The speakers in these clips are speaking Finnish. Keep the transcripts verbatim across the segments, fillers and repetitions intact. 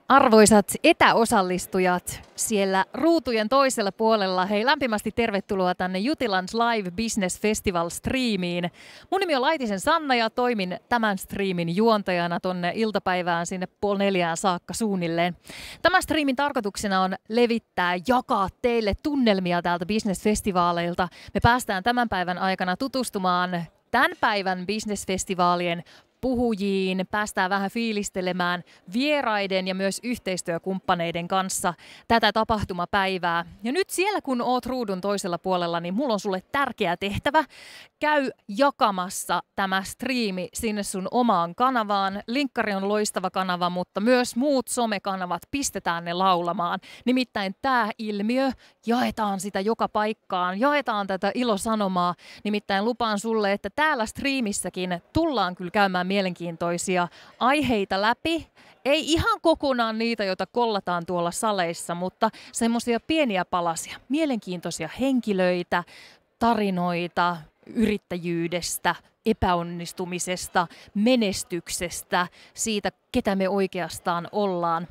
Arvoisat etäosallistujat siellä ruutujen toisella puolella, hei lämpimästi tervetuloa tänne Jutilands Live Business Festival striimiin. Mun nimi on Laitisen Sanna ja toimin tämän striimin juontajana tonne iltapäivään sinne puoli neljään saakka suunnilleen. Tämän striimin tarkoituksena on levittää, jakaa teille tunnelmia täältä business-festivaaleilta. Me päästään tämän päivän aikana tutustumaan tämän päivän business-festivaalien puhujiin, päästään vähän fiilistelemään vieraiden ja myös yhteistyökumppaneiden kanssa tätä tapahtumapäivää. Ja nyt siellä kun oot ruudun toisella puolella, niin mulla on sulle tärkeä tehtävä. Käy jakamassa tämä striimi sinne sun omaan kanavaan. Linkkari on loistava kanava, mutta myös muut somekanavat pistetään ne laulamaan. Nimittäin tämä ilmiö, jaetaan sitä joka paikkaan, jaetaan tätä ilosanomaa. Nimittäin lupaan sulle, että täällä striimissäkin tullaan kyllä käymään mielenkiintoisia aiheita läpi. Ei ihan kokonaan niitä, joita kollataan tuolla saleissa, mutta semmoisia pieniä palasia, mielenkiintoisia henkilöitä, tarinoita yrittäjyydestä, epäonnistumisesta, menestyksestä, siitä, ketä me oikeastaan ollaan.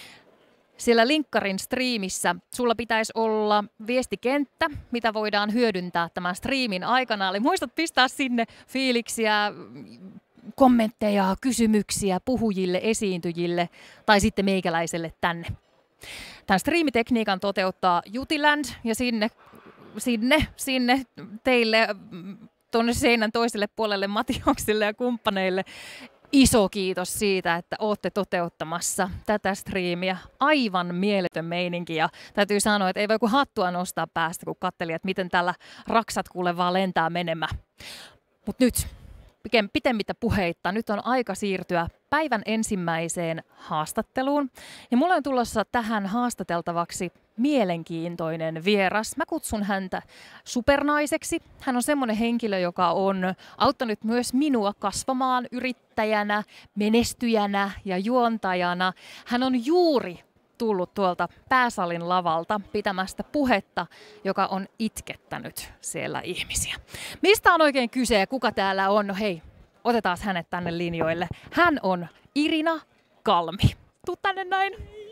Siellä Linkkarin striimissä sulla pitäisi olla viestikenttä, mitä voidaan hyödyntää tämän striimin aikana. Eli muistat pistää sinne fiiliksiä, kommentteja, kysymyksiä puhujille, esiintyjille tai sitten meikäläiselle tänne. Tämän striimitekniikan toteuttaa Jutiland ja sinne, sinne, sinne teille tuonne seinän toiselle puolelle Matioksille ja kumppaneille iso kiitos siitä, että olette toteuttamassa tätä striimiä. Aivan mieletön meininki ja täytyy sanoa, että ei voi kuin hattua nostaa päästä, kun katseli, että miten tällä raksat kuule vaan lentää menemään. Mutta nyt pitemmittä puheitta. Nyt on aika siirtyä päivän ensimmäiseen haastatteluun. Ja mulla on tulossa tähän haastateltavaksi mielenkiintoinen vieras. Mä kutsun häntä supernaiseksi. Hän on semmoinen henkilö, joka on auttanut myös minua kasvamaan yrittäjänä, menestyjänä ja juontajana. Hän on juuri tullut tuolta pääsalin lavalta pitämästä puhetta, joka on itkettänyt siellä ihmisiä. Mistä on oikein kyse ja kuka täällä on? No hei, otetaan hänet tänne linjoille. Hän on Irina Kalmi. Tuu tänne näin.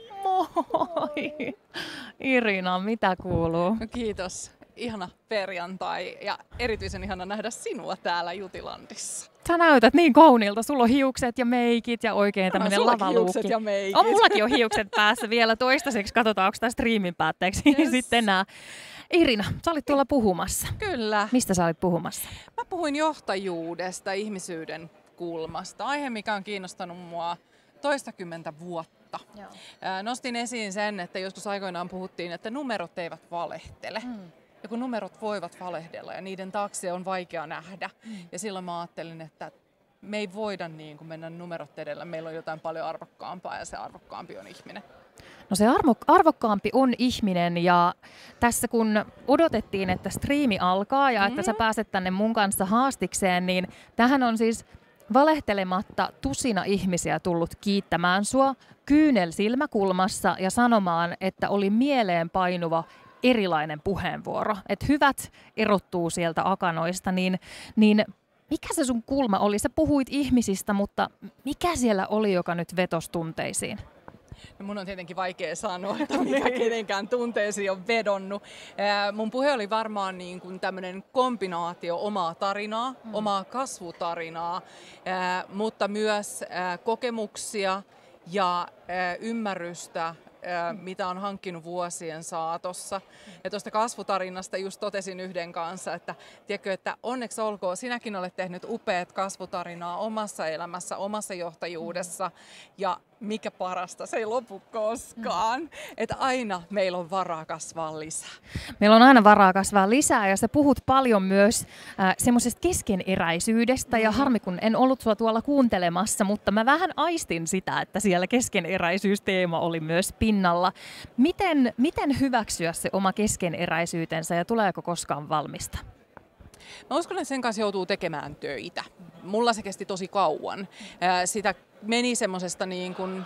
Moi! Irina, mitä kuuluu? No kiitos. Ihana perjantai ja erityisen ihana nähdä sinua täällä Jutilandissa. Sä näytät niin kauniilta. Sulla on hiukset ja meikit ja oikein tämmönen no, lavaluukki. Hiukset ja meikit. On, mullakin on hiukset päässä vielä toistaiseksi. Katsotaan, onko tämä striimin päätteeksi yes. sitten enää. Irina, sä olit tuolla puhumassa. Kyllä. Mistä sä olit puhumassa? Mä puhuin johtajuudesta, ihmisyyden kulmasta. Aihe, mikä on kiinnostanut mua toistakymmentä vuotta. Joo. Nostin esiin sen, että joskus aikoinaan puhuttiin, että numerot eivät valehtele. Mm. Ja kun numerot voivat valehdella ja niiden taakse on vaikea nähdä. Mm. Ja silloin mä ajattelin, että me ei voida niin kuin mennä numerot edellä. Meillä on jotain paljon arvokkaampaa ja se arvokkaampi on ihminen. No se arvo, arvokkaampi on ihminen ja tässä kun odotettiin, että striimi alkaa ja mm. että sä pääset tänne mun kanssa haastikseen, niin tähän on siis valehtelematta tusina ihmisiä tullut kiittämään sua kyynel silmäkulmassa ja sanomaan, että oli mieleenpainuva erilainen puheenvuoro. Että hyvät erottuu sieltä akanoista, niin, niin mikä se sun kulma oli? Sä puhuit ihmisistä, mutta mikä siellä oli, joka nyt vetosi tunteisiin? No mun on tietenkin vaikea sanoa, että mikä kenenkään tunteisiin on vedonnut. Ää, mun puhe oli varmaan niin kuin tämmöinen kombinaatio omaa tarinaa, mm. omaa kasvutarinaa, ää, mutta myös ää, kokemuksia ja ää, ymmärrystä, mitä on hankkinut vuosien saatossa. Ja tuosta kasvutarinasta just totesin yhden kanssa, että tiedätkö, että onneksi olkoon, sinäkin olet tehnyt upeat kasvutarinaa omassa elämässä, omassa johtajuudessa. Ja mikä parasta, se ei lopu koskaan. Mm. Että aina meillä on varaa kasvaa lisää. Meillä on aina varaa kasvaa lisää ja sä puhut paljon myös äh, semmoisesta keskeneräisyydestä. Mm. Ja harmi kun en ollut sua tuolla kuuntelemassa, mutta mä vähän aistin sitä, että siellä keskeneräisyysteema oli myös pinnalla. Miten, miten hyväksyä se oma keskeneräisyytensä ja tuleeko koskaan valmista? Mä uskon, että sen kanssa joutuu tekemään töitä. Mulla se kesti tosi kauan. Sitä meni semmoisesta niin kuin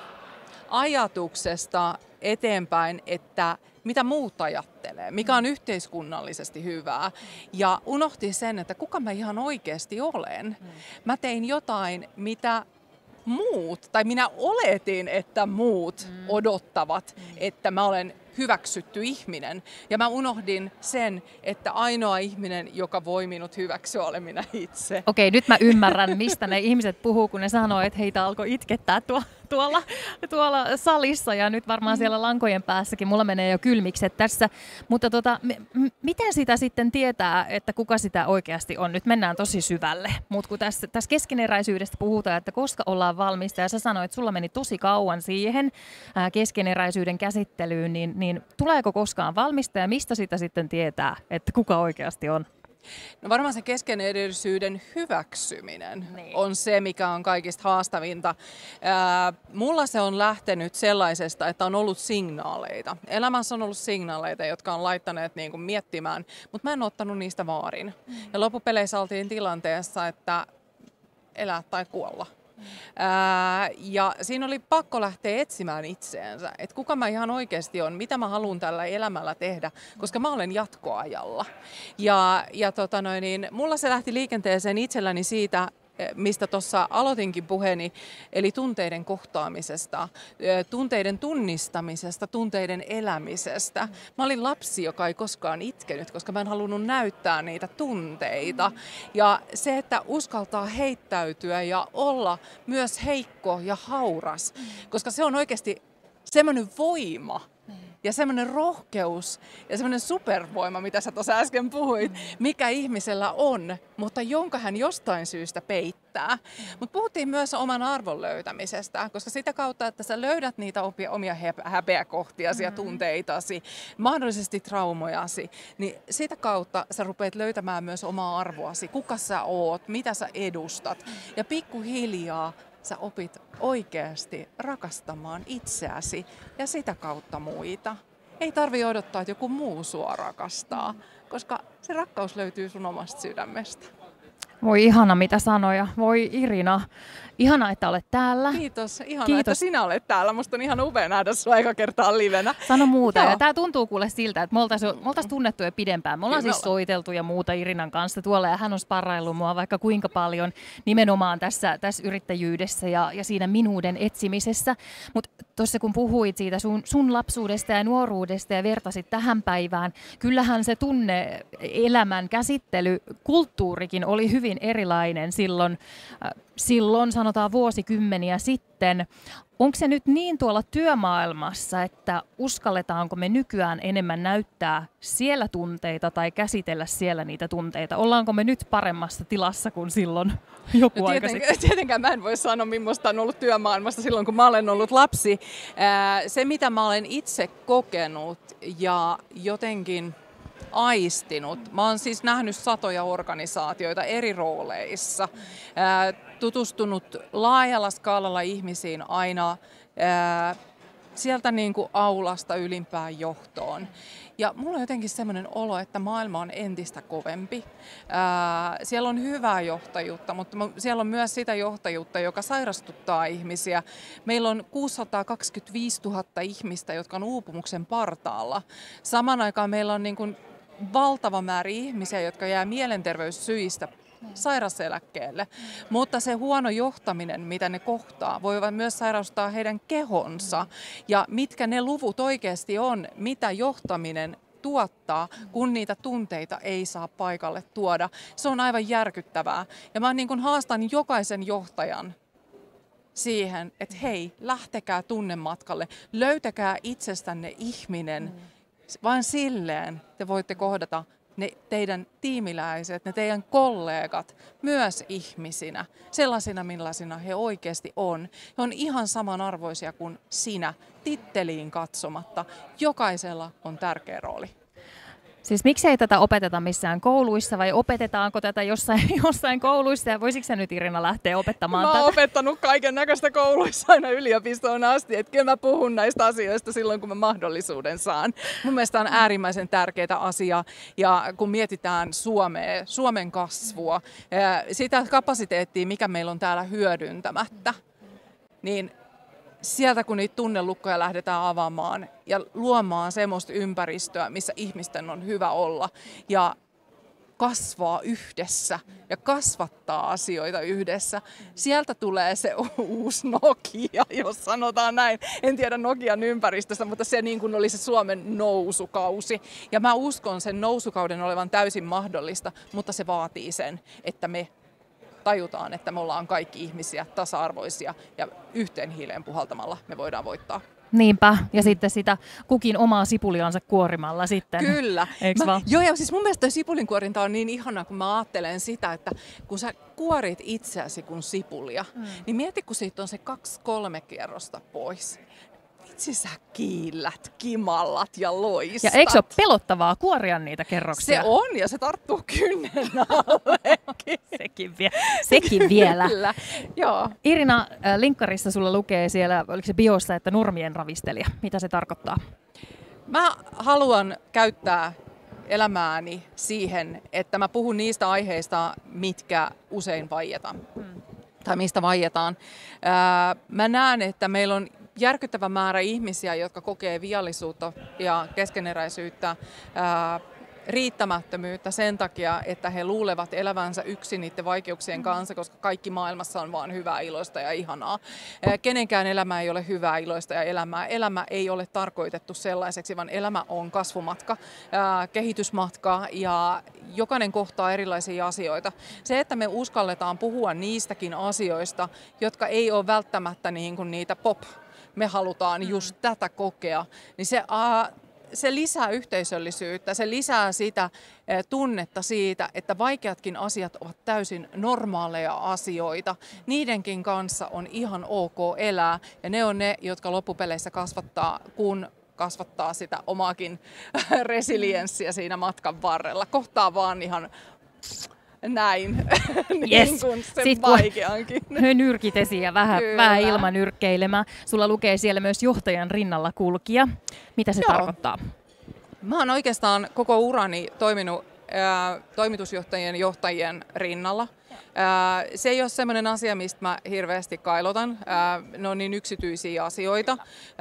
ajatuksesta eteenpäin, että mitä muut ajattelee, mikä on yhteiskunnallisesti hyvää. Ja unohti sen, että kuka mä ihan oikeasti olen. Mä tein jotain, mitä muut, tai minä oletin, että muut mm. odottavat, mm. että mä olen hyväksytty ihminen. Ja mä unohdin sen, että ainoa ihminen, joka voi minut hyväksyä, olen minä itse. Okei, nyt mä ymmärrän, mistä ne ihmiset puhuu, kun ne sanoo, että heitä alkoi itkettää tuo, tuolla, tuolla salissa ja nyt varmaan siellä lankojen päässäkin. Mulla menee jo kylmikset tässä. Mutta tota, m- miten sitä sitten tietää, että kuka sitä oikeasti on? Nyt mennään tosi syvälle. Mutta kun tässä, tässä keskeneräisyydestä puhutaan, että koska ollaan valmista, ja sä sanoit, että sulla meni tosi kauan siihen ää, keskeneräisyyden käsittelyyn, niin, niin tuleeko koskaan valmista ja mistä sitä sitten tietää, että kuka oikeasti on? No varmaan se keskeneräisyyden hyväksyminen niin. on se, mikä on kaikista haastavinta. Ää, mulla se on lähtenyt sellaisesta, että on ollut signaaleita. Elämässä on ollut signaaleita, jotka on laittaneet niin kuin miettimään, mutta mä en ottanut niistä vaarin. Mm. Ja loppupeleissä oltiin tilanteessa, että elää tai kuolla. Ää, ja siinä oli pakko lähteä etsimään itseensä, että kuka mä ihan oikeasti on, mitä mä haluan tällä elämällä tehdä, koska mä olen jatkoajalla. Ja, ja tota noin, niin, mulla se lähti liikenteeseen itselläni siitä, mistä tuossa aloitinkin puheeni, eli tunteiden kohtaamisesta, tunteiden tunnistamisesta, tunteiden elämisestä. Mä olin lapsi, joka ei koskaan itkenyt, koska mä en halunnut näyttää niitä tunteita. Ja se, että uskaltaa heittäytyä ja olla myös heikko ja hauras, koska se on oikeasti semmoinen voima, ja semmoinen rohkeus ja semmoinen supervoima, mitä sä tuossa äsken puhuit, mikä ihmisellä on, mutta jonka hän jostain syystä peittää. Mutta puhuttiin myös oman arvon löytämisestä, koska sitä kautta, että sä löydät niitä omia häpeäkohtiasi ja tunteitasi, mahdollisesti traumojasi, niin sitä kautta sä rupeat löytämään myös omaa arvoasi, kuka sä oot, mitä sä edustat. Ja pikkuhiljaa sä opit oikeasti rakastamaan itseäsi ja sitä kautta muita. Ei tarvitse odottaa, että joku muu sua rakastaa, koska se rakkaus löytyy sun omasta sydämestä. Voi ihana mitä sanoja. Voi Irina. Ihana, että olet täällä. Kiitos. Ihana, Kiitos. että sinä olet täällä. Musta on ihan upea nähdä sua aika kertaa livenä. Sano muuta. Ja tää tuntuu kuule siltä, että me oltaisiin oltais tunnettu jo pidempään. Me ollaan Kyllä siis soiteltu ja muuta Irinan kanssa tuolla ja hän on sparraillut mua vaikka kuinka paljon nimenomaan tässä, tässä yrittäjyydessä ja, ja siinä minuuden etsimisessä. Mutta tuossa kun puhuit siitä sun, sun lapsuudesta ja nuoruudesta ja vertasit tähän päivään, kyllähän se tunne elämän käsittely, kulttuurikin oli hyvin erilainen silloin, silloin sanotaan vuosikymmeniä sitten. Onko se nyt niin tuolla työmaailmassa, että uskalletaanko me nykyään enemmän näyttää siellä tunteita tai käsitellä siellä niitä tunteita? Ollaanko me nyt paremmassa tilassa kuin silloin joku no aika sitten? Tietenkään mä en voi sanoa, millaista on ollut työmaailmassa silloin, kun mä olen ollut lapsi. Se, mitä mä olen itse kokenut ja jotenkin aistinut. Mä oon siis nähnyt satoja organisaatioita eri rooleissa, ää, tutustunut laajalla skaalalla ihmisiin aina ää, sieltä niin kuin aulasta ylimpään johtoon. Ja mulla on jotenkin semmoinen olo, että maailma on entistä kovempi. Ää, siellä on hyvää johtajuutta, mutta siellä on myös sitä johtajuutta, joka sairastuttaa ihmisiä. Meillä on kuusisataakaksikymmentäviisituhatta ihmistä, jotka on uupumuksen partaalla. Samaan aikaan meillä on niin kuin valtava määrä ihmisiä, jotka jää mielenterveyssyistä sairaseläkkeelle, mutta se huono johtaminen, mitä ne kohtaa, voi myös sairauttaa heidän kehonsa ja mitkä ne luvut oikeasti on, mitä johtaminen tuottaa, kun niitä tunteita ei saa paikalle tuoda. Se on aivan järkyttävää ja mä niin kuin haastan jokaisen johtajan siihen, että hei, lähtekää tunnematkalle, löytäkää itsestänne ihminen, vain silleen te voitte kohdata ne teidän tiimiläiset, ne teidän kollegat myös ihmisinä, sellaisina millaisina he oikeasti on. He on ihan samanarvoisia kuin sinä, titteliin katsomatta. Jokaisella on tärkeä rooli. Siis miksei tätä opeteta missään kouluissa vai opetetaanko tätä jossain, jossain kouluissa ja voisitko sä nyt Irina lähteä opettamaan mä tätä? Mä oon opettanut kaiken näköistä kouluissa aina yliopistoon asti, että kyllä mä puhun näistä asioista silloin kun mä mahdollisuuden saan. Mun mielestä on äärimmäisen tärkeää asia ja kun mietitään Suomea, Suomen kasvua, sitä kapasiteettia mikä meillä on täällä hyödyntämättä, niin sieltä kun niitä tunnelukkoja lähdetään avaamaan ja luomaan semmoista ympäristöä, missä ihmisten on hyvä olla ja kasvaa yhdessä ja kasvattaa asioita yhdessä. Sieltä tulee se uusi Nokia, jos sanotaan näin. En tiedä Nokian ympäristöstä, mutta se niin kuin oli se Suomen nousukausi. Ja mä uskon sen nousukauden olevan täysin mahdollista, mutta se vaatii sen, että me tajutaan, että me ollaan kaikki ihmisiä tasa-arvoisia ja yhteen hiileen puhaltamalla me voidaan voittaa. Niinpä, ja sitten sitä kukin omaa sipuliansa kuorimalla sitten. Kyllä. Mä, joo, ja siis mun mielestä toi sipulinkuorinta on niin ihanaa, kun mä ajattelen sitä, että kun sä kuorit itseäsi kuin sipulia, mm. niin mieti, kun siitä on se kaksi-kolme kierrosta pois. Vitsi sä kiillät, kimallat ja loistat. Ja eikö se ole pelottavaa kuoria niitä kerroksia? Se on, ja se tarttuu kynnen allekin. Sekin, vie, sekin vielä. Kyllä, joo. Irina, linkkarissa sulla lukee siellä, oliko se biossa, että nurmien ravistelija. Mitä se tarkoittaa? Mä haluan käyttää elämääni siihen, että mä puhun niistä aiheista, mitkä usein vaietaan. Hmm. Tai mistä vaietaan. Mä näen, että meillä on järkyttävä määrä ihmisiä, jotka kokee viallisuutta ja keskeneräisyyttä, ää, riittämättömyyttä sen takia, että he luulevat elävänsä yksin niiden vaikeuksien kanssa, koska kaikki maailmassa on vaan hyvää, iloista ja ihanaa. Ää, kenenkään elämä ei ole hyvää, iloista ja elämää. Elämä ei ole tarkoitettu sellaiseksi, vaan elämä on kasvumatka, ää, kehitysmatka ja jokainen kohtaa erilaisia asioita. Se, että me uskalletaan puhua niistäkin asioista, jotka ei ole välttämättä niin kuin niitä pop, me halutaan just tätä kokea, niin se, uh, se lisää yhteisöllisyyttä, se lisää sitä uh, tunnetta siitä, että vaikeatkin asiat ovat täysin normaaleja asioita. Niidenkin kanssa on ihan ok elää, ja ne on ne, jotka loppupeleissä kasvattaa, kun kasvattaa sitä omaakin resilienssiä siinä matkan varrella. Kohtaa vaan ihan näin, yes. niin kuin se Sitten vaikeankin. Nyrkit esiin ja vähän, vähän ilmanyrkkeilemään. Sulla lukee siellä myös johtajan rinnalla kulkija. Mitä se Joo. tarkoittaa? Mä oon oikeastaan koko urani toiminut ää, toimitusjohtajien johtajien rinnalla. Ää, se ei ole sellainen asia, mistä mä hirveästi kailotan. Ää, ne on niin yksityisiä asioita.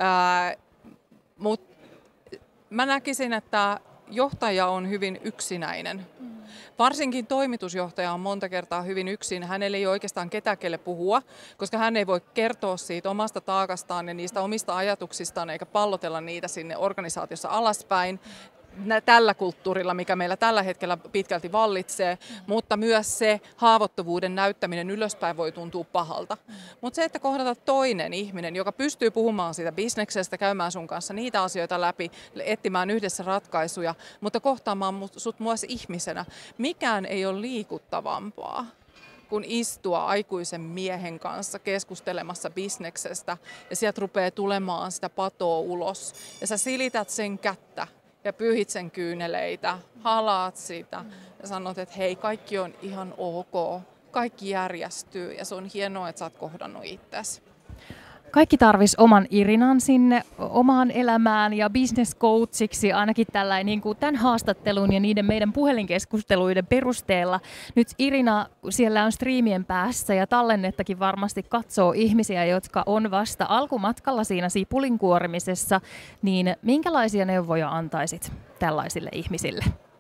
Mutta mä näkisin, että johtaja on hyvin yksinäinen. Varsinkin toimitusjohtaja on monta kertaa hyvin yksin. Hänellä ei ole oikeastaan ketään, kelle puhua, koska hän ei voi kertoa siitä omasta taakastaan ja niistä omista ajatuksistaan eikä pallotella niitä sinne organisaatiossa alaspäin. Tällä kulttuurilla, mikä meillä tällä hetkellä pitkälti vallitsee, mm. mutta myös se haavoittuvuuden näyttäminen ylöspäin voi tuntua pahalta. Mm. Mutta se, että kohdata toinen ihminen, joka pystyy puhumaan siitä bisneksestä, käymään sun kanssa niitä asioita läpi, etsimään yhdessä ratkaisuja, mutta kohtaamaan sut myös ihmisenä. Mikään ei ole liikuttavampaa kun istua aikuisen miehen kanssa keskustelemassa bisneksestä ja sieltä rupeaa tulemaan sitä patoa ulos ja sä silität sen kättä ja pyyhit sen kyyneleitä, halaat sitä ja sanot, että hei, kaikki on ihan ok, kaikki järjestyy ja se on hienoa, että sä oot kohdannut itsesi. Kaikki tarvisi oman Irinan sinne omaan elämään ja business coachiksi ainakin tällainen niin kuin tämän haastattelun ja niiden meidän puhelinkeskusteluiden perusteella. Nyt Irina siellä on striimien päässä ja tallennettakin varmasti katsoo ihmisiä, jotka on vasta alkumatkalla siinä sipulin kuorimisessa. Niin minkälaisia neuvoja antaisit tällaisille ihmisille?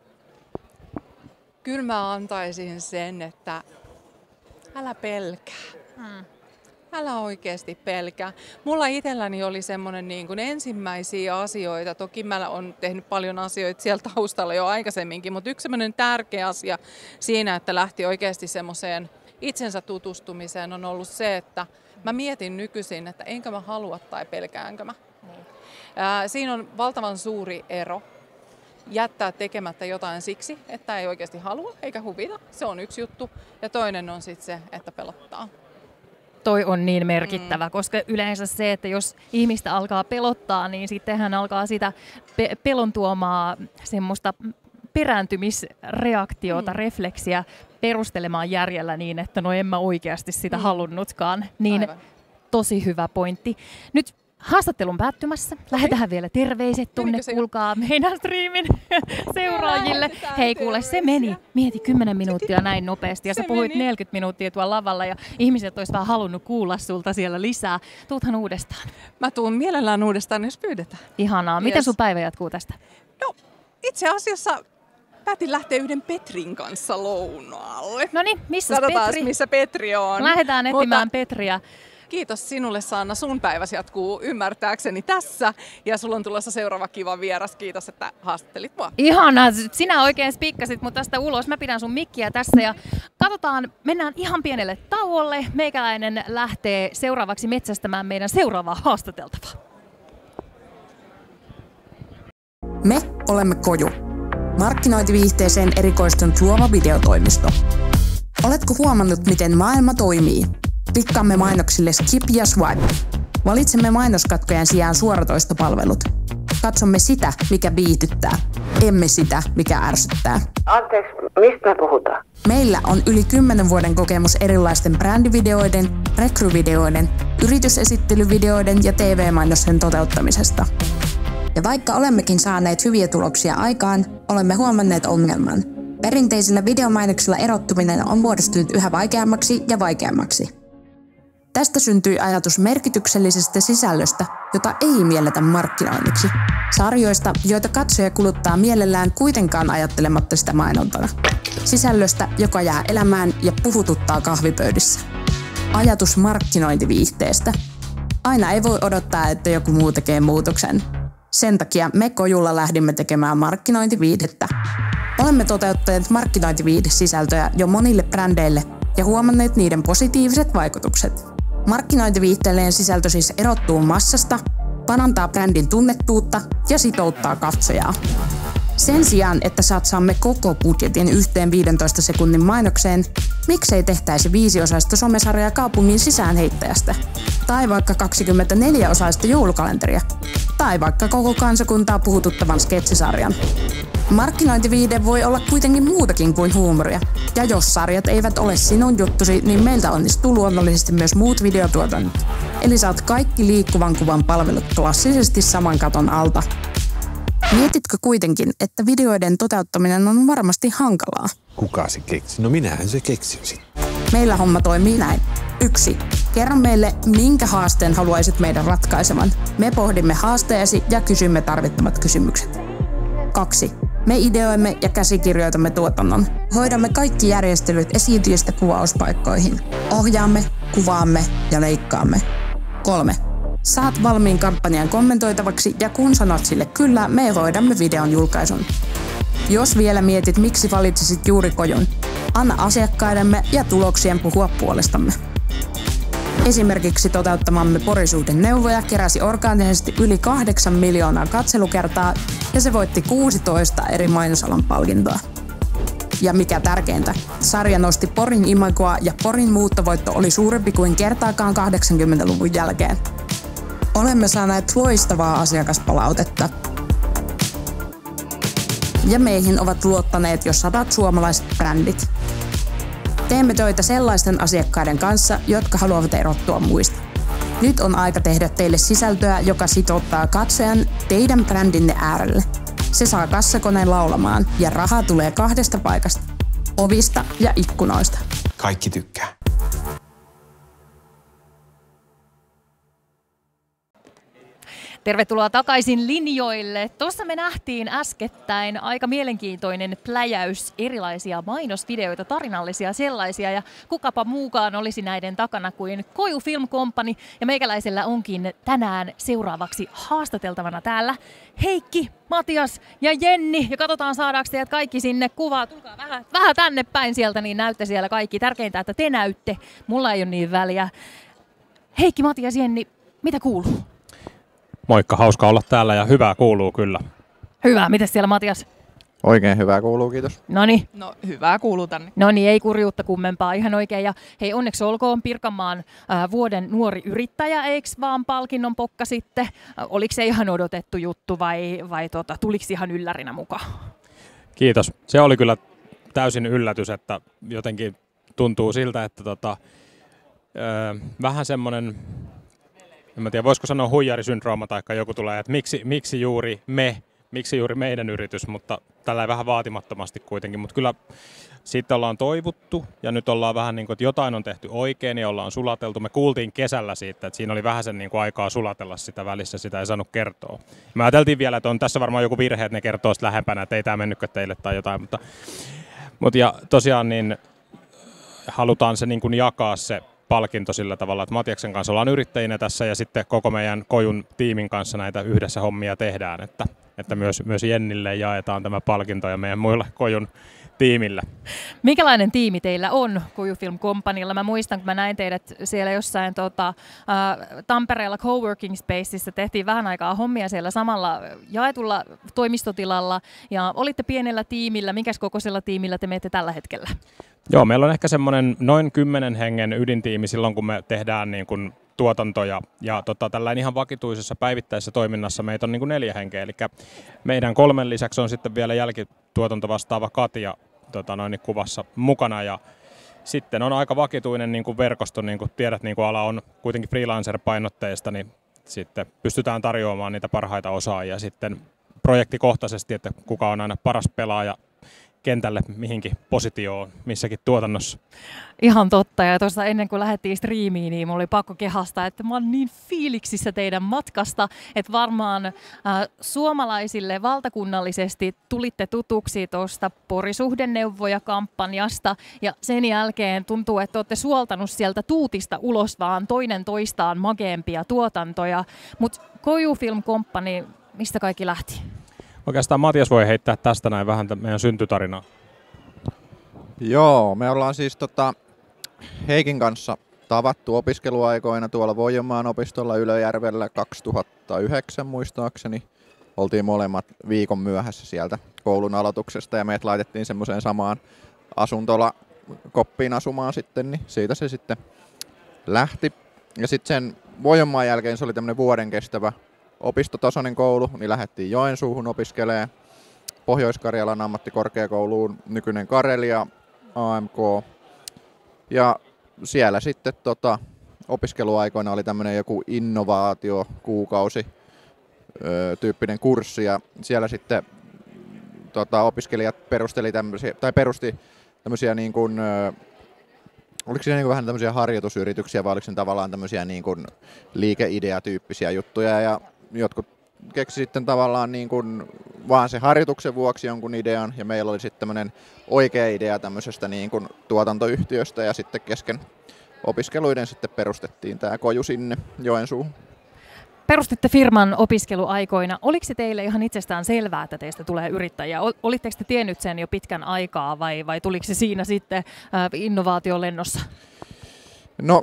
Kyllä mä antaisin sen, että älä pelkää. Hmm. Älä oikeasti pelkää. Mulla itselläni oli semmoinen niin kuin ensimmäisiä asioita. Toki mä oon tehnyt paljon asioita siellä taustalla jo aikaisemminkin, mutta yksi semmoinen tärkeä asia siinä, että lähti oikeasti semmoiseen itsensä tutustumiseen on ollut se, että mä mietin nykyisin, että enkö mä halua tai pelkäänkö mä. Mm. Ää, siinä on valtavan suuri ero. Jättää tekemättä jotain siksi, että ei oikeasti halua eikä huvita. Se on yksi juttu. Ja toinen on sitten se, että pelottaa. Toi on niin merkittävä, mm. koska yleensä se, että jos ihmistä alkaa pelottaa, niin sitten hän alkaa sitä pe- pelon tuomaa semmoista perääntymisreaktiota, mm. refleksiä perustelemaan järjellä niin, että no en mä oikeasti sitä mm. halunnutkaan. Niin Aivan. Tosi hyvä pointti. Nyt haastattelun päättymässä. Lähetään vielä terveiset tuonne, kuulkaa meidän striimin seuraajille. Hei kuule, se meni. Mieti kymmenen minuuttia näin nopeasti ja sä puhuit neljäkymmentä minuuttia tuolla lavalla ja ihmiset olisi vaan halunnut kuulla sulta siellä lisää. Tuuthan uudestaan. Mä tuun mielellään uudestaan, jos pyydetään. Ihanaa. Miten yes. sun päivä jatkuu tästä? No itse asiassa päätin lähteä yhden Petrin kanssa lounaalle. No niin, missä Katsotaan, Petri? missä Petri on. Lähdetään etsimään Mutta Petriä. kiitos sinulle, Sanna. Sun päiväsi jatkuu ymmärtääkseni tässä. Ja sulla on tulossa seuraava kiva vieras. Kiitos, että haastattelit mua. Ihanaa, sinä oikein spikkasit mut tästä ulos. Mä pidän sun mikkiä tässä ja katsotaan, mennään ihan pienelle tauolle. Meikäläinen lähtee seuraavaksi metsästämään meidän seuraavaa haastateltavaa. Me olemme Koju. Markkinointiviihteeseen erikoistunut luova videotoimisto. Oletko huomannut, miten maailma toimii? Klikkaamme mainoksille skip ja swipe. Valitsemme mainoskatkojen sijaan suoratoistopalvelut. Katsomme sitä, mikä viihdyttää, emme sitä, mikä ärsyttää. Anteeksi, mistä me puhutaan? Meillä on yli kymmenen vuoden kokemus erilaisten brändivideoiden, rekryvideoiden, yritysesittelyvideoiden ja T V-mainosten toteuttamisesta. Ja vaikka olemmekin saaneet hyviä tuloksia aikaan, olemme huomanneet ongelman. Perinteisillä videomainoksilla erottuminen on muodostunut yhä vaikeammaksi ja vaikeammaksi. Tästä syntyi ajatus merkityksellisestä sisällöstä, jota ei mielletä markkinoinniksi. Sarjoista, joita katsoja kuluttaa mielellään kuitenkaan ajattelematta sitä mainontana. Sisällöstä, joka jää elämään ja puhututtaa kahvipöydissä. Ajatus markkinointiviihteestä. Aina ei voi odottaa, että joku muu tekee muutoksen. Sen takia me Kojulla lähdimme tekemään markkinointiviihdettä. Olemme toteuttaneet markkinointiviihdesisältöjä jo monille brändeille ja huomanneet niiden positiiviset vaikutukset. Markkinointiviihteellinen sisältö siis erottuu massasta, parantaa brändin tunnettuutta ja sitouttaa katsojaa. Sen sijaan, että satsaamme koko budjetin yhteen viidentoista sekunnin mainokseen, miksei tehtäisi viisiosaista somesarjaa kaupungin sisäänheittäjästä? Tai vaikka kaksikymmentäneljä-osaista joulukalenteria? Tai vaikka koko kansakuntaa puhututtavan sketsisarjan? Markkinointiviihde voi olla kuitenkin muutakin kuin huumoria. Ja jos sarjat eivät ole sinun juttusi, niin meiltä onnistuu luonnollisesti myös muut videotuotannot. Eli saat kaikki liikkuvan kuvan palvelut klassisesti saman katon alta. Mietitkö kuitenkin, että videoiden toteuttaminen on varmasti hankalaa? Kuka se keksi? No minähän se keksin sitten. Meillä homma toimii näin. yksi. Kerro meille, minkä haasteen haluaisit meidän ratkaisevan. Me pohdimme haasteesi ja kysymme tarvittavat kysymykset. kaksi. Me ideoimme ja käsikirjoitamme tuotannon. Hoidamme kaikki järjestelyt esiintyjistä kuvauspaikkoihin. Ohjaamme, kuvaamme ja leikkaamme. kolme. Saat valmiin kampanjan kommentoitavaksi ja kun sanot sille kyllä, me hoidamme videon julkaisun. Jos vielä mietit, miksi valitsisit juuri Kojun, anna asiakkaidemme ja tuloksien puhua puolestamme. Esimerkiksi toteuttamamme Porisuhdeneuvoja keräsi orgaanisesti yli kahdeksan miljoonaa katselukertaa ja se voitti kuusitoista eri mainosalan palkintoa. Ja mikä tärkeintä, sarja nosti Porin imagoa ja Porin muuttovoitto oli suurempi kuin kertaakaan kahdeksankymmentäluvun jälkeen. Olemme saaneet loistavaa asiakaspalautetta. Ja meihin ovat luottaneet jo sadat suomalaiset brändit. Teemme töitä sellaisten asiakkaiden kanssa, jotka haluavat erottua muista. Nyt on aika tehdä teille sisältöä, joka sitouttaa katsojan teidän brändinne äärelle. Se saa kassakoneen laulamaan ja rahaa tulee kahdesta paikasta. Ovista ja ikkunoista. Kaikki tykkää. Tervetuloa takaisin linjoille. Tuossa me nähtiin äskettäin aika mielenkiintoinen pläjäys erilaisia mainosvideoita, tarinallisia sellaisia, ja kukapa muukaan olisi näiden takana kuin Koju Film Company, ja meikäläisellä onkin tänään seuraavaksi haastateltavana täällä Heikki, Matias ja Jenni, ja katsotaan saadaanko teidät kaikki sinne kuvaa. Tulkaa vähän, vähän tänne päin sieltä, niin näytte siellä kaikki. Tärkeintä, että te näytte. Mulla ei ole niin väliä. Heikki, Matias, Jenni, mitä kuuluu? Moikka, hauska olla täällä ja hyvää kuuluu kyllä. Hyvä, mitäs siellä Matias? Oikein hyvää kuuluu, kiitos. Noniin. No hyvää kuuluu tänne. No niin, ei kurjuutta kummempaa, ihan oikein. Ja hei, onneksi olkoon Pirkanmaan äh, vuoden nuori yrittäjä, eiks vaan palkinnon pokka sitten? Äh, oliko se ihan odotettu juttu vai, vai tota, tuliko ihan yllärinä mukaan? Kiitos. Se oli kyllä täysin yllätys, että jotenkin tuntuu siltä, että tota, äh, vähän semmoinen... En mä tiedä, voisiko sanoa huijarisyndrooma tai joku tulee, että miksi, miksi juuri me, miksi juuri meidän yritys, mutta tällä vähän vaatimattomasti kuitenkin, mutta kyllä siitä ollaan toivuttu ja nyt ollaan vähän niin kuin, että jotain on tehty oikein ja ollaan sulateltu. Me kuultiin kesällä siitä, että siinä oli vähän sen niin kuin aikaa sulatella sitä välissä, sitä ei saanut kertoa. Me ajateltiin vielä, että on tässä varmaan joku virhe, että ne kertoo sitten lähempänä, että ei tämä mennytkö teille tai jotain, mutta, mutta ja tosiaan niin halutaan se niin kuin jakaa se palkinto sillä tavalla, että Matiaksen kanssa ollaan yrittäjinä tässä ja sitten koko meidän Kojun tiimin kanssa näitä yhdessä hommia tehdään, että, että myös, myös Jennille jaetaan tämä palkinto ja meidän muille Kojun tiimillä. Minkälainen tiimi teillä on Koju Film Companylla? Mä muistan, kun mä näin teidät siellä jossain tota, ä, Tampereella Coworking Spaceissa, tehtiin vähän aikaa hommia siellä samalla jaetulla toimistotilalla ja olitte pienellä tiimillä. Minkäs kokoisella tiimillä te menette tällä hetkellä? Joo, meillä on ehkä semmoinen noin kymmenen hengen ydintiimi silloin, kun me tehdään niin kuin tuotantoja. Ja tota, tällainen ihan vakituisessa päivittäisessä toiminnassa meitä on niin kuin neljä henkeä. Eli meidän kolmen lisäksi on sitten vielä jälkituotanto vastaava Katja tota, noin, niin kuvassa mukana. Ja sitten on aika vakituinen niin kuin verkosto, niin kuin tiedät, niin kuin ala on kuitenkin freelancer-painotteista, niin sitten pystytään tarjoamaan niitä parhaita osaajia sitten projektikohtaisesti, että kuka on aina paras pelaaja kentälle mihinkin positioon missäkin tuotannossa. Ihan totta. Ja tuossa ennen kuin lähdettiin striimiin, niin mulla oli pakko kehastaa, että mä oon niin fiiliksissä teidän matkasta, että varmaan äh, suomalaisille valtakunnallisesti tulitte tutuksi tuosta Porisuhdeneuvoja-kampanjasta ja sen jälkeen tuntuu, että olette suoltanut sieltä tuutista ulos vaan toinen toistaan mageempia tuotantoja. Mutta Koju Film Company, mistä kaikki lähti? Oikeastaan Matias voi heittää tästä näin vähän meidän syntytarinaa. Joo, me ollaan siis tota Heikin kanssa tavattu opiskeluaikoina tuolla Voijomaan opistolla Ylöjärvellä kaksituhattayhdeksän muistaakseni. Oltiin molemmat viikon myöhässä sieltä koulun aloituksesta ja meidät laitettiin semmoiseen samaan asuntola koppiin asumaan sitten, niin siitä se sitten lähti. Ja sitten sen Voijomaan jälkeen se oli tämmöinen vuoden kestävä opistotasoinen koulu, niin lähdettiin Joensuuhun opiskelemaan Pohjois-Karjalan ammattikorkeakouluun, nykyinen Karelia, A M K. Ja siellä sitten tota, opiskeluaikoina oli tämmöinen joku innovaatiokuukausi öö, tyyppinen kurssi ja siellä sitten tota, opiskelijat perusteli tämmöisiä, tai perusti tämmöisiä niin kuin, öö, oliko siinä niin kuin vähän tämmöisiä harjoitusyrityksiä vai oliko siinä tavallaan tämmöisiä niin kuin liikeideatyyppisiä juttuja ja jotkut keksi sitten tavallaan niin kuin vaan se harjoituksen vuoksi jonkun idean ja meillä oli sitten tämmöinen oikea idea tämmöisestä niin kuin tuotantoyhtiöstä ja sitten kesken opiskeluiden sitten perustettiin tämä Koju sinne Joensuuhun. Perustitte firman opiskeluaikoina. Oliko se teille ihan itsestään selvää, että teistä tulee yrittäjä? Olitteko te tiennyt sen jo pitkän aikaa vai, vai tuliko se siinä sitten innovaatiolennossa? No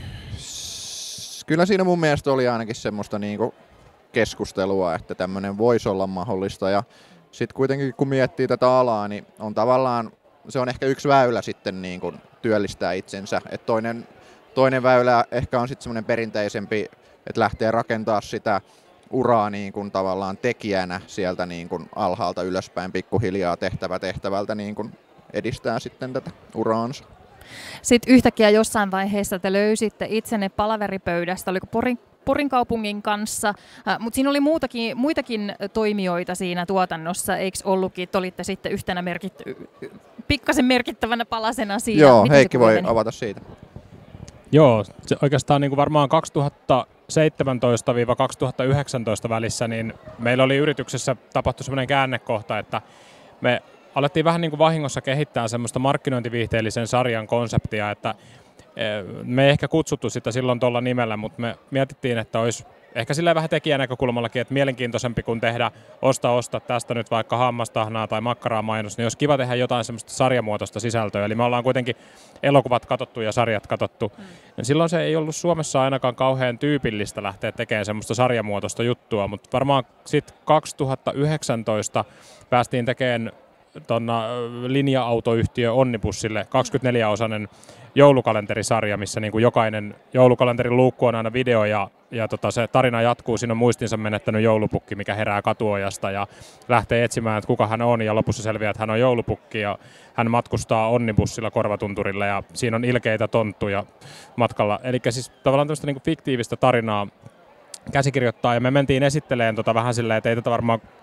kyllä siinä mun mielestä oli ainakin semmoista niin kuin keskustelua, että tämmöinen voisi olla mahdollista ja sitten kuitenkin kun miettii tätä alaa, niin on tavallaan, se on ehkä yksi väylä sitten niin kuin työllistää itsensä, että toinen, toinen väylä ehkä on sitten semmoinen perinteisempi, että lähtee rakentaa sitä uraa niin kuin tavallaan tekijänä sieltä niin kuin alhaalta ylöspäin pikkuhiljaa tehtävä tehtävältä niin kuin edistää sitten tätä uraansa. Sitten yhtäkkiä jossain vaiheessa te löysitte itsenne palaveripöydästä, oliko Porin, Porin kaupungin kanssa, äh, mutta siinä oli muutakin, muitakin toimijoita siinä tuotannossa, eikö ollutkin, että olitte sitten yhtenä merkitty, pikkasen merkittävänä palasena siinä. Joo, miten Heikki voi avata siitä. Joo, se oikeastaan niin kuin varmaan kaksituhattaseitsemäntoista kaksituhattayhdeksäntoista välissä niin meillä oli yrityksessä tapahtui semmoinen käännekohta, että me alettiin vähän niin kuin vahingossa kehittää semmoista markkinointiviihteellisen sarjan konseptia, että me ei ehkä kutsuttu sitä silloin tuolla nimellä, mutta me mietittiin, että olisi ehkä silleen vähän tekijänäkökulmallakin, että mielenkiintoisempi kuin tehdä osta osta tästä nyt vaikka hammastahnaa tai makkaraa mainos, niin olisi kiva tehdä jotain semmoista sarjamuotoista sisältöä. Eli me ollaan kuitenkin elokuvat katsottu ja sarjat katsottu. Mm. Ja silloin se ei ollut Suomessa ainakaan kauhean tyypillistä lähteä tekemään semmoista sarjamuotoista juttua, mutta varmaan sitten kaksituhattayhdeksäntoista päästiin tekemään tuonna linja-autoyhtiö Onnibussille kaksikymmentäneljä-osainen joulukalenterisarja, missä niin kuin jokainen joulukalenterin luukku on aina video ja, ja tota, se tarina jatkuu. Siinä on muistinsa menettänyt joulupukki, mikä herää katuojasta ja lähtee etsimään, että kuka hän on ja lopussa selviää, että hän on joulupukki ja hän matkustaa Onnibussilla Korvatunturille ja siinä on ilkeitä tonttuja matkalla. Eli siis tavallaan tämmöistä niin kuin fiktiivistä tarinaa käsikirjoittaa ja me mentiin esittelemään tota vähän silleen, että ei tätä varmaan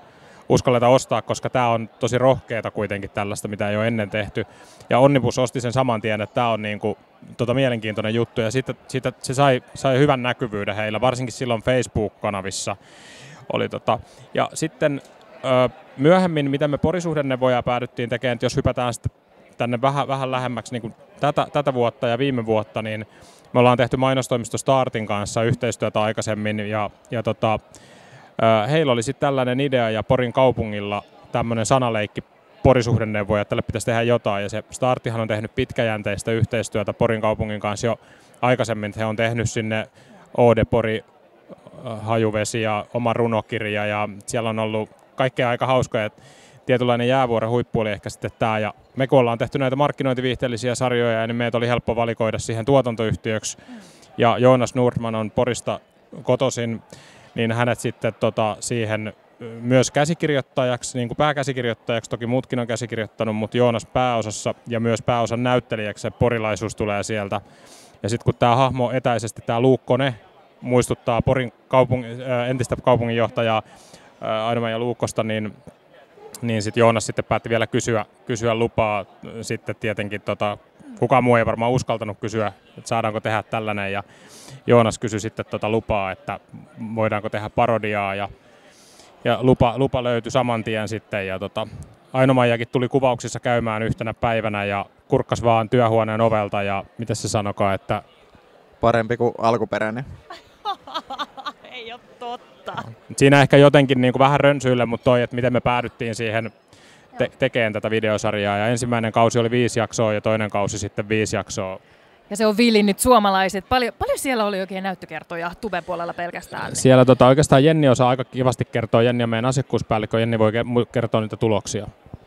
uskalleta ostaa, koska tämä on tosi rohkeata kuitenkin tällaista, mitä ei ole ennen tehty. Ja Onnibus osti sen saman tien, että tämä on niinku, tota, mielenkiintoinen juttu ja sitten, sitten se sai, sai hyvän näkyvyyden heillä, varsinkin silloin Facebook-kanavissa. Oli tota. Ja sitten ö, myöhemmin, mitä me porisuhdenneuvoja päädyttiin tekemään, että jos hypätään sitten tänne vähän, vähän lähemmäksi niin kuin tätä, tätä vuotta ja viime vuotta, niin me ollaan tehty mainostoimisto Startin kanssa yhteistyötä aikaisemmin ja, ja tota, ö, heillä oli sitten tällainen idea ja Porin kaupungilla tämmöinen sanaleikki porisuhdenneuvoja, että tälle pitäisi tehdä jotain ja se Startihan on tehnyt pitkäjänteistä yhteistyötä Porin kaupungin kanssa jo aikaisemmin, he on tehnyt sinne Ode Pori hajuvesi ja oma runokirja ja siellä on ollut kaikkea aika hauskoja. Tietynlainen jäävuoren huippu oli ehkä sitten tämä ja me kun ollaan tehty näitä markkinointiviihteellisiä sarjoja, niin meitä oli helppo valikoida siihen tuotantoyhtiöksi ja Joonas Nordman on Porista kotoisin, niin hänet sitten tota, siihen myös käsikirjoittajaksi, niin kuin pääkäsikirjoittajaksi, toki muutkin on käsikirjoittanut, mutta Joonas pääosassa ja myös pääosan näyttelijäksi se porilaisuus tulee sieltä. Ja sitten kun tämä hahmo etäisesti, tämä Luukkonen, muistuttaa Porin kaupung- entistä kaupunginjohtajaa Aino-Maija Luukkosta, niin, niin sitten Joonas sitten päätti vielä kysyä, kysyä lupaa. Sitten tietenkin tota, kukaan muu ei varmaan uskaltanut kysyä, että saadaanko tehdä tällainen. Ja Joonas kysyi sitten tota lupaa, että voidaanko tehdä parodiaa. Ja, ja lupa, lupa löytyi saman tien sitten. Ja tota, Aino-Maijakin tuli kuvauksissa käymään yhtenä päivänä ja kurkkas vaan työhuoneen ovelta. Ja mitä se sanokaa, että parempi kuin alkuperäinen. Ei ole totta. Siinä ehkä jotenkin niin kuin vähän rönsyille, mutta toi, että miten me päädyttiin siihen te- tekemään tätä videosarjaa. Ja ensimmäinen kausi oli viisi jaksoa ja toinen kausi sitten viisi jaksoa. Ja se on villinnyt suomalaiset. Paljon, paljon siellä oli oikein näyttökertoja tuben puolella pelkästään. Siellä tota, oikeastaan Jenni osaa aika kivasti kertoa. Jenni on meidän asiakkuuspäällikkö. Jenni voi kertoa niitä tuloksia.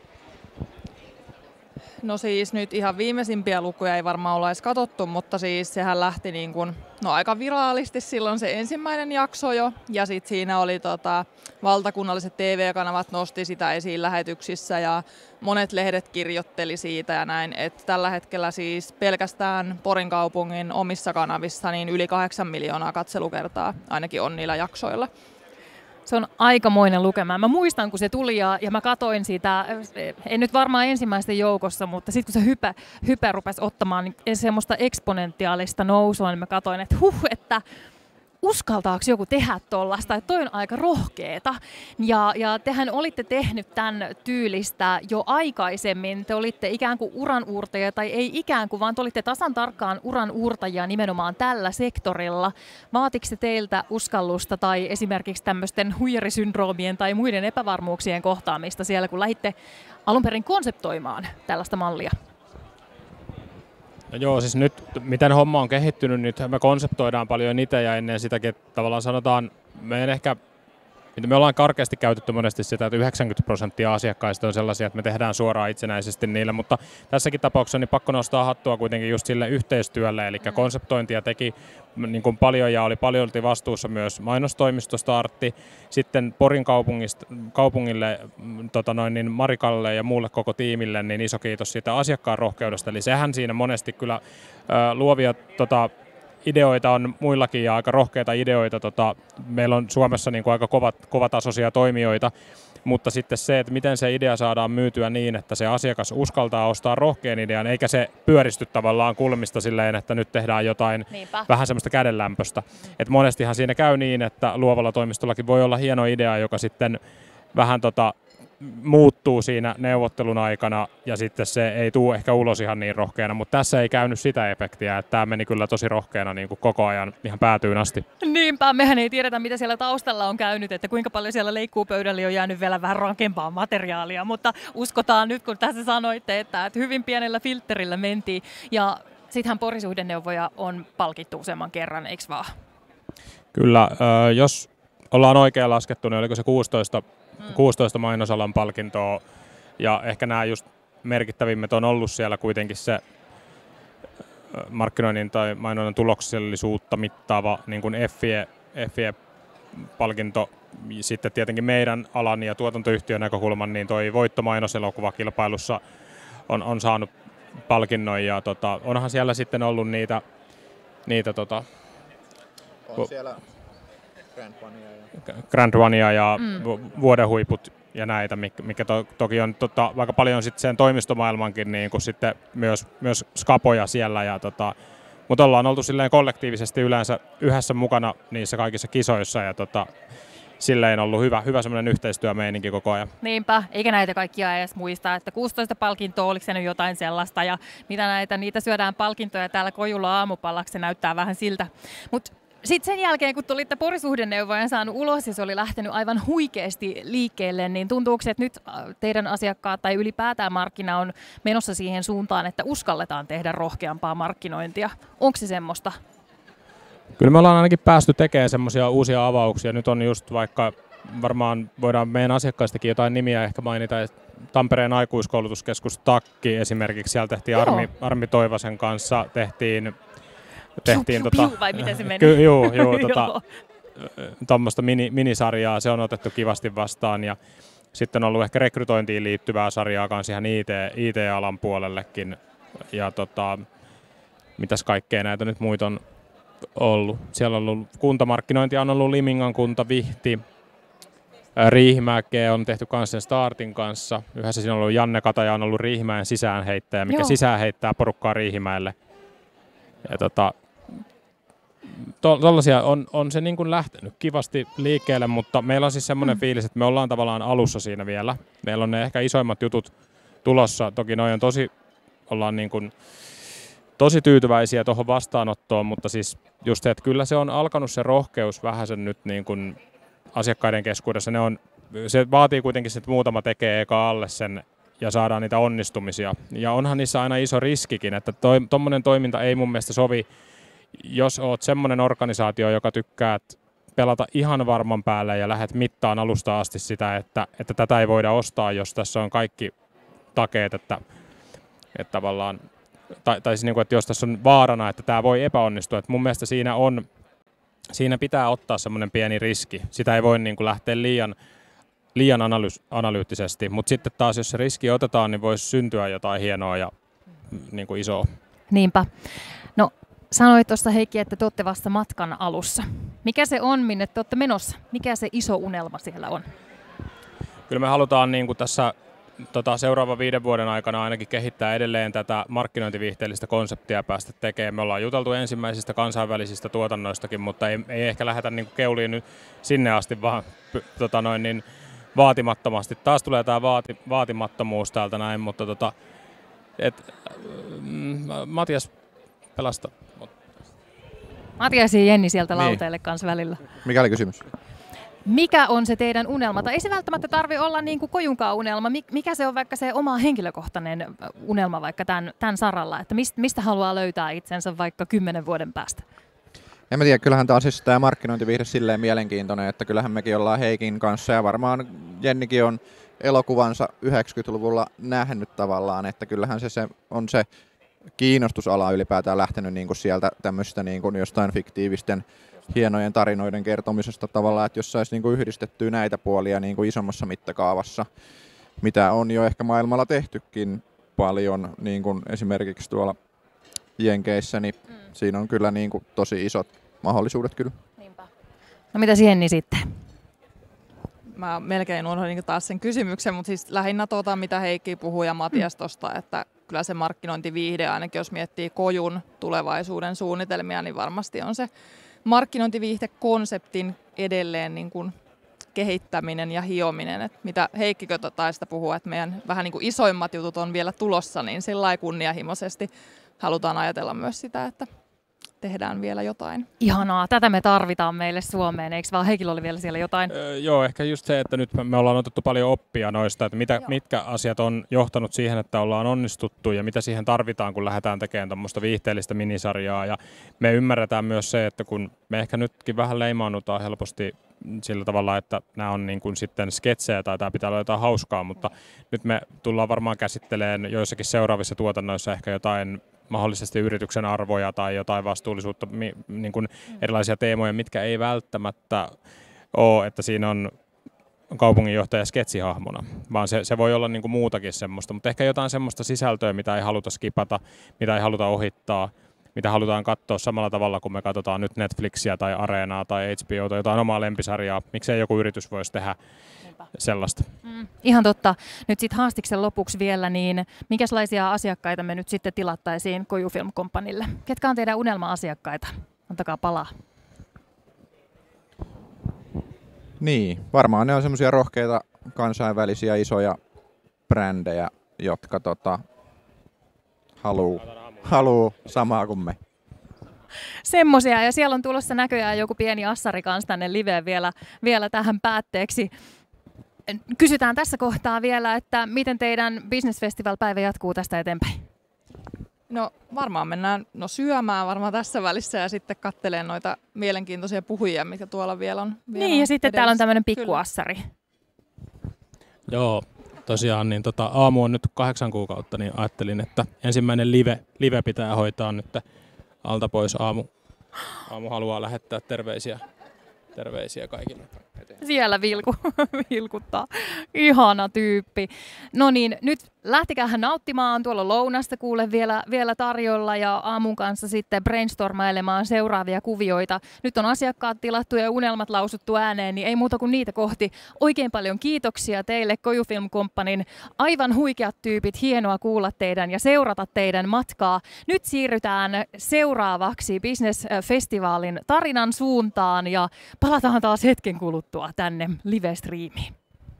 No siis nyt ihan viimeisimpiä lukuja ei varmaan olla edes katsottu, mutta siis sehän lähti niin kuin, no aika viraalisti silloin se ensimmäinen jakso jo. Ja sitten siinä oli tota, valtakunnalliset T V-kanavat nosti sitä esiin lähetyksissä ja monet lehdet kirjoitteli siitä ja näin. Että tällä hetkellä siis pelkästään Porin kaupungin omissa kanavissa niin yli kahdeksan miljoonaa katselukertaa ainakin on niillä jaksoilla. Se on aikamoinen lukema. Mä muistan, kun se tuli ja, ja mä katoin siitä, en nyt varmaan ensimmäisten joukossa, mutta sitten kun se hype, hype rupesi ottamaan niin semmoista eksponentiaalista nousua, niin mä katoin, että huh, että uskaltaako joku tehdä tuollaista, että toi on aika rohkeeta. Ja, ja tehän olitte tehnyt tämän tyylistä jo aikaisemmin. Te olitte ikään kuin uranuurtajia, tai ei ikään kuin, vaan te olitte tasan tarkkaan uranuurtajia nimenomaan tällä sektorilla. Vaatiko se teiltä uskallusta tai esimerkiksi tämmöisten huijarisyndroomien tai muiden epävarmuuksien kohtaamista siellä, kun lähditte alun perin konseptoimaan tällaista mallia? No joo, siis nyt miten homma on kehittynyt, nyt me konseptoidaan paljon itse ja ennen sitäkin, että tavallaan sanotaan, meidän ehkä, me ollaan karkeasti käytetty monesti sitä, että yhdeksänkymmentä prosenttia asiakkaista on sellaisia, että me tehdään suoraan itsenäisesti niille, mutta tässäkin tapauksessa niin pakko nostaa hattua kuitenkin just sille yhteistyölle, eli mm. konseptointia teki niin kuin paljon ja oli paljon vastuussa myös mainostoimisto Startti, sitten Porin kaupungille, tota noin, niin Marikalle ja muulle koko tiimille, niin iso kiitos siitä asiakkaan rohkeudesta, eli sehän siinä monesti kyllä ö, luovia tota, ideoita on muillakin ja aika rohkeita ideoita. Tota, meillä on Suomessa niin kuin aika kovat, kovatasoisia toimijoita, mutta sitten se, että miten se idea saadaan myytyä niin, että se asiakas uskaltaa ostaa rohkean idean, eikä se pyöristy tavallaan kulmista silleen, että nyt tehdään jotain Niinpä. vähän semmoista kädenlämpöstä. Mm. Et monestihan siinä käy niin, että luovalla toimistollakin voi olla hieno idea, joka sitten vähän tota, muuttuu siinä neuvottelun aikana ja sitten se ei tule ehkä ulos ihan niin rohkeana, mutta tässä ei käynyt sitä efektiä, että tämä meni kyllä tosi rohkeana niin kuin koko ajan ihan päätyyn asti. Niinpä, mehän ei tiedetä mitä siellä taustalla on käynyt, että kuinka paljon siellä leikkuupöydälle on jäänyt vielä vähän rankempaa materiaalia, mutta uskotaan nyt kun tässä sanoitte, että hyvin pienellä filterillä mentiin ja sittenhän porisuhdenneuvoja on palkittu useamman kerran, eikö vaan? Kyllä, jos ollaan oikein laskettu, niin oliko se kuusitoista kuusitoista mainosalan palkintoa ja ehkä nämä just merkittävimmät on ollut siellä kuitenkin se markkinoinnin tai mainonnan tuloksellisuutta mittaava niin kuin F I E-palkinto. Sitten tietenkin meidän alan ja tuotantoyhtiön näkökulman, niin toi voittomainoselokuvakilpailussa on, on saanut palkinnon ja tota, onhan siellä sitten ollut niitä, niitä tota, on siellä Grand Vania ja, Grand Vania ja mm. vuoden huiput ja näitä, mikä to, toki on tota, vaikka paljon sitten sen toimistomaailmankin niin kuin sitten myös, myös skapoja siellä. Ja, tota, mutta ollaan oltu silleen kollektiivisesti yleensä yhdessä mukana niissä kaikissa kisoissa ja tota, silleen ollut hyvä, hyvä semmoinen yhteistyömeininki koko ajan. Niinpä, eikä näitä kaikkia edes muista, että kuusitoista palkintoa, oliko se nyt jotain sellaista, ja mitä näitä, niitä syödään palkintoja täällä Kojulla aamupallaksi, se näyttää vähän siltä. Mut sitten sen jälkeen, kun tulitte porisuhdenneuvojen saanut ulos ja se oli lähtenyt aivan huikeasti liikkeelle, niin tuntuuko, että nyt teidän asiakkaat tai ylipäätään markkina on menossa siihen suuntaan, että uskalletaan tehdä rohkeampaa markkinointia? Onko se semmoista? Kyllä me ollaan ainakin päästy tekemään semmoisia uusia avauksia. Nyt on just vaikka, varmaan voidaan meidän asiakkaistakin jotain nimiä ehkä mainita, Tampereen aikuiskoulutuskeskus Takki esimerkiksi, siellä tehtiin Armi, Armi Toivasen kanssa, tehtiin tehtiin piu, tota, piu, vai miten se meni? Ky, juu, juu, tota, tuommoista mini, minisarjaa, se on otettu kivasti vastaan ja sitten on ollut ehkä rekrytointiin liittyvää sarjaa kanssa ihan I T, I T-alan puolellekin ja tota, mitäs kaikkea näitä nyt muita on ollut. Siellä on ollut kuntamarkkinointia, on ollut Limingan kunta, Vihti, Riihimäkeä on tehty kanssa sen Startin kanssa. Yhdessä siinä on ollut Janne Kataja, on ollut Riihimäen sisäänheittäjä, mikä Joo. sisäänheittää porukkaa Riihimäelle. Ja tota, tollaisia on, on se niin kuin lähtenyt kivasti liikkeelle, mutta meillä on siis semmoinen mm. fiilis, että me ollaan tavallaan alussa siinä vielä. Meillä on ne ehkä isoimmat jutut tulossa. Toki noi on tosi, ollaan niin kuin tosi tyytyväisiä tuohon vastaanottoon, mutta siis just se, että kyllä se on alkanut se rohkeus vähän sen nyt niin kuin asiakkaiden keskuudessa. Ne on, se vaatii kuitenkin, että muutama tekee eka alle sen ja saadaan niitä onnistumisia. Ja onhan niissä aina iso riskikin, että tuommoinen toi, toiminta ei mun mielestä sovi, jos oot semmoinen organisaatio, joka tykkäät pelata ihan varman päälle ja lähdet mittaan alusta asti sitä, että, että tätä ei voida ostaa, jos tässä on kaikki takeet, että, että tavallaan, tai, tai siis niin kuin, että jos tässä on vaarana, että tämä voi epäonnistua. Että mun mielestä siinä, on, siinä pitää ottaa semmoinen pieni riski. Sitä ei voi niin kuin lähteä liian liian analyys- analyyttisesti, mutta sitten taas jos se riski otetaan, niin voisi syntyä jotain hienoa ja niin kuin isoa. Niinpä. No sanoit tuossa Heikki, että te olette vasta matkan alussa. Mikä se on, minne te olette menossa? Mikä se iso unelma siellä on? Kyllä me halutaan niin kuin tässä tota, seuraavan viiden vuoden aikana ainakin kehittää edelleen tätä markkinointiviihteellistä konseptia ja päästä tekemään. Me ollaan juteltu ensimmäisistä kansainvälisistä tuotannoistakin, mutta ei, ei ehkä lähdetä niin kuin keuliin nyt sinne asti, vaan tota noin, niin vaatimattomasti. Taas tulee tämä vaati, vaatimattomuus täältä näin, mutta tota, et, mm, Matias pelasta. Matias ja Jenni sieltä niin lauteelle kanssa välillä. Mikä oli kysymys? Mikä on se teidän unelma? Tai ei se välttämättä tarvitse olla niin kuin Kojunkaan unelma. Mikä se on vaikka se oma henkilökohtainen unelma vaikka tämän, tämän saralla? Että mistä, mistä haluaa löytää itsensä vaikka kymmenen vuoden päästä? En mä tiedä, kyllähän tämä on siis tämä markkinointiviihde silleen mielenkiintoinen, että kyllähän mekin ollaan Heikin kanssa ja varmaan Jennikin on elokuvansa yhdeksänkymmentäluvulla nähnyt tavallaan, että kyllähän se, se on se kiinnostusala ylipäätään lähtenyt niin kuin sieltä tämmöistä niin kuin jostain fiktiivisten hienojen tarinoiden kertomisesta tavallaan, että jos saisi niin kuin yhdistettyä näitä puolia niin kuin isommassa mittakaavassa, mitä on jo ehkä maailmalla tehtykin paljon, niin kuin esimerkiksi tuolla Jenkeissä, niin mm. siinä on kyllä niin kuin tosi isot mahdollisuudet kyllä. Niinpä. No mitä Jenni sitten? Mä melkein unohdin taas sen kysymyksen, mutta siis lähinnä tuota, mitä Heikki puhui ja Matias tuosta, että kyllä se markkinointiviihde, ainakin jos miettii Kojun tulevaisuuden suunnitelmia, niin varmasti on se markkinointiviihde-konseptin edelleen niin kuin kehittäminen ja hiominen. Et mitä Heikkikö taisi sitä puhua, että meidän vähän niin kuin isoimmat jutut on vielä tulossa, niin sillä lailla kunnianhimoisesti halutaan ajatella myös sitä, että tehdään vielä jotain. Ihanaa, tätä me tarvitaan meille Suomeen, eikö vaan Heikillä oli vielä siellä jotain? Öö, joo, ehkä just se, että nyt me ollaan otettu paljon oppia noista, että mitä, mitkä asiat on johtanut siihen, että ollaan onnistuttu ja mitä siihen tarvitaan, kun lähdetään tekemään tämmöistä viihteellistä minisarjaa. Ja me ymmärretään myös se, että kun me ehkä nytkin vähän leimaannutaan helposti sillä tavalla, että nämä on niin kuin sitten sketsejä tai tämä pitää olla jotain hauskaa, mutta nyt me tullaan varmaan käsittelemään joissakin seuraavissa tuotannoissa ehkä jotain mahdollisesti yrityksen arvoja tai jotain vastuullisuutta, niin kuin erilaisia teemoja, mitkä ei välttämättä ole, että siinä on kaupunginjohtaja sketsihahmona, vaan se, se voi olla niin kuin muutakin semmoista, mutta ehkä jotain semmoista sisältöä, mitä ei haluta skipata, mitä ei haluta ohittaa, mitä halutaan katsoa samalla tavalla, kun me katsotaan nyt Netflixiä tai Areenaa tai H B O tai jotain omaa lempisarjaa. Miksei joku yritys voisi tehdä sellaista. Mm, ihan totta. Nyt sitten haastiksen lopuksi vielä, niin minkälaisia asiakkaita me nyt sitten tilattaisiin Koju Film Companylle? Ketkä on teidän unelma-asiakkaita? Antakaa palaa. Niin, varmaan ne on semmoisia rohkeita kansainvälisiä isoja brändejä, jotka tota, haluu, haluu samaa kuin me. Semmoisia, ja siellä on tulossa näköjään joku pieni assari kanssa tänne liveen vielä, vielä tähän päätteeksi. Kysytään tässä kohtaa vielä, että miten teidän Business Festival-päivä jatkuu tästä eteenpäin? No varmaan mennään no, syömään varmaan tässä välissä ja sitten kattelee noita mielenkiintoisia puhujia, mitkä tuolla vielä on. Vielä niin, ja on sitten edessä. Täällä on tämmöinen pikkuassari. Joo, tosiaan niin tota, aamu on nyt kahdeksan kuukautta, niin ajattelin, että ensimmäinen live, live pitää hoitaa nyt alta pois. Aamu, aamu haluaa lähettää terveisiä, terveisiä kaikille. Siellä vilku, vilkuttaa. Ihana tyyppi. No niin, nyt lähtikähän nauttimaan. Tuolla lounasta kuule vielä, vielä tarjolla ja aamun kanssa sitten brainstormailemaan seuraavia kuvioita. Nyt on asiakkaat tilattu ja unelmat lausuttu ääneen, niin ei muuta kuin niitä kohti. Oikein paljon kiitoksia teille Koju Film Companyn. Aivan huikeat tyypit. Hienoa kuulla teidän ja seurata teidän matkaa. Nyt siirrytään seuraavaksi Business Festivalin tarinan suuntaan ja palataan taas hetken kuluttua tänne live-striimiin.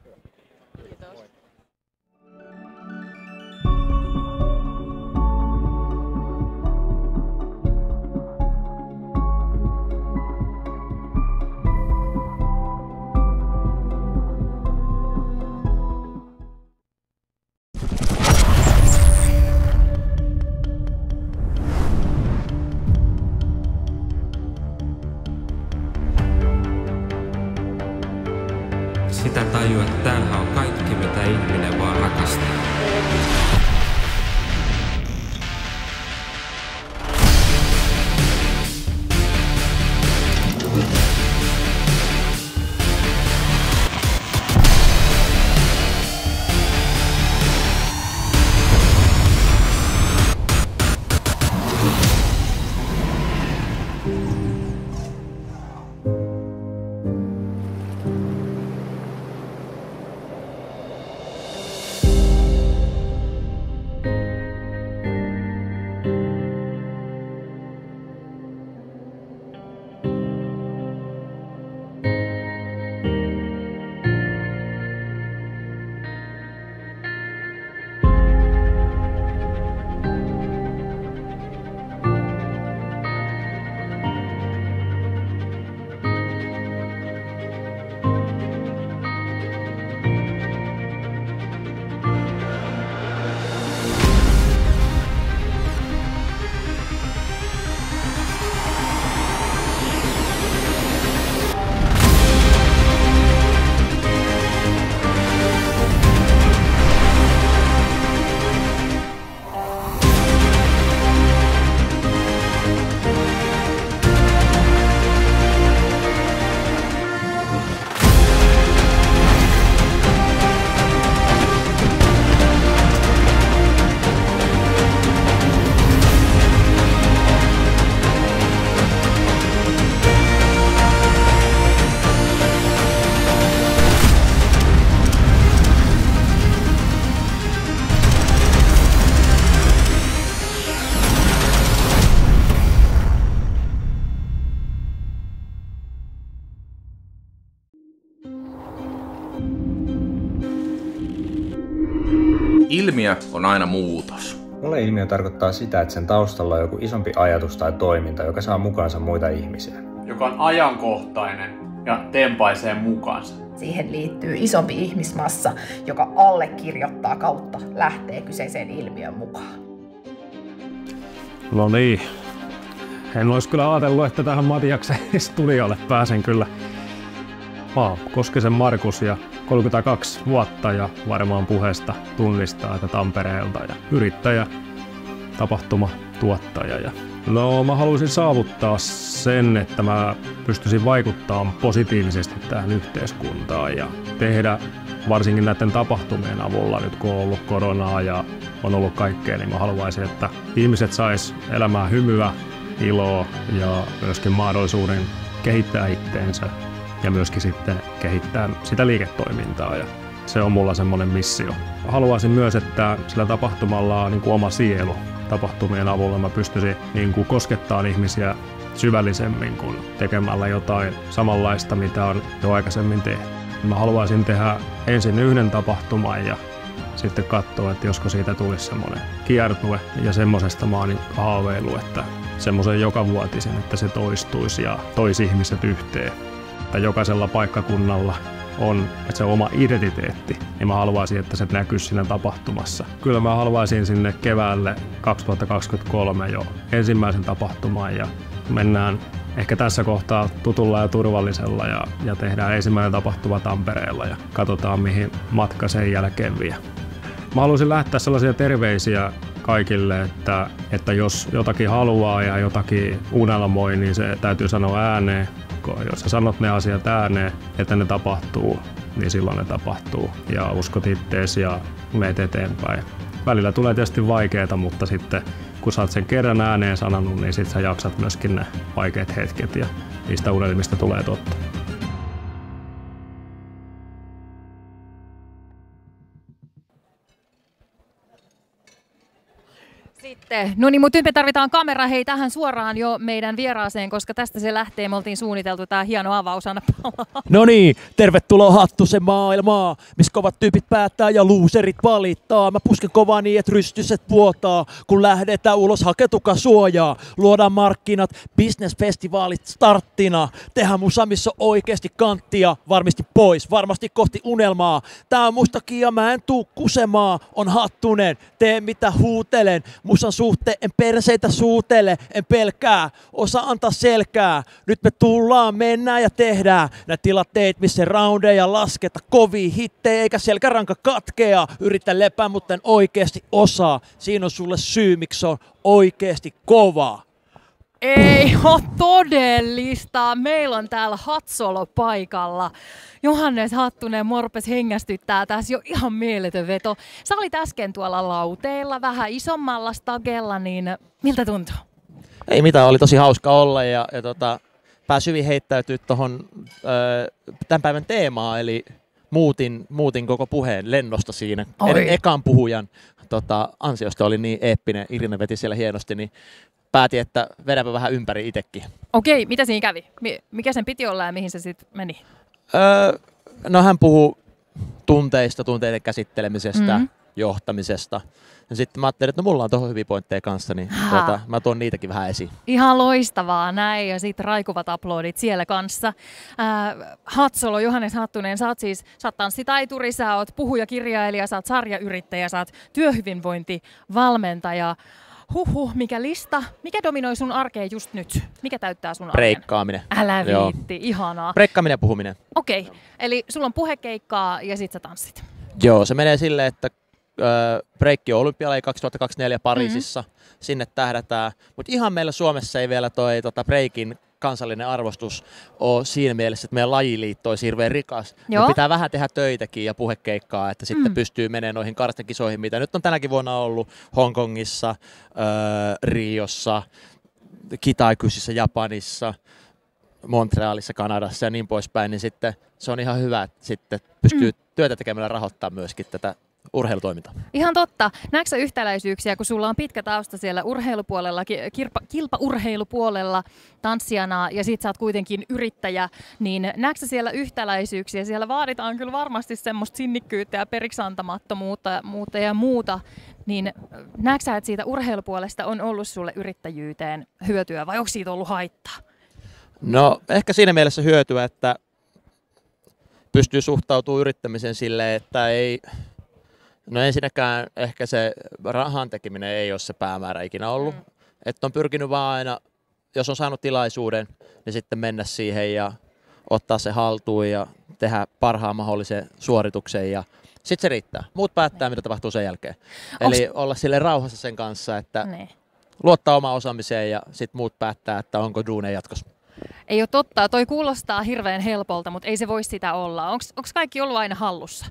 Sitä tajua, että täällä on kaikki, mitä ihminen vaan rakastaa. Ilmiö on aina muutos. Mulle ilmiö tarkoittaa sitä, että sen taustalla on joku isompi ajatus tai toiminta, joka saa mukaansa muita ihmisiä. Joka on ajankohtainen ja tempaisee mukaansa. Siihen liittyy isompi ihmismassa, joka allekirjoittaa kautta lähtee kyseiseen ilmiön mukaan. No niin. En olisi kyllä ajatellut, että tähän Matiaksen studiolle pääsen kyllä. Mä oon Koskisen Markus ja kolmekymmentäkaksi vuotta ja varmaan puheesta tunnistaa, että Tampereelta ja yrittäjä, tapahtumatuottaja. Ja no mä haluaisin saavuttaa sen, että mä pystyisin vaikuttamaan positiivisesti tähän yhteiskuntaan ja tehdä varsinkin näiden tapahtumien avulla nyt kun on ollut koronaa ja on ollut kaikkea, niin mä haluaisin, että ihmiset sais elämään hymyä, iloa ja myöskin mahdollisuuden kehittää itteensä ja myöskin sitten kehittää sitä liiketoimintaa. Ja se on mulla semmoinen missio. Haluaisin myös, että sillä tapahtumalla on niin kuin oma sielu. Tapahtumien avulla mä pystyisin niin kuin koskettamaan ihmisiä syvällisemmin kuin tekemällä jotain samanlaista, mitä on jo aikaisemmin tehty. Mä haluaisin tehdä ensin yhden tapahtuman ja sitten katsoa, että josko siitä tulisi semmoinen kiertue. Ja semmoisesta mä oon haaveillut, että semmoisen jokavuotisen, että se toistuisi ja toisi ihmiset yhteen. Että jokaisella paikkakunnalla on se oma identiteetti, niin mä haluaisin, että se näkyisi siinä tapahtumassa. Kyllä mä haluaisin sinne keväälle kaksituhattakaksikymmentäkolme jo ensimmäisen tapahtuman ja mennään ehkä tässä kohtaa tutulla ja turvallisella ja, ja tehdään ensimmäinen tapahtuma Tampereella ja katsotaan mihin matka sen jälkeen vie. Mä haluaisin lähettää sellaisia terveisiä kaikille, että, että jos jotakin haluaa ja jotakin unelmoi, niin se täytyy sanoa ääneen. Jos sä sanot ne asiat ääneen, että ne tapahtuu, niin silloin ne tapahtuu. Ja uskot ittees ja meet eteenpäin. Välillä tulee tietysti vaikeaa, mutta sitten kun sä oot sen kerran ääneen sanonut, niin sit sä jaksat myöskin ne vaikeat hetket ja niistä unelmista tulee totta. Sitten. No niin, mutta nyt me tarvitaan kamera hei tähän suoraan jo meidän vieraaseen, koska tästä se lähtee. Me oltiin suunniteltu tää hieno avaus, anna palaa. No niin, tervetuloa Hattusen maailmaa, missä kovat tyypit päättää ja luuserit valittaa. Mä pusken kovaa niin, että rystyset vuotaa, kun lähdetään ulos haketuka suojaa. Luodaan markkinat, business-festivaalit starttina. Tehdään musa, missä on oikeesti kanttia, varmasti pois, varmasti kohti unelmaa. Tää on mustakin ja mä en tuu kusemaa, on Hattunen, tee mitä huutelen. Musan suhteen en perseitä suutele, en pelkää, osa antaa selkää. Nyt me tullaan, mennään ja tehdään. Nää tilanteet, missä roundeja lasketa, kovia hittejä eikä selkäranka katkea. Yritä lepää, mutta en oikeesti osaa. Siinä on sulle syy, miksi on oikeesti kovaa. Ei oo todellista. Meillä on täällä Hatsolo paikalla. Johannes Hattunen, mua rupes hengästyttää tässä jo ihan mieletön veto. Sä olit äsken tuolla lauteilla, vähän isommalla stagella, niin miltä tuntuu? Ei mitään, oli tosi hauska olla ja, ja tota, pääsi hyvin heittäytyä tuohon tämän päivän teemaan, eli muutin, muutin koko puheen lennosta siinä. En, ekan puhujan tota, ansiosta oli niin eeppinen, Irina veti siellä hienosti, niin päätin, että vedäpä vähän ympäri itsekin. Okei, mitä siinä kävi? Mikä sen piti olla ja mihin se sitten meni? Öö, no hän puhuu tunteista, tunteiden käsittelemisestä, mm-hmm. johtamisesta. Ja sitten mä ajattelin, että no mulla on tuohon hyviä pointteja kanssa, niin tuota, mä tuon niitäkin vähän esiin. Ihan loistavaa näin ja sitten raikuvat aplodit siellä kanssa. Äh, Hatsolo, Johannes Hattunen, sä oot siis sä oot tanssitaituri, sä oot puhujakirjailija, sä oot sarjayrittäjä, sä oot työhyvinvointivalmentaja. Huhhuh, mikä lista? Mikä dominoi sun arkea just nyt? Mikä täyttää sun arkea? Breikkaaminen. Älä viitti, Joo. ihanaa. Breikkaaminen ja puhuminen. Okei, okay. Eli sulla on puhekeikkaa ja sit sä tanssit. Joo, se menee silleen, että äh, breikki on olympialaji kaksituhattakaksikymmentäneljä Pariisissa. Mm-hmm. Sinne tähdätään. Mutta ihan meillä Suomessa ei vielä toi tota, breikin kansallinen arvostus ole siinä mielessä, että meidän lajiliitto olisi hirveän rikas. Me pitää vähän tehdä töitäkin ja puhekeikkaa, että sitten mm. pystyy menemään noihin karstakisoihin, mitä nyt on tänäkin vuonna ollut Hongkongissa, äh, Riossa, Kitaikysissä, Japanissa, Montrealissa, Kanadassa ja niin poispäin, niin sitten se on ihan hyvä, että sitten pystyy mm. työtä tekemällä rahoittaa myöskin tätä urheilutoiminta. Ihan totta. Näetkö sä yhtäläisyyksiä, kun sulla on pitkä tausta siellä urheilupuolella, kirpa, kilpaurheilupuolella tanssijana ja sit sä oot kuitenkin yrittäjä, niin näetkö sä siellä yhtäläisyyksiä? Siellä vaaditaan kyllä varmasti semmoista sinnikkyyttä ja periksantamattomuutta ja muuta ja muuta. Niin näetkö sä, että siitä urheilupuolesta on ollut sulle yrittäjyyteen hyötyä vai onko siitä ollut haittaa? No ehkä siinä mielessä hyötyä, että pystyy suhtautumaan yrittämiseen silleen, että ei... No ensinnäkään ehkä se rahan tekeminen ei ole se päämäärä ikinä ollut. Mm. Että on pyrkinyt vaan aina, jos on saanut tilaisuuden, niin sitten mennä siihen ja ottaa se haltuun ja tehdä parhaan mahdollisen suorituksen ja sitten se riittää. Muut päättää, mitä tapahtuu sen jälkeen. Onks... Eli olla sille rauhassa sen kanssa, että ne. luottaa omaan osaamiseen ja sitten muut päättää, että onko duune jatkossa. Ei ole totta. Toi kuulostaa hirveän helpolta, mutta ei se voi sitä olla. Onko kaikki ollut aina hallussa?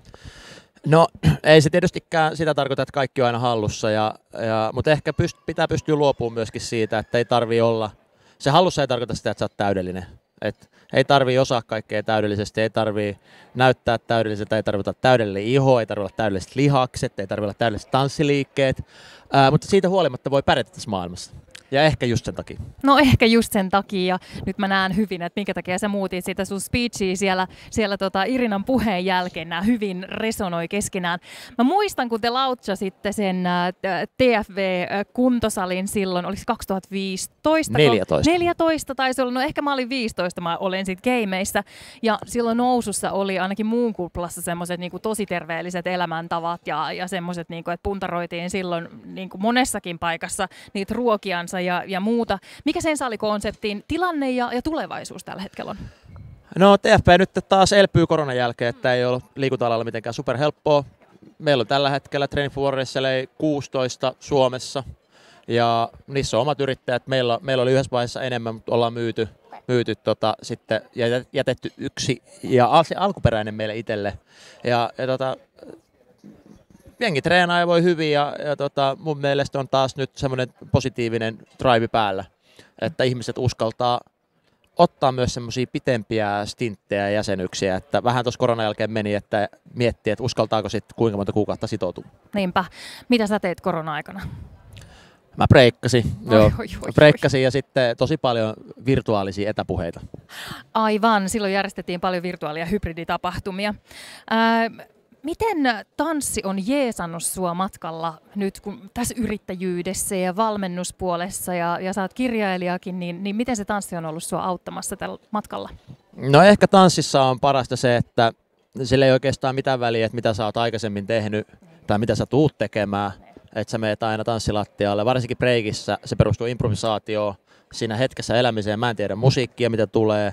No ei se tietystikään sitä tarkoita, että kaikki on aina hallussa, ja, ja, mutta ehkä pyst, pitää pystyä luopumaan myöskin siitä, että ei tarvitse olla. Se hallussa ei tarkoita sitä, että sä oot täydellinen. Et ei tarvii osaa kaikkea täydellisesti, ei tarvii näyttää täydelliseltä, ei tarvita täydellinen iho, ei tarvitse olla täydelliset lihakset, ei tarvitse olla täydelliset tanssiliikkeet, ää, mutta siitä huolimatta voi pärjätä tässä maailmassa. Ja ehkä just sen takia. No ehkä just sen takia. Nyt mä näen hyvin, että minkä takia sä muutit sitä sun speechia siellä, siellä tota Irinan puheen jälkeen. Nämä hyvin resonoi keskenään. Mä muistan, kun te lautsasitte sen äh, T F V-kuntosalin silloin, oliko kaksituhattaviisitoista? neljätoista. neljätoista taisi olla. No ehkä mä olin viisitoista, mä olen sitten gameissä. Ja silloin nousussa oli ainakin muun kuplassa semmoiset niinku tosi terveelliset elämäntavat ja, ja semmoiset, niinku, että puntaroitiin silloin niinku monessakin paikassa niitä ruokiansa Ja, ja muuta. Mikä sen salikonseptin tilanne ja, ja tulevaisuus tällä hetkellä on? No T F P nyt taas elpyy koronan jälkeen, että ei ole liikunta-alalla mitenkään superhelppoa. Meillä on tällä hetkellä Training for Warriors kuusitoista Suomessa ja niissä on omat yrittäjät. Meillä, meillä oli yhdessä vaiheessa enemmän, mutta ollaan myyty, myyty tota, sitten ja jätetty yksi ja se alkuperäinen meille itselle. Ja, ja tota, jengi treenaa ja voi hyvin ja, ja tota, mun mielestä on taas nyt semmoinen positiivinen drive päällä, että ihmiset uskaltaa ottaa myös semmoisia pitempiä stinttejä ja jäsenyksiä, että vähän tuossa koronan jälkeen meni, että miettii, että uskaltaako sitten kuinka monta kuukautta sitoutua. Niinpä. Mitä sä teit korona-aikana? Mä breikkasin, oi, joo. Oi, oi, breikkasin ja sitten tosi paljon virtuaalisia etäpuheita. Aivan, silloin järjestettiin paljon virtuaalia hybriditapahtumia. Ää, Miten tanssi on jeesannut sua matkalla nyt kun tässä yrittäjyydessä ja valmennuspuolessa ja, ja sä oot kirjailijakin, niin, niin miten se tanssi on ollut sua auttamassa tällä matkalla? No ehkä tanssissa on parasta se, että sillä ei oikeastaan mitään väliä, että mitä sä oot aikaisemmin tehnyt tai mitä sä tuut tekemään, että sä meet aina tanssilattialle. Varsinkin breikissä se perustuu improvisaatioon, siinä hetkessä elämiseen. Mä en tiedä musiikkia, mitä tulee.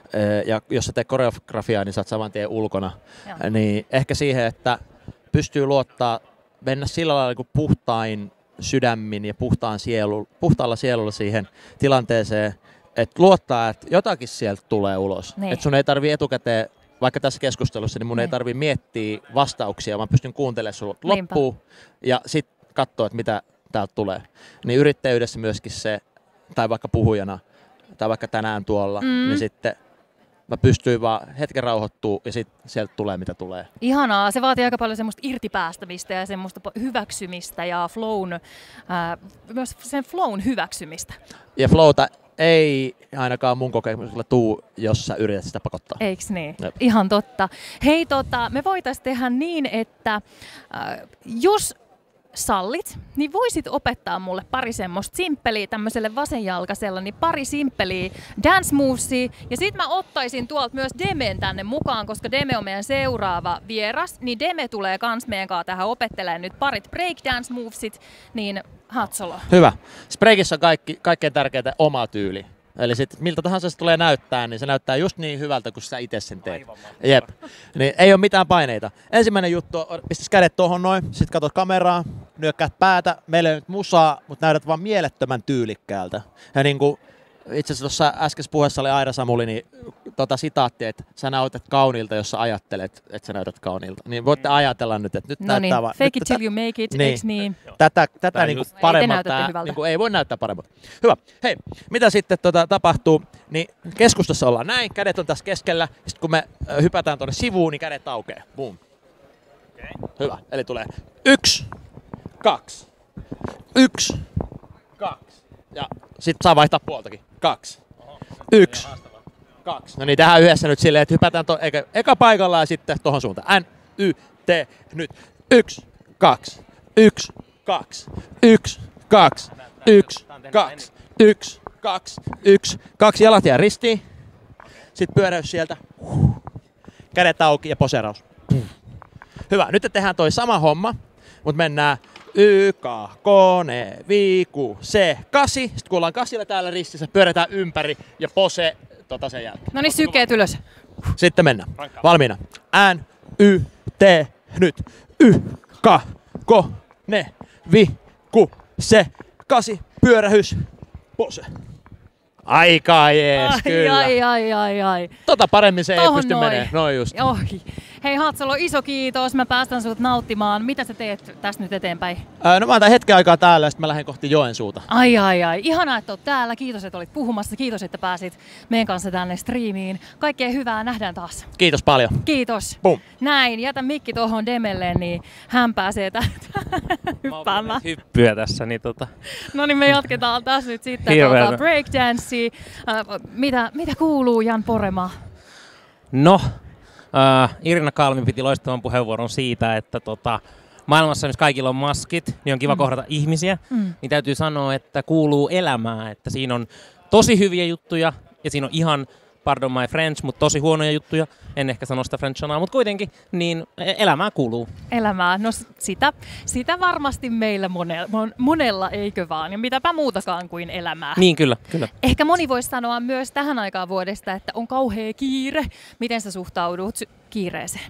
Ja jos sä teet koreografiaa, niin sä oot saman tien ulkona. Ja. Niin ehkä siihen, että pystyy luottaa, mennä sillä lailla niin puhtain sydämin ja puhtaan sielu, puhtaalla sielulla siihen tilanteeseen, että luottaa, että jotakin sieltä tulee ulos. Niin. Että sun ei tarvitse etukäteen, vaikka tässä keskustelussa, niin mun niin. ei tarvitse miettiä vastauksia, vaan pystyn kuuntelemaan sun loppuun ja sitten katsoa, että mitä täältä tulee. Niin yrittäjyydessä myöskin se, tai vaikka puhujana, tai vaikka tänään tuolla, mm. niin sitten mä pystyin vaan hetken rauhoittua ja sitten sieltä tulee mitä tulee. Ihanaa. Se vaatii aika paljon semmoista irtipäästämistä ja semmoista hyväksymistä ja flown, ää, myös sen flown hyväksymistä. Ja flowta ei ainakaan mun kokemuksella tuu, jos sä yrität sitä pakottaa. Eiks niin? Jep. Ihan totta. Hei, tota, me voitaisiin tehdä niin, että äh, jos sallit, niin voisit opettaa mulle pari semmoista simppeliä tämmöiselle vasenjalkaisella, niin pari simppeliä dance movesia. Ja sit mä ottaisin tuolta myös Demen tänne mukaan, koska Deme on meidän seuraava vieras. Niin Deme tulee kans meidän kanssa tähän opettelemaan nyt parit breakdance movesit, niin Hatsolo. Hyvä. Breakissä on kaikki, kaikkein tärkeintä oma tyyli. Eli sit, miltä tahansa se tulee näyttää, niin se näyttää just niin hyvältä, kun sä itse sen teet. Jep. Niin ei ole mitään paineita. Ensimmäinen juttu on, pistäs kädet tohon noin, sit katot kameraa, nyökkäät päätä, meillä ei nyt musaa, mutta näytät vaan mielettömän tyylikkäältä. Ja niin kuin itse asiassa tuossa äskeisessä puheessa oli Aira Samuli, niin tota sitaatti, että sä näytät kauniilta, jos sä ajattelet, että sä näytät kauniilta. Niin voitte ajatella nyt, että nyt no näyttää niin, vaan. Fake it till you make it, niin, eiks niin? Tätä, tätä niinku paremmalta, niinku ei voi näyttää paremmalta. Hyvä. Hei, mitä sitten tota, tapahtuu? Niin keskustassa ollaan näin, kädet on tässä keskellä. Sitten kun me hypätään tuonne sivuun, niin kädet aukeaa. Boom. Okay. Hyvä. Eli tulee yksi, kaksi, yksi, kaksi. Ja sitten saa vaihtaa puoltakin. Kaksi. Oho, yksi. Kaksi. No niin, tehdään yhdessä nyt silleen, että hypätään to, eka, eka paikalla ja sitten tohon suuntaan. N, Y, T, nyt. Yksi, kaksi, yksi, kaksi, yksi, kaksi, yksi, kaksi, yksi, kaksi, yksi, kaksi. Jalat jää ristiin. Sitten pyöräys sieltä. Kädet auki ja poseraus. Hyvä. Nyt tehdään toi sama homma, mutta mennään Y, K, K, N, viiku, C, kasi. Sitten kun ollaan kasilla täällä ristissä, pyörätään ympäri ja pose tota sen jälkeen. No niin, sykkeet ylös. Sitten mennään. Valmiina. N, Y, T, nyt. Y, K, K, N, viiku, C, kasi, pyörähys, pose. Aika jees, ai, kyllä. Ai, ai, ai, ai. Tota paremmin se Tohon ei pysty noin. menemään. Noin just. Ohi. Hei Hatsalo, iso kiitos. Mä päästän sut nauttimaan. Mitä sä teet tästä nyt eteenpäin? Ää, no mä oon hetken aikaa täällä ja sitten mä lähden kohti Joensuuta. Ai ai ai. Ihanaa, että oot täällä. Kiitos, että olit puhumassa. Kiitos, että pääsit meidän kanssa tänne striimiin. Kaikkea hyvää. Nähdään taas. Kiitos paljon. Kiitos. Boom. Näin. Jätä mikki tuohon Demelle, niin hän pääsee täältä hyppäämään. Hyppyä tässä, niin tota... No niin, me jatketaan tässä nyt sitten tuota breakdancea. Äh, mitä, mitä kuuluu, Jan Porema? No, äh, Irina Kalmi piti loistavan puheenvuoron siitä, että tota, maailmassa, jos kaikilla on maskit, niin on kiva mm. kohdata ihmisiä. Mm. Niin täytyy sanoa, että kuuluu elämää, että siinä on tosi hyviä juttuja ja siinä on ihan, pardon my French, mutta tosi huonoja juttuja. En ehkä sano sitä French-sanaa, mutta kuitenkin, niin elämää kuuluu. Elämää, no sitä, sitä varmasti meillä monella, monella, eikö vaan? Ja mitäpä muutakaan kuin elämää. Niin, kyllä, kyllä. Ehkä moni voisi sanoa myös tähän aikaan vuodesta, että on kauhea kiire. Miten sä suhtaudut kiireeseen?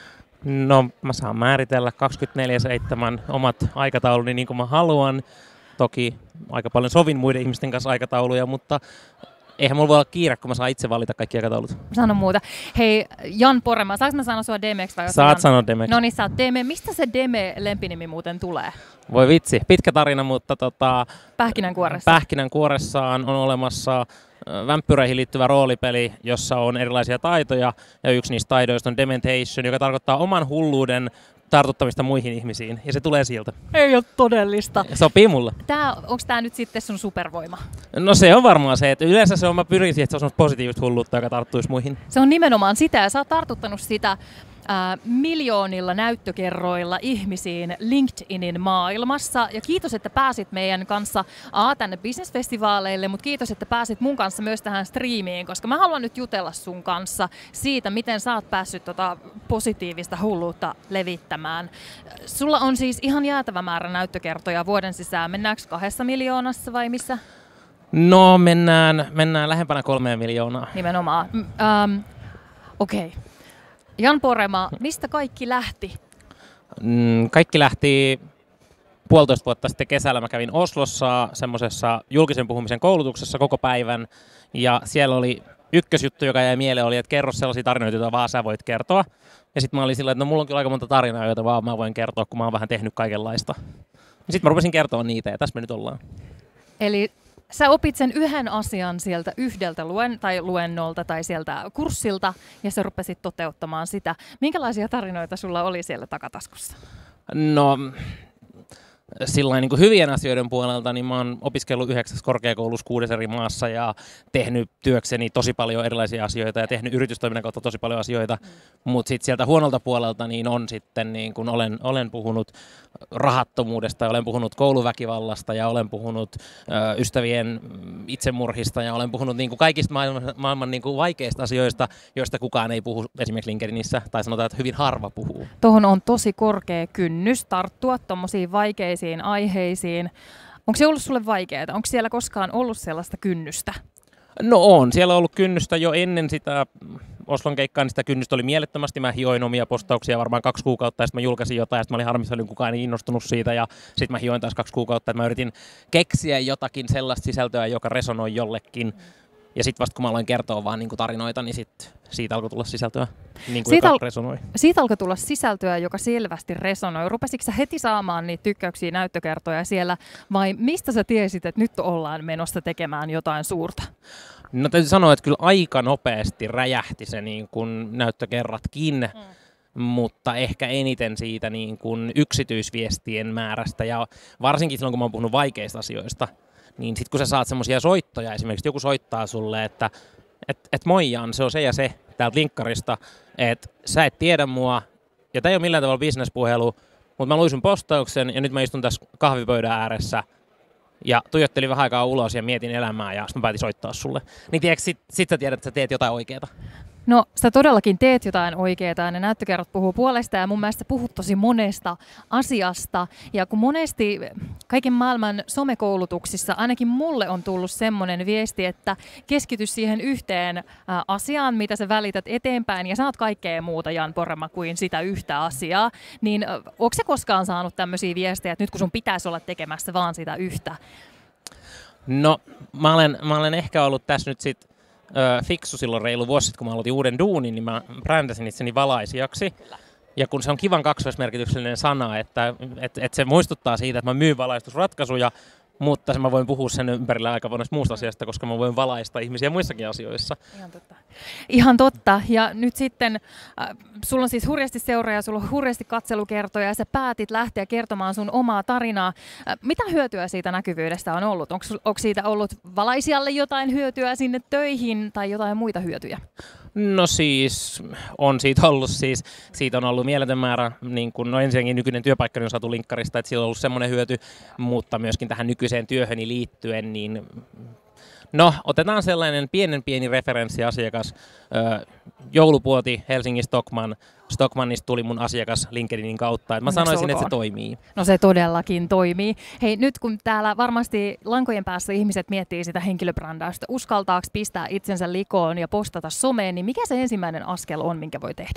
No, mä saan määritellä kaksikymmentäneljä seitsemän omat aikatauluni niin kuin mä haluan. Toki aika paljon sovin muiden ihmisten kanssa aikatauluja, mutta eihän mulla voi olla kiire, kun mä saan itse valita kaikki aikataulut. Sano muuta. Hei, Jan Porema, saanko mä sanoa sua Demeksi? Saat sanoa Demeksi. No niin, sä oot Deme. Mistä se Deme-lempinimi muuten tulee? Voi vitsi, pitkä tarina, mutta tota... Pähkinänkuoressa. Pähkinänkuoressaan on olemassa vampyyreihin liittyvä roolipeli, jossa on erilaisia taitoja, ja yksi niistä taidoista on Dementation, joka tarkoittaa oman hulluuden tartuttamista muihin ihmisiin, ja se tulee sieltä. Ei ole todellista. Sopii mulle. Tää, onks tää nyt sitten sun supervoima? No se on varmaan se, että yleensä se on, mä pyrin siihen, että se on semmoista positiivista hulluutta, joka tarttuisi muihin. Se on nimenomaan sitä, ja sä oot tartuttanut sitä Äh, miljoonilla näyttökerroilla ihmisiin LinkedInin maailmassa. Ja kiitos, että pääsit meidän kanssa A, tänne businessfestivaaleille, mutta kiitos, että pääsit mun kanssa myös tähän striimiin, koska mä haluan nyt jutella sun kanssa siitä, miten sä oot päässyt tota positiivista hulluutta levittämään. Sulla on siis ihan jäätävä määrä näyttökertoja vuoden sisään. Mennäänkö kahdessa miljoonassa vai missä? No, mennään, mennään lähempänä kolmeen miljoonaa. Nimenomaan. Mm, ähm, Okei. Okay. Jan Porema, mistä kaikki lähti? Mm, kaikki lähti puolitoista vuotta sitten kesällä. Mä kävin Oslossa semmoisessa julkisen puhumisen koulutuksessa koko päivän. Ja siellä oli ykkösjuttu, joka jäi mieleen, oli, että kerro sellaisia tarinoita, joita vaan sä voit kertoa. Ja sitten mä olin sillä, että no mulla on kyllä aika monta tarinaa, joita vaan mä voin kertoa, kun mä oon vähän tehnyt kaikenlaista. Ja sitten mä rupesin kertoa niitä, ja tässä me nyt ollaan. Eli sä opit sen yhden asian sieltä yhdeltä luen, tai luennolta tai sieltä kurssilta, ja sä rupesit toteuttamaan sitä. Minkälaisia tarinoita sulla oli siellä takataskussa? No, sillain niin kuin hyvien asioiden puolelta, niin mä oon opiskellut yhdeksässä korkeakoulussa kuudessa eri maassa ja tehnyt työkseni tosi paljon erilaisia asioita ja tehnyt yritystoiminnan kautta tosi paljon asioita. Mm. Mutta sitten sieltä huonolta puolelta niin on sitten, niin kun olen, olen puhunut rahattomuudesta, olen puhunut kouluväkivallasta ja olen puhunut ö, ystävien itsemurhista ja olen puhunut niin kuin kaikista maailman, maailman niin kuin vaikeista asioista, joista kukaan ei puhu esimerkiksi LinkedInissä, tai sanotaan, että hyvin harva puhuu. Tuohon on tosi korkea kynnys tarttua tommosiin vaikeisiin aiheisiin. Onko se ollut sulle vaikeaa? Onko siellä koskaan ollut sellaista kynnystä? No on. Siellä on ollut kynnystä jo ennen sitä Oslon keikkaa, niin sitä kynnystä oli mielettömästi. Mä hioin omia postauksia varmaan kaksi kuukautta ja sitten mä julkaisin jotain ja sitten mä olin harmissani, kukaan ei innostunut siitä ja sitten mä hioin taas kaksi kuukautta, että mä yritin keksiä jotakin sellaista sisältöä, joka resonoi jollekin. Ja sitten vasta kun mä aloin kertoa vaan niinku tarinoita, niin sit siitä alkoi tulla sisältöä, niin kuin siitä joka al- resonoi. Siitä alkoi tulla sisältöä, joka selvästi resonoi. Rupesitko sä heti saamaan niitä tykkäyksiä, näyttökertoja siellä, vai mistä sä tiesit, että nyt ollaan menossa tekemään jotain suurta? No täytyy sanoa, että kyllä aika nopeasti räjähti se niin kuin näyttökerratkin, mm. mutta ehkä eniten siitä niin kuin yksityisviestien määrästä ja varsinkin silloin, kun mä oon puhunut vaikeista asioista, niin sit kun sä saat semmoisia soittoja, esimerkiksi joku soittaa sulle, että et, et moi Jan, se on se ja se täältä linkkarista, että sä et tiedä mua, ja tää ei ole millään tavalla bisnespuhelu, mutta mä luin sun postauksen ja nyt mä istun tässä kahvipöydän ääressä ja tuijottelin vähän aikaa ulos ja mietin elämää ja sitten mä päätin soittaa sulle. Niin tiedätkö, sit, sit sä tiedät, että sä teet jotain oikeeta. No, sä todellakin teet jotain oikeaa ja ne näyttökerrot puhuu puolesta ja mun mielestä puhut tosi monesta asiasta. Ja kun monesti kaiken maailman somekoulutuksissa ainakin mulle on tullut semmoinen viesti, että keskity siihen yhteen asiaan, mitä sä välität eteenpäin ja saat kaikkea muuta, Jan Porema, kuin sitä yhtä asiaa. Niin onko sä koskaan saanut tämmöisiä viestejä, että nyt kun sun pitäisi olla tekemässä vaan sitä yhtä? No, mä olen, mä olen ehkä ollut tässä nyt sit ö, fiksu silloin reilu vuosi sitten, kun mä aloitin uuden duunin, niin mä brändäsin itseni valaisijaksi. Ja kun se on kivan kaksoismerkityksellinen sana, että et, et se muistuttaa siitä, että mä myyn valaistusratkaisuja, mutta mä voin puhua sen ympärillä aika monesta muusta asiasta, koska mä voin valaista ihmisiä muissakin asioissa. Ihan totta. Ihan totta. Ja nyt sitten, äh, sulla on siis hurjasti seuraajia, sulla on hurjasti katselukertoja ja sä päätit lähteä kertomaan sun omaa tarinaa. Äh, mitä hyötyä siitä näkyvyydestä on ollut? Onko, onko siitä ollut valaisijalle jotain hyötyä sinne töihin tai jotain muita hyötyjä? No siis, on siitä ollut siis, siitä on ollut mieletön määrä, niin kun, no ensinnäkin nykyinen työpaikkani on saatu linkkarista, että sillä on ollut semmoinen hyöty, mutta myöskin tähän nykyiseen työhöni liittyen, niin no otetaan sellainen pienen pieni referenssiasiakas, öö, joulupuoti Helsingin Stockmann, Stockmannista tuli mun asiakas LinkedInin kautta, että mä sanoisin, että se toimii. No se todellakin toimii. Hei, nyt kun täällä varmasti lankojen päässä ihmiset miettii sitä henkilöbrändäystä, uskaltaako pistää itsensä likoon ja postata someen, niin mikä se ensimmäinen askel on, minkä voi tehdä?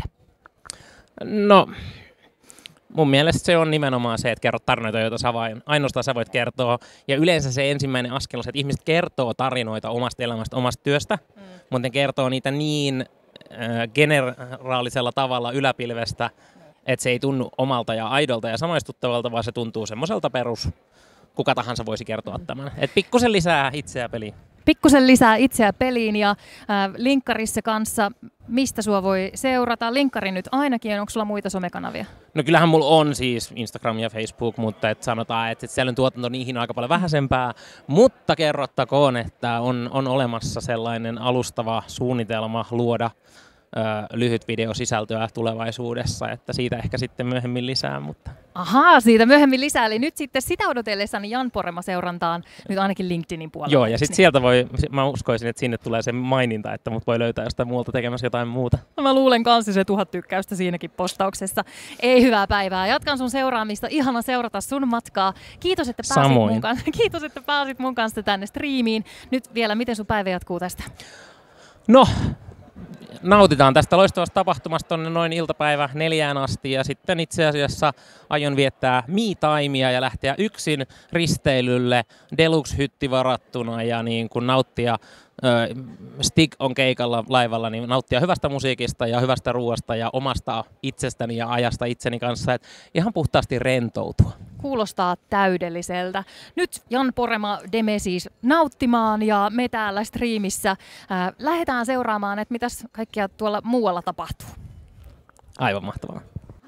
No, mun mielestä se on nimenomaan se, että kerrot tarinoita, joita sä vain, ainoastaan sä voit kertoa. Ja yleensä se ensimmäinen askel on se, että ihmiset kertoo tarinoita omasta elämästä, omasta työstä, mm. mutta ne kertoo niitä niin generaalisella tavalla yläpilvestä, että se ei tunnu omalta ja aidolta ja samaistuttavalta, vaan se tuntuu semmoiselta perus, kuka tahansa voisi kertoa tämän. Et pikkusen lisää itseä peliin. Pikkusen lisää itseä peliin ja äh, linkkarissa kanssa, mistä sua voi seurata? Linkkari nyt ainakin, onko sulla muita somekanavia? No kyllähän mulla on siis Instagram ja Facebook, mutta et sanotaan, että siellä on tuotanto niihin aika paljon vähäisempää, mutta kerrottakoon, että on, on olemassa sellainen alustava suunnitelma luoda lyhyt videosisältöä tulevaisuudessa, että siitä ehkä sitten myöhemmin lisää. Mutta. Ahaa, siitä myöhemmin lisää. Eli nyt sitten sitä odotellessani Jan Porema seurantaan nyt ainakin LinkedInin puolella. Joo, ja sitten sieltä voi, mä uskoisin, että sinne tulee se maininta, että mut voi löytää jostain muualta tekemässä jotain muuta. Mä luulen kanssa se tuhat tykkäystä siinäkin postauksessa. Ei hyvää päivää. Jatkan sun seuraamista. Ihana seurata sun matkaa. Kiitos, että pääsit Samoin. mun kanssa. Kiitos, että pääsit mun kanssa tänne striimiin. Nyt vielä, miten sun päivä jatkuu tästä? No, nautitaan tästä loistavasta tapahtumasta tonne noin iltapäivä neljään asti ja sitten itse asiassa aion viettää me-timea ja lähteä yksin risteilylle, deluxe-hytti varattuna ja niin kun nauttia, äh, Stig on keikalla laivalla, niin nauttia hyvästä musiikista ja hyvästä ruoasta ja omasta itsestäni ja ajasta itseni kanssa, et ihan puhtaasti rentoutua. Kuulostaa täydelliseltä. Nyt Jan Porema Deme siis nauttimaan ja me täällä striimissä äh, lähdetään seuraamaan, että mitäs kaikkea tuolla muualla tapahtuu. Aivan mahtavaa.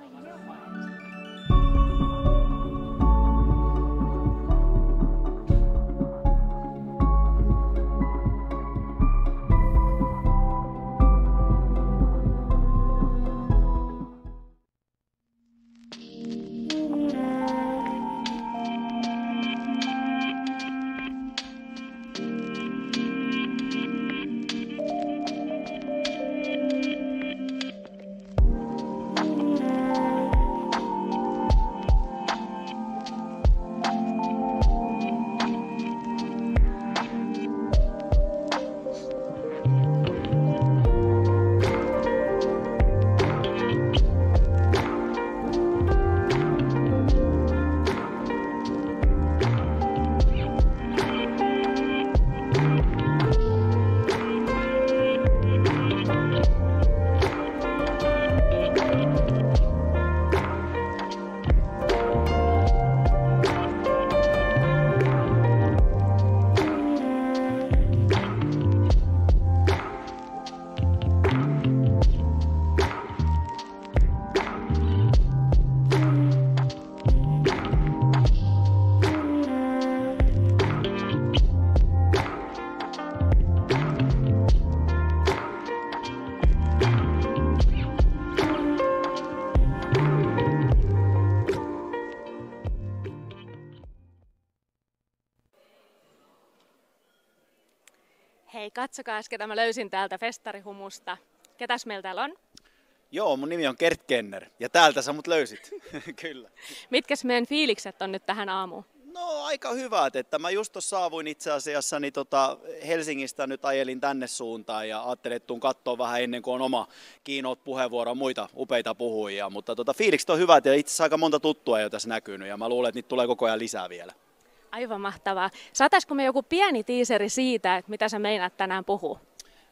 Hei, katsokaa, ketä mä löysin täältä festarihumusta. Ketäs meillä täällä on? Joo, mun nimi on Kert Kenner ja täältä sä mut löysit. Kyllä. Mitkäs meidän fiilikset on nyt tähän aamuun? No aika hyvät, että mä just tuossa saavuin itse asiassa niin tota Helsingistä, nyt ajelin tänne suuntaan ja ajattelin, että tuun katsoa vähän ennen kuin on oma keynote-puheenvuoro muita upeita puhujia, mutta tota, fiilikset on hyvät ja itse asiassa aika monta tuttua jo tässä näkynyt ja mä luulen, että niitä tulee koko ajan lisää vielä. Aivan mahtavaa. Saataisiko me joku pieni tiiseri siitä, että mitä sä meinaat tänään puhua?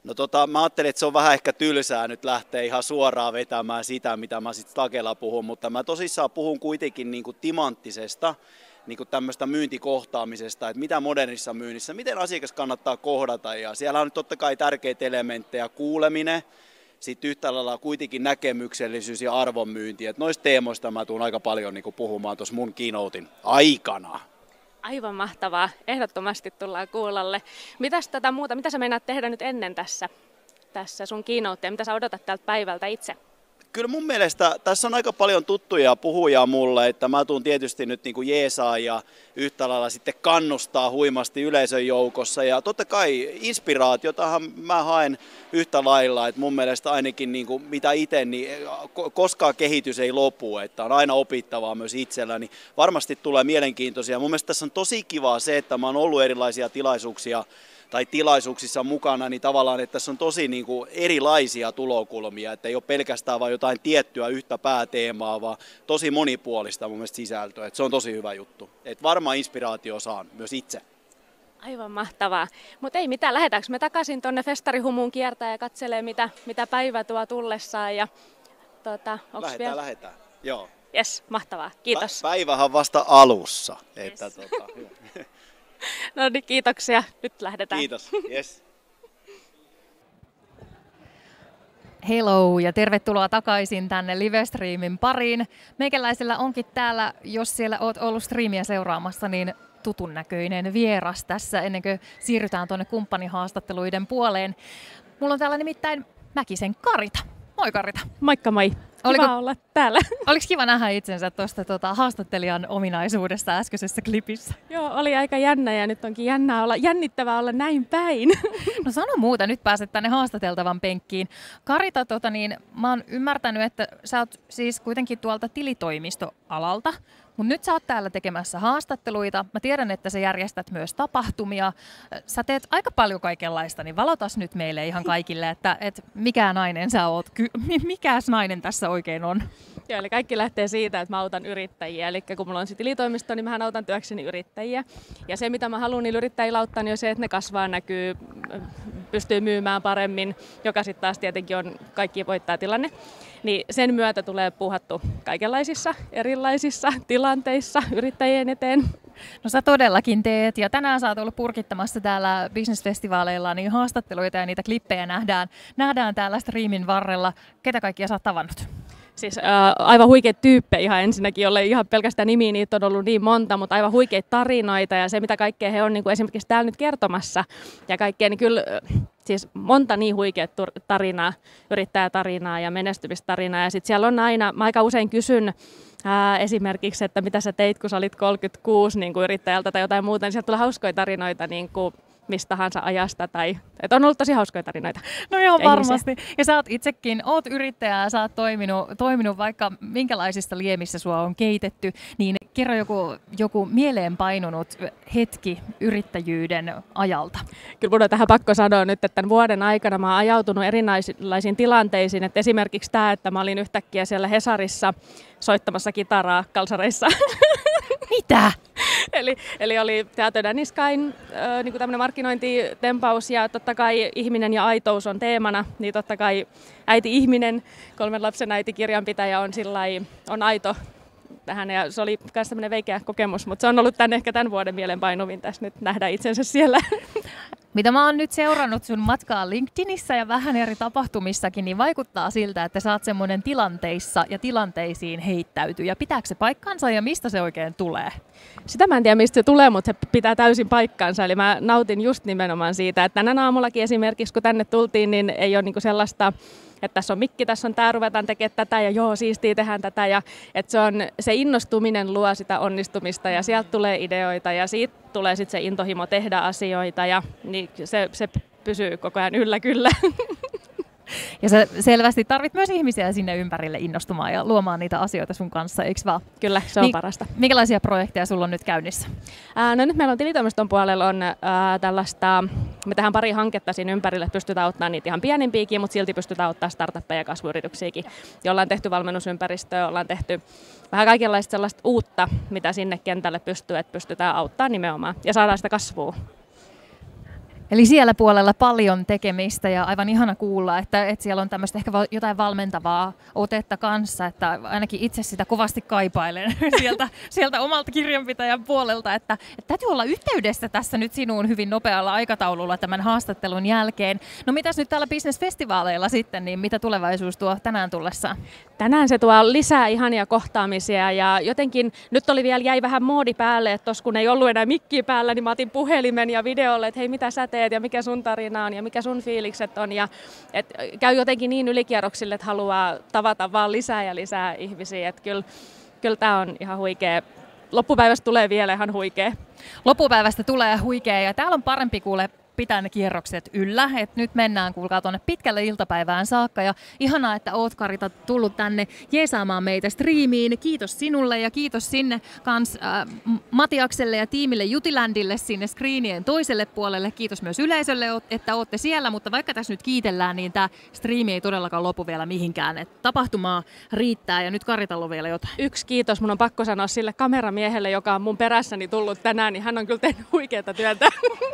No tota, mä ajattelin, että se on vähän ehkä tylsää nyt lähteä ihan suoraan vetämään sitä, mitä mä sitten Stakella puhun, mutta mä tosissaan puhun kuitenkin niin kuin timanttisesta, niin kuin tämmöistä myyntikohtaamisesta, että mitä modernissa myynnissä, miten asiakas kannattaa kohdata, ja siellä on totta kai tärkeitä elementtejä, kuuleminen, sitten yhtä lailla kuitenkin näkemyksellisyys ja arvonmyynti, että noista teemoista mä tuun aika paljon niin kuin puhumaan tuossa mun keynotein aikana. Aivan mahtavaa. Ehdottomasti tullaan kuulolle. Mitäs tätä muuta, mitä sä meinaat tehdä nyt ennen tässä, tässä sun keynotea? Mitä sä odotat tältä päivältä itse? Kyllä mun mielestä tässä on aika paljon tuttuja puhujia mulle, että mä tuun tietysti nyt niin kuin jeesaa ja yhtä lailla sitten kannustaa huimasti yleisön joukossa. Ja totta kai inspiraatiotahan mä haen yhtä lailla, että mun mielestä ainakin niin kuin mitä itse, niin koskaan kehitys ei lopu, että on aina opittavaa myös itsellä, niin varmasti tulee mielenkiintoisia. Mun mielestä tässä on tosi kivaa se, että mä oon ollut erilaisia tilaisuuksia tai tilaisuuksissa mukana, niin tavallaan, että tässä on tosi niin kuin erilaisia tulokulmia, että ei ole pelkästään vain jotain tiettyä yhtä pääteemaa, vaan tosi monipuolista mun mielestä sisältöä, että se on tosi hyvä juttu. Että varmaan inspiraatio saan myös itse. Aivan mahtavaa. Mutta ei mitään, lähdetäänkö me takaisin tuonne festarihumuun kiertää ja katselee, mitä, mitä päivä tuo tullessaan. Ja, tuota, lähetään, vielä? lähetään. Joo. Jes, mahtavaa. Kiitos. Päivähän vasta alussa. Että, yes. tuota, No niin, kiitoksia. Nyt lähdetään. Kiitos. Yes. Hello ja tervetuloa takaisin tänne livestreamin pariin. Meikäläisellä onkin täällä, jos siellä oot ollut striimiä seuraamassa, niin tutun näköinen vieras tässä ennen kuin siirrytään tuonne kumppanihaastatteluiden puoleen. Mulla on täällä nimittäin Mäkisen Karita. Moi Karita. Moikka moi. Kiva Oliko, olla täällä. Oliko kiva nähdä itsensä tuosta tota, haastattelijan ominaisuudesta äskeisessä klipissä? Joo, oli aika jännä ja nyt onkin jännää olla, jännittävää olla näin päin. No sano muuta, nyt pääset tänne haastateltavan penkkiin. Karita, tota, niin, mä oon ymmärtänyt, että sä oot siis kuitenkin tuolta tilitoimistoalalta, mutta nyt sä oot täällä tekemässä haastatteluita. Mä tiedän, että sä järjestät myös tapahtumia. Sä teet aika paljon kaikenlaista, niin valotas nyt meille ihan kaikille, että, että mikä nainen sä oot, mikäs nainen tässä oikein on? Joo, eli kaikki lähtee siitä, että mä autan yrittäjiä. Eli kun mulla on sitten tilitoimisto, niin mähän autan työkseni yrittäjiä. Ja se, mitä mä haluan niillä yrittäjillä auttaa, niin on se, että ne kasvaa, näkyy, pystyy myymään paremmin, joka sitten taas tietenkin on kaikki voittaa tilanne. Niin sen myötä tulee puuhattu kaikenlaisissa erilaisissa tilanteissa yrittäjien eteen. No sä todellakin teet, ja tänään sä oot ollut purkittamassa täällä business-festivaaleilla, niin haastatteluita ja niitä klippejä nähdään, nähdään täällä striimin varrella. Ketä kaikkia sä oot tavannut? Siis ää, aivan huikeita tyyppejä ihan ensinnäkin, jolle ihan pelkästään nimiä niitä on ollut niin monta, mutta aivan huikeita tarinoita ja se mitä kaikkea he on niin kuin esimerkiksi täällä nyt kertomassa ja kaikkea, niin kyllä siis monta niin huikeat tarinaa, yrittäjätarinaa ja menestymistarinaa ja sitten siellä on aina, mä aika usein kysyn ää, esimerkiksi, että mitä sä teit kun sä olit kolmekymmentäkuusi niin kuin yrittäjältä tai jotain muuta, niin sieltä tulee hauskoja tarinoita niin kuin mistä tahansa ajasta, tai että on ollut tosi hauskoja tarinoita. No joo, varmasti. Ja sä oot itsekin, oot yrittäjä ja sä oot toiminut, toiminut vaikka minkälaisissa liemissä sua on keitetty, niin kerro joku, joku mieleen painunut hetki yrittäjyyden ajalta. Kyllä mun on tähän pakko sanoa nyt, että tämän vuoden aikana mä oon ajautunut erinäisiin tilanteisiin, että esimerkiksi tämä, että mä olin yhtäkkiä siellä Hesarissa soittamassa kitaraa kalsareissa. Mitä? Eli, eli oli Theater Daniskain äh, niin tämmöinen markkinointitempaus ja totta kai ihminen ja aitous on teemana, niin totta kai äiti-ihminen, kolmen lapsen äiti-kirjanpitäjä on, sillai, on aito tähän ja se oli myös tämmöinen veikeä kokemus, mutta se on ollut tämän, ehkä tämän vuoden mielenpainuvin tässä nyt nähdä itsensä siellä. Mitä mä oon nyt seurannut sun matkaa LinkedInissä ja vähän eri tapahtumissakin, niin vaikuttaa siltä, että sä oot semmoinen tilanteissa ja tilanteisiin heittäytyjä. Pitääkö se paikkansa ja mistä se oikein tulee? Sitä mä en tiedä, mistä se tulee, mutta se pitää täysin paikkansa. Eli mä nautin just nimenomaan siitä, että tänään aamullakin esimerkiksi, kun tänne tultiin, niin ei ole niinku sellaista, että tässä on mikki, tässä on tää, ruvetaan tekemään tätä ja joo, siistiä, tehdään tätä. Ja, että se, on, se innostuminen luo sitä onnistumista ja sieltä tulee ideoita ja siitä tulee sitten se intohimo tehdä asioita ja niin se, se pysyy koko ajan yllä kyllä. Ja sä selvästi tarvit myös ihmisiä sinne ympärille innostumaan ja luomaan niitä asioita sun kanssa, eikö vaan? Kyllä, se on Mik- parasta. Minkälaisia projekteja sulla on nyt käynnissä? Ää, no nyt meillä on tilitoimiston puolella on ää, tällaista, me tehdään pari hanketta siinä ympärille, pystytään auttamaan niitä ihan pienimpiäkin, mutta silti pystytään auttamaan startuppeja ja kasvuyrityksiäkin. Ja ollaan tehty valmennusympäristöä, ollaan tehty vähän kaikenlaista sellaista uutta, mitä sinne kentälle pystyy, että pystytään auttamaan nimenomaan ja saadaan sitä kasvua. Eli siellä puolella paljon tekemistä ja aivan ihana kuulla, että, että siellä on tämmöistä ehkä jotain valmentavaa otetta kanssa, että ainakin itse sitä kovasti kaipailen sieltä, sieltä omalta kirjanpitäjän puolelta, että, että täytyy olla yhteydessä tässä nyt sinuun hyvin nopealla aikataululla tämän haastattelun jälkeen. No mitäs nyt täällä business-festivaaleilla sitten, niin mitä tulevaisuus tuo tänään tullessaan? Tänään se tuo lisää ihania kohtaamisia ja jotenkin nyt oli vielä jäi vähän moodi päälle, että tos kun ei ollut enää mikkiä päällä, niin mä otin puhelimen ja videolle, että hei mitä sä teet ja mikä sun tarina on ja mikä sun fiilikset on. Ja, et, käy jotenkin niin ylikierroksille, että haluaa tavata vaan lisää ja lisää ihmisiä. Että kyllä, kyllä tää on ihan huikea. Loppupäivästä tulee vielä ihan huikea. Loppupäivästä tulee huikea ja täällä on parempi kuule pitää ne kierrokset yllä. Et nyt mennään kuulkaa tuonne pitkälle iltapäivään saakka ja ihanaa, että oot Karita tullut tänne jeesaamaan meitä striimiin. Kiitos sinulle ja kiitos sinne kans äh, Matiakselle ja tiimille Jutilandille sinne screenien toiselle puolelle. Kiitos myös yleisölle, että ootte siellä, mutta vaikka tässä nyt kiitellään, niin tämä striimi ei todellakaan lopu vielä mihinkään. Et tapahtumaa riittää ja nyt Karitalla on vielä jotain. Yksi kiitos, mun on pakko sanoa sille kameramiehelle, joka on mun perässäni tullut tänään, niin hän on kyllä tehnyt huikeaa työtä.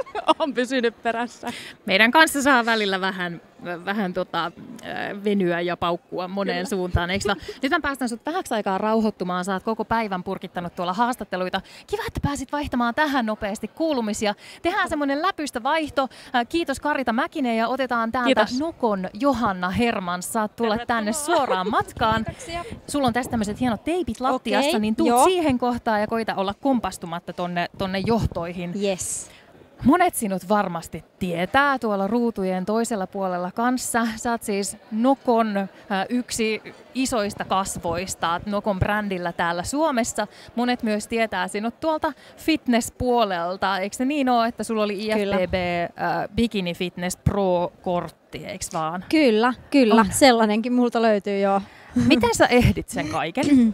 On pysynyt perässä. Meidän kanssa saa välillä vähän, vähän tota, venyä ja paukkua moneen Kyllä. suuntaan. Eikö no? Nyt mä päästän sut vähäksi aikaa rauhoittumaan. Sä oot koko päivän purkittanut tuolla haastatteluita. Kiva, että pääsit vaihtamaan tähän nopeasti kuulumisia. Tehdään semmoinen läpystä vaihto. Kiitos Karita Mäkinen ja otetaan täältä Kiitos. Nokon Johanna Hermans. Saat tulla Tervetuloa. Tänne suoraan matkaan. Sulla on tässä tämmöiset hienot teipit lattiassa, okay. niin tuut Joo. siihen kohtaan ja koita olla kompastumatta tonne, tonne johtoihin. Yes. Monet sinut varmasti tietää tuolla ruutujen toisella puolella kanssa. Sä oot siis Nokon äh, yksi isoista kasvoista Nokon brändillä täällä Suomessa. Monet myös tietää sinut tuolta fitness-puolelta. Eikö se niin ole, että sulla oli I F B B äh, Bikini Fitness Pro-kortti, eikö vaan? Kyllä, kyllä. On. Sellainenkin multa löytyy jo. Miten sä ehdit sen kaiken?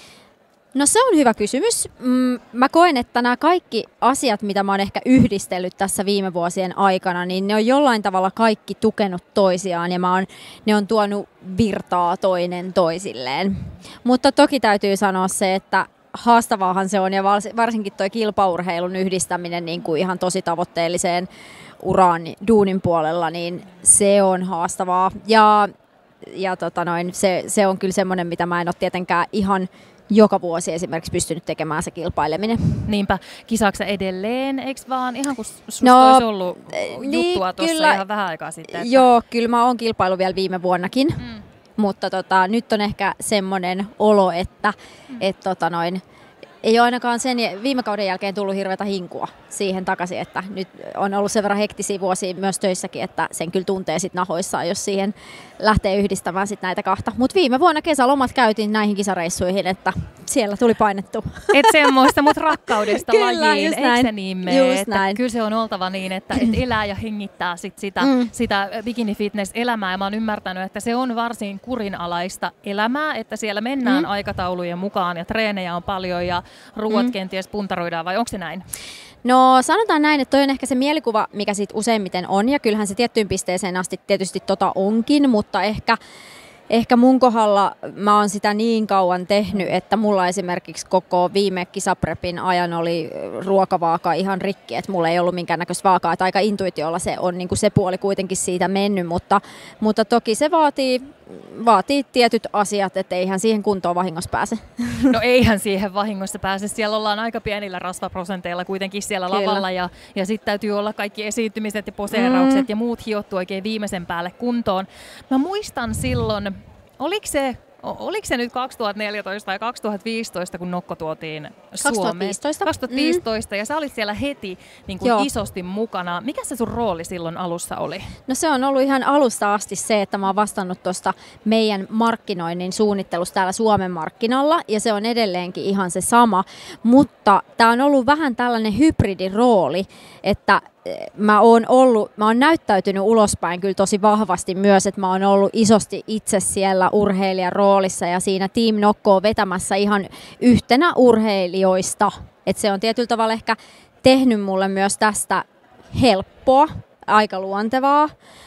No se on hyvä kysymys. Mä koen, että nämä kaikki asiat, mitä mä oon ehkä yhdistellyt tässä viime vuosien aikana, niin ne on jollain tavalla kaikki tukenut toisiaan ja mä oon, ne on tuonut virtaa toinen toisilleen. Mutta toki täytyy sanoa se, että haastavaahan se on ja varsinkin toi kilpaurheilun yhdistäminen niin kuin ihan tosi tavoitteelliseen uraan duunin puolella, niin se on haastavaa. Ja, ja tota noin, se, se on kyllä semmoinen, mitä mä en ole tietenkään ihan joka vuosi esimerkiksi pystynyt tekemään se kilpaileminen. Niinpä. Kisaatko edelleen, eikö vaan? Ihan kun susta no, olisi ollut niin, juttua tuossa ihan vähän aikaa sitten. Että... Joo, kyllä mä oon kilpailu vielä viime vuonnakin. Mm. Mutta tota, nyt on ehkä semmoinen olo, että mm. et, tota noin, ei ole ainakaan sen viime kauden jälkeen tullut hirveätä hinkua siihen takaisin, että nyt on ollut sen verran hektisiä vuosia myös töissäkin, että sen kyllä tuntee sit nahoissaan, jos siihen lähtee yhdistämään sit näitä kahta. Mutta viime vuonna kesälomat käytiin näihin kisareissuihin, että siellä tuli painettu. Et semmoista, mutta rakkaudesta kyllä, lajiin, eikö se niin mene? Että näin. Kyllä se on oltava niin, että et elää ja hengittää sit sitä, mm. sitä bikini-fitness-elämää. Ja mä oon ymmärtänyt, että se on varsin kurinalaista elämää, että siellä mennään mm. aikataulujen mukaan ja treenejä on paljon ja ruuat mm. kenties puntaroidaan, vai onko se näin? No sanotaan näin, että toi on ehkä se mielikuva, mikä siitä useimmiten on, ja kyllähän se tiettyyn pisteeseen asti tietysti tota onkin, mutta ehkä, ehkä mun kohdalla mä oon sitä niin kauan tehnyt, että mulla esimerkiksi koko viime kisaprepin ajan oli ruokavaaka ihan rikki, että mulla ei ollut minkäännäköistä vaakaa, että aika intuitiolla se on niin kuin se puoli kuitenkin siitä mennyt, mutta, mutta toki se vaatii, vaatii tietyt asiat, että eihän siihen kuntoon vahingossa pääse. No eihän siihen vahingossa pääse, siellä ollaan aika pienillä rasvaprosenteilla kuitenkin siellä Kyllä. lavalla ja, ja sitten täytyy olla kaikki esiintymiset ja poseeraukset mm. ja muut hiottu oikein viimeisen päälle kuntoon. Mä muistan silloin, oliko se, oliko se nyt kaksituhattaneljätoista tai kaksituhattaviisitoista, kun Nokko tuotiin Suomeen? kaksituhattaviisitoista. kaksituhattaviisitoista mm. ja sä olit siellä heti niin kuin isosti mukana. Mikä se sun rooli silloin alussa oli? No se on ollut ihan alusta asti se, että mä oon vastannut tuosta meidän markkinoinnin suunnittelusta täällä Suomen markkinalla ja se on edelleenkin ihan se sama, mutta tää on ollut vähän tällainen hybridirooli, että mä oon ollut, mä oon näyttäytynyt ulospäin kyllä tosi vahvasti myös, että mä oon ollut isosti itse siellä urheilijan roolissa ja siinä Team Nokkoa vetämässä ihan yhtenä urheilijoista. Että se on tietyllä tavalla ehkä tehnyt mulle myös tästä helppoa, aika luontevaa,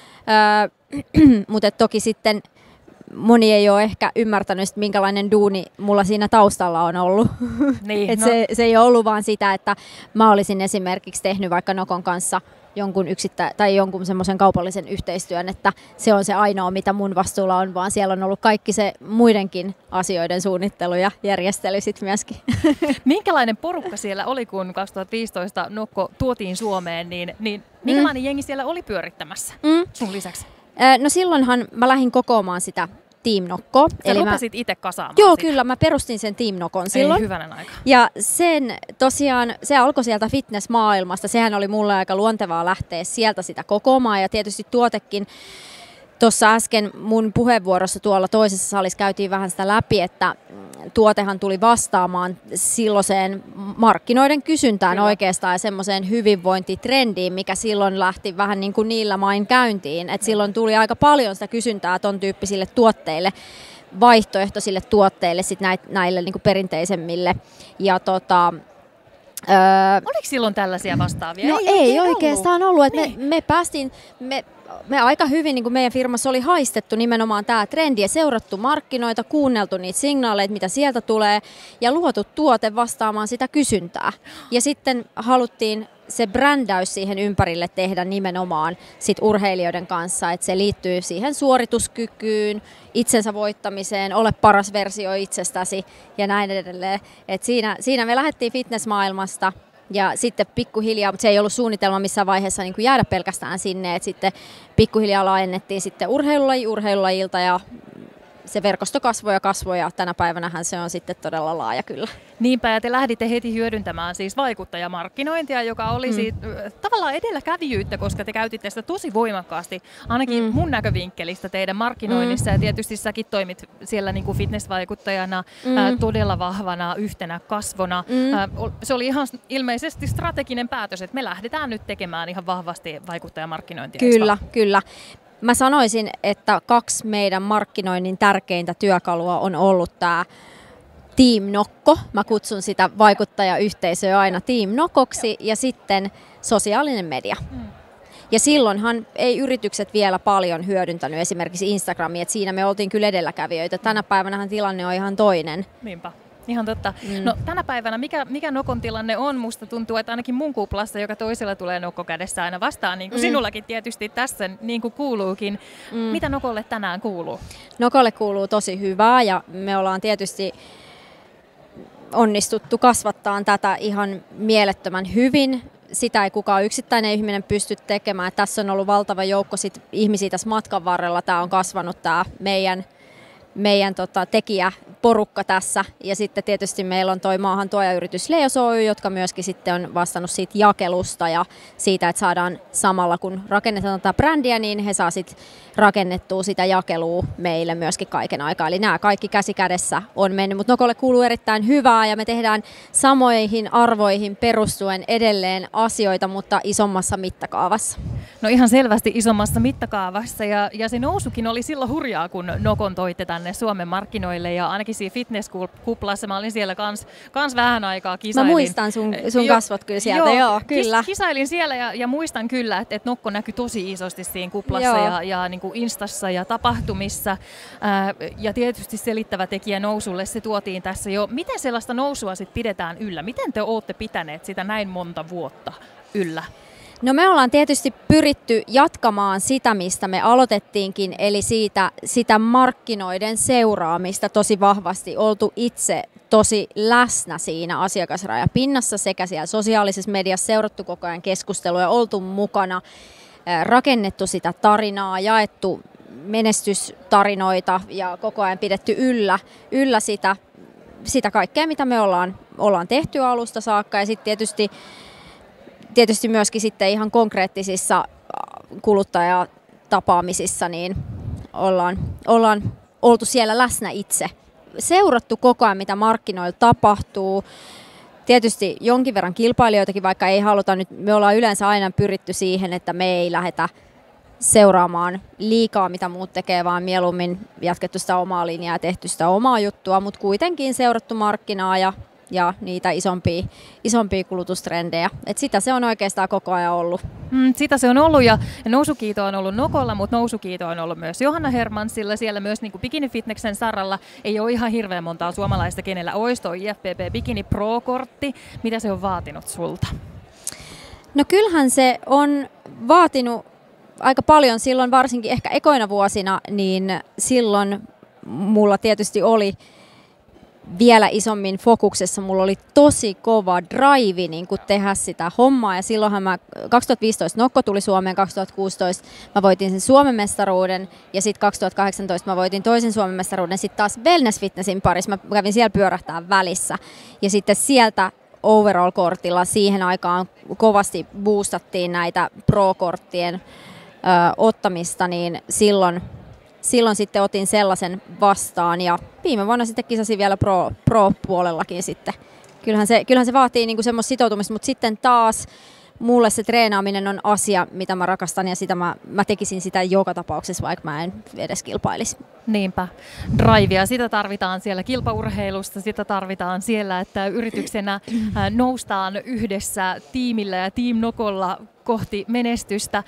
öö, mutta toki sitten moni ei ole ehkä ymmärtänyt, minkälainen duuni mulla siinä taustalla on ollut. Niin, Et no. se, se ei ole ollut vaan sitä, että mä olisin esimerkiksi tehnyt vaikka Nokon kanssa jonkun yksittä, tai jonkun semmoisen kaupallisen yhteistyön, että se on se ainoa, mitä mun vastuulla on, vaan siellä on ollut kaikki se muidenkin asioiden suunnittelu ja järjestely sitten myöskin. Minkälainen porukka siellä oli, kun kaksituhattaviisitoista Nokko tuotiin Suomeen, niin, niin minkälainen mm. jengi siellä oli pyörittämässä mm. sun lisäksi? No silloinhan mä lähdin kokoamaan sitä Team Nokko. Sä eli rupesit mä... itse kasaamaan Joo, sitä. kyllä. Mä perustin sen Team Nokon silloin. Ei hyvänen aika. Ja sen tosiaan, se alkoi sieltä fitnessmaailmasta. Sehän oli mulle aika luontevaa lähteä sieltä sitä kokoamaan. Ja tietysti tuotekin, tuossa äsken mun puheenvuorossa tuolla toisessa salissa käytiin vähän sitä läpi, että tuotehan tuli vastaamaan silloiseen markkinoiden kysyntään Kyllä. oikeastaan ja semmoiseen hyvinvointitrendiin, mikä silloin lähti vähän niin kuin niillä main käyntiin. Et silloin tuli aika paljon sitä kysyntää ton tyyppisille tuotteille, vaihtoehtoisille tuotteille, sit näille niin kuin perinteisemmille. Ja tota, öö, Oliko silloin tällaisia vastaavia? No ei, ei oikeastaan ollut. ollut. Niin. Me, me päästiin... Me, Me aika hyvin niin kuin meidän firmassa oli haistettu nimenomaan tämä trendi ja seurattu markkinoita, kuunneltu niitä signaaleita, mitä sieltä tulee ja luotu tuote vastaamaan sitä kysyntää. Ja sitten haluttiin se brändäys siihen ympärille tehdä nimenomaan sit urheilijoiden kanssa, että se liittyy siihen suorituskykyyn, itsensä voittamiseen, ole paras versio itsestäsi ja näin edelleen. Et siinä, siinä me lähdettiin fitnessmaailmasta. Ja sitten pikkuhiljaa, mutta se ei ollut suunnitelma missään vaiheessa niin kuin jäädä pelkästään sinne, että sitten pikkuhiljaa laajennettiin sitten urheilulaji urheilulajilta ja se verkosto kasvoi ja kasvoi ja tänä päivänähän se on sitten todella laaja kyllä. Niinpä, ja te lähditte heti hyödyntämään siis vaikuttajamarkkinointia, joka oli mm. siitä, tavallaan edelläkävijyyttä, koska te käytitte sitä tosi voimakkaasti, ainakin mm. mun näkövinkkelistä teidän markkinoinnissa, mm. ja tietysti säkin toimit siellä niin kuin fitnessvaikuttajana mm. ää, todella vahvana yhtenä kasvona. Mm. Ää, se oli ihan ilmeisesti strateginen päätös, että me lähdetään nyt tekemään ihan vahvasti vaikuttajamarkkinointia. Kyllä, kyllä. Mä sanoisin, että kaksi meidän markkinoinnin tärkeintä työkalua on ollut tämä Team Nokko. Mä kutsun sitä vaikuttajayhteisöä aina Team Nokoksi ja sitten sosiaalinen media. Mm. Ja silloinhan ei yritykset vielä paljon hyödyntänyt esimerkiksi Instagramia, että siinä me oltiin kyllä edelläkävijöitä. Tänä päivänähän tilanne on ihan toinen. Niinpä. Ihan totta. Mm. No tänä päivänä, mikä, mikä Nokon tilanne on? Musta tuntuu, että ainakin mun kuplassa, joka toisella tulee Nokko kädessä aina vastaan, niin kuin mm. sinullakin tietysti tässä niin kuin kuuluukin. Mm. Mitä Nokolle tänään kuuluu? Nokolle kuuluu tosi hyvää ja me ollaan tietysti onnistuttu kasvattaa tätä ihan mielettömän hyvin. Sitä ei kukaan yksittäinen ihminen pysty tekemään. Tässä on ollut valtava joukko sit ihmisiä tässä matkan varrella. Tämä on kasvanut tämä meidän, meidän tota, tekijäporukka tässä. Ja sitten tietysti meillä on toi maahantuojayritys Leos Oy, jotka myöskin sitten on vastannut siitä jakelusta ja siitä, että saadaan samalla kun rakennetaan tätä brändiä, niin he saa sitten rakennettua sitä jakelua meille myöskin kaiken aikaa. Eli nämä kaikki käsi kädessä on mennyt, mutta Nokolle kuuluu erittäin hyvää ja me tehdään samoihin arvoihin perustuen edelleen asioita, mutta isommassa mittakaavassa. No ihan selvästi isommassa mittakaavassa ja, ja se nousukin oli silloin hurjaa, kun Nokon toitte tänne Suomen markkinoille ja ainakin siinä fitnesskuplassa mä olin siellä kans, kans vähän aikaa kisailin. Mä muistan sun, sun jo, kasvot kyllä sieltä, joo, joo kyllä. Kis, kisailin siellä ja, ja muistan kyllä, että, että Nokko näkyi tosi isosti siinä kuplassa joo. ja, ja niin kuin Instassa ja tapahtumissa ää, ja tietysti selittävä tekijä nousulle se tuotiin tässä jo. Miten sellaista nousua sitten pidetään yllä? Miten te olette pitäneet sitä näin monta vuotta yllä? No me ollaan tietysti pyritty jatkamaan sitä, mistä me aloitettiinkin, eli siitä, sitä markkinoiden seuraamista tosi vahvasti, oltu itse tosi läsnä siinä asiakasrajapinnassa sekä siellä sosiaalisessa mediassa, seurattu koko ajan keskustelua ja oltu mukana, rakennettu sitä tarinaa, jaettu menestystarinoita ja koko ajan pidetty yllä, yllä sitä, sitä kaikkea, mitä me ollaan, ollaan tehty alusta saakka ja sitten tietysti Tietysti myöskin sitten ihan konkreettisissa kuluttajatapaamisissa niin ollaan, ollaan oltu siellä läsnä itse. Seurattu koko ajan, mitä markkinoilla tapahtuu. Tietysti jonkin verran kilpailijoitakin, vaikka ei haluta nyt, me ollaan yleensä aina pyritty siihen, että me ei lähdetä seuraamaan liikaa, mitä muut tekee, vaan mieluummin jatkettu sitä omaa linjaa ja tehty sitä omaa juttua, mutta kuitenkin seurattu markkinaa ja ja niitä isompia, isompia kulutustrendejä. Et sitä se on oikeastaan koko ajan ollut. Mm, sitä se on ollut ja nousukiito on ollut Nokolla, mutta nousukiito on ollut myös Johanna Hermansilla. Siellä myös niin kuin bikini-fitneksen saralla ei ole ihan hirveän montaa suomalaista, kenellä olisi tuo I F B B Bikini Pro-kortti. Mitä se on vaatinut sulta? No kyllähän se on vaatinut aika paljon silloin, varsinkin ehkä ekoina vuosina, niin silloin mulla tietysti oli vielä isommin fokuksessa. Mulla oli tosi kova drive niin kuin tehdä sitä hommaa ja silloinhan mä kaksituhattaviisitoista Nokko tuli Suomeen, kaksituhattakuusitoista mä voitin sen Suomen mestaruuden ja sitten kaksituhattakahdeksantoista mä voitin toisen Suomen mestaruuden sitten taas Wellness Fitnessin parissa. Mä kävin siellä pyörähtää välissä ja sitten sieltä overall-kortilla siihen aikaan kovasti boostattiin näitä pro-korttien ö, ottamista, niin silloin Silloin sitten otin sellaisen vastaan ja viime vuonna sitten kisasin vielä pro, pro-puolellakin sitten. Kyllähän se, kyllähän se vaatii niinku semmoista sitoutumista, mutta sitten taas mulle se treenaaminen on asia, mitä mä rakastan ja sitä mä, mä tekisin sitä joka tapauksessa, vaikka mä en edes kilpailisi. Niinpä. Drivea, sitä tarvitaan siellä kilpaurheilusta, sitä tarvitaan siellä, että yrityksenä noustaan yhdessä tiimillä ja Team Nokolla kohti menestystä.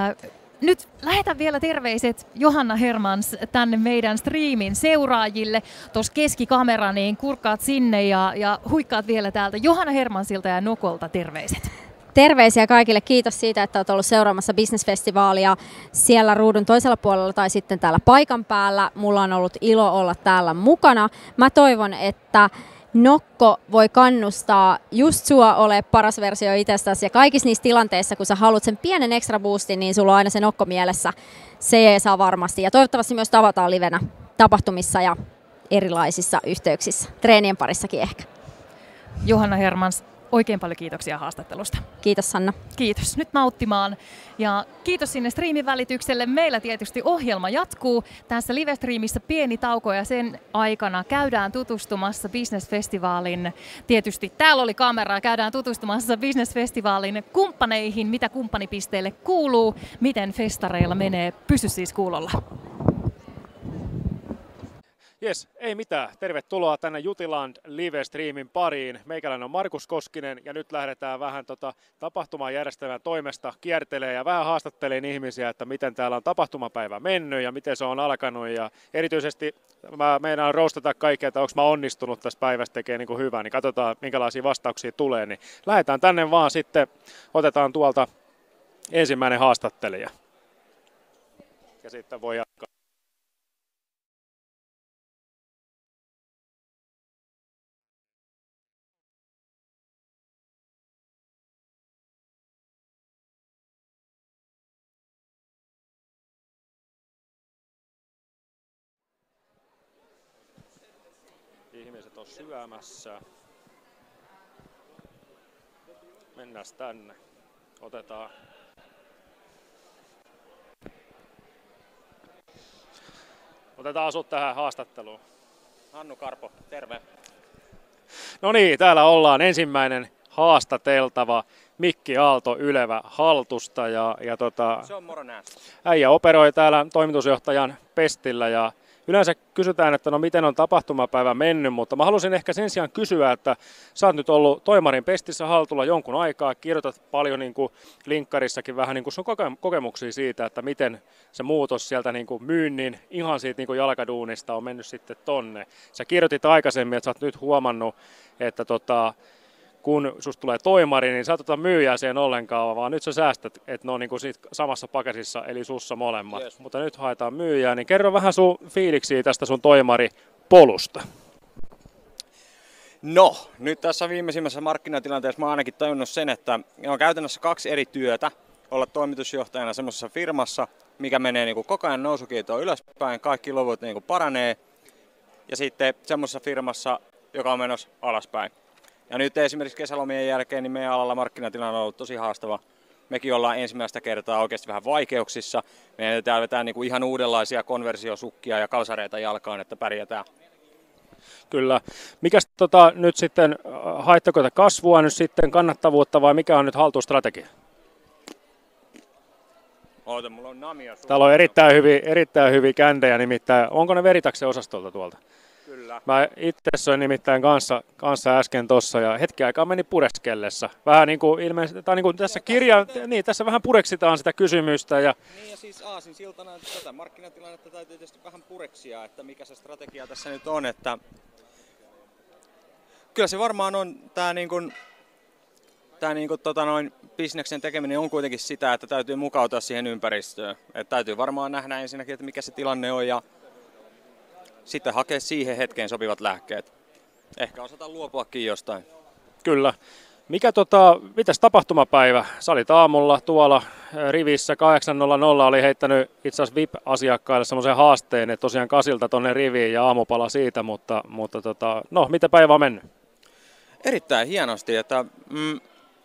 Nyt lähetän vielä terveiset Johanna Hermans tänne meidän striimin seuraajille. Tuossa keskikamera, niin kurkkaat sinne ja, ja huikkaat vielä täältä Johanna Hermansilta ja Nokolta terveiset. Terveisiä kaikille. Kiitos siitä, että olet ollut seuraamassa Business-festivaalia siellä ruudun toisella puolella tai sitten täällä paikan päällä. Mulla on ollut ilo olla täällä mukana. Mä toivon, että Nokko voi kannustaa just sua ole paras versio itsestäsi ja kaikissa niissä tilanteissa, kun sä haluat sen pienen extra boostin, niin sulla on aina se Nokko mielessä. Se saa varmasti ja toivottavasti myös tavataan livenä tapahtumissa ja erilaisissa yhteyksissä, treenien parissakin ehkä. Johanna Hermans, oikein paljon kiitoksia haastattelusta. Kiitos Sanna. Kiitos. Nyt nauttimaan ja kiitos sinne striimin välitykselle. Meillä tietysti ohjelma jatkuu. Tässä live-striimissä pieni tauko ja sen aikana käydään tutustumassa Business-festivaalin, tietysti täällä oli kamera, käydään tutustumassa Business-festivaalin kumppaneihin, mitä kumppanipisteille kuuluu, miten festareilla menee. Pysy siis kuulolla. Jes, ei mitään. Tervetuloa tänne Jutiland live-striimin pariin. Meikäläinen on Markus Koskinen ja nyt lähdetään vähän tota tapahtuman järjestävän toimesta kiertelee ja vähän haastattelee ihmisiä, että miten täällä on tapahtumapäivä mennyt ja miten se on alkanut. Ja erityisesti mä meinaan roustata kaikkea, että onko mä onnistunut tässä päivässä tekemään niin kuin hyvää, niin katsotaan minkälaisia vastauksia tulee. Niin lähdetään tänne vaan sitten, otetaan tuolta ensimmäinen haastattelija ja sitten voi jatkaa. Ihmiset on syömässä. Mennään tänne. Otetaan. Otetaan sut tähän haastatteluun. Hannu Karpo, terve. No niin, täällä ollaan ensimmäinen haastateltava Mikki Aalto Ylevä Haltusta. Ja, ja tota, Se on moro nää. Äijä operoi täällä toimitusjohtajan pestillä ja yleensä kysytään, että no miten on tapahtumapäivä mennyt, mutta mä halusin ehkä sen sijaan kysyä, että sä oot nyt ollut toimarin pestissä Haltulla jonkun aikaa, kirjoitat paljon niin kuin linkkarissakin vähän niin kuin sun kokemuksia siitä, että miten se muutos sieltä niin kuin myynnin ihan siitä niin kuin jalkaduunista on mennyt sitten tonne. Sä kirjoitit aikaisemmin, että sä oot nyt huomannut, että tota, kun susta tulee toimari, niin sä et ota myyjää siihen ollenkaan, vaan nyt sä säästät, että ne on niin kuin siitä samassa paketissa, eli sussa molemmat. Yes. Mutta nyt haetaan myyjää, niin kerro vähän sun fiiliksiä tästä sun toimaripolusta. No, nyt tässä viimeisimmässä markkinatilanteessa mä oon ainakin tajunnut sen, että on käytännössä kaksi eri työtä. Olla toimitusjohtajana semmoisessa firmassa, mikä menee niin kuin koko ajan nousukiitoon ylöspäin, kaikki luvut niin kuin paranee. Ja sitten semmoisessa firmassa, joka on menossa alaspäin. Ja nyt esimerkiksi kesälomien jälkeen niin meidän alalla markkinatilanne on ollut tosi haastava. Mekin ollaan ensimmäistä kertaa oikeasti vähän vaikeuksissa. Meidän täällä vetää niin kuin ihan uudenlaisia konversiosukkia ja kalsareita jalkaan, että pärjätään. Kyllä. Mikäs tota, nyt sitten, haitteko tätä kasvua nyt sitten, kannattavuutta vai mikä on nyt Haltu-strategia? Oota, mulla on namia. Täällä on erittäin hyviä, erittäin hyviä kändejä nimittäin. Onko ne Veritaksen osastolta tuolta? Kyllä. Mä itse soin nimittäin kanssa, kanssa äsken tossa ja hetki aikaa meni pureskellessa. Vähän niin kuin ilmeisesti, tai niin kuin tässä kirja, niin tässä vähän pureksitaan sitä kysymystä. Ja niin ja siis aasinsiltana tätä markkinatilannetta täytyy tietysti vähän pureksia, että mikä se strategia tässä nyt on, että kyllä se varmaan on tää niin kuin tämä niinku, tota, noin, bisneksen tekeminen on kuitenkin sitä, että täytyy mukautua siihen ympäristöön. Et täytyy varmaan nähdä ensinnäkin, että mikä se tilanne on ja sitten hakea siihen hetkeen sopivat lääkkeet. Ehkä osata luopuakin jostain. Kyllä. Mikä tota, mitäs tapahtumapäivä? Sä olit aamulla tuolla rivissä kahdeksan nolla nolla, oli heittänyt itse asiassa V I P-asiakkaille semmoisen haasteen, että tosiaan kasilta tonne riviin ja aamupala siitä, mutta, mutta tota, no, miten päivä on mennyt? Erittäin hienosti, että mm,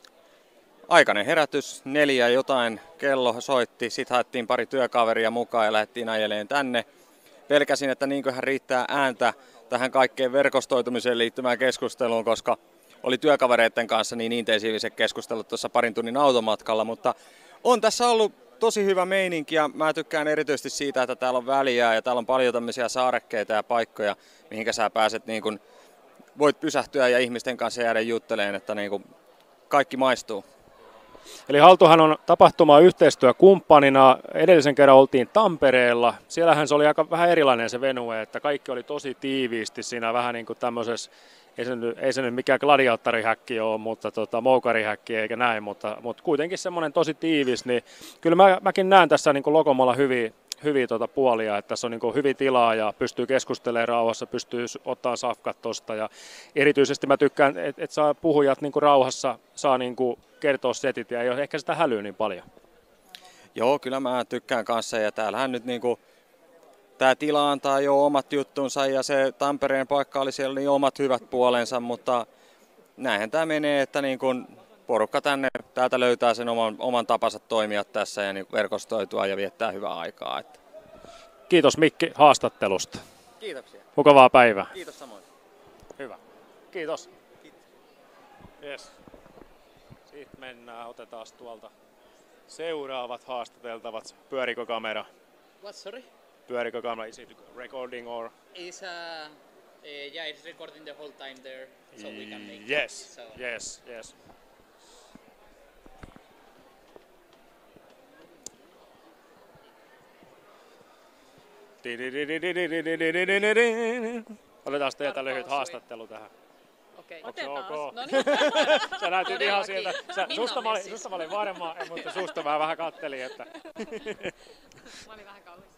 aikainen herätys, neljä jotain, kello soitti, sitten haettiin pari työkaveria mukaan ja lähdettiin ajeleen tänne. Pelkäsin, että niinköhän riittää ääntä tähän kaikkeen verkostoitumiseen liittyvään keskusteluun, koska oli työkavereiden kanssa niin intensiiviset keskustelut tuossa parin tunnin automatkalla, mutta on tässä ollut tosi hyvä meininki ja mä tykkään erityisesti siitä, että täällä on väliä ja täällä on paljon tämmöisiä saarekkeita ja paikkoja, mihinkä sä pääset niin kuin, voit pysähtyä ja ihmisten kanssa jäädä jutteleen, että niin kuin kaikki maistuu. Eli Haltuhan on tapahtuma yhteistyökumppanina. Edellisen kerran oltiin Tampereella. Siellähän se oli aika vähän erilainen se venue, että kaikki oli tosi tiiviisti siinä vähän niin kuin tämmöisessä, ei se nyt, ei se nyt mikään gladiaattorihäkki ole, mutta tota, moukarihäkki eikä näin, mutta, mutta kuitenkin semmoinen tosi tiivis, niin kyllä mä, mäkin näen tässä niin kuin Lokomolla hyviä, hyviä tuota puolia, että tässä on niin kuin hyvin tilaa ja pystyy keskustelemaan rauhassa, pystyy ottaa safkat tosta ja erityisesti mä tykkään, että et saa puhujat niin kuin rauhassa, saa niin kuin kertoa setit ja ei ole ehkä sitä hälyä niin paljon. Joo, kyllä mä tykkään kanssa ja täällähän nyt niinku tämä tila antaa jo omat juttunsa ja se Tampereen paikka oli siellä niin omat hyvät puolensa, mutta näinhän tämä menee, että niin kun porukka tänne täältä löytää sen oman, oman tapansa toimia tässä ja niin verkostoitua ja viettää hyvää aikaa. Että. Kiitos Mikki haastattelusta. Kiitoksia. Mukavaa päivää. Kiitos samoin. Hyvä. Kiitos. Kiitos. Yes. Sitten mennään, otetaan tuolta seuraavat haastateltavat. Pyörikö kamera? What, sorry? Pyörikö kamera? Is it recording or? It's uh, uh, yeah, it's recording the whole time there, so we can make yes, it, so. yes, yes. Otetaan teiltä lyhyt haastattelu tähän. Okei. Okay. Otetaan. Okay? No niin. Sä näytit ihan sieltä. Sä, susta, mä olin, susta mä olin varma, mutta susta mä vähän kattelin, että... Mä olin vähän kauhuissani.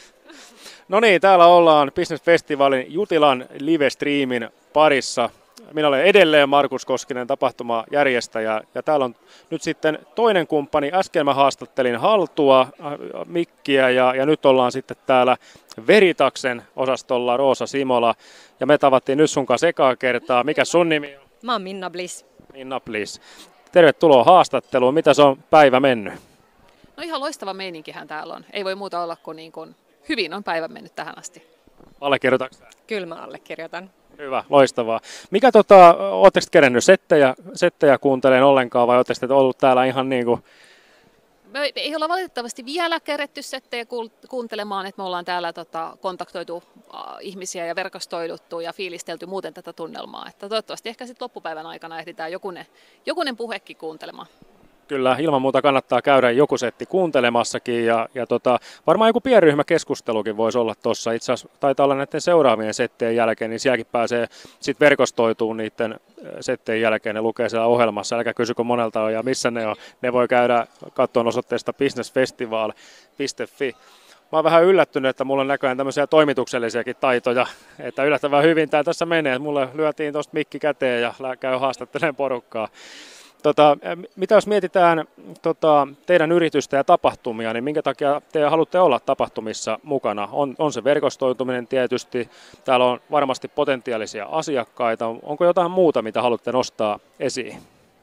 No niin, täällä ollaan Business Festivalin Jutilan live-streamin parissa. Minä olen edelleen Markus Koskinen, tapahtumajärjestäjä, ja täällä on nyt sitten toinen kumppani. Äsken mä haastattelin Haltua, Mikkiä, ja, ja nyt ollaan sitten täällä Veritaksen osastolla Roosa Simola, ja me tavattiin nyt sun kanssa ekaa kertaa. Mikä sun nimi on? Mä oon Minna Bliss. Minna Bliss. Tervetuloa haastatteluun. Mitä se on päivä mennyt? No ihan loistava meininkihän täällä on. Ei voi muuta olla kuin, niin kuin hyvin on päivä mennyt tähän asti. Allekirjoitatko? Kyllä mä allekirjoitan. Hyvä, loistavaa. Mikä tota, ootteko kerennyt settejä, settejä kuuntelemaan ollenkaan vai ootteko te ollut täällä ihan niin kuin... Me ei olla valitettavasti vielä keretty settejä kuuntelemaan, että me ollaan täällä tota, kontaktoitu äh, ihmisiä ja verkostoiduttu ja fiilistelty muuten tätä tunnelmaa. Että toivottavasti ehkä sitten loppupäivän aikana ehditään jokunen, jokunen puhekin kuuntelemaan. Kyllä, ilman muuta kannattaa käydä joku setti kuuntelemassakin ja, ja tota, varmaan joku pienryhmäkeskustelukin voisi olla tuossa. Itse asiassa taitaa olla näiden seuraavien settien jälkeen, niin sielläkin pääsee sitten verkostoitumaan niiden settien jälkeen. Ne lukee siellä ohjelmassa, älkää kysykö monelta on ja missä ne on. Ne voi käydä katsomaan osoitteesta businessfestival piste fi. Mä oon vähän yllättynyt, että mulla on näköjään tämmöisiä toimituksellisiakin taitoja, että yllättävän hyvin tää tässä menee. Mulle lyötiin tuosta mikki käteen ja käy haastattelemaan porukkaa. Tota, mitä jos mietitään tota, teidän yritystä ja tapahtumia, niin minkä takia te haluatte olla tapahtumissa mukana? On, on se verkostoituminen tietysti, täällä on varmasti potentiaalisia asiakkaita. Onko jotain muuta, mitä haluatte nostaa esiin?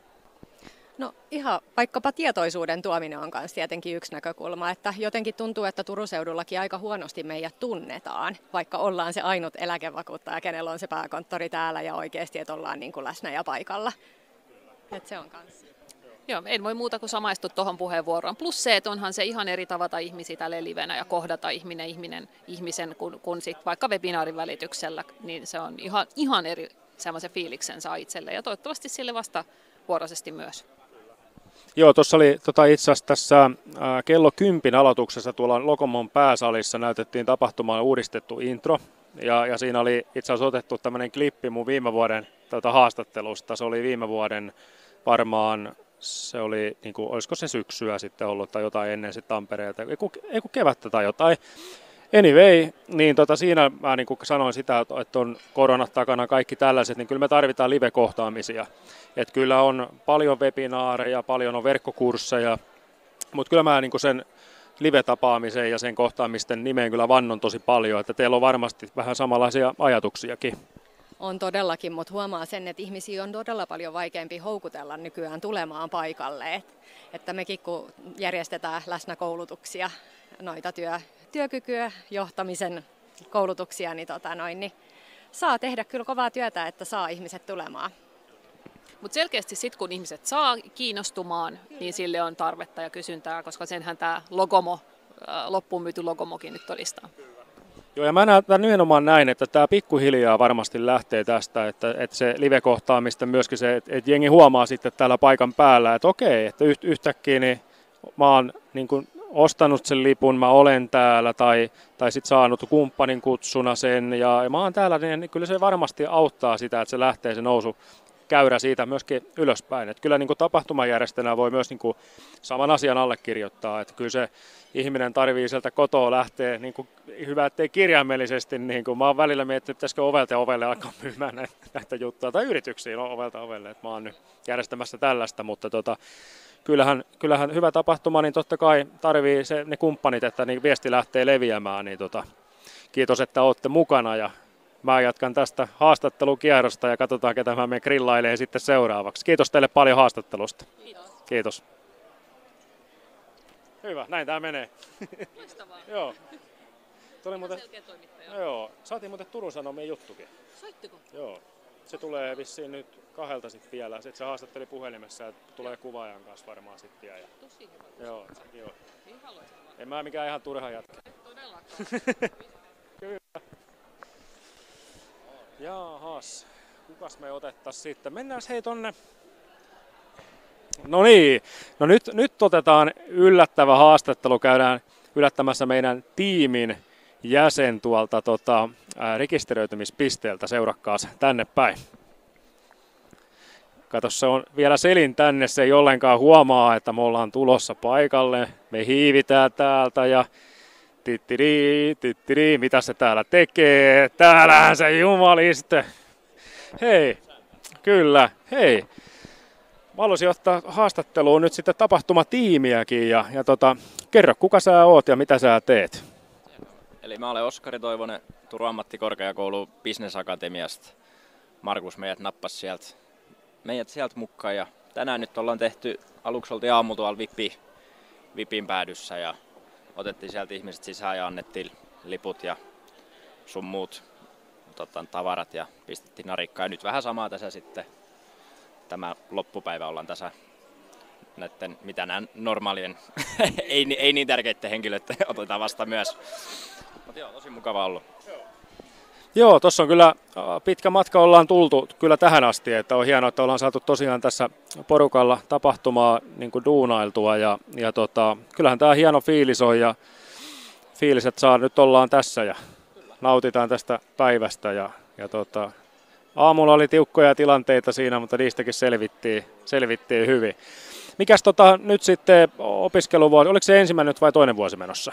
No ihan vaikkapa tietoisuuden tuominen on myös tietenkin yksi näkökulma, että jotenkin tuntuu, että Turun seudullakin aika huonosti meidät tunnetaan, vaikka ollaan se ainut eläkevakuuttaja, kenellä on se pääkonttori täällä ja oikeasti, että ollaan niin kuin läsnä ja paikalla. Että se on kanssa. Joo, en voi muuta kuin samaistua tuohon puheenvuoroon. Plus se, että onhan se ihan eri tavata ihmisiä tälle livenä ja kohdata ihminen, ihminen ihmisen kun, kun sit vaikka webinaarin välityksellä, niin se on ihan, ihan eri semmoisen fiiliksen saa itselle ja toivottavasti sille vastavuoroisesti myös. Joo, tuossa oli tota, itse asiassa tässä äh, kello kympin aloituksessa tuolla Lokomon pääsalissa näytettiin tapahtumaan uudistettu intro. Ja, ja siinä oli itse asiassa otettu tämmöinen klippi mun viime vuoden tota, haastattelusta. Se oli viime vuoden varmaan se oli, niin kuin, olisiko se syksyä sitten ollut tai jotain ennen sitten Tampereelta, ei kun, ei kun kevättä tai jotain. Anyway, niin tota, siinä mä niin kuin sanoin sitä, että on koronat takana kaikki tällaiset, niin kyllä me tarvitaan live-kohtaamisia. Että kyllä on paljon webinaareja, paljon on verkkokursseja, mutta kyllä mä niin kuin sen live-tapaamisen ja sen kohtaamisten nimeen kyllä vannon tosi paljon, että teillä on varmasti vähän samanlaisia ajatuksiakin. On todellakin, mutta huomaa sen, että ihmisiä on todella paljon vaikeampi houkutella nykyään tulemaan paikalle. Et, että mekin kun järjestetään läsnäkoulutuksia, noita työ, työkykyä, johtamisen koulutuksia, niin, tota noin, niin saa tehdä kyllä kovaa työtä, että saa ihmiset tulemaan. Mutta selkeästi sitten kun ihmiset saa kiinnostumaan, niin sille on tarvetta ja kysyntää, koska senhän tämä Logomo, loppuun myyty Logomokin nyt todistaa. Joo, ja mä näen nimenomaan näin, että tämä pikkuhiljaa varmasti lähtee tästä, että, että se live-kohtaamista myöskin se, että, että jengi huomaa sitten täällä paikan päällä, että okei, että yhtäkkiä niin mä oon niin kuin ostanut sen lipun, mä olen täällä tai, tai sitten saanut kumppanin kutsuna sen ja, ja mä oon täällä, niin kyllä se varmasti auttaa sitä, että se lähtee se nousu käyrä siitä myöskin ylöspäin. Että kyllä niin kuin tapahtumajärjestäjänä voi myös niin kuin saman asian allekirjoittaa, että kyllä se ihminen tarvii sieltä kotoa lähteä, niin kuin hyvä ettei kirjaimellisesti, niin kuin mä oon välillä miettinyt, että pitäisikö ovelta ja ovelle alkaa myymään näitä, näitä juttuja, tai yrityksiin ovelta ovelle, että mä oon nyt järjestämässä tällaista, mutta tota, kyllähän, kyllähän hyvä tapahtuma, niin totta kai tarvii se, ne kumppanit, että niin viesti lähtee leviämään, niin tota, kiitos, että olette mukana ja mä jatkan tästä haastattelukierrosta ja katsotaan, ketä mä menen grillailemaan sitten seuraavaksi. Kiitos teille paljon haastattelusta. Kiitos. Kiitos. Hyvä, näin tää menee. Loistavaa. Joo. Tuli muuten, no joo, saatiin muuten Turun Sanomien juttukin. Saitteko? Joo. Se tulee vissiin nyt kahdelta sitten vielä. Sitten se haastatteli puhelimessa ja tulee kuvaajan kanssa varmaan sitten vielä. Tosi hyvä. Joo, sekin on. Ihan loistavaa. En mä mikään ihan turha jatka. Todellakaan. Kyllä. Jaahas, kukas me otettais sitten? Mennään hei tonne. No niin, no nyt, nyt otetaan yllättävä haastattelu. Käydään yllättämässä meidän tiimin jäsen tuolta tota, ää, rekisteröitymispisteeltä. Seurakkaas tänne päin. Kato, se on vielä selin tänne, se ei ollenkaan huomaa, että me ollaan tulossa paikalle. Me hiivitään täältä ja tittiri, tittiri, mitä se täällä tekee? Täällähän se jumaliste. Hei, kyllä, hei. Mä haluaisin ottaa haastatteluun nyt sitten tapahtumatiimiäkin ja, ja tota, kerro, kuka sä oot ja mitä sä teet? Eli mä olen Oskari Toivonen Turun ammattikorkeakoulu Business Akatemiasta. Markus meidät nappasi sieltä, meidät sieltä mukaan ja tänään nyt ollaan tehty, aluksi oltiin aamu tuolla Vipi, Vipin päädyssä ja otettiin sieltä ihmiset sisään ja annettiin liput ja sun muut tota, tavarat ja pistettiin narikkaan. Ja nyt vähän samaa tässä sitten. Tämä loppupäivä ollaan tässä näiden, mitä nämä normaalien, ei, ei niin tärkeiden henkilöiden otetaan vasta myös. Mutta joo, tosi mukava ollut. Joo, tuossa on kyllä pitkä matka ollaan tultu kyllä tähän asti, että on hienoa, että ollaan saatu tosiaan tässä porukalla tapahtumaa niin kuin duunailtua ja, ja tota, kyllähän tämä hieno fiilis on ja fiilis, että saa, nyt ollaan tässä ja nautitaan tästä päivästä ja, ja tota, aamulla oli tiukkoja tilanteita siinä, mutta niistäkin selvittiin, selvittiin hyvin. Mikäs tota, nyt sitten opiskeluvuosi, oliko se ensimmäinen nyt vai toinen vuosi menossa?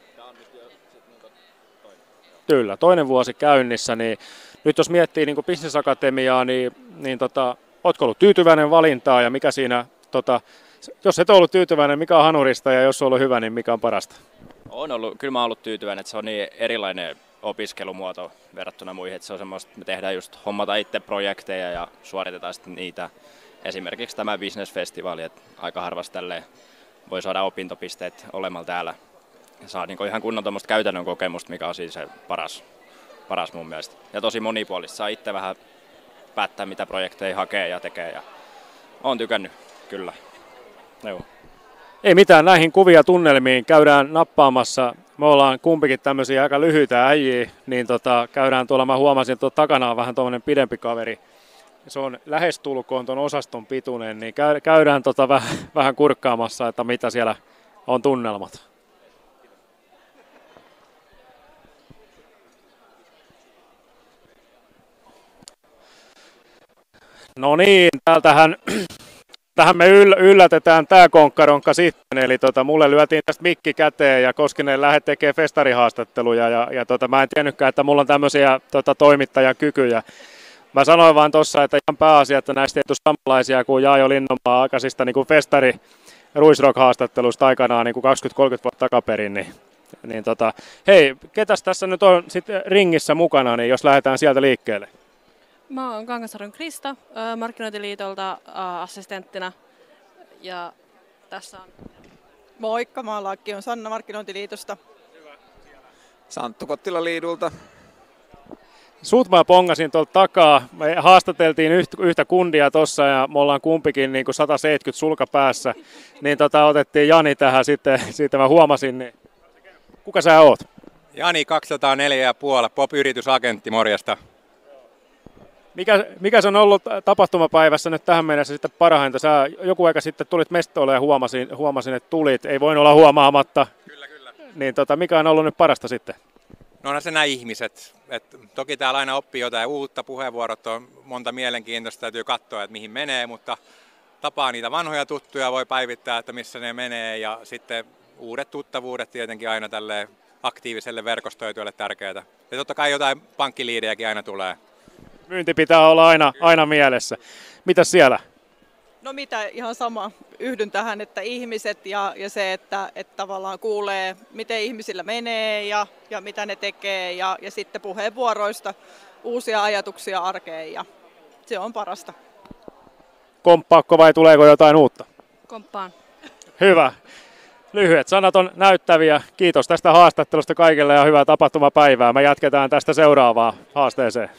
Kyllä, toinen vuosi käynnissä, niin nyt jos miettii niin kuin Business Akatemiaa, niin, niin tota, ootko ollut tyytyväinen valintaa ja mikä siinä, tota, jos et ollut tyytyväinen, mikä on hanurista ja jos on ollut hyvä, niin mikä on parasta? On ollut, kyllä mä oon ollut tyytyväinen, että se on niin erilainen opiskelumuoto verrattuna muihin, että se on semmoista, että me tehdään just hommata itse projekteja ja suoritetaan sitten niitä. Esimerkiksi tämä Business-festivaali, että aika harvasti tälleen voi saada opintopisteet olemalla täällä. Saa niin ihan kunnon tuommoista käytännön kokemusta, mikä on siis se paras, paras mun mielestä. Ja tosi monipuolista. Saa itse vähän päättää, mitä projekteja hakee ja tekee. Ja oon tykännyt, kyllä. Joo. Ei mitään, näihin kuvia tunnelmiin käydään nappaamassa. Me ollaan kumpikin tämmöisiä aika lyhyitä äijiä, niin tota, käydään tuolla, mä huomasin, että takana on vähän tuommoinen pidempi kaveri. Se on lähestulkoon tuon osaston pituinen, niin käydään tota vähän, vähän kurkkaamassa, että mitä siellä on tunnelmat. No niin, täältähän tähän me yll- yllätetään tämä konkkaronkka sitten, eli tota, mulle lyötiin tästä mikki käteen ja Koskinen lähde tekemään festarihaastatteluja ja, ja tota, mä en tiennytkään, että mulla on tämmöisiä tota, toimittajakykyjä. Mä sanoin vaan tuossa, että ihan pääasia, että näistä ei tule samanlaisia kuin Jaajo Linnanmaa aikaisista niin kuin festari Ruisrock-haastattelusta aikanaan niin kuin kaksikymmentä kolmekymmentä vuotta takaperin. Niin, niin tota, hei, ketäs tässä nyt on sitten ringissä mukana, niin jos lähdetään sieltä liikkeelle? Mä oon Kangasarjon Krista, Markkinointiliitolta assistenttina ja tässä on... Moikka, mä oon Lakki, on Sanna Markkinointiliitosta. Santtu Kottila Liidulta. Sut mä pongasin tuolta takaa. Me haastateltiin yhtä kundia tossa ja me ollaan kumpikin niin kuin sata seitsemänkymmentä sulka päässä. Niin tota, otettiin Jani tähän sitten, siitä mä huomasin. Niin... Kuka sä oot? Jani kaksisataaneljä pilkku viisi, pop-yritysagentti, morjesta. Mikä, mikä se on ollut tapahtumapäivässä nyt tähän mennessä sitten parhainta? Sä joku aika sitten tulit mestoille ja huomasin, huomasin, että tulit. Ei voinut olla huomaamatta. Kyllä, kyllä. Niin tota, mikä on ollut nyt parasta sitten? No on se nämä ihmiset. Et toki täällä aina oppii jotain uutta, puheenvuorot on monta mielenkiintoista, täytyy katsoa, että mihin menee, mutta tapaa niitä vanhoja tuttuja, voi päivittää, että missä ne menee ja sitten uudet tuttavuudet tietenkin aina tälle aktiiviselle verkostoityölle tärkeää. Ja totta kai jotain pankkiliidejäkin aina tulee. Myynti pitää olla aina, aina mielessä. Mitäs siellä? No mitä, ihan sama. Yhdyn tähän, että ihmiset ja, ja se, että, että tavallaan kuulee, miten ihmisillä menee ja, ja mitä ne tekee ja, ja sitten puheenvuoroista uusia ajatuksia arkeen ja se on parasta. Komppaakko vai tuleeko jotain uutta? Komppaan. Hyvä. Lyhyet sanat on näyttäviä. Kiitos tästä haastattelusta kaikille ja hyvää tapahtumapäivää. Me jatketaan tästä seuraavaan haasteeseen.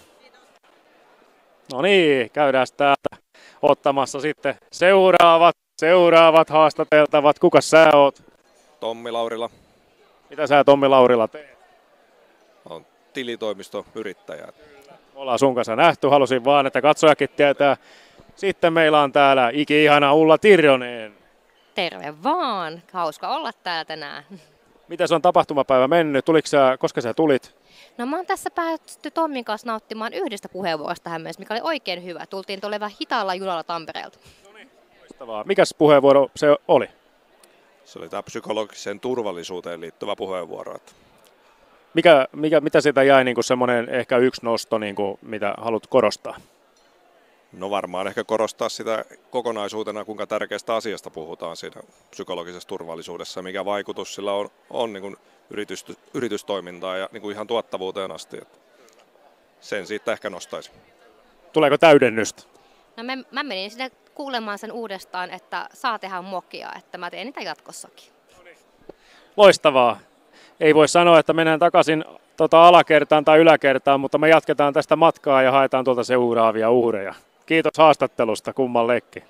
No niin, käydään täältä ottamassa sitten seuraavat, seuraavat haastateltavat. Kuka sä oot? Tommi Laurila. Mitä sä Tommi Laurila teet? Olen tilitoimistoyrittäjä. Ollaan sun kanssa nähty, halusin vaan, että katsojakin tietää. Sitten meillä on täällä iki-ihana Ulla Tirjonen. Terve vaan, hauska olla täällä tänään. Miten se on tapahtumapäivä mennyt? Tuliko sä, koska sä tulit? No mä oon tässä päästy Tommin kanssa nauttimaan yhdestä puheenvuorosta tähän myös, mikä oli oikein hyvä. Tultiin tuolle vähän hitaalla junalla Tampereelta. Loistavaa. Mikäs puheenvuoro se oli? Se oli tämä psykologiseen turvallisuuteen liittyvä puheenvuoro. Mikä, mikä, mitä siitä jäi niin kuin semmoinen ehkä yksi nosto, niin kuin, mitä haluat korostaa? No varmaan ehkä korostaa sitä kokonaisuutena, kuinka tärkeästä asiasta puhutaan siinä psykologisessa turvallisuudessa, mikä vaikutus sillä on, on niin kuin yritys, yritystoimintaan ja niin kuin ihan tuottavuuteen asti. Että sen siitä ehkä nostaisin. Tuleeko täydennystä? No mä, mä menin sinne kuulemaan sen uudestaan, että saa tehdä mokia, että mä teen niitä jatkossakin. Loistavaa. Ei voi sanoa, että mennään takaisin tota alakertaan tai yläkertaan, mutta me jatketaan tästä matkaa ja haetaan tuolta seuraavia uhreja. Kiitos haastattelusta kummallekin.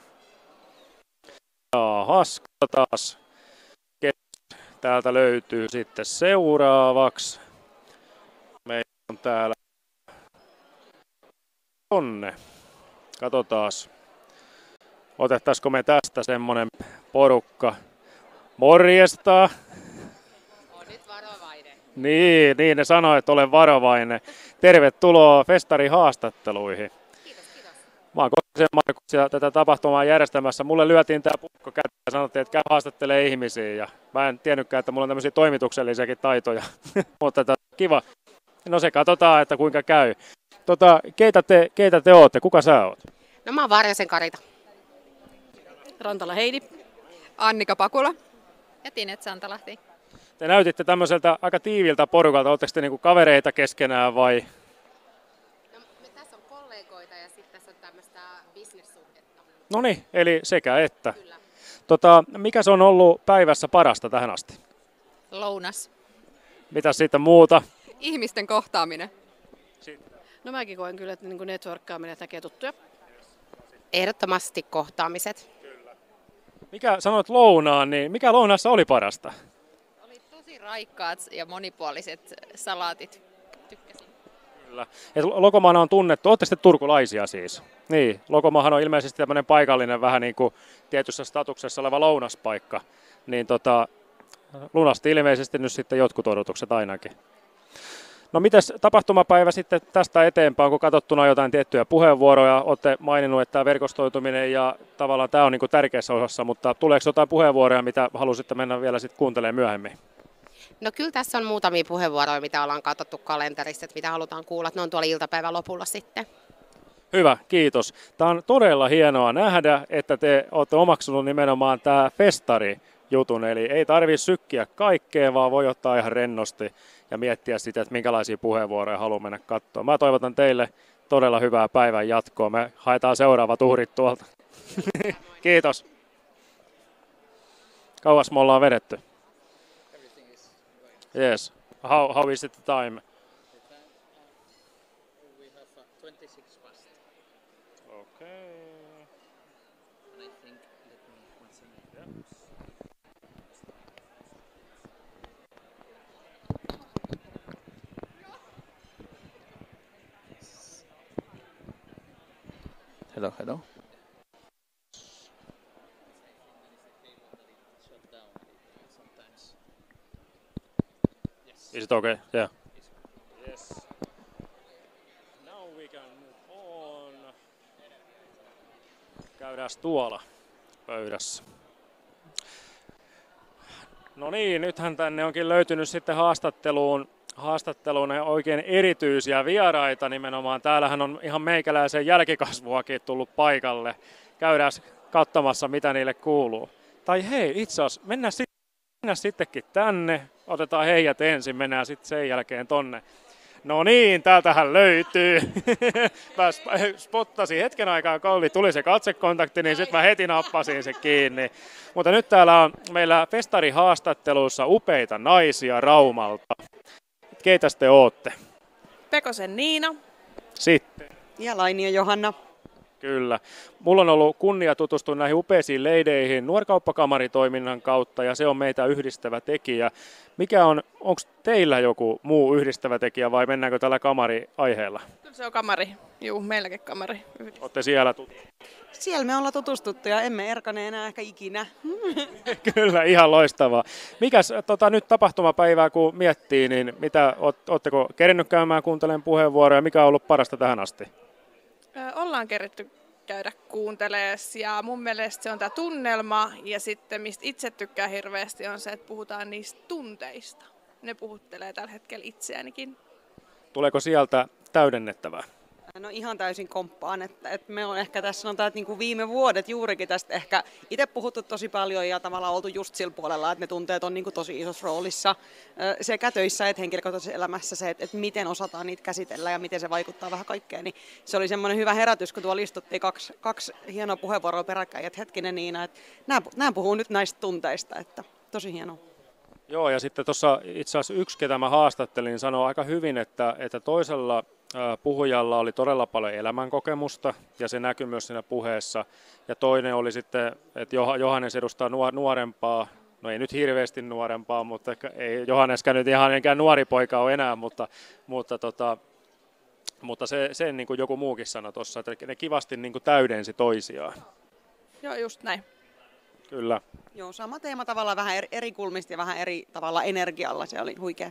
Jaahas, taas. Täältä löytyy sitten seuraavaksi. Meillä on täällä Onne. Katsotaas. Otettaisiko me tästä semmonen porukka. Morjesta. On nyt varovainen. Niin, niin ne sanoi, että olen varovainen. Tervetuloa festarihaastatteluihin. Mä oon Koskisen Markus ja tätä tapahtumaa järjestämässä. Mulle lyötiin tää pukko käteen ja sanottiin, että käy haastattelee ihmisiä. Ja mä en tiennytkään, että mulla on tämmöisiä toimituksellisiakin taitoja. Mutta tota, kiva. No se katsotaan, että kuinka käy. Tota, keitä, te, keitä te ootte? Kuka sä oot? No mä oon Varjasen Karita. Rantala Heidi. Annika Pakula. Ja Tinet Santalahti. Te näytitte tämmöiseltä aika tiiviltä porukalta. Oletteko te niinku kavereita keskenään vai? No niin, eli sekä että. Tota, mikä se on ollut päivässä parasta tähän asti? Lounas. Mitä sitten muuta? Ihmisten kohtaaminen. No mäkin koen kyllä, että niin networkkaaminen tekee tuttuja. Ehdottomasti kohtaamiset. Mikä sanoit lounaan, niin mikä lounaassa oli parasta? Oli tosi raikkaat ja monipuoliset salaatit. Tykkäsin. Kyllä. Et Lokomaana on tunnettu, ootte sitten turkulaisia siis? Niin, Lokomaahan on ilmeisesti tämmöinen paikallinen vähän niin kuin tietyssä statuksessa oleva lounaspaikka. Niin tota, lunasti ilmeisesti nyt sitten jotkut odotukset ainakin. No mites tapahtumapäivä sitten tästä eteenpäin, kun katsottuna jotain tiettyjä puheenvuoroja, olette maininnut, että tämä verkostoituminen ja tavallaan tämä on niin kuin tärkeässä osassa, mutta tuleeko jotain puheenvuoroja, mitä halusitte mennä vielä sitten kuuntelemaan myöhemmin? No kyllä tässä on muutamia puheenvuoroja, mitä ollaan katsottu kalenterista, että mitä halutaan kuulla, että ne on tuolla iltapäivän lopulla sitten. Hyvä, kiitos. Tämä on todella hienoa nähdä, että te olette omaksunut nimenomaan tämä festari-jutun, eli ei tarvitse sykkiä kaikkea, vaan voi ottaa ihan rennosti ja miettiä sitä, että minkälaisia puheenvuoroja haluaa mennä katsomaan. Mä toivotan teille todella hyvää päivän jatkoa. Me haetaan seuraavat uhrit tuolta. Kiitos. Kauas me ollaan vedetty? Yes. How, how is it the time? Hello, hello. Is it okay? Yeah. Yes. Now we can move on. Käydään tuolla pöydässä. No niin, nythän tänne onkin löytynyt sitten haastatteluun, haastatteluun oikein erityisiä vieraita nimenomaan. Täällähän on ihan meikäläisen jälkikasvuakin tullut paikalle. Käydään katsomassa, mitä niille kuuluu. Tai hei, itse asiassa mennään, sit, mennään sittenkin tänne. Otetaan heijät ensin, mennään sitten sen jälkeen tonne. No niin, täältähän löytyy. Mä spottasin hetken aikaa, kun oli, tuli se katsekontakti, niin sitten mä heti nappasin se kiinni. Mutta nyt täällä on meillä festarihaastattelussa upeita naisia Raumalta. Keitä te ootte? Pekosen Niina. Sitten. Ja Lainio Johanna. Kyllä. Mulla on ollut kunnia tutustua näihin upeisiin leideihin nuorkauppakamaritoiminnan kautta ja se on meitä yhdistävä tekijä. Mikä on, onko teillä joku muu yhdistävä tekijä vai mennäänkö tällä kamari-aiheella? Kyllä se on kamari. Juu, meilläkin kamari. Olette siellä tuttu? Siellä me ollaan tutustuttu ja emme erkane enää ehkä ikinä. Kyllä, ihan loistavaa. Mikäs tota, nyt tapahtumapäivää kun miettii, niin mitä, ootteko kerennyt käymään kuuntelemaan puheenvuoroja? Mikä on ollut parasta tähän asti? Ö, ollaan keritty käydä kuuntelemaan ja mun mielestä se on tämä tunnelma ja sitten mistä itse tykkään hirveästi on se, että puhutaan niistä tunteista. Ne puhuttelee tällä hetkellä itseänikin. Tuleeko sieltä täydennettävää? No ihan täysin komppaan, että, että me on ehkä tässä sanotaan, että niin kuin viime vuodet juurikin tästä ehkä itse puhuttu tosi paljon ja tavallaan oltu just sillä puolella, että ne tunteet on niin kuin tosi isossa roolissa sekä töissä että henkilökohtaisessa elämässä se, että, että miten osataan niitä käsitellä ja miten se vaikuttaa vähän kaikkeen. Niin se oli semmoinen hyvä herätys, kun tuolla istuttiin kaksi, kaksi hienoa puheenvuoroa peräkkäin, että hetkinen Niina, että nämä, nämä puhuu nyt näistä tunteista, että tosi hienoa. Joo, ja sitten tuossa itse asiassa yksi, ketä mä haastattelin, sanoi aika hyvin, että, että toisella puhujalla oli todella paljon elämänkokemusta, ja se näkyi myös siinä puheessa. Ja toinen oli sitten, että Johannes edustaa nuorempaa, no ei nyt hirveästi nuorempaa, mutta ei Johanneskään nyt ihan enkään nuori poika ole enää, mutta, mutta, tota, mutta se, sen niin kuin joku muukin sanoi tuossa, että ne kivasti niin kuin täydensi toisiaan. Joo, just näin. Kyllä. Joo, sama teema tavallaan vähän eri, eri kulmista ja vähän eri tavalla energialla, se oli huikea.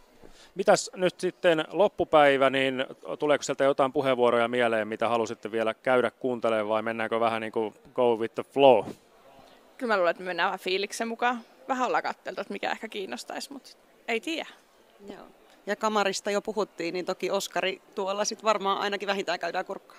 Mitäs nyt sitten loppupäivä, niin tuleeko sieltä jotain puheenvuoroja mieleen, mitä halusitte vielä käydä kuuntelemaan vai mennäänkö vähän niin kuin go with the flow? Kyllä mä luulen, että me mennään vähän fiiliksen mukaan. Vähän ollaan katseltu, että mikä ehkä kiinnostaisi, mutta ei tiedä. Joo. Ja kamarista jo puhuttiin, niin toki Oskari tuolla sitten varmaan ainakin vähintään käydään kurkkaa.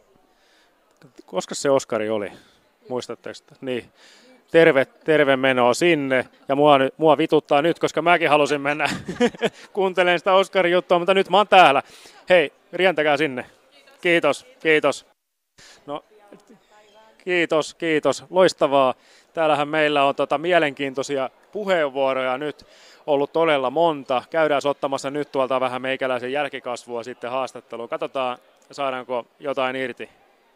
Koska se Oskari oli? Muistatteko sitä? Niin. Terve, terve menoa sinne. Ja mua, mua vituttaa nyt, koska mäkin halusin mennä kuuntelemaan sitä Oskarin juttua, mutta nyt mä oon täällä. Hei, rientäkää sinne. Kiitos, kiitos. No, kiitos, kiitos. Loistavaa. Täällähän meillä on tota mielenkiintoisia puheenvuoroja nyt ollut todella monta. Käydään ottamassa nyt tuolta vähän meikäläisen jälkikasvua sitten haastatteluun. Katsotaan, saadaanko jotain irti.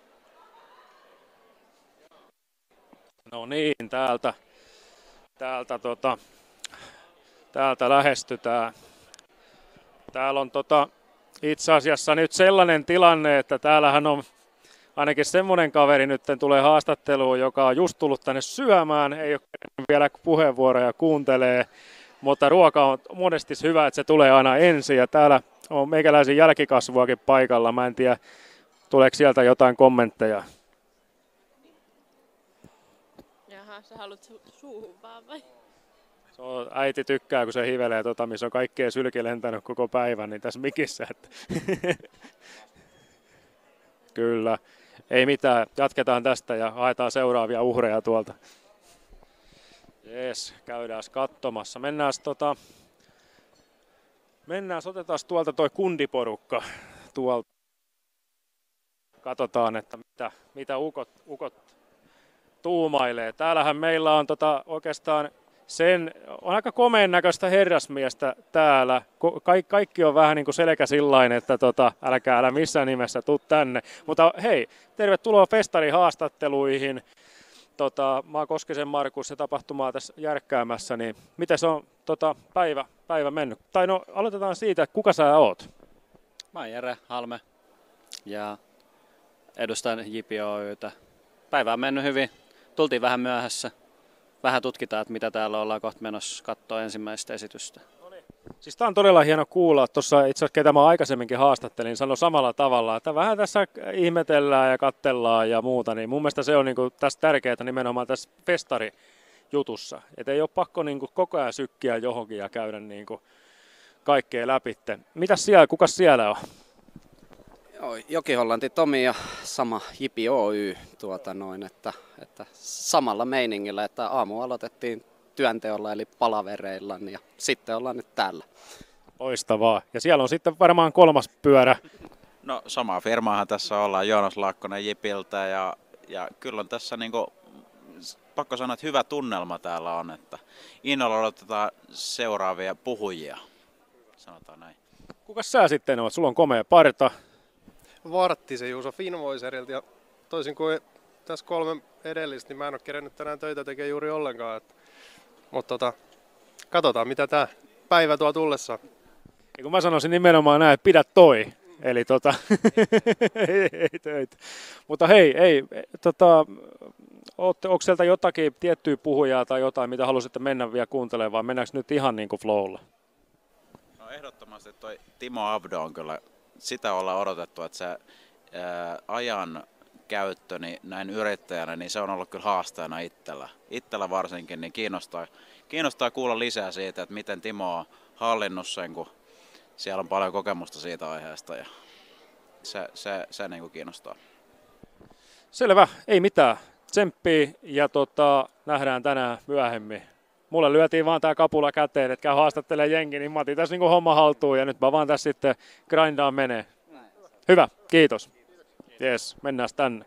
No niin, täältä, täältä, tota, täältä lähestytään. Täällä on tota, itse asiassa nyt sellainen tilanne, että täällähän on ainakin semmoinen kaveri nyt tulee haastatteluun, joka on just tullut tänne syömään, ei ole vielä puheenvuoroja kuuntelee, mutta ruoka on monesti hyvä, että se tulee aina ensin. Ja täällä on meikäläisen jälkikasvuakin paikalla. Mä en tiedä, tuleeko sieltä jotain kommentteja. Jaha, sä haluat su- suuhun vaan vai? Se on, äiti tykkää, kun se hivelee, tota, missä on kaikkea sylki lentänyt koko päivän, niin tässä mikissä. Että. Kyllä. Ei mitään, jatketaan tästä ja haetaan seuraavia uhreja tuolta. Jees, käydään katsomassa. Mennään, tota, mennään otetaan tuolta toi kundiporukka tuolta. Katsotaan, että mitä, mitä ukot, ukot tuumailee. Täällähän meillä on tota, oikeastaan sen, on aika komeen näköistä herrasmiestä täällä. Ka- kaikki on vähän niin kuin selkä sillain, että tota, älkää älä missään nimessä tuu tänne. Mutta hei, tervetuloa festarihaastatteluihin. Tota, mä oon Koskisen Markus, se tapahtumaa tässä järkkäämässä, niin miten se on tota, päivä, päivä mennyt? Tai no, aloitetaan siitä, että kuka sä oot? Mä oon Jere Halme ja edustan J P Oy:tä. Päivä on mennyt hyvin, tultiin vähän myöhässä. Vähän tutkitaan, että mitä täällä ollaan kohta menossa katsoa ensimmäistä esitystä. Siis tää on todella hieno kuulla. Tuossa itse asiassa, ketä mä aikaisemminkin haastattelin, sanoi samalla tavalla, että vähän tässä ihmetellään ja kattellaan ja muuta. Niin mun mielestä se on niinku tässä tärkeää nimenomaan tässä festarijutussa. Että ei ole pakko niinku koko ajan sykkiä johonkin ja käydä niinku kaikkea läpi. Mitäs siellä, kukas siellä on? Joo, Joki-Hollanti Tomi ja sama J P Oy, tuota noin, että, että samalla meiningillä, että aamu aloitettiin työnteolla eli palavereilla ja sitten ollaan nyt täällä. Loistavaa. Ja siellä on sitten varmaan kolmas pyörä. No sama firmaahan tässä ollaan, Joonas Laakkonen Jipiltä ja, ja kyllä on tässä niinku, pakko sanoa, että hyvä tunnelma täällä on, että innolla odotetaan seuraavia puhujia, sanotaan näin. Kukas sä sitten oot? Sulla on komea parta. Varttisen Juuso Finvoiserilta ja toisin kuin tässä kolme edellistä, niin mä en ole kerennyt tänään töitä tekemään juuri ollenkaan. Että, mutta tota, katsotaan mitä tää päivä tuo tullessaan. Ja kun mä sanoisin nimenomaan näin, että pidä toi. Eli tota, ei, ei töitä. Mutta hei, ei, tota, onko sieltä jotakin tiettyä puhujaa tai jotain, mitä haluaisitte mennä vielä kuuntelemaan, vai mennäänkö nyt ihan niin kuin flowlla? No ehdottomasti toi Timo Avdo on kyllä, sitä ollaan odotettu, että se ää, ajan käyttö niin näin yrittäjänä, niin se on ollut kyllä haasteena itsellä. Itsellä varsinkin, niin kiinnostaa, kiinnostaa kuulla lisää siitä, että miten Timo on hallinnut sen, kun siellä on paljon kokemusta siitä aiheesta ja se, se, se niin kuin kiinnostaa. Selvä, ei mitään. Tsemppii ja tota, nähdään tänään myöhemmin. Mulle lyötiin vaan tää kapula käteen, että käy haastattelee jengi, niin mä otin tässä niinku homma haltuun ja nyt mä vaan tässä sitten grindaan menee. Hyvä, kiitos. Jes, mennään tänne.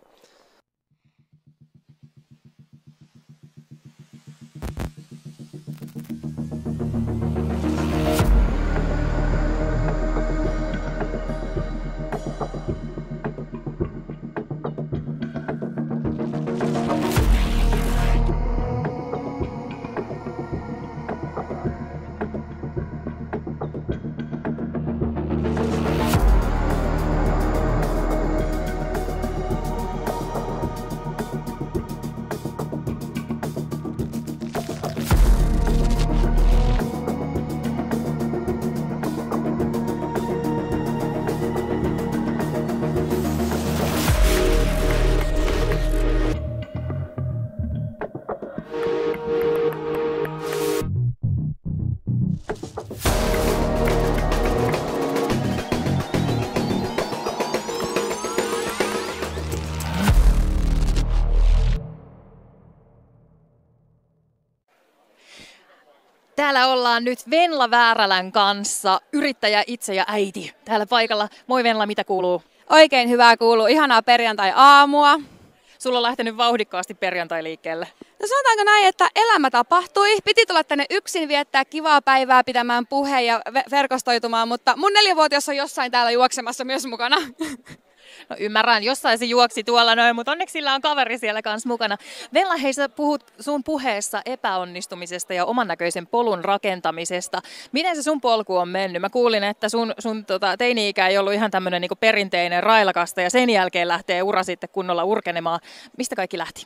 Täällä ollaan nyt Venla Väärälän kanssa, yrittäjä itse ja äiti täällä paikalla. Moi Venla, mitä kuuluu? Oikein hyvää kuuluu. Ihanaa perjantai-aamua. Sulla on lähtenyt vauhdikkaasti perjantai liikkeelle. No sanotaanko näin, että elämä tapahtui. Piti tulla tänne yksin viettää kivaa päivää pitämään puheen ja verkostoitumaan, mutta mun neljävuotias on jossain täällä juoksemassa myös mukana. No ymmärrän, jossain se juoksi tuolla noin, mutta onneksi sillä on kaveri siellä kanssa mukana. Venla, hei, sä puhut sun puheessa epäonnistumisesta ja oman näköisen polun rakentamisesta. Miten se sun polku on mennyt? Mä kuulin, että sun, sun tota, teini-ikä ei ollut ihan tämmöinen niinku perinteinen railakasta ja sen jälkeen lähtee ura sitten kunnolla urkenemaan. Mistä kaikki lähti?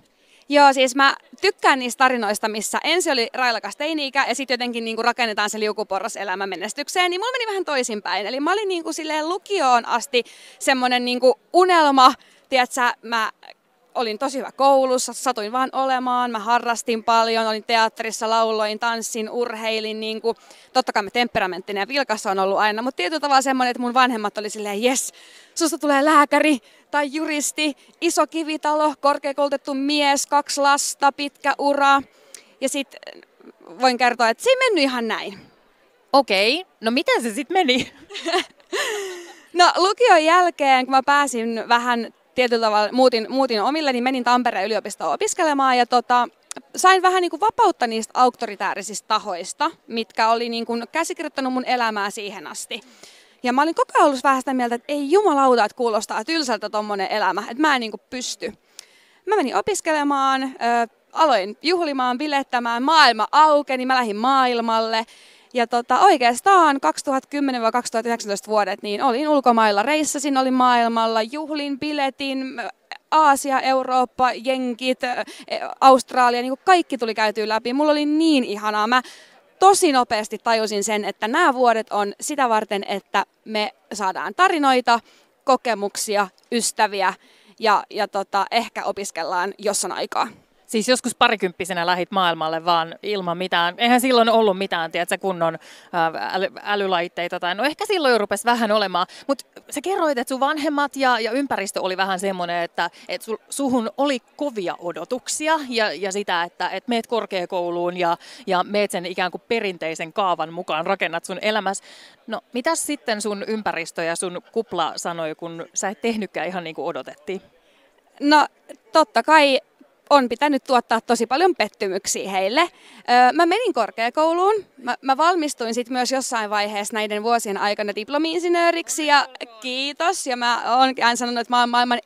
Joo, siis mä tykkään niistä tarinoista, missä ensin oli railakas teini-ikä ja sitten jotenkin niinku rakennetaan se liukuporras elämä menestykseen, niin mulla meni vähän toisinpäin. Eli mä olin niinku silleen lukioon asti semmoinen niinku unelma, tiedätkö, mä olin tosi hyvä koulussa, satuin vaan olemaan, mä harrastin paljon, olin teatterissa, lauloin, tanssin, urheilin, niin kuin, totta kai mä temperamenttinen ja vilkas on ollut aina, mutta tietyllä tavalla semmoinen, että mun vanhemmat oli silleen, jes, susta tulee lääkäri tai juristi, iso kivitalo, korkeakoulutettu mies, kaksi lasta, pitkä ura. Ja sitten voin kertoa, että se ei mennyt ihan näin. Okei, no miten se sitten meni? No lukion jälkeen, kun mä pääsin vähän tietyllä tavalla muutin, muutin omille, niin menin Tampereen yliopistoon opiskelemaan ja tota, sain vähän niin kuin vapautta niistä auktoritäärisistä tahoista, mitkä oli niin kuin käsikirjoittanut mun elämää siihen asti. Ja mä olin koko ajan ollut vähän sitä mieltä, että ei jumalauta, että kuulostaa tylsältä tommonen elämä, että mä en niin kuin pysty. Mä menin opiskelemaan, äh, aloin juhlimaan, bilettämään, maailma aukeni, mä lähdin maailmalle. Ja tota, oikeastaan kaksituhattakymmenen kaksituhattayhdeksäntoista vuodet niin olin ulkomailla, reissasin, olin maailmalla, juhlin, biletin, Aasia, Eurooppa, Jenkit, Australia, niin kuin kaikki tuli käytyä läpi. Mulla oli niin ihanaa. Mä tosi nopeasti tajusin sen, että nämä vuodet on sitä varten, että me saadaan tarinoita, kokemuksia, ystäviä ja, ja tota, ehkä opiskellaan jossain aikaa. Siis joskus parikymppisenä lähit maailmalle vaan ilman mitään. Eihän silloin ollut mitään, tiedätkö, kunnon äly, älylaitteita. Tai no ehkä silloin jo rupesi vähän olemaan. Mutta sä kerroit, että sun vanhemmat ja, ja ympäristö oli vähän semmoinen, että et su, suhun oli kovia odotuksia. Ja, ja sitä, että et meet korkeakouluun ja, ja meet sen ikään kuin perinteisen kaavan mukaan, rakennat sun elämässä. No mitäs sitten sun ympäristö ja sun kupla sanoi, kun sä et tehnytkään ihan niin kuin odotettiin? No totta kai on pitänyt tuottaa tosi paljon pettymyksiä heille. Öö, mä menin korkeakouluun. Mä, mä valmistuin sitten myös jossain vaiheessa näiden vuosien aikana diplomi-insinööriksi ja kiitos. Ja mä oon aina sanonut, että mä oon maailman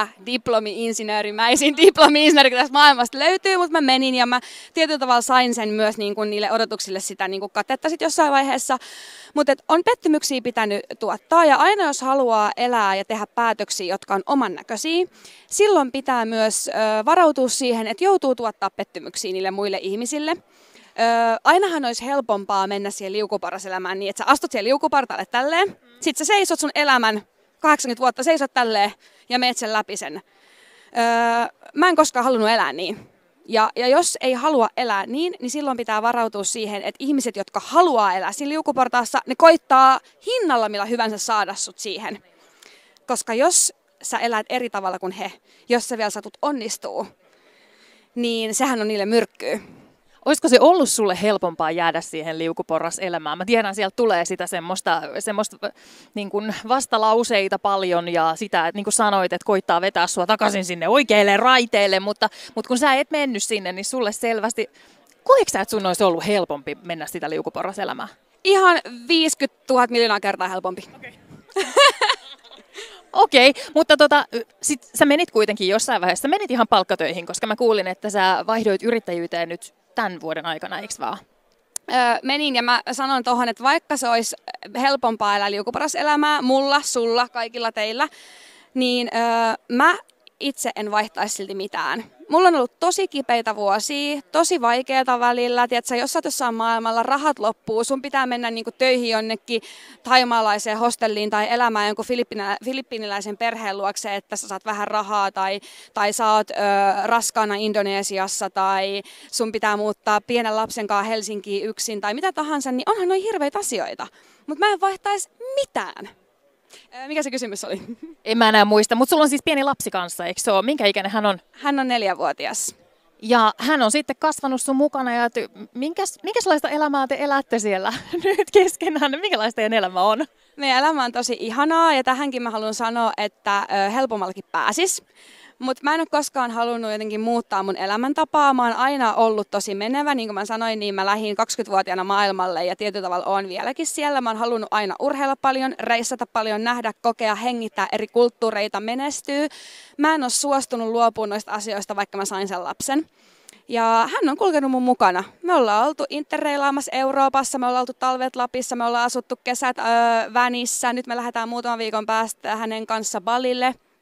epädiplomi-insinöörimäisin diplomi-insinööri, kun tästä maailmasta löytyy, mutta mä menin ja mä tietyllä tavalla sain sen myös niin kuin niille odotuksille sitä niin kuin katetta sit jossain vaiheessa. Mutta on pettymyksiä pitänyt tuottaa ja aina jos haluaa elää ja tehdä päätöksiä, jotka on oman näköisiä, silloin pitää myös ö, varautua siihen, että joutuu tuottaa pettymyksiä niille muille ihmisille. Öö, ainahan olisi helpompaa mennä siihen liukuparraselämään niin, että sä astut siihen liukupartaalle tälleen, sit sä seisot sun elämän kahdeksankymmentä vuotta, seisot tälleen ja meet sen läpi sen. Öö, mä en koskaan halunnut elää niin. Ja, ja jos ei halua elää niin, niin silloin pitää varautua siihen, että ihmiset, jotka haluaa elää siinä liukuportaassa, ne koittaa hinnalla millä hyvänsä saada sut siihen. Koska jos sä elät eri tavalla kuin he, jos sä vielä satut onnistuu, niin sehän on niille myrkkyä. Olisiko se ollut sulle helpompaa jäädä siihen liukuporraselämään? Mä tiedän, sieltä tulee sitä semmoista, semmoista niin kuin vastalauseita paljon ja sitä, että niin kuin sanoit, että koittaa vetää sua takaisin sinne oikeille raiteille, mutta, mutta kun sä et mennyt sinne, niin sulle selvästi, koetko sä, että sun olisi ollut helpompi mennä sitä liukuporraselämään? Ihan viisikymmentätuhatta miljoonaa kertaa helpompi. Okay. Okei, okay, mutta tota, sit sä menit kuitenkin jossain vaiheessa, sä menit ihan palkkatöihin, koska mä kuulin, että sä vaihdoit yrittäjyyteen nyt tämän vuoden aikana, eikö vaan? Öö, menin ja mä sanon tuohon, että vaikka se olisi helpompaa elää liukuporraselämää, mulla, sulla, kaikilla teillä, niin öö, mä itse en vaihtaisi silti mitään. Mulla on ollut tosi kipeitä vuosia, tosi vaikeita välillä. Tiedätkö, jos sä oot jossain maailmalla, rahat loppuu, sun pitää mennä niinku töihin jonnekin thaimaalaiseen hostelliin tai elämään jonkun filippiiniläisen perheen luokse, että sä saat vähän rahaa tai, tai sä oot ö, raskaana Indonesiassa tai sun pitää muuttaa pienen lapsen kanssa Helsinkiin yksin tai mitä tahansa, niin onhan noin hirveitä asioita. Mutta mä en vaihtaisi mitään. Mikä se kysymys oli? En mä enää muista, mutta sulla on siis pieni lapsi kanssa, eikö se ole? Minkä ikäinen hän on? Hän on neljävuotias. Ja hän on sitten kasvanut sun mukana ja minkäs, minkälaista elämää te elätte siellä nyt keskenään? Minkälaista teidän elämä on? Meidän elämä on tosi ihanaa ja tähänkin mä haluan sanoa, että helpommallakin pääsis. Mutta mä en ole koskaan halunnut jotenkin muuttaa mun elämäntapaa. Mä oon aina ollut tosi menevä. Niin kuin mä sanoin, niin mä lähdin kaksikymmentävuotiaana maailmalle ja tietyllä tavalla oon vieläkin siellä. Mä oon halunnut aina urheilla paljon, reissata paljon, nähdä, kokea, hengittää eri kulttuureita, menestyä. Mä en ole suostunut luopumaan noista asioista, vaikka mä sain sen lapsen. Ja hän on kulkenut mun mukana. Me ollaan oltu interreilaamassa Euroopassa, me ollaan oltu talvet Lapissa, me ollaan asuttu kesät öö, Vänissä. Nyt me lähdetään muutaman viikon päästä hänen kanssa Balille.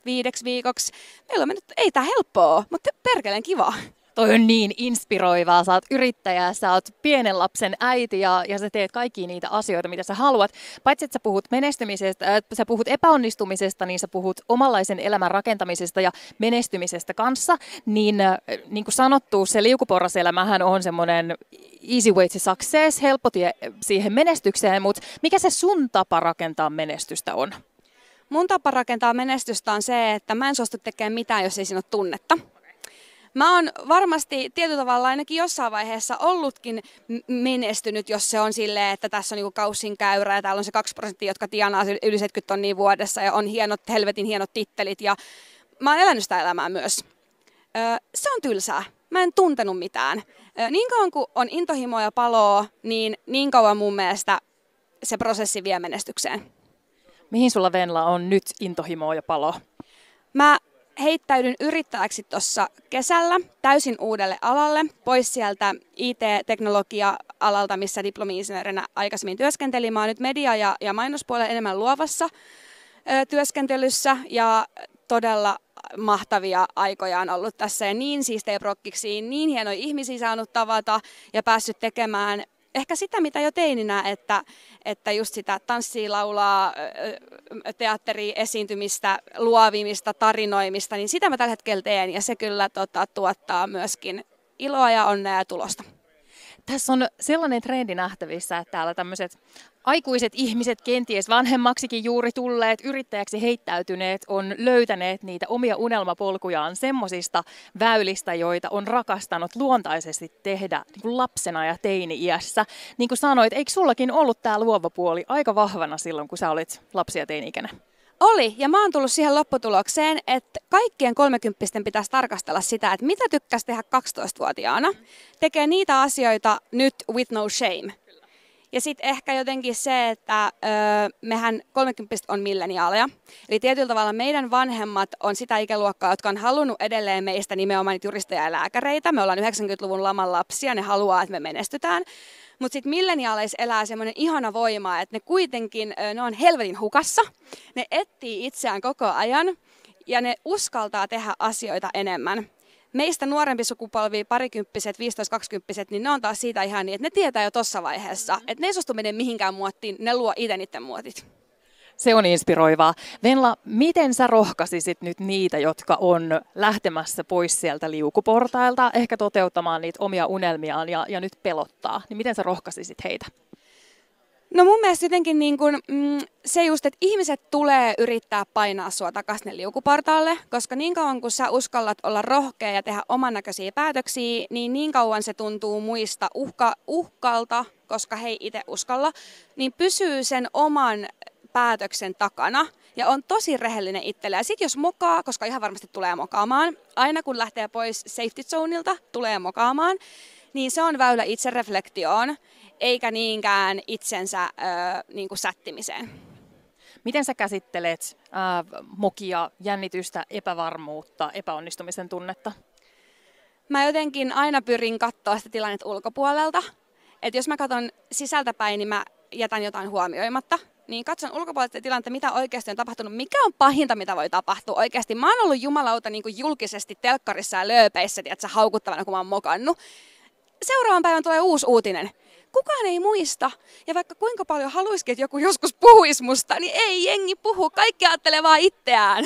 viideksi viikoksi. Meillä on mennyt, ei tää helppoa, mutta perkeleen kiva. Toi on niin inspiroivaa. Sä oot yrittäjä, sä oot pienen lapsen äiti ja, ja sä teet kaikkia niitä asioita, mitä sä haluat. Paitsi, että sä puhut menestymisestä, äh, sä puhut epäonnistumisesta, niin sä puhut omanlaisen elämän rakentamisesta ja menestymisestä kanssa. Niin, äh, niin kuin sanottu, se liukuporraselämähän on semmoinen easy way to success, helppo tie siihen menestykseen, mutta mikä se sun tapa rakentaa menestystä on? Mun tapa rakentaa menestystä on se, että mä en suostu tekemään mitään, jos ei siinä ole tunnetta. Mä oon varmasti tietyllä tavalla ainakin jossain vaiheessa ollutkin menestynyt, jos se on silleen, että tässä on niinku kaussin käyrä ja täällä on se kaksi prosenttia, jotka tienaa yli seitsemänkymmentä tonnia vuodessa ja on hienot, helvetin hienot tittelit ja mä oon elänyt sitä elämää myös. Öö, se on tylsää. Mä en tuntenut mitään. Öö, niin kauan kuin on intohimoa ja paloa, niin niin kauan mun mielestä se prosessi vie menestykseen. Mihin sulla, Venla, on nyt intohimoa ja palo? Mä heittäydyn yrittäjäksi tuossa kesällä täysin uudelle alalle, pois sieltä I T-teknologia-alalta, missä diplomi-insinöörinä aikaisemmin työskentelin. Mä oon nyt media- ja, ja mainospuolella enemmän luovassa ö, työskentelyssä ja todella mahtavia aikoja on ollut tässä ja niin siistejä prokkiksi, niin hienoja ihmisiä saanut tavata ja päässyt tekemään ehkä sitä, mitä jo teininä, että, että just sitä tanssia, laulaa, teatteria, esiintymistä, luovimista, tarinoimista, niin sitä mä tällä hetkellä teen ja se kyllä tota, tuottaa myöskin iloa ja onnea ja tulosta. Tässä on sellainen trendi nähtävissä, että täällä tämmöiset aikuiset ihmiset, kenties vanhemmaksikin juuri tulleet, yrittäjäksi heittäytyneet, on löytäneet niitä omia unelmapolkujaan semmoisista väylistä, joita on rakastanut luontaisesti tehdä niin kuin lapsena ja teini-iässä. Niin kuin sanoit, eikö sullakin ollut tämä luova puoli aika vahvana silloin, kun sä olit lapsi- ja teini-ikäinen? Oli, ja mä oon tullut siihen lopputulokseen, että kaikkien kolmekymppisten pitäisi tarkastella sitä, että mitä tykkäisi tehdä kaksitoistavuotiaana. Tekee niitä asioita nyt with no shame. Ja sitten ehkä jotenkin se, että öö, mehän kolmekymppiset on milleniaaleja. Eli tietyllä tavalla meidän vanhemmat on sitä ikäluokkaa, jotka on halunnut edelleen meistä nimenomaan niitä juristeja ja lääkäreitä. Me ollaan yhdeksänkymmentäluvun laman lapsia, ne haluaa, että me menestytään. Mutta sitten milleniaaleissa elää semmoinen ihana voima, että ne kuitenkin, ne on helvetin hukassa. Ne etsii itseään koko ajan ja ne uskaltaa tehdä asioita enemmän. Meistä nuorempi sukupolvi, parikymppiset, viisitoista-kaksikymppiset, niin ne on taas siitä ihan niin, että ne tietää jo tuossa vaiheessa, että ne ei suostu mennä mihinkään muottiin, ne luo itse niiden muotit. Se on inspiroivaa. Venla, miten sä rohkaisisit nyt niitä, jotka on lähtemässä pois sieltä liukuportailta, ehkä toteuttamaan niitä omia unelmiaan ja, ja nyt pelottaa, niin miten sä rohkaisisit heitä? No mun mielestä jotenkin niin kun, mm, se just, että ihmiset tulee yrittää painaa sua takaisin sinne liukuportaalle, koska niin kauan kun sä uskallat olla rohkea ja tehdä oman näköisiä päätöksiä, niin niin kauan se tuntuu muista uhka, uhkalta, koska he ei itse uskalla, niin pysyy sen oman päätöksen takana ja on tosi rehellinen itselle. Ja sitten jos mokaa, koska ihan varmasti tulee mokaamaan, aina kun lähtee pois safety zoneilta, tulee mokaamaan, niin se on väylä itsereflektioon, eikä niinkään itsensä ö, niin kuin sättimiseen. Miten sä käsittelet ää, mokia, jännitystä, epävarmuutta, epäonnistumisen tunnetta? Mä jotenkin aina pyrin katsoa sitä tilannetta ulkopuolelta. Et jos mä katson sisältäpäin, niin mä jätän jotain huomioimatta. Niin katson ulkopuolelta tilannetta, mitä oikeasti on tapahtunut, mikä on pahinta, mitä voi tapahtua oikeasti. Mä oon ollut jumalauta niin kuin julkisesti telkkarissa ja lööpeissä, että sä haukuttavana, kun mä oon mokannut. Seuraavan päivän tulee uusi uutinen. Kukaan ei muista. Ja vaikka kuinka paljon haluisikin, että joku joskus puhuisi musta, niin ei jengi puhu. Kaikki ajattelee vaan itseään.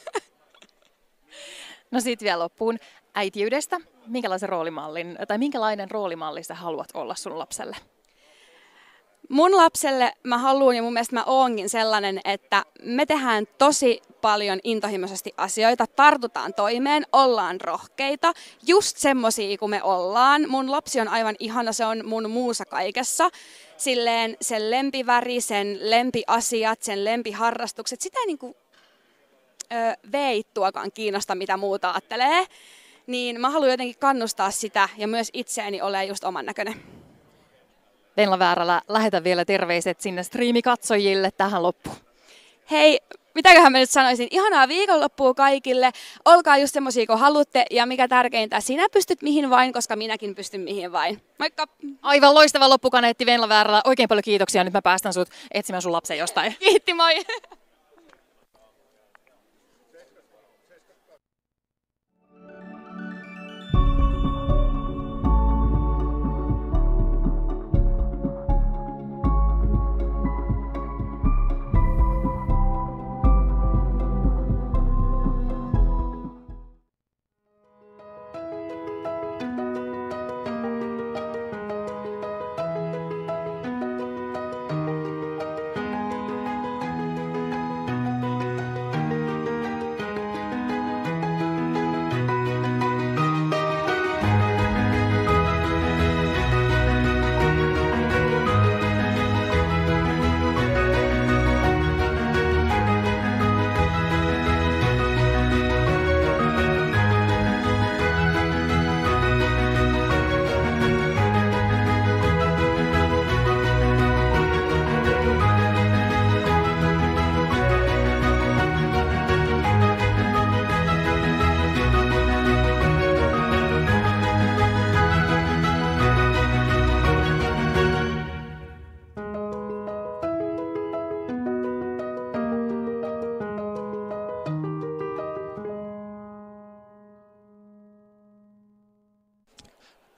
No sit vielä loppuun äitiydestä. Minkälaisen roolimallin, tai minkälainen roolimalli sä haluat olla sun lapselle? Mun lapselle mä haluan ja mun mielestä mä oonkin sellainen, että me tehdään tosi paljon intohimoisesti asioita, tartutaan toimeen, ollaan rohkeita, just semmosia kuin me ollaan. Mun lapsi on aivan ihana, se on mun muusa kaikessa. Silleen sen lempiväri, sen lempiasiat, sen lempiharrastukset, sitä ei niinku ö, veittuakaan kiinnosta, mitä muuta ajattelee. Niin mä haluan jotenkin kannustaa sitä ja myös itseäni olemaan just oman näköinen. Venla Väärälä, lähetän vielä terveiset sinne striimikatsojille tähän loppuun. Hei, mitäköhän mä nyt sanoisin? Ihanaa viikonloppua kaikille. Olkaa just semmosia kuin haluatte ja mikä tärkeintä, sinä pystyt mihin vain, koska minäkin pystyn mihin vain. Moikka! Aivan loistava loppukaneetti Venla Väärälä. Oikein paljon kiitoksia. Nyt mä päästän sut etsimään sun lapsen jostain. Kiitti, moi!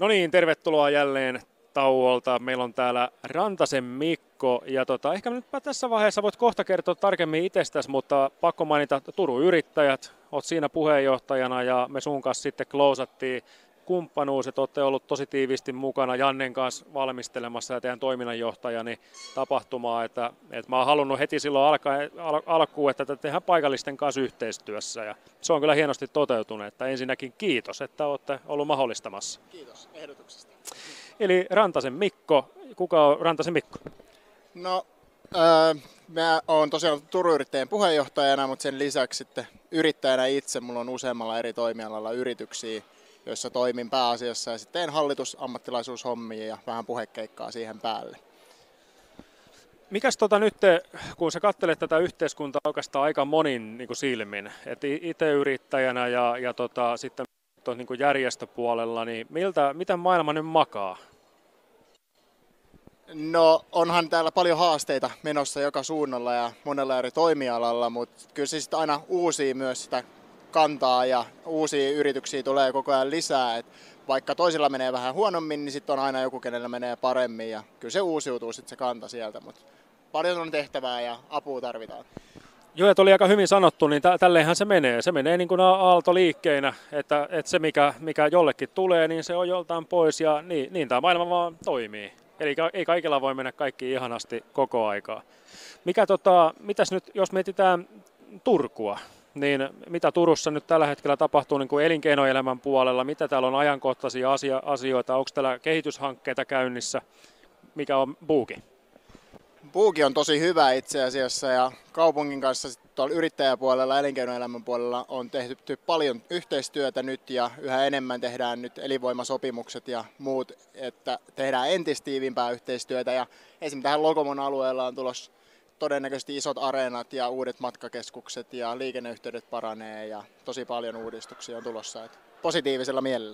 No niin, tervetuloa jälleen tauolta. Meillä on täällä Rantasen Mikko ja tota, ehkä nyt tässä vaiheessa voit kohta kertoa tarkemmin itsestäsi, mutta pakko mainita Turun Yrittäjät. Olet siinä puheenjohtajana ja me sun kanssa sitten klousattiin kumppanuus, että olette ollut tosi tiiviisti mukana Jannen kanssa valmistelemassa ja teidän toiminnanjohtajani tapahtumaa, että, että mä oon halunnut heti silloin alka, al, alkuun, että tätä tehdään paikallisten kanssa yhteistyössä ja se on kyllä hienosti toteutunut, että ensinnäkin kiitos, että olette ollut mahdollistamassa. Kiitos ehdotuksesta. Eli Rantasen Mikko, kuka on Rantasen Mikko? No, öö, mä oon tosiaan Turun Yrittäjien puheenjohtajana, mutta sen lisäksi sitten yrittäjänä itse mulla on useammalla eri toimialalla yrityksiä, joissa toimin pääasiassa ja sitten teen hallitusammattilaisuushommia ja vähän puhekeikkaa siihen päälle. Mikäs tota nyt, kun sä katselet tätä yhteiskuntaa oikeastaan aika monin niin kuin silmin, että itse yrittäjänä ja, ja tota, sitten niin kuin järjestöpuolella, niin miltä, miten maailma nyt makaa? No onhan täällä paljon haasteita menossa joka suunnalla ja monella eri toimialalla, mutta kyllä se sitten aina uusii myös sitä kantaa ja uusia yrityksiä tulee koko ajan lisää. Et vaikka toisilla menee vähän huonommin, niin sitten on aina joku, kenellä menee paremmin ja kyllä se uusiutuu sitten se kanta sieltä, mutta paljon on tehtävää ja apua tarvitaan. Joo, että oli aika hyvin sanottu, niin tä- tälleenhän se menee. Se menee niin kuin aaltoliikkeinä, että, että se mikä, mikä jollekin tulee, niin se on joltain pois ja niin, niin tämä maailma vaan toimii. Eli ei kaikilla voi mennä kaikki ihanasti koko aikaa. Mikä tota, mitäs nyt, jos mietitään Turkua, niin mitä Turussa nyt tällä hetkellä tapahtuu niin kuin elinkeinoelämän puolella, mitä täällä on ajankohtaisia asia- asioita, onko täällä kehityshankkeita käynnissä, mikä on buuki? Buuki on tosi hyvä itse asiassa ja kaupungin kanssa tuolla yrittäjäpuolella, elinkeinoelämän puolella on tehty paljon yhteistyötä nyt ja yhä enemmän tehdään nyt elinvoimasopimukset ja muut, että tehdään entistä tiiviimpää yhteistyötä ja esimerkiksi tähän Logomon alueella on tulossa todennäköisesti isot areenat ja uudet matkakeskukset ja liikenneyhteydet paranee ja tosi paljon uudistuksia on tulossa, että positiivisella mielellä.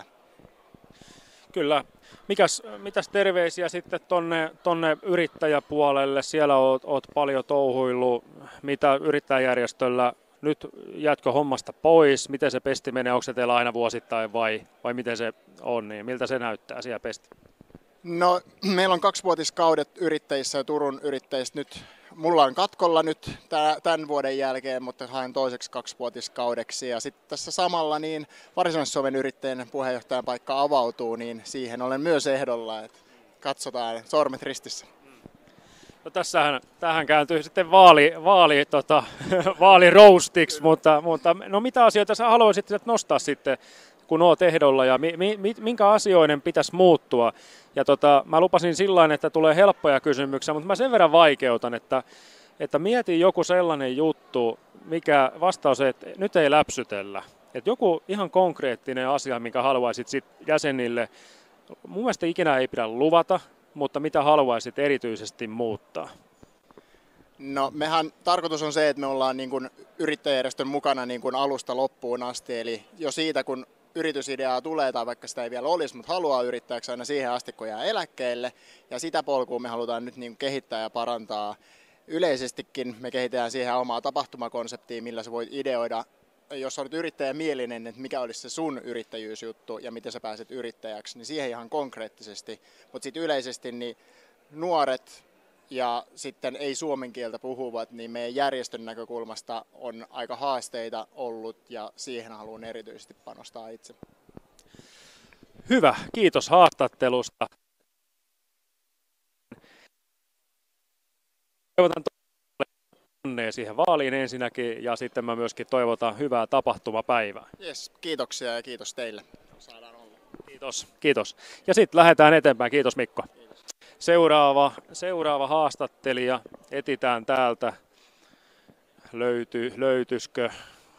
Kyllä. Mikäs, mitäs terveisiä sitten tonne, tonne yrittäjäpuolelle? Siellä oot, oot paljon touhuillut. Mitä yrittäjäjärjestöllä nyt jätkö hommasta pois? Miten se pesti menee? Onko se teillä aina vuosittain vai, vai miten se on? Niin miltä se näyttää siellä pesti? No, meillä on kaksivuotiskaudet yrittäjissä ja Turun yrittäjistä nyt. Mulla on katkolla nyt tämän vuoden jälkeen, mutta haen toiseksi kaksivuotiskaudeksi. Ja sitten tässä samalla niin Varsinais-Suomen yrittäjän puheenjohtajan paikka avautuu, niin siihen olen myös ehdolla. Että katsotaan, sormet ristissä. No tässähän, tähän kääntyy sitten vaali, vaali, tota, vaaliroustiksi, mutta, mutta no mitä asioita sä haluaisit nostaa sitten, kun oot ehdolla ja mi, mi, minkä asioiden pitäisi muuttua? Ja tota, mä lupasin sillain, että tulee helppoja kysymyksiä, mutta mä sen verran vaikeutan, että, että mieti joku sellainen juttu, mikä vastaus, että nyt ei läpsytellä. Että joku ihan konkreettinen asia, minkä haluaisit sit jäsenille, mun mielestä ikinä ei pidä luvata, mutta mitä haluaisit erityisesti muuttaa? No mehän tarkoitus on se, että me ollaan niin kuin yrittäjäjärjestön mukana niin kuin alusta loppuun asti, eli jo siitä kun yritysideaa tulee tai vaikka sitä ei vielä olisi, mutta haluaa yrittäjäksi aina siihen asti, kun jää eläkkeelle. Ja sitä polkua me halutaan nyt niin kuin kehittää ja parantaa. Yleisestikin me kehitetään siihen omaa tapahtumakonseptia, millä sä voit ideoida, jos olet yrittäjämielinen, että mikä olisi se sun yrittäjyysjuttu ja miten sä pääset yrittäjäksi, niin siihen ihan konkreettisesti. Mutta sitten yleisesti niin nuoret ja sitten ei suomen kieltä puhuvat, niin meidän järjestön näkökulmasta on aika haasteita ollut ja siihen haluan erityisesti panostaa itse. Hyvä, kiitos haastattelusta. Toivotan onnea siihen vaaliin ensinnäkin ja sitten mä myöskin toivotan hyvää tapahtumapäivää. Yes, kiitoksia ja kiitos teille. Saadaan olla. Kiitos, kiitos. Ja sitten lähdetään eteenpäin. Kiitos Mikko. Seuraava, seuraava haastattelija etitään täältä. Löyty, löytyisikö?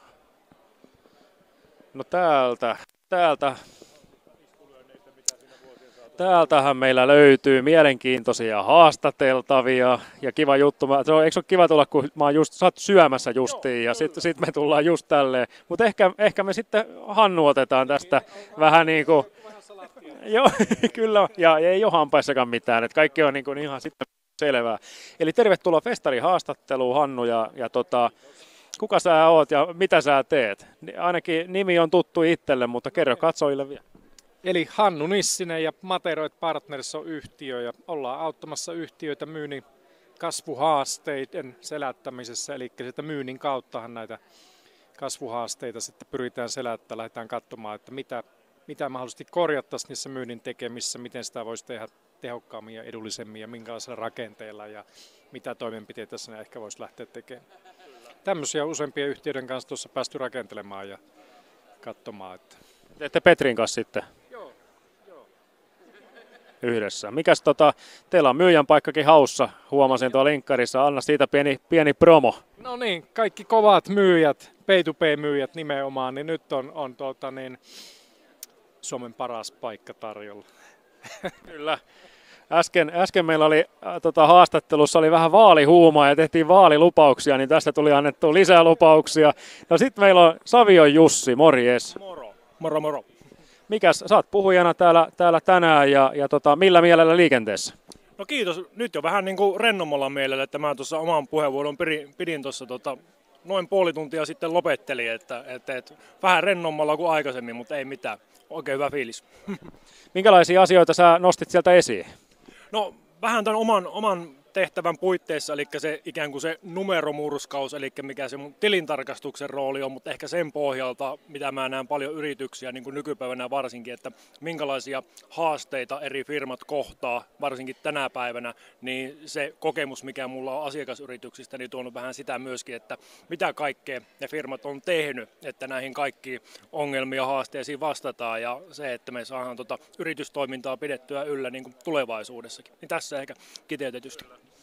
No täältä, täältä. Täältähän meillä löytyy mielenkiintoisia haastateltavia ja kiva juttu. Se on, eikö se ole kiva tulla, kun mä oon just, sä oot syömässä justiin ja sitten sit me tullaan just tälleen. Mutta ehkä, ehkä me sitten Hannu otetaan tästä vähän niin kuin... Joo, kyllä, ja ei ole hampaissakaan mitään, että kaikki on niin kuin ihan sitten selvää. Eli tervetuloa festarihaastatteluun, Hannu, ja, ja tota, kuka sä oot ja mitä sä teet? Ainakin nimi on tuttu itselle, mutta kerro katsojille vielä. Eli Hannu Nissinen ja Materoid Partners on yhtiö ja ollaan auttamassa yhtiöitä myynnin kasvuhaasteiden selättämisessä. Eli sitä myynnin kauttahan näitä kasvuhaasteita sitten pyritään selättämään, lähdetään katsomaan, että mitä, mitä mahdollisesti korjattaisiin niissä myynnin tekemissä, miten sitä voisi tehdä tehokkaammin ja edullisemmin ja minkälaisella rakenteella ja mitä toimenpiteitä sinne ehkä voisi lähteä tekemään. Tämmöisiä useampien yhtiöiden kanssa tuossa päästy rakentelemaan ja katsomaan. Että... Teette Petrin kanssa sitten? Joo, joo. Yhdessä. Mikäs tota, teillä on myyjän paikkakin haussa, huomasin tuolla linkkarissa. Anna siitä pieni, pieni promo. No niin, kaikki kovat myyjät, pay to pay myyjät nimenomaan, niin nyt on, on tuota niin, Suomen paras paikka tarjolla. Kyllä. Äsken, äsken meillä oli äh, tota, haastattelussa oli vähän vaalihuumaa ja tehtiin vaalilupauksia, niin tästä tuli annettu lisää lupauksia. No sitten meillä on Savion Jussi, morjes. Moro, moro, moro. Mikäs, sä oot puhujana täällä, täällä tänään ja, ja tota, millä mielellä liikenteessä? No kiitos, nyt jo vähän niin kuin rennommalla mielellä, että mä tuossa oman puheenvuoron pidin, pidin tuossa tota, noin puoli tuntia sitten lopettelin, että, että, että vähän rennommalla kuin aikaisemmin, mutta ei mitään. Oikein hyvä fiilis. Minkälaisia asioita sä nostit sieltä esiin? No vähän tämän oman, oman tehtävän puitteissa, eli se ikään kuin se numeromurskaus, eli mikä se mun tilintarkastuksen rooli on, mutta ehkä sen pohjalta, mitä mä näen paljon yrityksiä, niin kuin nykypäivänä varsinkin, että minkälaisia haasteita eri firmat kohtaa, varsinkin tänä päivänä, niin se kokemus, mikä mulla on asiakasyrityksistä, niin tuonut vähän sitä myöskin, että mitä kaikkea ne firmat on tehnyt, että näihin kaikkiin ongelmiin ja haasteisiin vastataan, ja se, että me saadaan tuota yritystoimintaa pidettyä yllä niin kuin tulevaisuudessakin. Niin tässä ehkä kiteytetysti.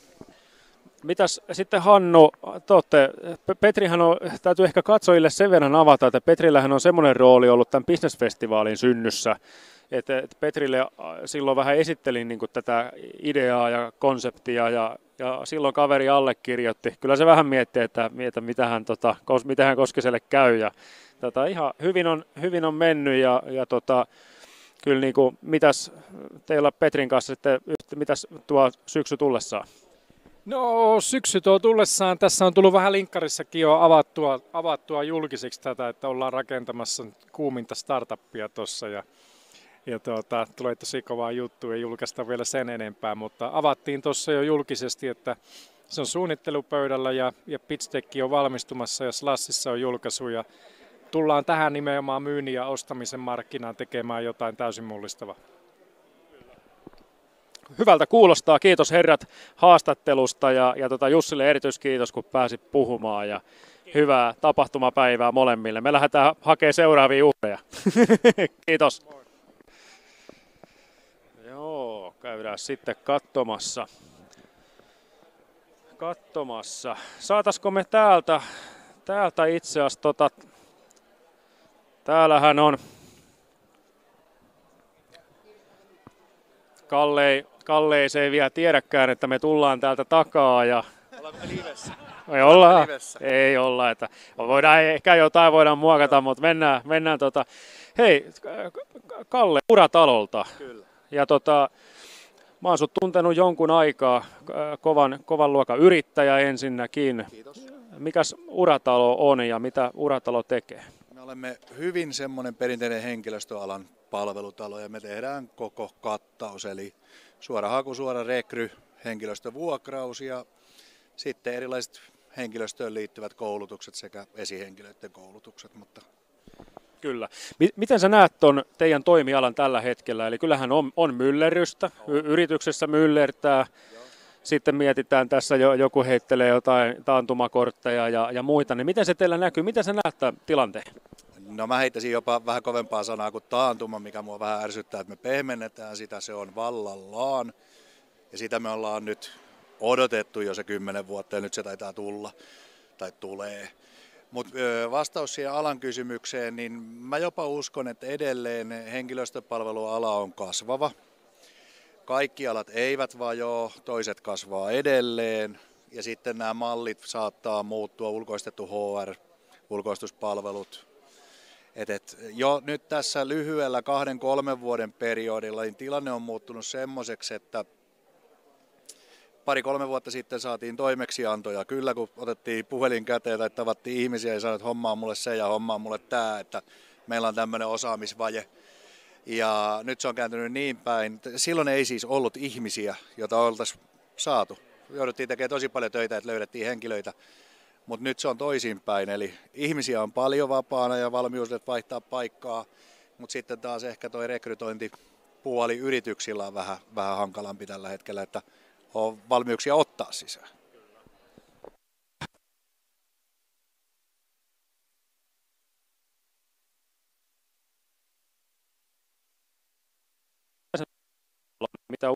Mitäs sitten Hannu, totte, Petrihän on, täytyy ehkä katsojille sen verran avata, että Petrillähän on semmoinen rooli ollut tämän businessfestivaalin synnyssä, että Petrille silloin vähän esittelin niin kuin tätä ideaa ja konseptia ja, ja silloin kaveri allekirjoitti. Kyllä se vähän miettii, että, että mitä, hän, tota, mitä hän Koskiselle käy ja tota, ihan hyvin on, hyvin on mennyt ja, ja tota, kyllä niin kuin, mitäs teillä Petrin kanssa sitten, mitäs tuo syksy tullessaan? No syksy tuo tullessaan, tässä on tullut vähän linkkarissakin jo avattua, avattua julkiseksi tätä, että ollaan rakentamassa kuuminta startuppia tuossa ja, ja tuota, tulee tosi kovaa juttua ja julkaista vielä sen enempää, mutta avattiin tuossa jo julkisesti, että se on suunnittelupöydällä ja, ja pitch deck on valmistumassa ja Slashissa on julkaisu ja tullaan tähän nimenomaan myynnin ja ostamisen markkinaan tekemään jotain täysin mullistavaa. Hyvältä kuulostaa. Kiitos herrat haastattelusta ja, ja tota Jussille erityiskiitos, kun pääsit puhumaan ja hyvää tapahtumapäivää molemmille. Me lähdetään hakemaan seuraavia uhreja. Kiitos. Moi. Joo, käydään sitten katsomassa. Katsomassa. Saataisiko me täältä, täältä itse asiassa, tota, täällähän on Kalle ei, Kalle ei se ei vielä tiedäkään, että me tullaan täältä takaa. Ja... Ollaanko me livessä? Ei olla, livessä. Ei olla, että voidaan, ehkä jotain voidaan muokata, mutta mennään, mennään tota... Hei, Kalle Uratalolta. Kyllä. Ja tota, mä oon sut tuntenut jonkun aikaa, kovan, kovan luokan yrittäjä ensinnäkin. Kiitos. Mikäs Uratalo on ja mitä Uratalo tekee? Me olemme hyvin semmoinen perinteinen henkilöstöalan palvelutalo ja me tehdään koko kattaus, eli suora haku, suora rekry, henkilöstövuokraus ja sitten erilaiset henkilöstöön liittyvät koulutukset sekä esihenkilöiden koulutukset. Mutta... Kyllä. Miten sä näet ton teidän toimialan tällä hetkellä? Eli kyllähän on, on myllerrystä, y- yrityksessä myllertää. Sitten mietitään tässä, jo, joku heittelee jotain taantumakortteja ja, ja muita, niin miten se teillä näkyy? Miten sä näet tämän tilanteen? No mä heittäisin jopa vähän kovempaa sanaa kuin taantuma, mikä mua vähän ärsyttää, että me pehmennetään sitä, se on vallallaan. Ja sitä me ollaan nyt odotettu jo se kymmenen vuotta ja nyt se taitaa tulla tai tulee. Mutta vastaus siihen alan kysymykseen, niin mä jopa uskon, että edelleen henkilöstöpalveluala on kasvava. Kaikki alat eivät vaan joo, toiset kasvaa edelleen ja sitten nämä mallit saattaa muuttua, ulkoistettu H R, ulkoistuspalvelut. Et et jo nyt tässä lyhyellä kahden kolmen vuoden periodilla niin tilanne on muuttunut semmoiseksi, että pari-kolme vuotta sitten saatiin toimeksiantoja. Kyllä kun otettiin puhelin käteen tai tavattiin ihmisiä ja sanoivat, että hommaa mulle se ja hommaa mulle tämä, että meillä on tämmöinen osaamisvaje. Ja nyt se on kääntynyt niin päin. Silloin ei siis ollut ihmisiä, joita oltaisiin saatu. Jouduttiin tekemään tosi paljon töitä, että löydettiin henkilöitä. Mutta nyt se on toisinpäin. Eli ihmisiä on paljon vapaana ja valmiudet vaihtaa paikkaa. Mutta sitten taas ehkä tuo rekrytointipuoli yrityksillä on vähän, vähän hankalampi tällä hetkellä, että on valmiuksia ottaa sisään. Mitä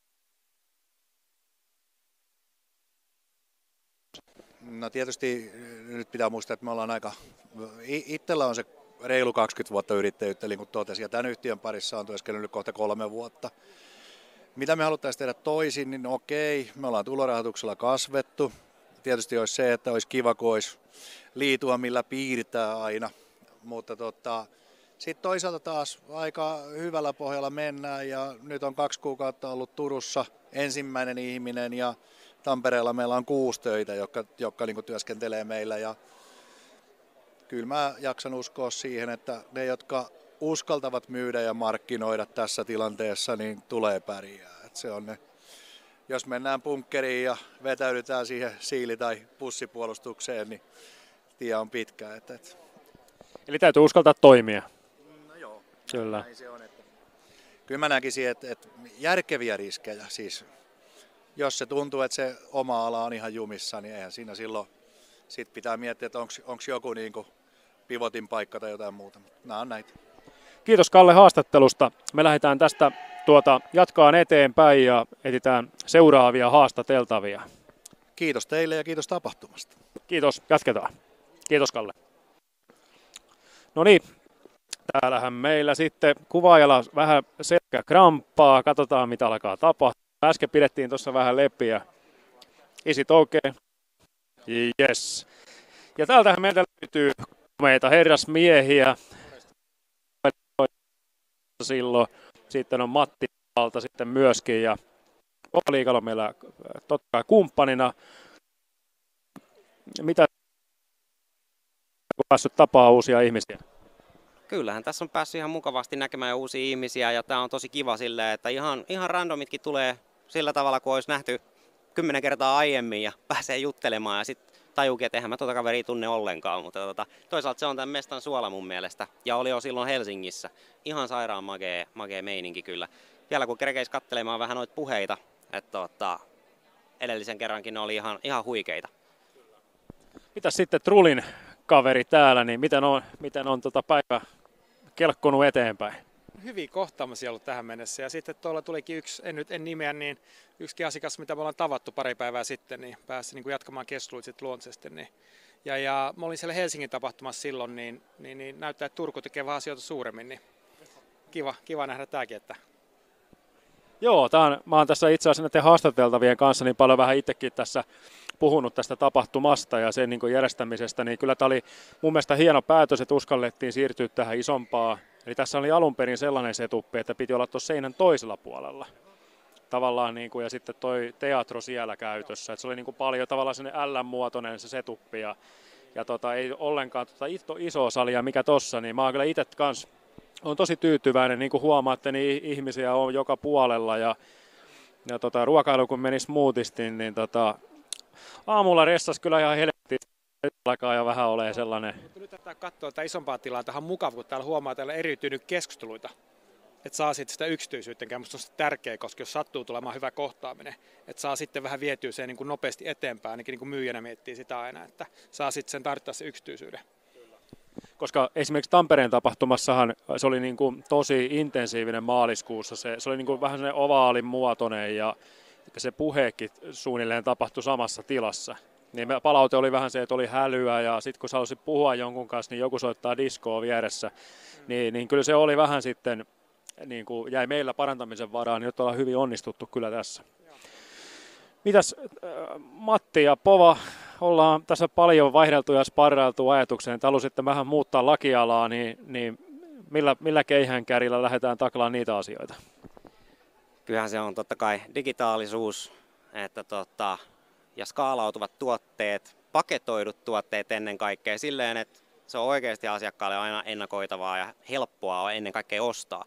No tietysti nyt pitää muistaa, että me ollaan aika, itsellä on se reilu kaksikymmentä vuotta yrittäjyyttä, niin kuin totesin, ja tämän yhtiön parissa on työskennellyt kohta kolme vuotta. Mitä me haluttaisiin tehdä toisin, niin okei, me ollaan tulorahoituksella kasvettu. Tietysti olisi se, että olisi kiva, kun olisi liitua, millä piirtää aina, mutta tota, sitten toisaalta taas aika hyvällä pohjalla mennään, ja nyt on kaksi kuukautta ollut Turussa ensimmäinen ihminen, ja Tampereella meillä on kuusi töitä, jotka, jotka niin kuin työskentelee meillä, ja kyllä mä jaksan uskoa siihen, että ne, jotka uskaltavat myydä ja markkinoida tässä tilanteessa, niin tulee pärjää. Et se on ne. Jos mennään bunkkeriin ja vetäydytään siihen siili- tai pussipuolustukseen, niin tie on pitkä. Et, et. Eli täytyy uskaltaa toimia. No joo, kyllä. Näin se on. Että. Kyllä mä näkisin, että, että järkeviä riskejä, siis jos se tuntuu, että se oma ala on ihan jumissa, niin eihän siinä silloin sit pitää miettiä, että onko joku niinku pivotin paikka tai jotain muuta. Nämä on näitä. Kiitos Kalle haastattelusta. Me lähdetään tästä tuota, jatkaan eteenpäin ja etsitään seuraavia haastateltavia. Kiitos teille ja kiitos tapahtumasta. Kiitos, jatketaan. Kiitos Kalle. No niin, täällähän meillä sitten kuvaajalla vähän selkäkramppaa. Katsotaan mitä alkaa tapahtua. Äsken pidettiin tuossa vähän leppiä. Is it okay? Yes. Ja täältähän meiltä löytyy meitä herrasmiehiä. Silloin. Sitten on Matti Alta sitten myöskin. Ja Liikalla on meillä totta kai kumppanina. Mitä on päässyt tapaa uusia ihmisiä? Kyllähän tässä on päässyt ihan mukavasti näkemään uusia ihmisiä ja tämä on tosi kiva silleen, että ihan, ihan randomitkin tulee sillä tavalla, kun olisi nähty kymmenen kertaa aiemmin ja pääsee juttelemaan ja sitten tajuukin, että eihän mä tuota kaveria tunne ollenkaan, mutta tota, toisaalta se on tämän mestan suola mun mielestä ja oli jo silloin Helsingissä. Ihan sairaan magee, magee meininki kyllä. Vielä kun kerkeisi katselemaan vähän noita puheita, että tota, edellisen kerrankin ne oli ihan, ihan huikeita. Mitäs sitten Trulin kaveri täällä, niin miten on, miten on tota päivä kelkkonut eteenpäin? Hyviä kohtaamisia ollut tähän mennessä ja sitten tuolla tulikin yksi, en nyt en nimeä, niin yksikin asiakas, mitä me ollaan tavattu pari päivää sitten, niin pääsi niin kuin jatkamaan keskusteluita sitten luontaisesti. Niin. Ja, ja mä olin siellä Helsingin tapahtumassa silloin, niin, niin, niin näyttää, että Turku tekee vähän asioita suuremmin, niin kiva, kiva nähdä tämäkin. Että... Joo, tämän, mä oon tässä itse asiassa näiden haastateltavien kanssa niin paljon vähän itsekin tässä puhunut tästä tapahtumasta ja sen niin kuin järjestämisestä, niin kyllä tämä oli mun mielestä hieno päätös, että uskallettiin siirtyä tähän isompaan. Eli tässä oli alun perin sellainen setuppi, että piti olla tuossa seinän toisella puolella. Tavallaan niin kuin, ja sitten toi teatro siellä käytössä. Että se oli niin kuin paljon tavallaan sellainen L-muotoinen se setuppi ja, ja tota, ei ollenkaan tota isoa salia mikä tossa, niin mä oon kyllä itse kanssa on tosi tyytyväinen, niin kuin huomaatte, niin ihmisiä on joka puolella ja, ja tota, ruokailu kun meni smoothisti, niin tota, aamulla ressas kyllä ihan helvetti, alkaa jo vähän olemaan sellainen. Mutta nyt tätä katsoa tätä isompaa tilaa, tähän on mukava, kun täällä huomaa, että täällä eriytynyt keskusteluita. Että saa sitten sitä yksityisyyttä, minusta on se tärkeä, koska jos sattuu tulemaan hyvä kohtaaminen, että saa sitten vähän vietyä sen niin kuin nopeasti eteenpäin, ainakin niin kuin myyjänä miettii sitä aina, että saa sitten sen tarvittaa se yksityisyyden. Koska esimerkiksi Tampereen tapahtumassahan se oli niin kuin tosi intensiivinen maaliskuussa, se, se oli niin kuin vähän sellainen ovaalin muotoinen ja se puheekin suunnilleen tapahtui samassa tilassa. Niin palaute oli vähän se, että oli hälyä ja sitten kun sä halusit puhua jonkun kanssa, niin joku soittaa diskoa vieressä. Mm. Niin, niin kyllä se oli vähän sitten, niin kuin jäi meillä parantamisen varaan, niin nyt ollaan hyvin onnistuttu kyllä tässä. Joo. Mitäs Matti ja Pova, ollaan tässä paljon vaihdeltu ja sparrailtu ajatukseen, että halusitte vähän muuttaa lakialaa, niin, niin millä, millä keihäänkärillä lähdetään taklaamaan niitä asioita? Kyllähän se on totta kai digitaalisuus, että tota, ja skaalautuvat tuotteet, paketoidut tuotteet ennen kaikkea silleen, että se on oikeasti asiakkaalle aina ennakoitavaa ja helppoa ennen kaikkea ostaa.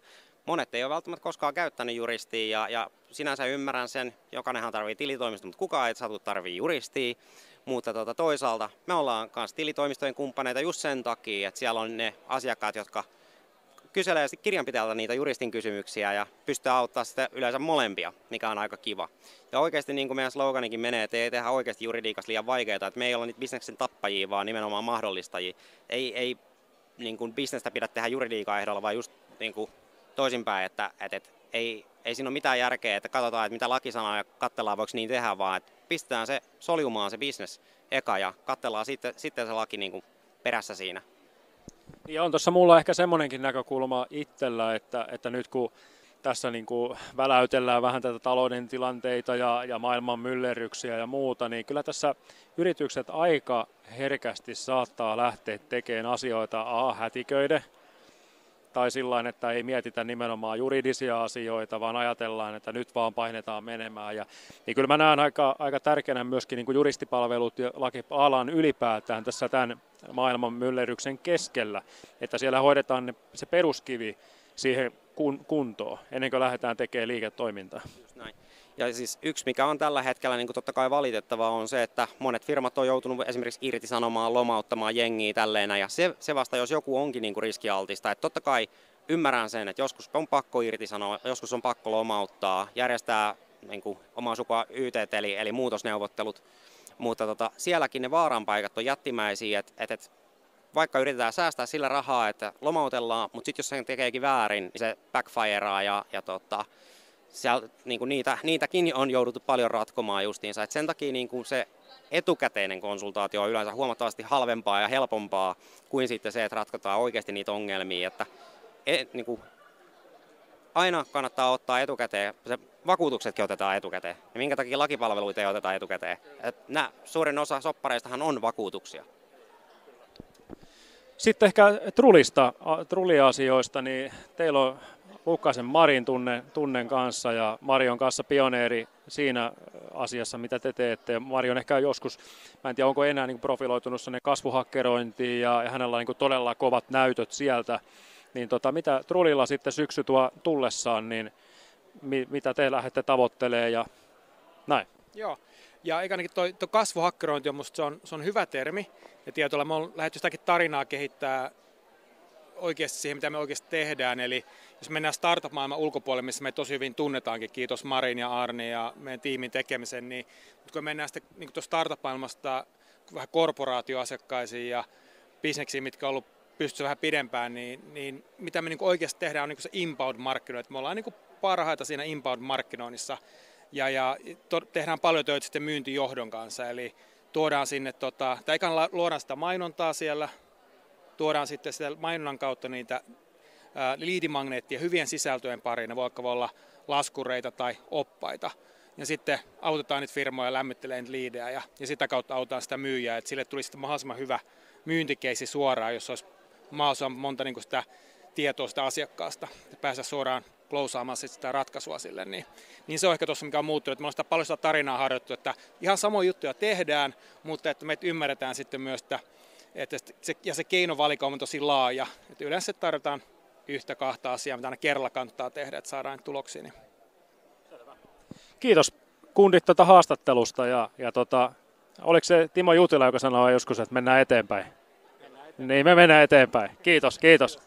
monet ei ole välttämättä koskaan käyttänyt juristia ja, ja sinänsä ymmärrän sen, jokainenhan tarvii tilitoimista, mutta kukaan ei satu tarvii juristia. Mutta tuota, toisaalta me ollaan myös tilitoimistojen kumppaneita just sen takia, että siellä on ne asiakkaat, jotka kyselee kirjanpitäjältä niitä juristin kysymyksiä ja pystyy auttamaan sitä yleensä molempia, mikä on aika kiva. Ja oikeasti niin kuin meidän sloganikin menee, että ei tehdä oikeasti juridiikassa liian vaikeaa, että me ei olla niitä bisneksen tappajia, vaan nimenomaan mahdollistajia. Ei, ei niin kuin bisnestä pidä tehdä juridiikan ehdolla, vaan just niin kuin toisinpäin, että, että, että ei, ei siinä ole mitään järkeä, että katsotaan, että mitä laki sanoo ja katsellaan, voiko niin tehdä, vaan että pistetään se soljumaan se bisnes eka ja katsellaan sitten, sitten se laki niin kuin perässä siinä. Ja on tuossa mulla ehkä semmoinenkin näkökulma itsellä, että, että nyt kun tässä niin kuin väläytellään vähän tätä talouden tilanteita ja, ja maailman myllerryksiä ja muuta, niin kyllä tässä yritykset aika herkästi saattaa lähteä tekemään asioita a hätiköiden tai sillain, että ei mietitä nimenomaan juridisia asioita, vaan ajatellaan, että nyt vaan painetaan menemään. Ja, niin kyllä mä näen aika, aika tärkeänä myöskin niin kuin juristipalvelut ja lakialan ylipäätään tässä tämän maailman myllerryksen keskellä, että siellä hoidetaan ne, se peruskivi siihen kun, kuntoon, ennen kuin lähdetään tekemään liiketoimintaa. Just näin. Ja siis yksi, mikä on tällä hetkellä niin kuin totta kai valitettavaa, on se, että monet firmat on joutunut esimerkiksi irtisanomaan, lomauttamaan jengiä tälleen. Ja se, se vasta, jos joku onkin niin kuin riskialtista. Että totta kai ymmärrän sen, että joskus on pakko irtisanoa, joskus on pakko lomauttaa, järjestää niin kuin omaa sukua Y T eli, eli muutosneuvottelut. Mutta tota, sielläkin ne vaaranpaikat on jättimäisiä, että, että, että vaikka yritetään säästää sillä rahaa, että lomautellaan, mutta sitten jos sen tekeekin väärin, niin se backfireaa ja, ja tota, siellä, niin kuin niitä, niitäkin on jouduttu paljon ratkomaan justiinsa. Et sen takia niin kuin se etukäteinen konsultaatio on yleensä huomattavasti halvempaa ja helpompaa kuin sitten se, että ratkotaan oikeasti niitä ongelmia. Että et, niin kuin aina kannattaa ottaa etukäteen, se vakuutuksetkin otetaan etukäteen. Ja minkä takia lakipalveluita ei oteta etukäteen. Et nää, suurin osa soppareistahan on vakuutuksia. Sitten ehkä Trulista, Trulli-asioista, niin teillä on Lukkasen Marin tunne, tunnen kanssa ja Mari on kanssa pioneeri siinä asiassa, mitä te teette. Mari on ehkä joskus, mä en tiedä onko enää niin profiloitunut sinne kasvuhakkerointiin ja, ja hänellä on niin todella kovat näytöt sieltä. Niin tota, mitä Trullilla sitten syksy tuo tullessaan, niin mi, mitä te lähdette tavoittelemaan ja näin? Joo. Ja eikä ainakin tuo, tuo kasvuhakkerointi on musta se on, se on hyvä termi. Ja tietyllä me on lähdetty sitäkin tarinaa kehittää oikeasti siihen, mitä me oikeasti tehdään. Eli jos mennään startup-maailman ulkopuolelle, missä me tosi hyvin tunnetaankin, kiitos Marin ja Arni ja meidän tiimin tekemisen, niin mutta kun mennään sitten niin tuosta startup-maailmasta vähän korporaatioasiakkaisiin ja bisneksiin, mitkä on ollut pystyssä vähän pidempään, niin, niin mitä me niin oikeasti tehdään on niin se inbound-markkinointi. Me ollaan niin parhaita siinä inbound-markkinoinnissa ja, ja to, tehdään paljon töitä sitten myyntijohdon kanssa, eli tuodaan sinne, tota, tai ikään luodaan sitä mainontaa siellä, tuodaan sitten sitä mainonnan kautta niitä ää, liidimagneettia hyvien sisältöjen pariin, ne voi olla laskureita tai oppaita. Ja sitten autetaan niitä firmoja lämmittelemään niitä liidejä ja, ja sitä kautta autetaan sitä myyjää, että sille tulisi sitten mahdollisimman hyvä myyntikeisi suoraan, jos olisi mahdollisimman monta niin kuin sitä tietoa sitä asiakkaasta, että päästä suoraan klousaamaan sitä ratkaisua sille. Niin, niin se on ehkä tuossa, mikä on muuttunut, että me on sitä paljon sitä tarinaa harjoittu, että ihan samoja juttuja tehdään, mutta että me ymmärretään sitten myös, että, että se, ja se keinovalikoima on tosi laaja, että yleensä tarvitaan yhtä kahta asiaa, mitä aina kerralla kannattaa tehdä, että saadaan tuloksia. Niin. Kiitos kundit tuota haastattelusta ja, ja tota, oliko se Timo Jutila, joka sanoi joskus, että mennään eteenpäin? Mennään eteenpäin. Niin, me mennään eteenpäin. Kiitos, kiitos.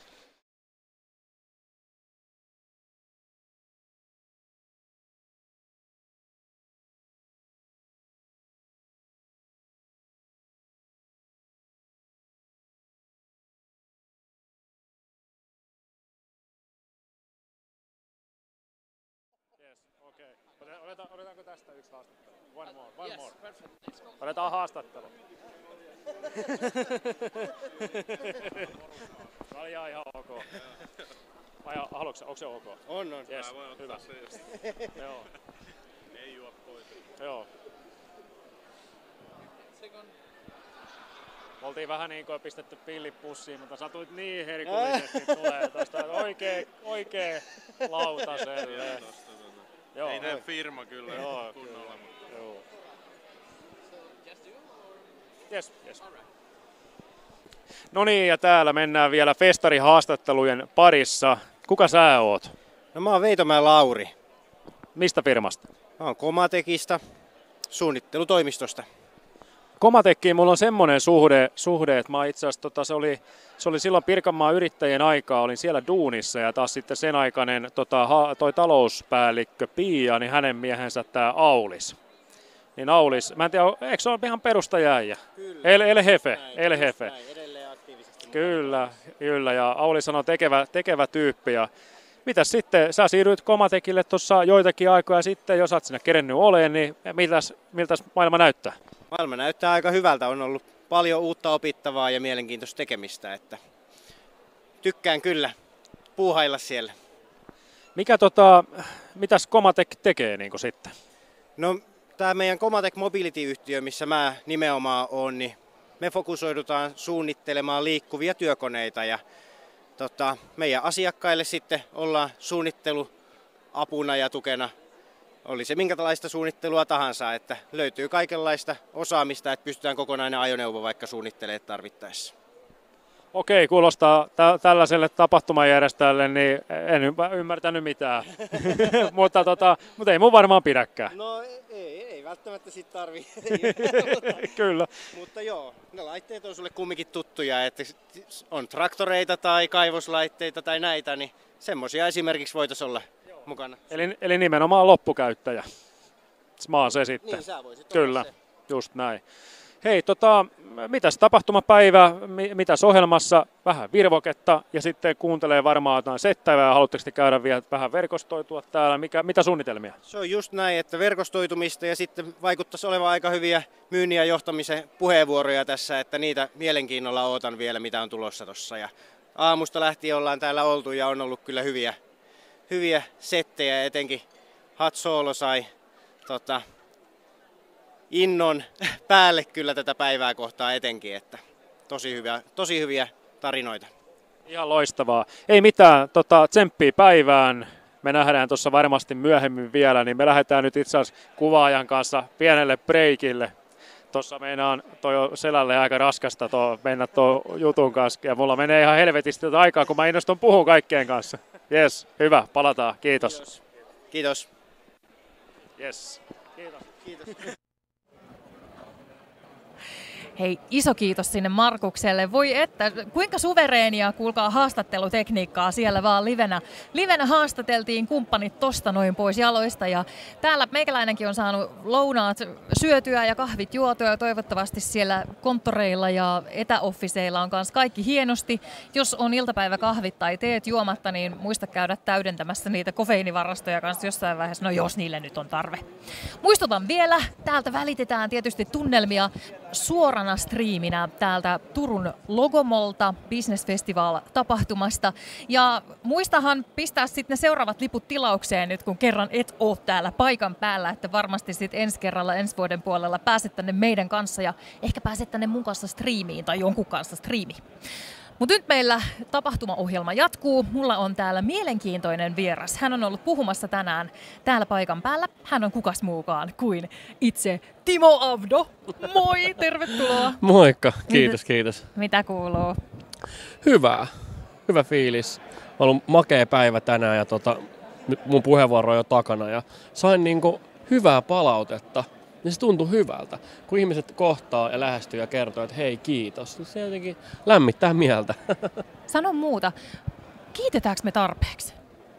Otetaan, otetaanko tästä yksi haastattelu? One more, one more. Otetaan haastattelu. Se oli ihan ok. Vai haluatko, onko se ok? On, on. Yes, voi ottaa hyvä. Se just. Joo. Ei juo pois. Joo. Oltiin vähän niin kuin pistetty pillit pussiin, mutta satuit niin herkullisesti tulee tuosta oikee, oikee lautaselle. Joo, ei näe firma kyllä joo, kunnolla. Mutta. Joo. Yes, yes. No niin, ja täällä mennään vielä festarihaastattelujen parissa. Kuka sä oot? No mä oon Veitomäen Lauri. Mistä firmasta? Mä oon Comatekista, suunnittelutoimistosta. Comatekiin mulla on semmoinen suhde, suhde että mä itse asiassa, tota, se, oli, se oli silloin Pirkanmaan yrittäjien aikaa, olin siellä duunissa ja taas sitten sen aikainen tota, toi talouspäällikkö Pia, niin hänen miehensä tää Aulis. Niin Aulis, mä en tiedä, eikö se ole ihan perustajäijä? El, El Hefe, näin, El Hefe. Näin, edelleen aktiivisesti. Kyllä, kyllä, ja Aulis on tekevä, tekevä tyyppi. Ja mitäs sitten, sä siirryit Comatekille tuossa joitakin aikoja sitten, jos oot sinne kerennyt oleen, niin mitäs, miltäs maailma näyttää? Maailma näyttää aika hyvältä, on ollut paljon uutta opittavaa ja mielenkiintoista tekemistä, että tykkään kyllä puuhailla siellä. Mikä tota, mitäs Comatek tekee niin kuin sitten? No tämä meidän Comatek Mobility-yhtiö, missä mä nimenomaan oon, niin me fokusoidutaan suunnittelemaan liikkuvia työkoneita ja tota, meidän asiakkaille sitten ollaan suunnitteluapuna ja tukena. Oli se minkälaista suunnittelua tahansa, että löytyy kaikenlaista osaamista, että pystytään kokonainen ajoneuvo vaikka suunnittelemaan tarvittaessa. Okei, kuulostaa tä- tällaiselle tapahtumajärjestäjälle, niin en ymmär- ymmärtänyt mitään, mutta, tota, mutta ei mun varmaan pidäkään. No ei, ei välttämättä sit tarvii. Kyllä. Mutta joo, ne laitteet on sulle kumminkin tuttuja, että on traktoreita tai kaivoslaitteita tai näitä, niin semmoisia esimerkiksi voitaisiin olla mukana. Eli, eli nimenomaan loppukäyttäjä. Mä oon se sitten. Niin, sä voisit Kyllä, olla se. just näin. Hei, tota, mitäs tapahtumapäivä, mitäs ohjelmassa, vähän virvoketta ja sitten kuuntelee varmaan jotain settävää. Haluatteko te käydä vielä vähän verkostoitua täällä? Mikä, mitä suunnitelmia? Se on just näin, että verkostoitumista ja sitten vaikuttaisi olevan aika hyviä myynnin ja johtamisen puheenvuoroja tässä, että niitä mielenkiinnolla ootan vielä, mitä on tulossa tossa. Ja aamusta lähtien ollaan täällä oltu ja on ollut kyllä hyviä, hyviä settejä, etenkin Hot Solo sai tota, innon päälle kyllä tätä päivää kohtaa etenkin, että tosi hyviä, tosi hyviä tarinoita. Ihan loistavaa. Ei mitään, tota, tsemppiä päivään. Me nähdään tuossa varmasti myöhemmin vielä, niin me lähdetään nyt itse asiassa kuvaajan kanssa pienelle breikille. Tuossa meinaan toi on selälle aika raskasta tuo, mennä tuon jutun kanssa ja mulla menee ihan helvetisti tätä aikaa, kun mä innostun puhua kaikkien kanssa. Jes, hyvä, palataan. Kiitos. Kiitos. Kiitos. Yes. Kiitos. Kiitos. Hei, iso kiitos sinne Markukselle. Voi että, kuinka suvereenia, kuulkaa, haastattelutekniikkaa siellä vaan livenä. Livenä haastateltiin kumppanit tosta noin pois jaloista ja täällä meikäläinenkin on saanut lounaat syötyä ja kahvit juotua ja toivottavasti siellä konttoreilla ja etäofficeilla on kanssa kaikki hienosti. Jos on iltapäiväkahvit tai teet juomatta, niin muista käydä täydentämässä niitä kofeiinivarastoja kanssa jossain vaiheessa, no jos niille nyt on tarve. Muistutan vielä, täältä välitetään tietysti tunnelmia suorana striiminä täältä Turun Logomolta Business Festival-tapahtumasta. Ja muistahan pistää sitten ne seuraavat liput tilaukseen nyt, kun kerran et ole täällä paikan päällä, että varmasti sitten ensi kerralla ensi vuoden puolella pääset tänne meidän kanssa ja ehkä pääset tänne mun kanssa striimiin tai jonkun kanssa striimiin. Mutta nyt meillä tapahtumaohjelma jatkuu. Mulla on täällä mielenkiintoinen vieras. Hän on ollut puhumassa tänään täällä paikan päällä. Hän on kukas muukaan kuin itse Timo Avdo. Moi, tervetuloa. Moikka, kiitos, kiitos. Mitä kuuluu? Hyvää, hyvä fiilis. On ollut makea päivä tänään ja tota, nyt mun puheenvuoro on jo takana ja sain niinku hyvää palautetta. Niin se tuntui hyvältä, kun ihmiset kohtaa ja lähestyy ja kertoo, että hei kiitos. Niin se jotenkin lämmittää mieltä. Sano muuta. Kiitetäänkö me tarpeeksi?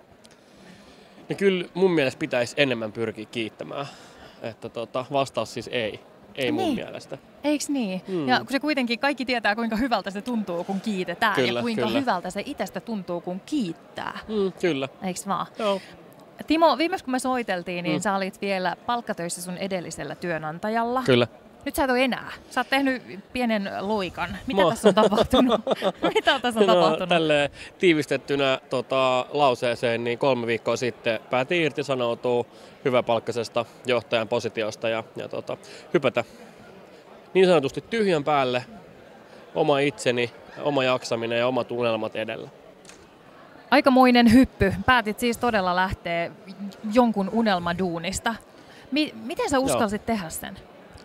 Ja kyllä mun mielestä pitäisi enemmän pyrkiä kiittämään. Että tota, vastaus siis ei. Ei mun niin. mielestä. Eiks niin? Mm. Ja kun se kuitenkin kaikki tietää, kuinka hyvältä se tuntuu, kun kiitetään. Kyllä, ja kuinka kyllä. hyvältä se itsestä tuntuu, kun kiittää. Mm, kyllä. Eiks vaan? Joo. Timo, viimeis kun me soiteltiin, niin Mm. sä olit vielä palkkatöissä sun edellisellä työnantajalla. Kyllä. Nyt sä et ole enää. Sä oot tehnyt pienen loikan. Mitä Mä... tässä on tapahtunut? Mitä tässä on no, tapahtunut? Tälleen tiivistettynä tota, lauseeseen, niin kolme viikkoa sitten päätin irtisanoutua hyväpalkkaisesta johtajan positiosta ja, ja tota, hypätä niin sanotusti tyhjän päälle oma itseni, oma jaksaminen ja omat unelmat edellä. Aikamoinen hyppy. Päätit siis todella lähteä jonkun unelmaduunista. Mi- miten sä uskalsit Joo. tehdä sen?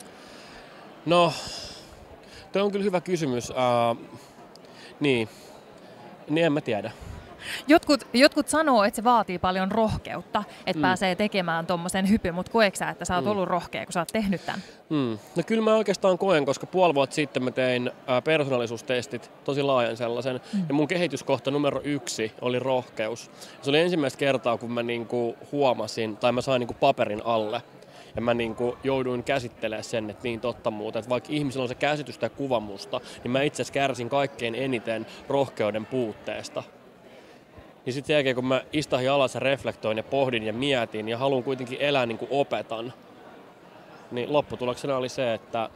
No, toi on kyllä hyvä kysymys. Uh, niin, niin en mä tiedä. Jotkut, jotkut sanoo, että se vaatii paljon rohkeutta, että Mm. pääsee tekemään tommosen hypyn, mutta koetko sä, että sä oot Mm. ollut rohkea, kun sä oot tehnyt tämän? Mm. No kyllä mä oikeastaan koen, koska puoli vuotta sitten mä tein ää, persoonallisuustestit, tosi laajan sellaisen, Mm. ja mun kehityskohta numero yksi oli rohkeus. Se oli ensimmäistä kertaa, kun mä niinku huomasin, tai mä sain niinku paperin alle, ja mä niinku jouduin käsittelemään sen, että niin totta muuta, että vaikka ihmisillä on se käsitys tai kuva musta, niin mä itse asiassa kärsin kaikkein eniten rohkeuden puutteesta. Niin sitten sen jälkeen, kun mä istahin alas ja reflektoin ja pohdin ja mietin ja haluan kuitenkin elää niin kuin opetan, niin lopputuloksena oli se, että...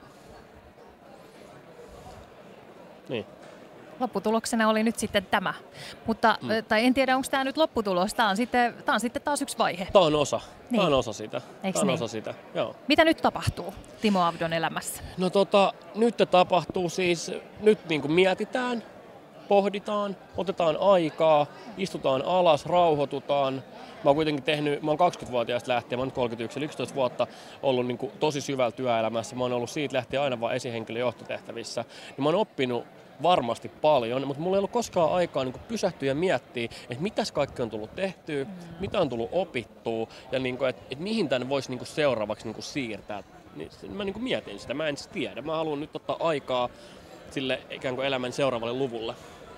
Niin. Lopputuloksena oli nyt sitten tämä. Mutta, Mm. tai en tiedä, onko tämä nyt lopputulos. Tämä on sitten, tämä on sitten taas yksi vaihe. Tämä on osa. Niin. Tämä on osa sitä. Eiks Tämä on niin? osa sitä, joo. Mitä nyt tapahtuu Timo Avdon elämässä? No tota, nyt tapahtuu siis, nyt niin kuin mietitään, pohditaan, otetaan aikaa, istutaan alas, rauhoitutaan. Mä oon kuitenkin tehnyt, mä oon kaksikymmentävuotiaasta lähtien, mä oon nyt kolmekymmentäyksi, eli yksitoista vuotta ollut niin kuin tosi syvällä työelämässä. Mä oon ollut siitä lähtien aina vaan esihenkilön johtotehtävissä. Niin mä oon oppinut varmasti paljon, mutta mulla ei ollut koskaan aikaa niin kuin pysähtyä ja miettiä, että mitäs kaikki on tullut tehtyä, mm. mitä on tullut opittua ja niin kuin, että, että mihin tämän voisi niin kuin seuraavaksi niin kuin siirtää. Niin, mä niin kuin mietin sitä, mä en siis tiedä. Mä haluan nyt ottaa aikaa sille ikään kuin elämän seuraavalle luvulle.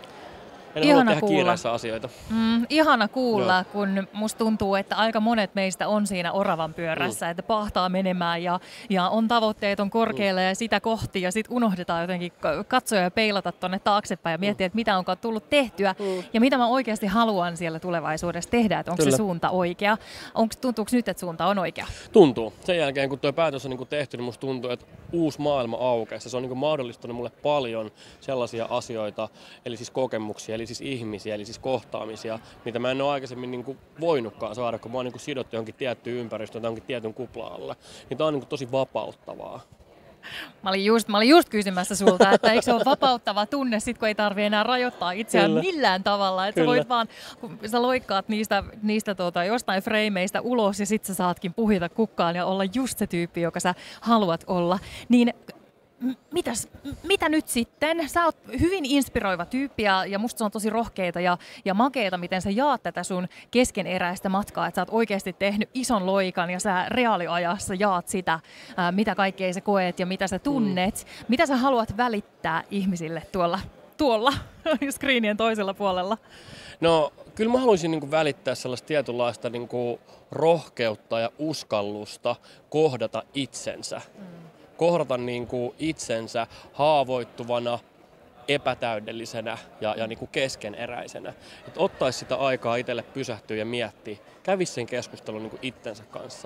En halua tehdä kiireessä asioita. Mm, ihana kuulla, Joo. kun musta tuntuu, että aika monet meistä on siinä oravan pyörässä, mm. että pahtaa menemään ja, ja on tavoitteet on korkealla mm. ja sitä kohti ja sitten unohdetaan jotenkin katsoa ja peilata tuonne taaksepäin ja miettiä, että mitä onkaan tullut tehtyä mm. ja mitä mä oikeasti haluan siellä tulevaisuudessa tehdä, että onko Kyllä. se suunta oikea. Onko, tuntuuko nyt, että suunta on oikea? Tuntuu. Sen jälkeen, kun tuo päätös on niin kuin tehty, niin musta tuntuu, että uusi maailma aukeaa. Se on niin kuin mahdollistanut mulle paljon sellaisia asioita, eli siis kokemuksia, eli siis ihmisiä, eli siis kohtaamisia, mitä mä en ole aikaisemmin niin kuin voinutkaan saada, kun mä oon niin kuin sidottu johonkin tiettyyn ympäristöön tai johonkin tietyn kupla-alle. Niin tää on niin kuin tosi vapauttavaa. Mä olin, just, mä olin just kysymässä sulta, että eikö se ole vapauttava tunne, sit kun ei tarvitse enää rajoittaa itseään Kyllä. millään tavalla. Että sä Kyllä. voit vaan, kun sä loikkaat niistä, niistä tuota, jostain freimeistä ulos ja sit sä saatkin puhita kukkaan ja olla just se tyyppi, joka sä haluat olla. Niin m- mitäs, m- mitä nyt sitten? Sä oot hyvin inspiroiva tyyppi ja, ja musta se on tosi rohkeita ja, ja makeeta, miten sä jaat tätä sun keskeneräistä matkaa. Että sä oot oikeasti tehnyt ison loikan ja sä reaaliajassa jaat sitä, ää, mitä kaikkea sä koet ja mitä sä tunnet. Mm. Mitä sä haluat välittää ihmisille tuolla, tuolla screenien toisella puolella? No, kyllä mä haluaisin niin kuin välittää sellaista tietynlaista niin kuin rohkeutta ja uskallusta kohdata itsensä. Mm. Kohdata niin kuin itsensä haavoittuvana, epätäydellisenä ja, ja niin kuin keskeneräisenä. Että ottaisi sitä aikaa itselle pysähtyä ja miettiä, kävisi sen keskustelun niin kuin itsensä kanssa.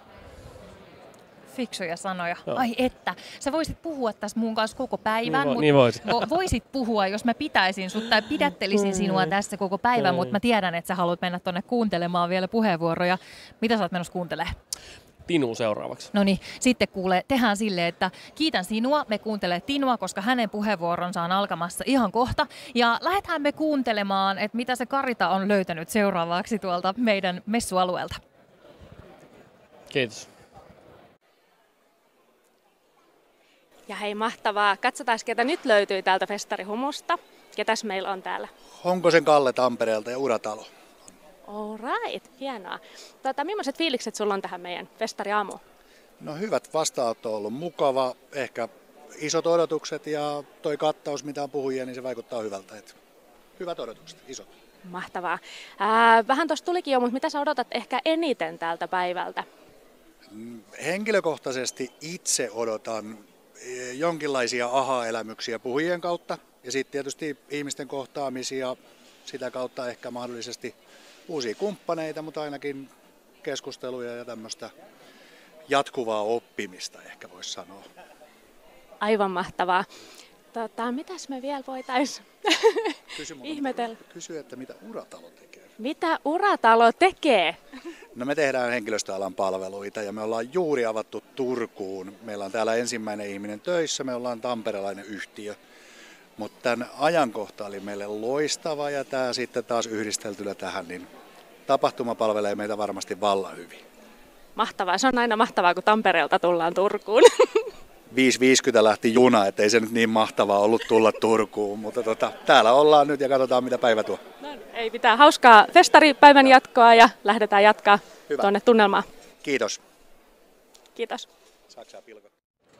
Fiksuja sanoja. Joo. Ai että. Sä voisit puhua tässä mun kanssa koko päivän. Niin vo- mut niin voisin. vo- voisit puhua, jos mä pitäisin sut tai pidättelisin sinua tässä koko päivän, mutta mä tiedän, että sä haluat mennä tonne kuuntelemaan vielä puheenvuoroja. Mitä sä oot menossa kuuntelemaan? Tinu seuraavaksi. No niin, sitten kuule, tehdään silleen, että kiitän sinua, me kuuntelee Tinua, koska hänen puheenvuoronsa on alkamassa ihan kohta. Ja lähdetään me kuuntelemaan, että mitä se Karita on löytänyt seuraavaksi tuolta meidän messualueelta. Kiitos. Ja hei, mahtavaa. Katsotaan, ketä nyt löytyy täältä festarihumusta. Ketäs meillä on täällä? Honkosen Kalle Tampereelta ja Uratalo. All right, hienoa. Tota, millaiset fiilikset sulla on tähän meidän festariaamuun? No hyvät vastaanotto on ollut mukava. Ehkä isot odotukset ja toi kattaus, mitä on puhujia, niin se vaikuttaa hyvältä. Et hyvät odotukset, isot. Mahtavaa. Ää, vähän tuossa tulikin jo, mutta mitä sä odotat ehkä eniten tältä päivältä? Henkilökohtaisesti itse odotan jonkinlaisia aha-elämyksiä puhujien kautta ja sitten tietysti ihmisten kohtaamisia, sitä kautta ehkä mahdollisesti uusia kumppaneita, mutta ainakin keskusteluja ja tämmöistä jatkuvaa oppimista ehkä voisi sanoa. Aivan mahtavaa. Tota, mitäs me vielä voitaisiin ihmetellä? Kysy, että mitä Uratalo tekee. Mitä Uratalo tekee? No me tehdään henkilöstöalan palveluita ja me ollaan juuri avattu Turkuun. Meillä on täällä ensimmäinen ihminen töissä, me ollaan tamperelainen yhtiö. Mutta tämän ajankohta oli meille loistava ja tämä sitten taas yhdisteltynä tähän, niin tapahtuma palvelee meitä varmasti vallan hyvin. Mahtavaa. Se on aina mahtavaa, kun Tampereelta tullaan Turkuun. viisi viisikymmentä lähti juna, ettei se nyt niin mahtavaa ollut tulla Turkuun, mutta tota, täällä ollaan nyt ja katsotaan mitä päivä tuo. No, ei pitää hauskaa festaripäivän jatkoa ja lähdetään jatkaa Hyvä. tuonne tunnelmaan. Kiitos. Kiitos. Saksaa pilko.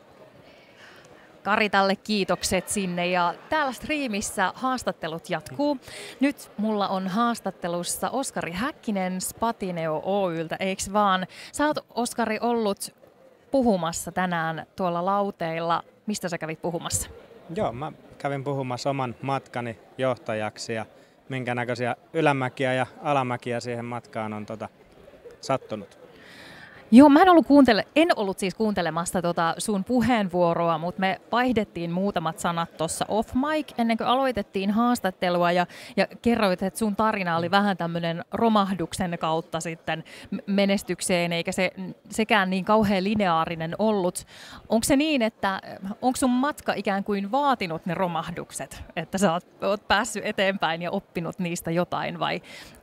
Karitalle kiitokset sinne ja täällä striimissä haastattelut jatkuu. Nyt mulla on haastattelussa Oskari Häkkinen Spatineo Oy:ltä, eiks vaan? Sä oot, Oskari, ollut puhumassa tänään tuolla lauteilla. Mistä sä kävit puhumassa? Joo, mä kävin puhumassa oman matkani johtajaksi ja minkä näköisiä ylämäkiä ja alamäkiä siihen matkaan on tota, sattunut. Joo, mä en ollut, kuuntele- en ollut siis kuuntelemassa tota sun puheenvuoroa, mutta me vaihdettiin muutamat sanat tuossa off mic ennen kuin aloitettiin haastattelua ja, ja kerroit, että sun tarina oli vähän tämmöinen romahduksen kautta sitten menestykseen, eikä se sekään niin kauhean lineaarinen ollut. Onko se niin, että onko sun matka ikään kuin vaatinut ne romahdukset, että sä oot, oot päässyt eteenpäin ja oppinut niistä jotain vai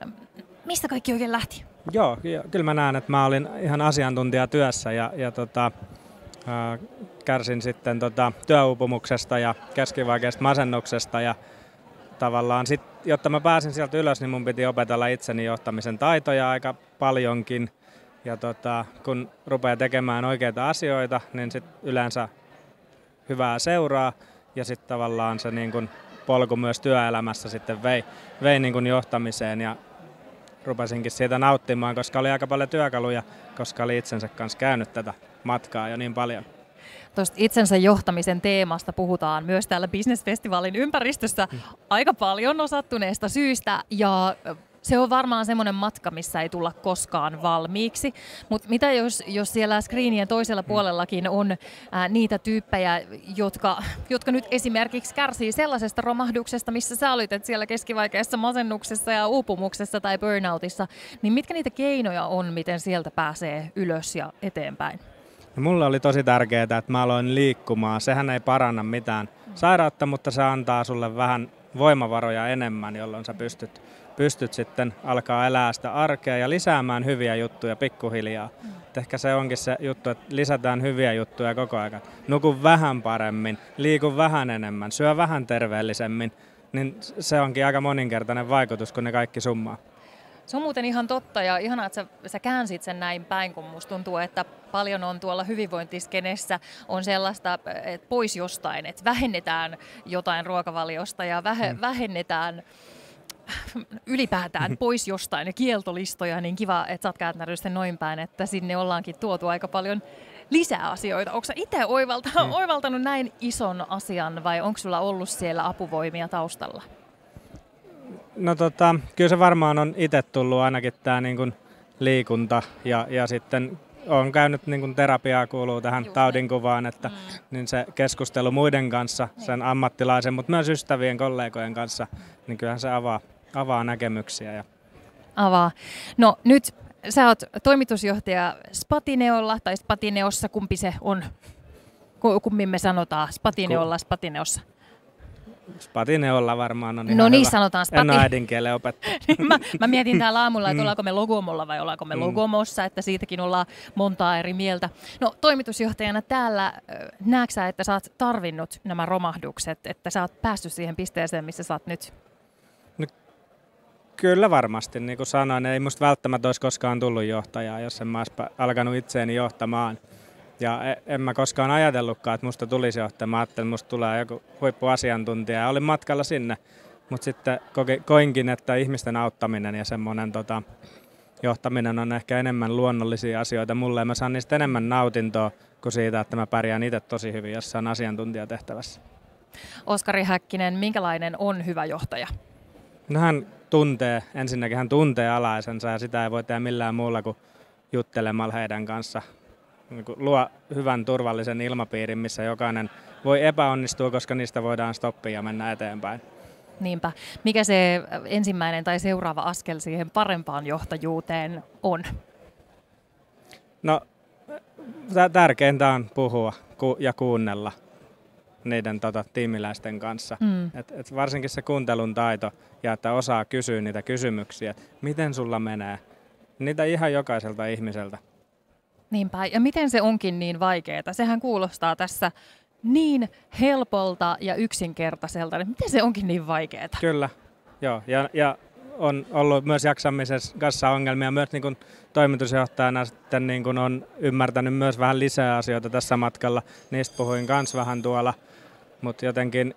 mistä kaikki oikein lähti? Joo, kyllä mä näen, että mä olin ihan asiantuntija työssä ja, ja tota, ää, kärsin sitten tota, työuupumuksesta ja keskivaikeasta masennuksesta ja tavallaan sit, jotta mä pääsin sieltä ylös, niin mun piti opetella itseni johtamisen taitoja aika paljonkin ja tota, kun rupeaa tekemään oikeita asioita, niin sit yleensä hyvää seuraa ja sitten tavallaan se niin kun polku myös työelämässä sitten vei, vei niin kun johtamiseen ja rupesinkin siitä nauttimaan, koska oli aika paljon työkaluja, koska oli itsensä kanssa käynyt tätä matkaa jo niin paljon. Tuosta itsensä johtamisen teemasta puhutaan myös täällä Business Festivalin ympäristössä aika paljon osattuneesta syystä ja se on varmaan semmoinen matka, missä ei tulla koskaan valmiiksi, mutta mitä jos, jos siellä screenien toisella puolellakin on ää, niitä tyyppejä, jotka, jotka nyt esimerkiksi kärsii sellaisesta romahduksesta, missä sä olit, että siellä keskivaikeassa masennuksessa ja uupumuksessa tai burnoutissa, niin mitkä niitä keinoja on, miten sieltä pääsee ylös ja eteenpäin? No, mulle oli tosi tärkeää, että mä aloin liikkumaan. Sehän ei paranna mitään sairautta, mutta se antaa sulle vähän voimavaroja enemmän, jolloin sä pystyt pystyt sitten alkaa elää sitä arkea ja lisäämään hyviä juttuja pikkuhiljaa. Mm. Ehkä se onkin se juttu, että lisätään hyviä juttuja koko ajan. Nuku vähän paremmin, liiku vähän enemmän, syö vähän terveellisemmin, niin se onkin aika moninkertainen vaikutus, kun ne kaikki summaa. Se on muuten ihan totta ja ihanaa, että sä, sä käänsit sen näin päin, kun musta tuntuu, että paljon on tuolla hyvinvointiskenessä on sellaista, että pois jostain, että vähennetään jotain ruokavaliosta ja vähe, mm. vähennetään ylipäätään pois jostain ja kieltolistoja, niin kiva, että sä oot kääntänyt sen noin päin, että sinne ollaankin tuotu aika paljon lisää asioita. Onko sä itse oivalta, hmm. oivaltanut näin ison asian vai onko sulla ollut siellä apuvoimia taustalla? No tota, kyllä se varmaan on itse tullut ainakin tää niin kuin liikunta ja, ja sitten olen käynyt niin kuin terapiaa kuuluu tähän taudinkuvaan, että mm. niin se keskustelu muiden kanssa, sen ammattilaisen, mutta myös ystävien, kollegojen kanssa, niin kyllähän se avaa, avaa näkemyksiä. Ja... Avaa. No nyt sä oot toimitusjohtaja Spatineolla tai Spatineossa, kumpi se on, kummin me sanotaan, Spatineolla, Spatineossa? Spatineolla varmaan on ihan no niin, hyvä. Sanotaan Spati... En ole äidinkielen opettaja. mä, mä mietin täällä aamulla, että ollaanko me Logomolla vai ollaanko me Logomossa, että siitäkin ollaan montaa eri mieltä. No toimitusjohtajana täällä näetkö sä, että sä oot tarvinnut nämä romahdukset, että sä oot päässyt siihen pisteeseen, missä sä oot nyt? No, kyllä varmasti, niin kuin sanoin, ei musta välttämättä olisi koskaan tullut johtajaa, jos en mä olisi alkanut itseäni johtamaan. Ja en mä koskaan ajatellutkaan, että musta tulisi johtaja. Mä ajattelin, että musta tulee joku huippuasiantuntija ja olin matkalla sinne. Mutta sitten koinkin, että ihmisten auttaminen ja semmoinen tota, johtaminen on ehkä enemmän luonnollisia asioita mulle. Ja mä saan niistä enemmän nautintoa kuin siitä, että mä pärjään itse tosi hyvin jossain asiantuntijatehtävässä. Oskari Häkkinen, minkälainen on hyvä johtaja? No hän tuntee, ensinnäkin hän tuntee alaisensa ja sitä ei voi tehdä millään muulla kuin juttelemalla heidän kanssa. Luo hyvän turvallisen ilmapiirin, missä jokainen voi epäonnistua, koska niistä voidaan stoppia ja mennä eteenpäin. Niinpä. Mikä se ensimmäinen tai seuraava askel siihen parempaan johtajuuteen on? No, tärkeintä on puhua ja kuunnella niiden tota, tiimiläisten kanssa. Mm. Et, et varsinkin se kuuntelun taito ja että osaa kysyä niitä kysymyksiä, miten sulla menee, niitä ihan jokaiselta ihmiseltä. Niinpä. Ja miten se onkin niin vaikeaa? Sehän kuulostaa tässä niin helpolta ja yksinkertaiselta. Miten se onkin niin vaikeaa? Kyllä, joo. Ja, ja on ollut myös jaksamisessa kanssa ongelmia. Myös niin kuin toimitusjohtajana sitten niin kuin on ymmärtänyt myös vähän lisää asioita tässä matkalla. Niistä puhuin myös vähän tuolla. Mutta jotenkin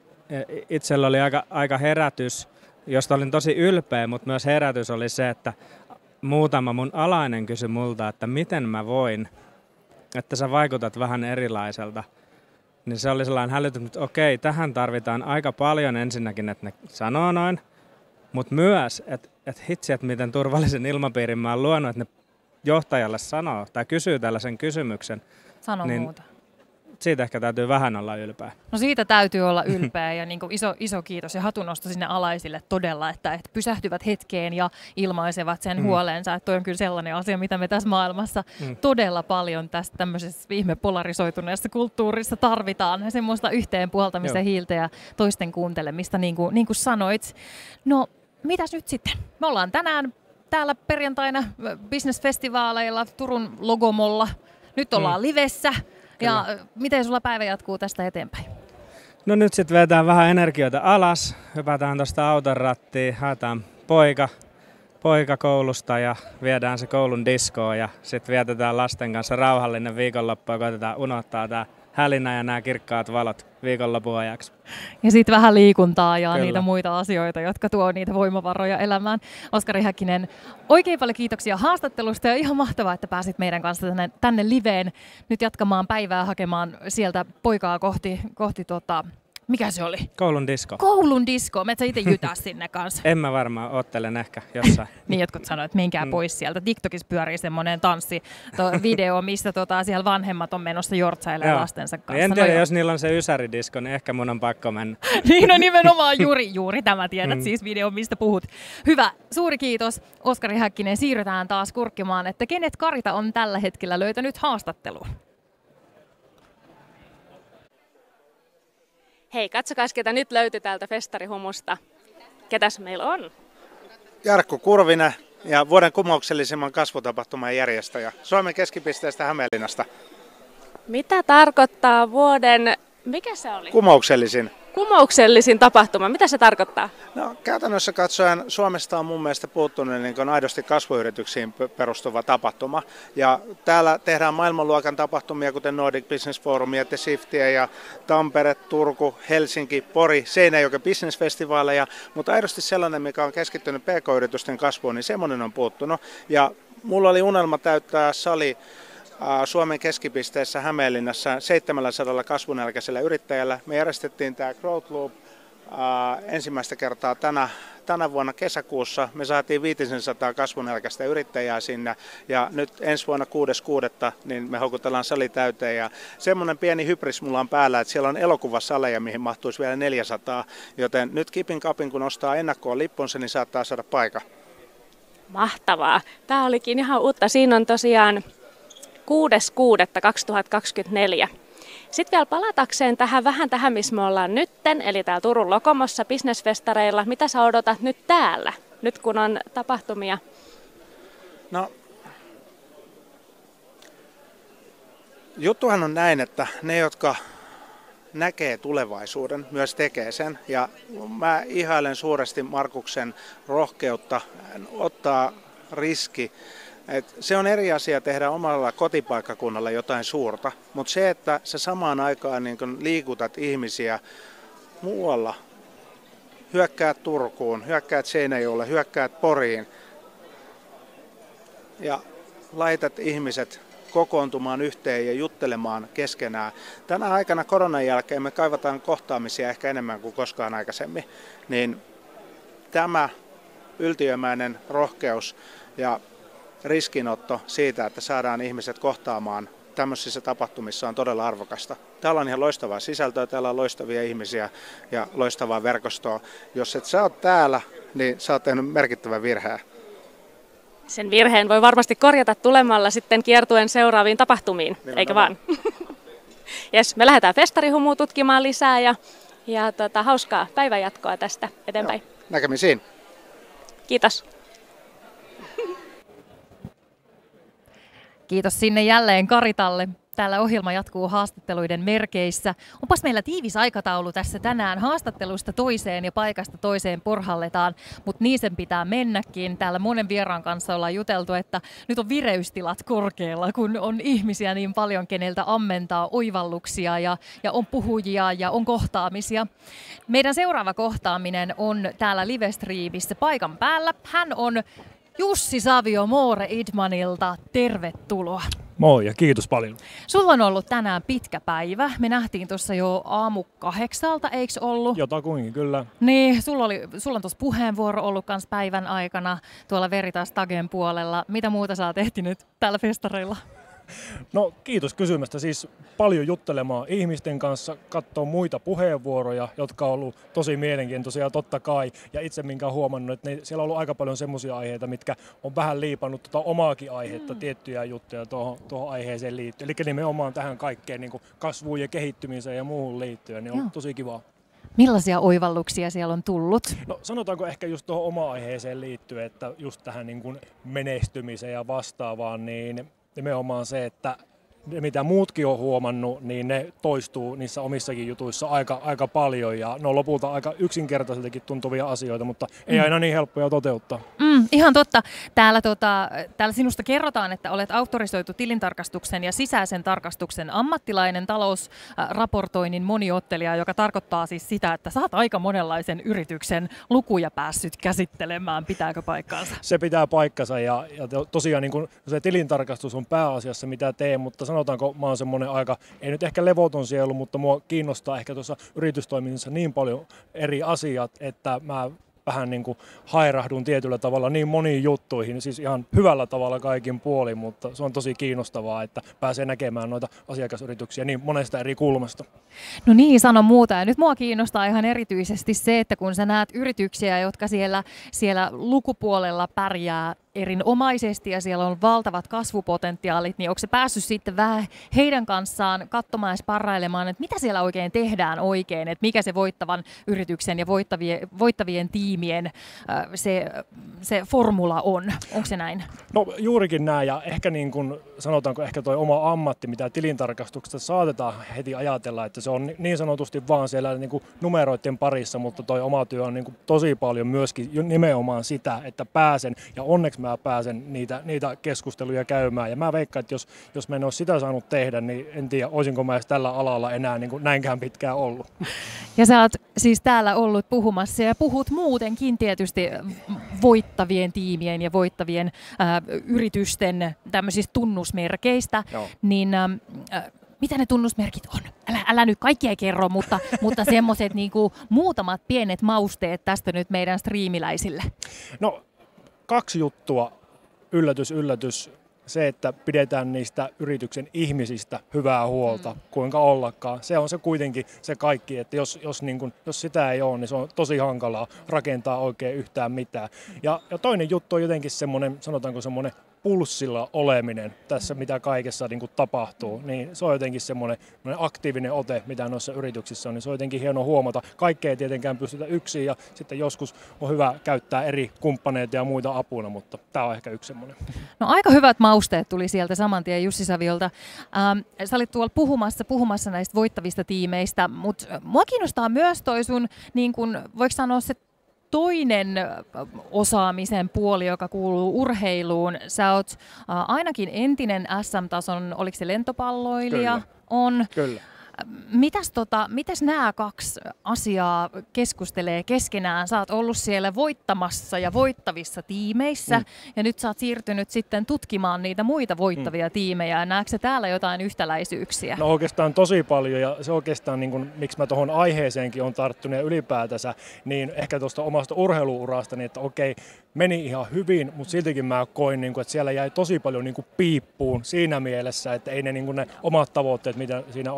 itsellä oli aika, aika herätys, josta olin tosi ylpeä, mutta myös herätys oli se, että muutama mun alainen kysyi multa, että miten mä voin, että sä vaikutat vähän erilaiselta. Niin se oli sellainen hälytys, että okei, tähän tarvitaan aika paljon ensinnäkin, että ne sanoo noin, mutta myös, että, että hitsi, että miten turvallisen ilmapiirin mä oon luonut, että ne johtajalle sanoo tai kysyy tällaisen kysymyksen. Sano niin muuta. Siitä ehkä täytyy vähän olla ylpeä. No siitä täytyy olla ylpeä ja niin kuin iso, iso kiitos ja hatunnosto sinne alaisille todella, että, että pysähtyvät hetkeen ja ilmaisevat sen mm. huoleensa. Että toi on kyllä sellainen asia, mitä me tässä maailmassa mm. todella paljon tässä tämmöisessä ihme polarisoituneessa kulttuurissa tarvitaan. Semmoista yhteen puhaltamista hiiltä ja toisten kuuntelemista, niin kuin, niin kuin sanoit. No, mitäs nyt sitten? Me ollaan tänään täällä perjantaina business-festivaaleilla Turun Logomolla. Nyt ollaan mm. livessä. Ja Kyllä. Miten sulla päivä jatkuu tästä eteenpäin? No nyt sitten vetään vähän energioita alas, hypätään tuosta auton rattiin, haetaan poika, poika koulusta ja viedään se koulun diskoon ja sitten vietetään lasten kanssa rauhallinen viikonloppu ja koitetaan unohtaa tämä hälinä ja nämä kirkkaat valot viikonlopun ajaksi. Ja sitten vähän liikuntaa ja Kyllä. niitä muita asioita, jotka tuo niitä voimavaroja elämään. Oskari Häkkinen, oikein paljon kiitoksia haastattelusta ja ihan mahtavaa, että pääsit meidän kanssa tänne, tänne liveen nyt jatkamaan päivää, hakemaan sieltä poikaa kohti, kohti tota, mikä se oli? Koulun disko. Koulun disko. Menet sä itse jytää sinne kanssa? En mä varmaan, ottelen ehkä jossain. Niin jotkut sanoo, että menkää mm. pois sieltä. TikTokissa pyörii semmoinen tanssi, video, missä tota, siellä vanhemmat on menossa jortsailemaan lastensa kanssa. En tiedä, no, jos niillä on se ysäridisko, niin ehkä mun on pakko mennä. Niin on nimenomaan juuri, juuri tämä tiedät, mm. siis video, mistä puhut. Hyvä, suuri kiitos Oskari Häkkinen. Siirrytään taas kurkkimaan, että kenet Karita on tällä hetkellä löytänyt haastatteluun. Hei, katsokaa, ketä nyt löytyi täältä festarihumusta. Ketäs meillä on? Jarkko Kurvinen ja vuoden kumouksellisimman kasvutapahtuman järjestäjä Suomen keskipisteestä Hämeenlinnasta. Mitä tarkoittaa vuoden, mikä se oli? Kumouksellisin. Kumouksellisin tapahtuma, mitä se tarkoittaa? No käytännössä katsoen Suomesta on mun mielestä puuttunut niin kuin aidosti kasvuyrityksiin perustuva tapahtuma. Ja täällä tehdään maailmanluokan tapahtumia, kuten Nordic Business Forumia, The Shiftiä ja Tampere, Turku, Helsinki, Pori, Seinäjoki Business Festivaaleja. Mutta aidosti sellainen, mikä on keskittynyt P K-yritysten kasvuun, niin semmoinen on puuttunut. Ja mulla oli unelma täyttää sali Suomen keskipisteessä Hämeenlinnassa seitsemänsataa kasvunälkäisellä yrittäjällä. Me järjestettiin tämä Growth Loop ensimmäistä kertaa tänä, tänä vuonna kesäkuussa. Me saatiin viisisataa kasvunälkäistä yrittäjää sinne ja nyt ensi vuonna kuudes kuudetta niin me houkutellaan sali täyteen. Ja semmoinen pieni hybris mulla on päällä, että siellä on elokuvasaleja, mihin mahtuisi vielä neljäsataa, joten nyt kipin kapin kun ostaa ennakkoon lippunsa, niin saattaa saada paikka. Mahtavaa. Tämä olikin ihan uutta. Siinä on tosiaan kuudes kuudetta kaksituhattakaksikymmentäneljä. Sitten vielä palatakseen tähän vähän tähän, missä me ollaan nytten, eli täällä Turun Lokomossa businessfestareilla. Mitä sä odotat nyt täällä, nyt kun on tapahtumia? No, juttuhan on näin, että ne, jotka näkee tulevaisuuden, myös tekee sen. Ja mä ihailen suuresti Markuksen rohkeutta ottaa riski. Et se on eri asia tehdä omalla kotipaikkakunnalla jotain suurta, mutta se, että sä samaan aikaan niin kun liikutat ihmisiä muualla, hyökkäät Turkuun, hyökkäät Seinäjoelle, hyökkäät Poriin ja laitat ihmiset kokoontumaan yhteen ja juttelemaan keskenään. Tänä aikana koronan jälkeen me kaivataan kohtaamisia ehkä enemmän kuin koskaan aikaisemmin, niin tämä yltiömäinen rohkeus ja riskinotto siitä, että saadaan ihmiset kohtaamaan tämmöisissä tapahtumissa on todella arvokasta. Täällä on ihan loistavaa sisältöä, täällä on loistavia ihmisiä ja loistavaa verkostoa. Jos et sä oot täällä, niin sä oot tehnyt merkittävän virheen. Sen virheen voi varmasti korjata tulemalla sitten kiertuen seuraaviin tapahtumiin, Nimenomaan. Eikö vaan? Jes, me lähdetään festarihumua tutkimaan lisää ja, ja tota, hauskaa päivänjatkoa tästä eteenpäin. Joo. Näkemisiin. Kiitos. Kiitos sinne jälleen Karitalle. Täällä ohjelma jatkuu haastatteluiden merkeissä. Onpas meillä tiivis aikataulu tässä tänään. Haastattelusta toiseen ja paikasta toiseen porhalletaan, mutta niin sen pitää mennäkin. Täällä monen vieraan kanssa ollaan juteltu, että nyt on vireystilat korkealla, kun on ihmisiä niin paljon, keneltä ammentaa oivalluksia ja, ja on puhujia ja on kohtaamisia. Meidän seuraava kohtaaminen on täällä live-striimissä paikan päällä. Hän on Jussi Savio Moore Idmanilta. Tervetuloa. Moi ja kiitos paljon. Sulla on ollut tänään pitkä päivä. Me nähtiin tuossa jo aamu kahdeksalta, eikö ollut? Jotakuinkin, kyllä. Niin, sulla, oli, sulla on tuossa puheenvuoro ollut kans päivän aikana tuolla Veritas Tagen puolella. Mitä muuta sä oot ehtinyt täällä festareilla? No kiitos kysymästä. Siis paljon juttelemaan ihmisten kanssa, katsoa muita puheenvuoroja, jotka on ollut tosi mielenkiintoisia totta kai. Ja itse minkä olen huomannut, että ne, siellä on ollut aika paljon semmoisia aiheita, mitkä on vähän liipannut tota omaakin aihetta, mm. tiettyjä juttuja tuohon, tuohon aiheeseen liittyen. Eli nimenomaan tähän kaikkeen niin kuin kasvuun ja kehittymiseen ja muuhun liittyen, niin on Joo. tosi kiva. Millaisia oivalluksia siellä on tullut? No sanotaanko ehkä just tuohon omaan aiheeseen liittyen, että just tähän niin kuin menestymiseen ja vastaavaan, niin nimenomaan se, että ne, mitä muutkin on huomannut, niin ne toistuu niissä omissakin jutuissa aika, aika paljon ja ne on lopulta aika yksinkertaiseltakin tuntuvia asioita, mutta ei mm. aina niin helppoja toteuttaa. Mm, ihan totta. Täällä, tota, täällä sinusta kerrotaan, että olet auktorisoitu tilintarkastuksen ja sisäisen tarkastuksen ammattilainen talousraportoinnin moniottelija, joka tarkoittaa siis sitä, että sä oot aika monenlaisen yrityksen lukuja päässyt käsittelemään. Pitääkö paikkaansa? Se pitää paikkansa ja, ja tosiaan niin kun se tilintarkastus on pääasiassa mitä teen, mutta sanotaanko mä oon semmoinen aika, ei nyt ehkä levoton sielu, mutta mua kiinnostaa ehkä tuossa yritystoiminnassa niin paljon eri asiat, että mä vähän niin kuin hairahdun tietyllä tavalla niin moniin juttuihin, siis ihan hyvällä tavalla kaikin puolin, mutta se on tosi kiinnostavaa, että pääsee näkemään noita asiakasyrityksiä niin monesta eri kulmasta. No niin, sano muuta. Ja nyt mua kiinnostaa ihan erityisesti se, että kun sä näet yrityksiä, jotka siellä, siellä lukupuolella pärjää erinomaisesti ja siellä on valtavat kasvupotentiaalit, niin onko se päässyt sitten vähän heidän kanssaan katsomaan ja sparrailemaan, että mitä siellä oikein tehdään oikein, että mikä se voittavan yrityksen ja voittavien, voittavien tiimien se, se formula on? Onko se näin? No juurikin näin ja ehkä niin kuin sanotaanko ehkä toi oma ammatti, mitä tilintarkastuksesta saatetaan heti ajatella, että se on niin sanotusti vaan siellä niin kuin numeroiden parissa, mutta toi oma työ on niin kuin tosi paljon myöskin nimenomaan sitä, että pääsen ja onneksi mä pääsen niitä, niitä keskusteluja käymään. Ja mä veikkaan, että jos, jos mä en olisi sitä saanut tehdä, niin en tiedä, olisinko mä edes tällä alalla enää niin kuin näinkään pitkään ollut. Ja sä oot siis täällä ollut puhumassa ja puhut muutenkin tietysti voittavien tiimien ja voittavien äh, yritysten tämmöisistä tunnusmerkeistä. Joo. Niin äh, mitä ne tunnusmerkit on? Älä, älä nyt kaikkia kerro, mutta, mutta semmoiset niinku muutamat pienet mausteet tästä nyt meidän striimiläisille. No kaksi juttua, yllätys, yllätys, se, että pidetään niistä yrityksen ihmisistä hyvää huolta, mm. kuinka ollakaan. Se on se kuitenkin se kaikki, että jos, jos, niin kun, jos sitä ei ole, niin se on tosi hankalaa rakentaa oikein yhtään mitään. Ja, ja toinen juttu on jotenkin semmoinen, sanotaanko semmoinen pulssilla oleminen tässä, mitä kaikessa niin kuin tapahtuu, niin se on jotenkin semmoinen aktiivinen ote, mitä noissa yrityksissä on, niin se on jotenkin hieno huomata. Kaikkea ei tietenkään pystytä yksin ja sitten joskus on hyvä käyttää eri kumppaneita ja muita apuna, mutta tämä on ehkä yksi semmoinen. No aika hyvät mausteet tuli sieltä saman tien Jussi Saviolta. Ähm, sä olit tuolla puhumassa, puhumassa näistä voittavista tiimeistä, mutta mua kiinnostaa myös toi sun, niin kun, voiko sanoa se toinen osaamisen puoli, joka kuuluu urheiluun. Sä oot äh, ainakin entinen äs äm-tason, oliko se lentopalloilija? Kyllä. On. Kyllä. Mitäs, tota, mitäs nämä kaksi asiaa keskustelee keskenään? Sä oot ollut siellä voittamassa ja voittavissa tiimeissä mm. ja nyt sä oot siirtynyt sitten tutkimaan niitä muita voittavia mm. tiimejä. Näetkö sä täällä jotain yhtäläisyyksiä? No oikeastaan tosi paljon ja se oikeastaan, niin kun, miksi mä tuohon aiheeseenkin on tarttunut ja ylipäätänsä, niin ehkä tuosta omasta urheiluurasta, niin että okei, meni ihan hyvin, mutta siltikin mä koin, niin kun, että siellä jäi tosi paljon niin kun piippuun siinä mielessä, että ei ne, niin kun ne omat tavoitteet, mitä siinä oli, niin ne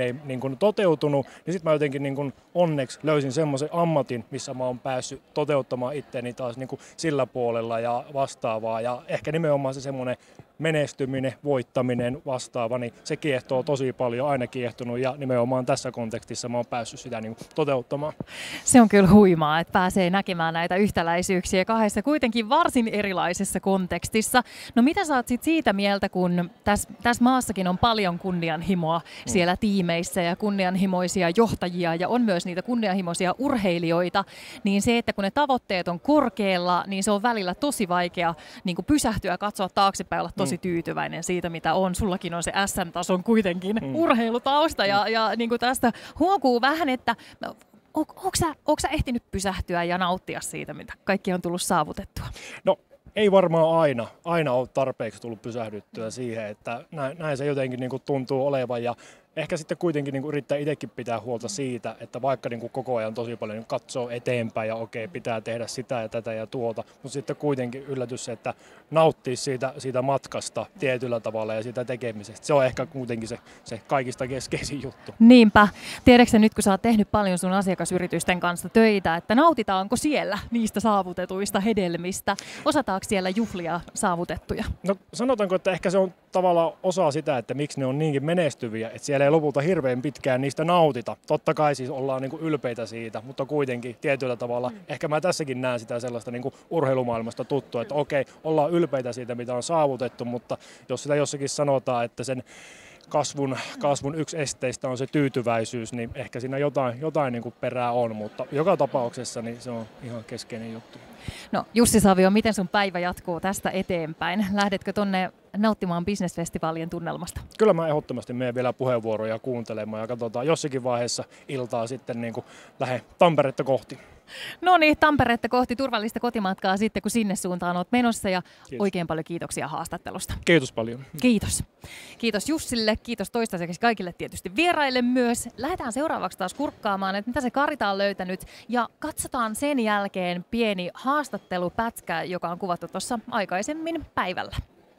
ei niin kuin toteutunut, niin sitten mä jotenkin niin kuin onneksi löysin semmoisen ammatin, missä mä oon päässyt toteuttamaan itseäni taas niin kuin sillä puolella ja vastaavaa. Ja ehkä nimenomaan se semmoinen menestyminen, voittaminen, vastaava, niin se kiehtoo tosi paljon, aina kiehtonut ja nimenomaan tässä kontekstissa mä oon päässyt sitä niin kuin toteuttamaan. Se on kyllä huimaa, että pääsee näkemään näitä yhtäläisyyksiä kahdessa kuitenkin varsin erilaisessa kontekstissa. No mitä sä oot sit siitä mieltä, kun tässä täs maassakin on paljon kunnianhimoa siellä tiimeissä ja kunnianhimoisia johtajia ja on myös niitä kunnianhimoisia urheilijoita, niin se, että kun ne tavoitteet on korkealla, niin se on välillä tosi vaikea niin kuin pysähtyä, katsoa taaksepäin, olla tosi tyytyväinen siitä, mitä on. Sullakin on se äs äm-tason kuitenkin mm. urheilutausta ja, ja niin kuin tästä huokuu vähän, että on, onko sä, onko sä ehtinyt pysähtyä ja nauttia siitä, mitä kaikki on tullut saavutettua? No ei varmaan aina. Aina ole tarpeeksi tullut pysähdyttyä siihen, että näin, näin se jotenkin niin kuin tuntuu olevan ja ehkä sitten kuitenkin niin kuin yrittää itsekin pitää huolta siitä, että vaikka niin kuin koko ajan tosi paljon niin katsoo eteenpäin ja okei, pitää tehdä sitä ja tätä ja tuota, mutta sitten kuitenkin yllätys se, että nauttii siitä, siitä matkasta tietyllä tavalla ja siitä tekemisestä. Se on ehkä kuitenkin se, se kaikista keskeisin juttu. Niinpä. Tiedätkö nyt, kun sä oot tehnyt paljon sun asiakasyritysten kanssa töitä, että nautitaanko siellä niistä saavutetuista hedelmistä? Osataanko siellä juhlia saavutettuja? No sanotaanko, että ehkä se on tavallaan osa sitä, että miksi ne on niinkin menestyviä, että siellä ei lopulta hirveän pitkään niistä nautita. Totta kai siis ollaan niin kuin ylpeitä siitä, mutta kuitenkin tietyllä tavalla, mm. ehkä mä tässäkin näen sitä sellaista niin kuin urheilumaailmasta tuttua, että okei, ollaan ylpeitä siitä, mitä on saavutettu, mutta jos sitä jossakin sanotaan, että sen kasvun, kasvun yksi esteistä on se tyytyväisyys, niin ehkä siinä jotain, jotain niin kuin perää on, mutta joka tapauksessa niin se on ihan keskeinen juttu. No Jussi Savio, miten sun päivä jatkuu tästä eteenpäin? Lähdetkö tonne nauttimaan bisnesfestivaalien tunnelmasta? Kyllä mä ehdottomasti menen vielä puheenvuoroja kuuntelemaan ja katsotaan jossakin vaiheessa iltaa sitten niin kuin lähden Tamperetta kohti. No niin, Tamperetta kohti turvallista kotimatkaa sitten, kun sinne suuntaan olet menossa ja kiitos. Oikein paljon kiitoksia haastattelusta. Kiitos paljon. Kiitos. Kiitos Jussille, kiitos toistaiseksi kaikille tietysti vieraille myös. Lähdetään seuraavaksi taas kurkkaamaan, että mitä se Karita on löytänyt ja katsotaan sen jälkeen pieni haastattelupätkä, joka on kuvattu tuossa aikaisemmin päivällä.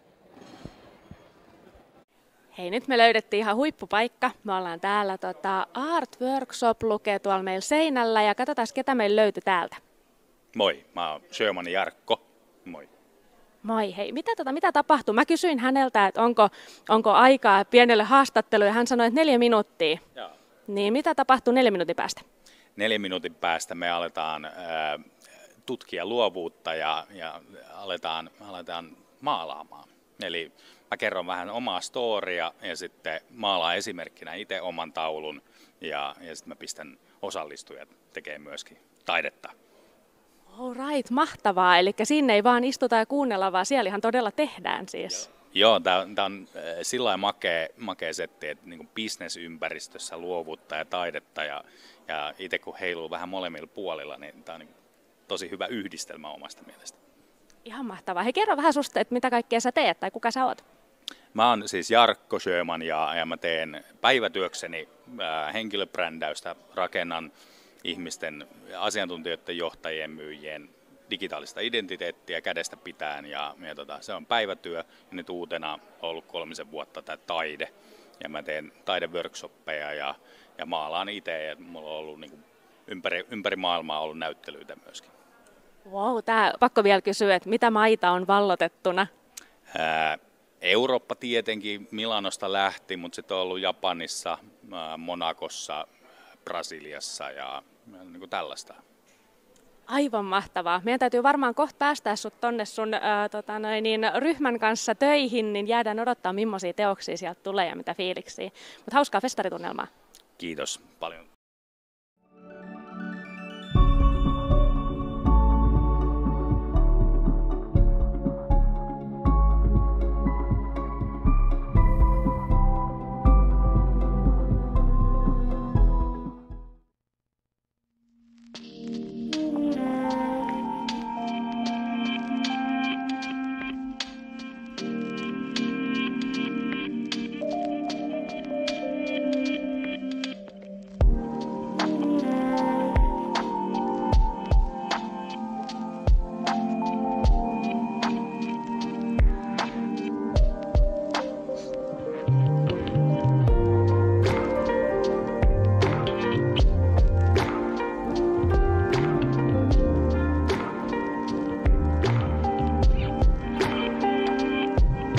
Hei, nyt me löydettiin ihan huippupaikka. Me ollaan täällä, tota, Art Workshop lukee tuolla meillä seinällä ja katsotaan, ketä meillä löytyi täältä. Moi, mä oon Sjöman Jarkko. Moi. Moi, hei, mitä, tota, mitä tapahtuu? Mä kysyin häneltä, että onko, onko aikaa pienelle haastatteluun ja hän sanoi, että neljä minuuttia. Joo. Niin mitä tapahtuu neljä minuutin päästä? Neljä minuutin päästä me aletaan äh, tutkia luovuutta ja, ja aletaan, aletaan maalaamaan. Eli mä kerron vähän omaa storia ja sitten maalaan esimerkkinä itse oman taulun ja, ja sitten mä pistän osallistujat tekemään myöskin taidetta. All right, mahtavaa. Eli sinne ei vaan istuta ja kuunnella, vaan siellä ihan todella tehdään siis. Joo, tämä on sillä lailla makea, makea setti, että niin bisnesympäristössä luovuutta ja taidetta ja, ja itse kun heiluu vähän molemmilla puolilla, niin tämä on niin tosi hyvä yhdistelmä omasta mielestä. Ihan mahtavaa. Hei, kerro vähän susta, että mitä kaikkea sä teet tai kuka sä oot? Mä oon siis Jarkko Sjöman ja, ja mä teen päivätyökseni äh, henkilöbrändäystä, rakennan ihmisten, asiantuntijoiden, johtajien, myyjien digitaalista identiteettiä kädestä pitäen ja, ja tota, se on päivätyö ja nyt uutena on ollut kolmisen vuotta tämä taide ja mä teen taideworkshoppeja ja, ja maalaan itse ja mulla on ollut niin kuin ympäri, ympäri maailmaa ollut näyttelyitä myöskin. Wow, tää pakko vielä kysyä, että mitä maita on vallotettuna? Ää, Eurooppa tietenkin Milanosta lähti, mutta sitten on ollut Japanissa, ää, Monakossa, Brasiliassa ja, ja niin kuin tällaista. Aivan mahtavaa. Meidän täytyy varmaan kohta päästää sut tonne sun ää, tota noin, niin, ryhmän kanssa töihin, niin jäädään odottaa millaisia teoksia sieltä tulee ja mitä fiiliksiä. Mutta hauskaa festaritunnelmaa. Kiitos paljon.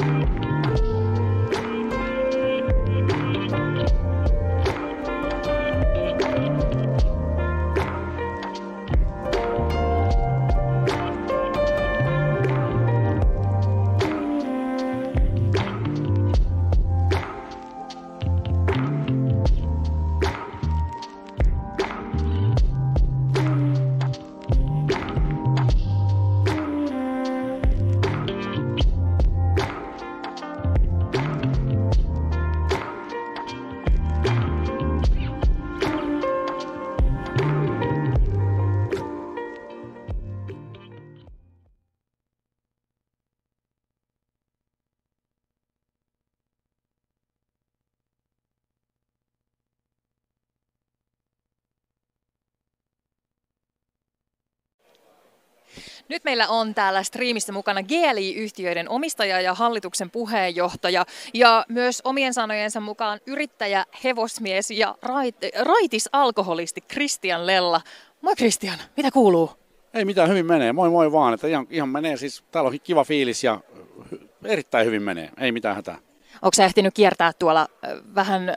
Nyt meillä on täällä striimissä mukana G L I-yhtiöiden omistaja ja hallituksen puheenjohtaja ja myös omien sanojensa mukaan yrittäjä, hevosmies ja rait, raitis alkoholisti Kristian Lella. Moi Kristian, mitä kuuluu? Ei mitään, hyvin menee. Moi moi vaan. Että ihan, ihan menee siis, täällä on kiva fiilis ja erittäin hyvin menee. Ei mitään hätää. Onko sä ehtinyt kiertää tuolla vähän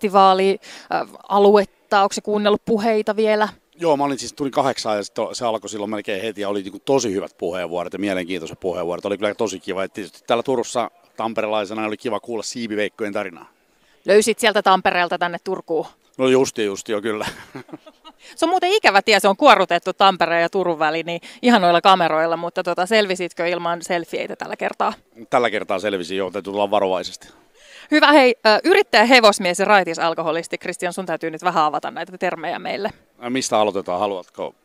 festivaalialuetta? Onko sä kuunnellut puheita vielä? Joo, mä olin siis, tulin kahdeksaan ja se alkoi silloin melkein heti ja oli niin kuin tosi hyvät puheenvuorot ja mielenkiintoiset puheenvuorot. Oli kyllä tosi kiva. Ja tietysti täällä Turussa tamperelaisena oli kiva kuulla siipiveikkojen tarinaa. Löysit sieltä Tampereelta tänne Turkuun? No justi, justi jo kyllä. Se on muuten ikävä tie, se on kuorrutettu Tampereen ja Turun väli niin ihan noilla kameroilla, mutta tota, selvisitkö ilman selfieitä tällä kertaa? Tällä kertaa selvisin, joo, täytyy tulla varovaisesti. Hyvä, hei, yrittäjä, hevosmies ja raitis alkoholisti. Kristian, sun täytyy nyt vähän avata näitä termejä meille. Mistä aloitetaan, haluatko?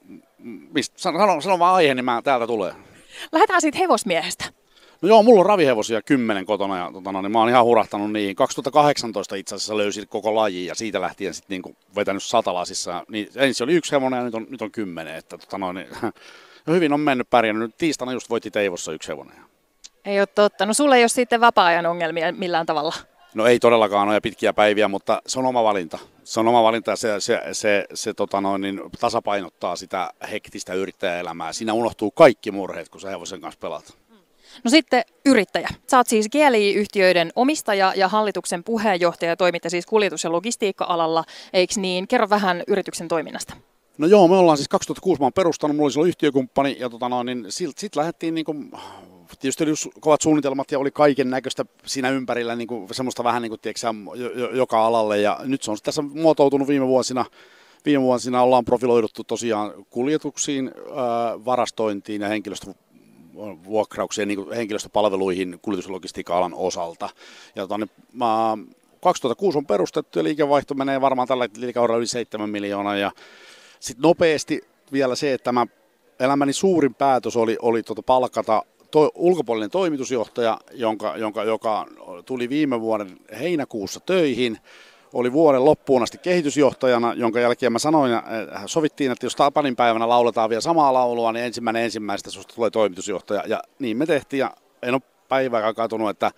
Mistä? Sano, sano vaan aihe, niin mä, täältä tulee. Lähdetään siitä hevosmiehestä. No joo, mulla on ravihevosia kymmenen kotona ja tota, no, niin mä oon ihan hurahtanut niihin. kaksituhattakahdeksantoista itse asiassa löysin koko lajin ja siitä lähtien sitten niinku vetänyt satalasissa. Niin, ensin oli yksi hevonen ja nyt on, nyt on kymmenen. Että, tota, no, niin, hyvin on mennyt pärjännyt. Tiistaina just voitti Teivossa yksi hevonen. Ei ole totta. No sulla ei ole sitten vapaa-ajan ongelmia millään tavalla? No ei todellakaan ole ja pitkiä päiviä, mutta se on oma valinta. Se on oma valinta ja se, se, se, se tota noin, niin tasapainottaa sitä hektistä yrittäjäelämää. Siinä unohtuu kaikki murheet, kun sä hevosen kanssa pelaat. No sitten yrittäjä. Sä oot siis G L I-yhtiöiden omistaja ja hallituksen puheenjohtaja ja toimitte siis kuljetus- ja logistiikka-alalla, eikö niin? Kerro vähän yrityksen toiminnasta. No joo, me ollaan siis kaksituhattakuusi mä oon perustanut, mulla oli silloin yhtiökumppani ja tota noin, niin sitten sit lähdettiin niin kuin, tietysti oli kovat suunnitelmat ja oli kaiken näköistä siinä ympärillä, niin kuin, semmoista vähän niin kuin, tiedätkö, joka alalle ja nyt se on tässä muotoutunut viime vuosina. Viime vuosina ollaan profiloiduttu tosiaan kuljetuksiin, ää, varastointiin ja henkilöstövuokraukseen, niin kuin henkilöstöpalveluihin kuljetus- ja logistiikka-alan osalta. Ja tota, niin, mä, kaksituhattakuusi on perustettu ja liikevaihto menee varmaan tällä liikekaudella yli seitsemän miljoonaa ja sitten nopeasti vielä se, että tämä elämäni suurin päätös oli, oli tuota palkata to, ulkopuolinen toimitusjohtaja, jonka, jonka, joka tuli viime vuoden heinäkuussa töihin. Oli vuoden loppuun asti kehitysjohtajana, jonka jälkeen mä sanoin, että sovittiin, että jos Tapanin päivänä lauletaan vielä samaa laulua, niin ensimmäinen ensimmäistä susta tulee toimitusjohtaja. Ja niin me tehtiin ja en ole päivääkään katunut, että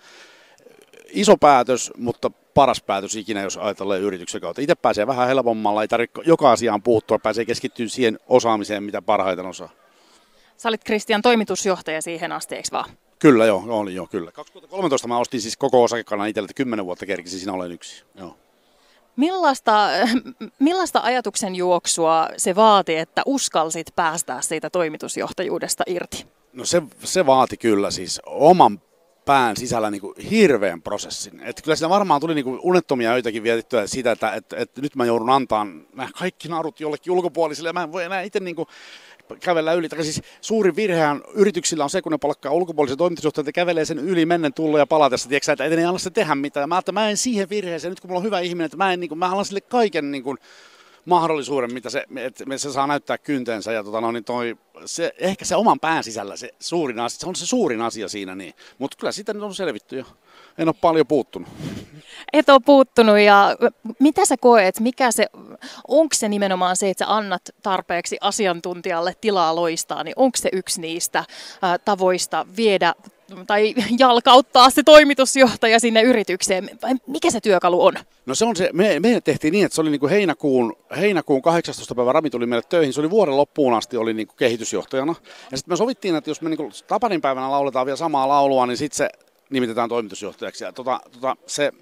iso päätös, mutta paras päätös ikinä, jos ajatellaan yrityksen kautta. Itse pääsee vähän helpommalla, ei tarvitse joka asiaan puuttua, pääsee keskittyä siihen osaamiseen, mitä parhaiten osaa. Sä olit Kristian toimitusjohtaja siihen asti, eikö vaan? Kyllä joo, oli joo, kyllä. kaksituhattakolmetoista mä ostin siis koko osakekannan itselle, että kymmenen vuotta kerkisin, siinä olen yksi. Joo. Millaista, millaista ajatuksen juoksua se vaati, että uskalsit päästää siitä toimitusjohtajuudesta irti? No se, se vaati kyllä siis oman pään sisällä niin kuin hirveän prosessin. Että kyllä siinä varmaan tuli niin kuin unettomia öitäkin vietettyä siitä, että, että, että nyt mä joudun antamaan nämä kaikki narut jollekin ulkopuolisille ja mä en voi enää itse niin kuin kävellä yli. Tai siis suurin virhehän yrityksillä on se, kun ne palkkaa ulkopuolisia toimitusjohtajia, että kävelee sen yli mennen tullut ja palatessa, tiedätkö, että ei anna se tehdä mitään. Mä ajattelin, että mä en siihen virheeseen, nyt kun mulla on hyvä ihminen, että mä, en, niin kuin, mä annan sille kaiken niin kuin, mahdollisuuden, mitä se, että se saa näyttää kynteensä. Ja tota, no, niin toi, se, ehkä se oman pään sisällä se suurin asia, se on se suurin asia siinä. Niin. Mutta kyllä siitä nyt on selvitty jo. En ole paljon puuttunut. Et ole puuttunut ja mitä sä koet, mikä se, onko se nimenomaan se, että sä annat tarpeeksi asiantuntijalle tilaa loistaa, niin onko se yksi niistä ää, tavoista viedä tai jalkauttaa se toimitusjohtaja sinne yritykseen? Mikä se työkalu on? No se on se, me, me tehtiin niin, että se oli niin kuin heinäkuun, heinäkuun kahdeksastoista päivä Rami tuli meille töihin, se oli vuoden loppuun asti oli niin kuin kehitysjohtajana. Ja sitten me sovittiin, että jos me niin kuin Tapanin päivänä lauletaan vielä samaa laulua, niin sitten se nimitetään toimitusjohtajaksi. Ja tota, tota, se,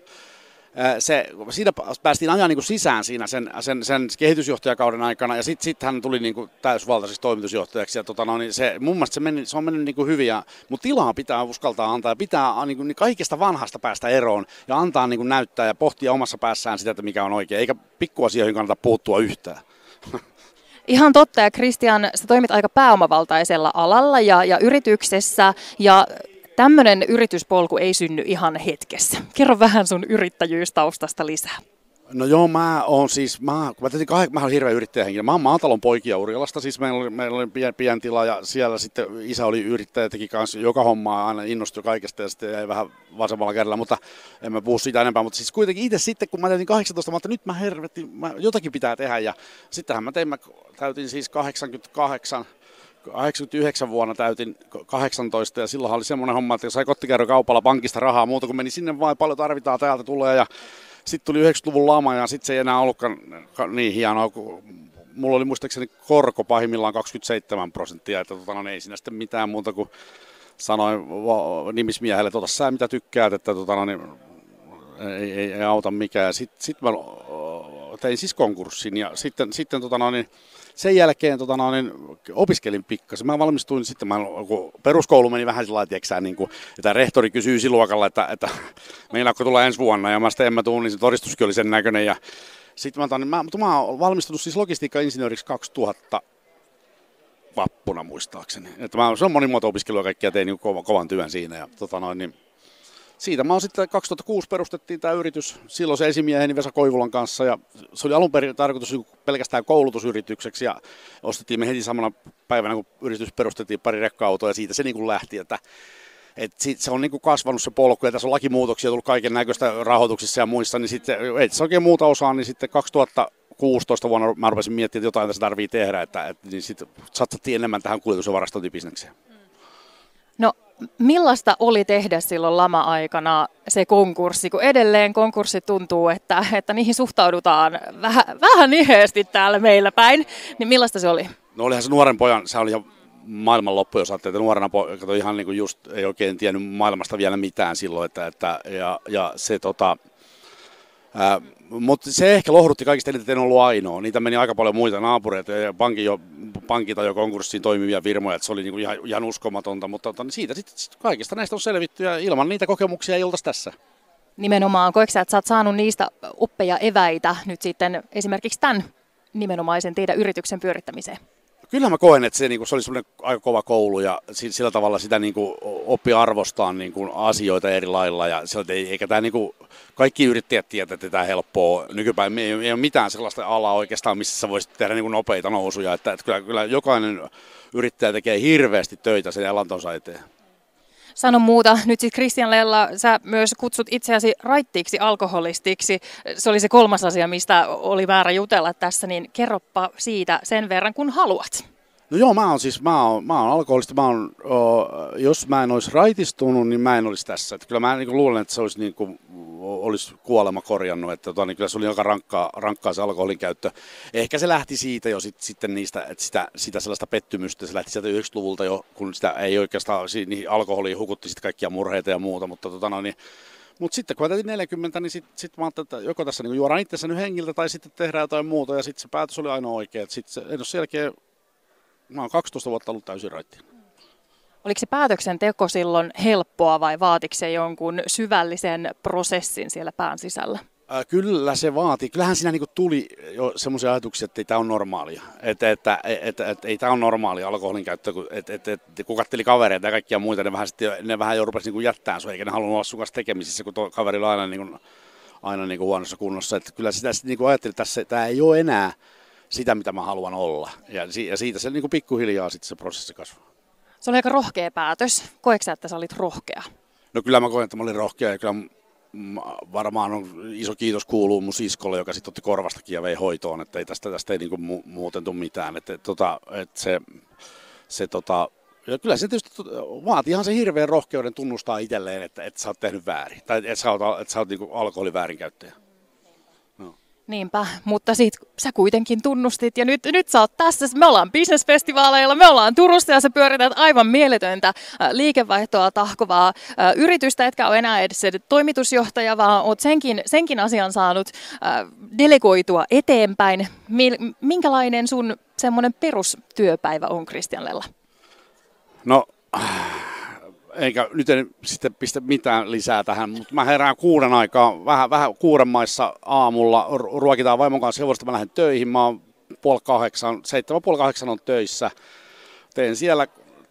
se, siinä päästiin ajan niin kuin sisään siinä sen, sen, sen kehitysjohtajakauden aikana ja sitten sit hän tuli niin kuin täysvaltaiseksi toimitusjohtajaksi. Ja tota, no, niin se, mun mielestä se, meni, se on mennyt niin kuin hyvin, ja, mutta tilaa pitää uskaltaa antaa ja pitää niin kuin, niin kaikesta vanhasta päästä eroon ja antaa niin kuin näyttää ja pohtia omassa päässään sitä, että mikä on oikein, eikä pikkuasioihin kannata puuttua yhtään. Ihan totta, ja Kristian, sä toimit aika pääomavaltaisella alalla ja, ja yrityksessä, ja tämmöinen yrityspolku ei synny ihan hetkessä. Kerro vähän sun yrittäjyystaustasta lisää. No joo, mä oon siis, mä, kun mä, tein kahden, mä olen hirveä yrittäjähenkilö. Mä oon maatalon poikia Urjalasta, siis meillä oli, meillä oli pien, pientila ja siellä sitten isä oli yrittäjä, teki kanssa joka hommaa, aina innostui kaikesta ja sitten jäi vähän vasemmalla kädellä, mutta en mä puhu siitä enempää. Mutta siis kuitenkin itse sitten, kun mä täytin kahdeksantoista, mä että nyt mä hervetin, mä, jotakin pitää tehdä ja sittenhän mä tein, mä täytin siis kahdeksankymmentäkahdeksan, kahdeksankymmentäyhdeksän vuonna täytin kahdeksantoista ja silloin oli semmoinen homma, että sai kottikerrokaupalla pankista rahaa muuta kuin meni sinne vaan, paljon tarvitaan, täältä tulee ja sitten tuli yhdeksänkymmentäluvun lama ja sitten se ei enää ollutkaan niin hienoa, kun mulla oli muistaakseni korko pahimmillaan kaksikymmentäseitsemän prosenttia, että tota, no, ei siinä sitten mitään muuta kuin sanoin nimismiehelle, että ota sä mitä tykkäät, että tota, no, niin, ei, ei, ei auta mikään. Sitten sit mä tein siis konkurssin ja sitten, sitten tota, no, niin, sen jälkeen tota, no, niin, opiskelin pikkasen. Mä valmistuin sitten, mä, kun peruskoulu meni vähän sillä lailla, niin kuin, että rehtori kysyi luokalla, että, että meinaatko tulla ensi vuonna, ja mä sitten en mä tuu, niin se todistuskin oli sen näköinen. Ja sitten mä, niin, mä, mä oon valmistunut siis logistiikka-insinööriksi kaksituhatta vappuna muistaakseni. Että mä, se on monimuoto-opiskelua kaikkia, tein niin kovan, kovan työn siinä. Ja, tota, no, niin, siitä mä oon sitten kaksituhattakuusi perustettiin tämä yritys silloin se esimieheni Vesa Koivulan kanssa ja se oli alun perin tarkoitus pelkästään koulutusyritykseksi ja ostettiin me heti samana päivänä kun yritys perustettiin pari rekka-autoa ja siitä se niin kuin lähti, että, että se on niin kuin kasvanut se polku ja tässä on lakimuutoksia tullut kaiken näköistä rahoituksissa ja muissa, niin sitten ei se oikein muuta osaa, niin sitten kaksituhattakuusitoista vuonna mä rupesin miettimään, että jotain tässä tarvii tehdä, että, että niin sitten satsattiin enemmän tähän kuljetus- ja varastointibisnekseen. No, millaista oli tehdä silloin lama-aikana se konkurssi, kun edelleen konkurssi tuntuu, että, että niihin suhtaudutaan vähän, vähän niheesti täällä meillä päin, niin millaista se oli? No olihan se nuoren pojan, se oli ihan maailmanloppu, jos ajattelee, että nuorena poika ihan niin kuin just ei oikein tiennyt maailmasta vielä mitään silloin, että, että ja, ja se tota, ää, mutta se ehkä lohdutti kaikista eniten, että en ollut ainoa. Niitä meni aika paljon muita naapureita ja pankin jo, pankita jo konkurssiin toimivia firmoja, että se oli niinku ihan, ihan uskomatonta, mutta tota, siitä sitten kaikista näistä on selvitty ja ilman niitä kokemuksia ei oltaisi tässä. Nimenomaan, koetko sä, että sä oot saanut niistä oppeja eväitä nyt sitten esimerkiksi tämän nimenomaisen teidän yrityksen pyörittämiseen? Kyllä mä koen, että se, niin kuin, se oli semmoinen aika kova koulu ja sillä tavalla sitä niin kuin, oppi arvostaa niin kuin, asioita eri lailla. Ja sieltä ei, eikä tämä, niin kuin, kaikki yrittäjät tietää, että tämä helppoa. Nykypäin ei, ei ole mitään sellaista alaa oikeastaan, missä sä voisit tehdä niin kuin, nopeita nousuja. Että, että kyllä, kyllä jokainen yrittäjä tekee hirveästi töitä sen elantonsa eteen. Sano muuta. Nyt sitten Kristian Lella, sä myös kutsut itseäsi raittiiksi alkoholistiksi. Se oli se kolmas asia, mistä oli väärä jutella tässä, niin kerropa siitä sen verran, kun haluat. No joo, mä oon siis, mä oon, mä oon alkoholisti, mä oon, o, jos mä en olisi raitistunut, niin mä en olisi tässä. Että kyllä mä niin luulen, että se olisi, niin kuin, olisi kuolema korjannut, että tota, niin kyllä se oli aika rankkaa, rankkaa se alkoholin käyttö. Ehkä se lähti siitä jo sit, sitten niistä, että sitä, sitä sellaista pettymystä, se lähti sieltä yhdeksänkymmentäluvulta jo, kun sitä ei oikeastaan, niihin alkoholiin hukutti sitten kaikkia murheita ja muuta, mutta tota, no, niin, mutta sitten kun mä täytin neljäkymmentä, niin sitten sit mä ajattelin, että joko tässä niin juodaan itsensä nyt hengiltä tai sitten tehdään jotain muuta ja sitten se päätös oli ainoa oikea. Sitten se, en ole sen jälkeen, mä oon kaksitoista vuotta ollut täysin raittiin. Oliko se päätöksenteko silloin helppoa vai vaatiko se jonkun syvällisen prosessin siellä pään sisällä? Äh, kyllä se vaati. Kyllähän siinä niinku tuli jo semmoisia ajatuksia, että ei tämä ole normaalia. Että, että, että, että, että ei tämä ole normaalia alkoholin käyttö. Että, että, että, kun katseli kavereita ja kaikkia muita, ne vähän, sitten, ne vähän jo rupesi niinku jättämään sua, eikä ne halunnut olla sun kanssa tekemisissä, kun tuo kaverilla on aina, niinku, aina niinku huonossa kunnossa. Että kyllä sitä sitten niinku ajattelin, että tässä, tämä ei ole enää sitä, mitä mä haluan olla. Ja, ja siitä se niinku pikkuhiljaa sitten se prosessi kasvaa. Se oli aika rohkea päätös. Koetko sä, että sä olit rohkea? No kyllä mä koen, että mä olin rohkea ja kyllä varmaan on, iso kiitos kuuluu mun siskolle, joka sitten otti korvastakin ja vei hoitoon, että ei tästä, tästä ei niinku mu, muuten tule mitään. Että, et, tota, et se, se tota, ja kyllä se tietysti vaatii ihan se hirveän rohkeuden tunnustaa itselleen, että et sä oot tehnyt väärin tai että sä oot, et sä oot niinku alkoholin väärinkäyttäjä. No. Niinpä, mutta sit sä kuitenkin tunnustit ja nyt, nyt sä oot tässä. Me ollaan businessfestivaaleilla, me ollaan Turussa ja sä pyörität aivan mieletöntä äh, liikevaihtoa tahkovaa äh, yritystä, etkä ole enää edes se toimitusjohtaja, vaan oot senkin, senkin asian saanut äh, delegoitua eteenpäin. Minkälainen sun semmoinen perustyöpäivä on, Christian Lella? No, eikä nyt en sitten pistä mitään lisää tähän, mutta mä herään kuuden aikaa, vähän, vähän kuuden maissa aamulla, ruokitaan vaimon kanssa hevosta, mä lähden töihin, mä oon puoli kahdeksan, seitsemän puoli kahdeksan on töissä, teen siellä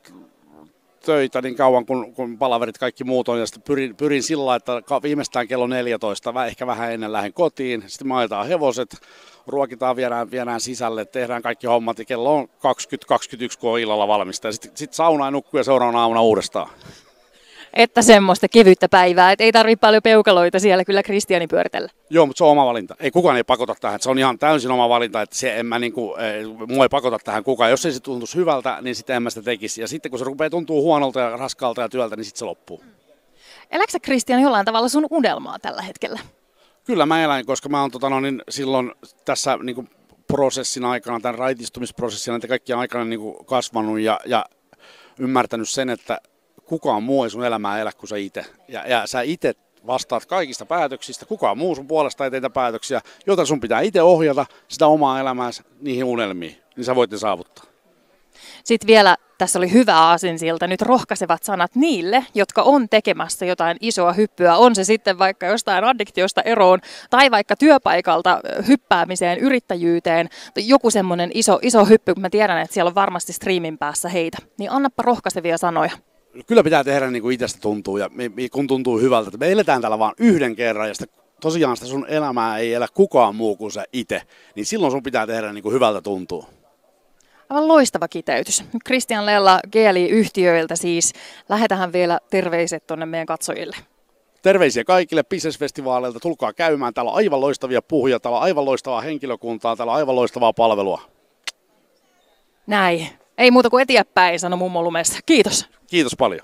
töitä niin kauan kun, kun palaverit kaikki muut on ja sitten pyrin, pyrin sillä lailla, että viimeistään kello neljätoista, ehkä vähän ennen lähden kotiin, sitten me ajetaan hevoset, ruokitaan, viedään, viedään sisälle, tehdään kaikki hommat ja kello on kaksikymmentä kaksikymmentäyksi, kun on illalla valmista ja sitten sit saunaan nukkuu ja seuraavana aamuna uudestaan. Että semmoista kevyttä päivää, että ei tarvitse paljon peukaloita siellä kyllä Kristiani pyöritellä. Joo, mutta se on oma valinta. Ei kukaan ei pakota tähän. Se on ihan täysin oma valinta, että se en mä niinku, mua ei pakota tähän kukaan. Jos ei se tuntuisi hyvältä, niin sitten en mä sitä tekisi. Ja sitten kun se rupeaa tuntuu huonolta ja raskalta ja työltä, niin sitten se loppuu. Elätkö sä, Kristian, jollain tavalla sun unelmaa tällä hetkellä? Kyllä mä elän, koska mä oon tota, no, niin silloin tässä niinku, prosessin aikana, tämän raitistumisprosessin näitä kaikkien aikana niinku, kasvanut ja, ja ymmärtänyt sen, että kukaan muu ei sun elämää elä kuin sä itse. Ja, ja sä itse vastaat kaikista päätöksistä, kukaan muu sun puolesta ei teitä päätöksiä, joten sun pitää itse ohjata sitä omaa elämääsi niihin unelmiin, niin sä voit ne saavuttaa. Sitten vielä tässä oli hyvä aasinsilta, nyt rohkaisevat sanat niille, jotka on tekemässä jotain isoa hyppyä. On se sitten vaikka jostain addiktiosta eroon tai vaikka työpaikalta hyppäämiseen, yrittäjyyteen, joku semmoinen iso, iso hyppy, kun mä tiedän, että siellä on varmasti striimin päässä heitä. Niin annappa rohkaisevia sanoja. Kyllä pitää tehdä niin kuin itsestä tuntuu ja kun tuntuu hyvältä. Me eletään täällä vaan yhden kerran ja sitä, tosiaan sitä sun elämää ei elä kukaan muu kuin sä itse. Niin silloin sun pitää tehdä niin kuin hyvältä tuntuu. Aivan loistava kiteytys. Christian Lella G L I-yhtiöiltä siis. Lähetähän vielä terveiset tuonne meidän katsojille. Terveisiä kaikille businessfestivaaleilta. Tulkaa käymään. Täällä on aivan loistavia puhujia, täällä on aivan loistavaa henkilökuntaa, täällä on aivan loistavaa palvelua. Näin. Ei muuta kuin eteenpäin, sanoi mummo lumessa. Kiitos. Kiitos paljon.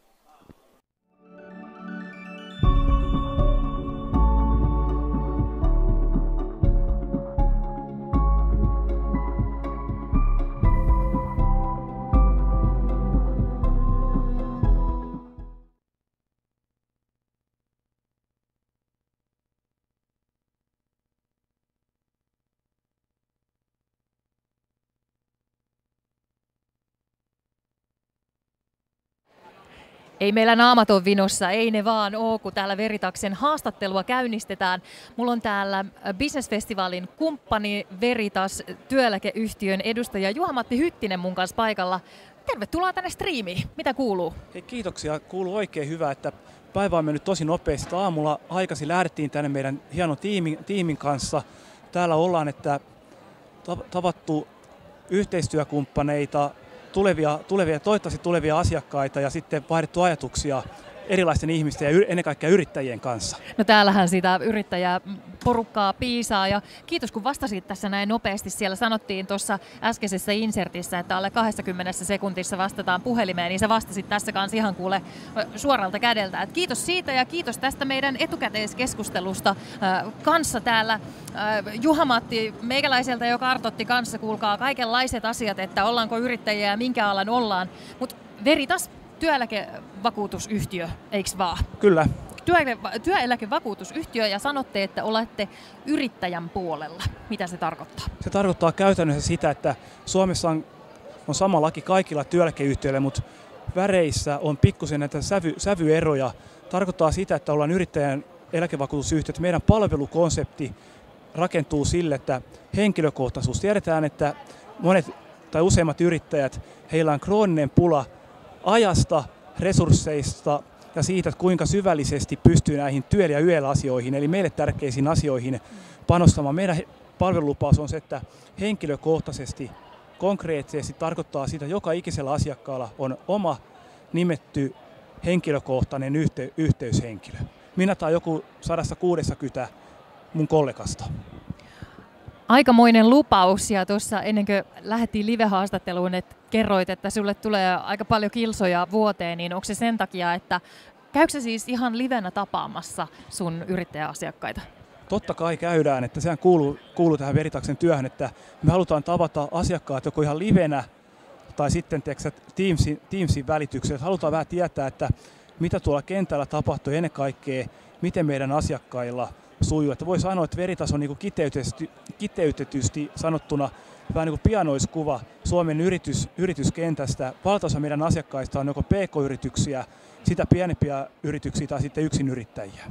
Ei meillä naamat ole vinossa, ei ne vaan oo, kun täällä Veritaksen haastattelua käynnistetään. Mulla on täällä Business-festivaalin kumppani Veritas työeläkeyhtiön edustaja Juha-Matti Hyttinen mun kanssa paikalla. Tervetuloa tänne striimiin. Mitä kuuluu? Hei, kiitoksia. Kuuluu oikein hyvä, että päivä on mennyt tosi nopeasti. Aamulla aikaisin lähdettiin tänne meidän hienon tiimin, tiimin kanssa. Täällä ollaan, että tavattu yhteistyökumppaneita, tulevia, tulevia, toivottavasti tulevia asiakkaita ja sitten vaihdettu ajatuksia erilaisten ihmisten ja ennen kaikkea yrittäjien kanssa. No täällähän sitä yrittäjää porukkaa piisaa ja kiitos kun vastasit tässä näin nopeasti. Siellä sanottiin tuossa äskeisessä insertissä, että alle kaksikymmentä sekuntissa vastataan puhelimeen, niin sä vastasit tässä kanssa ihan kuule suoralta kädeltä. Et kiitos siitä ja kiitos tästä meidän etukäteiskeskustelusta äh, kanssa täällä. Äh, Juha-Matti meikäläiseltä jo kartoitti kanssa, kuulkaa kaikenlaiset asiat, että ollaanko yrittäjiä ja minkä alan ollaan. Mutta Veritas, työeläkevakuutusyhtiö, eikö vaan? Kyllä. Työeläke, työeläkevakuutusyhtiö ja sanotte, että olette yrittäjän puolella. Mitä se tarkoittaa? Se tarkoittaa käytännössä sitä, että Suomessa on, on sama laki kaikilla työeläkeyhtiöillä, mutta väreissä on pikkusen näitä sävy, sävyeroja. Tarkoittaa sitä, että ollaan yrittäjän eläkevakuutusyhtiö. Meidän palvelukonsepti rakentuu sille, että henkilökohtaisuus. Tiedetään, että monet tai useimmat yrittäjät, heillä on krooninen pula ajasta, resursseista ja siitä, että kuinka syvällisesti pystyy näihin työ- ja yöasioihin, eli meille tärkeisiin asioihin panostamaan. Meidän palvelulupaus on se, että henkilökohtaisesti, konkreettisesti tarkoittaa sitä, että joka ikisellä asiakkaalla on oma nimetty henkilökohtainen yhte- yhteyshenkilö. Minä tai joku sata kuusikymmentä mun kollegasta. Aikamoinen lupaus ja tuossa ennen kuin lähdettiin live-haastatteluun, että kerroit, että sulle tulee aika paljon kilsoja vuoteen, niin onko se sen takia, että käykö se siis ihan livenä tapaamassa sun yrittäjäasiakkaita? totta kai käydään, että sehän kuuluu, kuuluu tähän Veritaksen työhön, että me halutaan tavata asiakkaat joko ihan livenä tai sitten Teamsin, Teamsin välityksellä. Halutaan vähän tietää, että mitä tuolla kentällä tapahtuu ja ennen kaikkea, miten meidän asiakkailla sujuu. Että voi sanoa, että Veritas on niin kuin kiteytetysti, kiteytetysti sanottuna vähän niin kuin pianoiskuva Suomen yritys, yrityskentästä. Valtaosa meidän asiakkaista on joko P K-yrityksiä, sitä pienempiä yrityksiä tai sitten yksinyrittäjiä.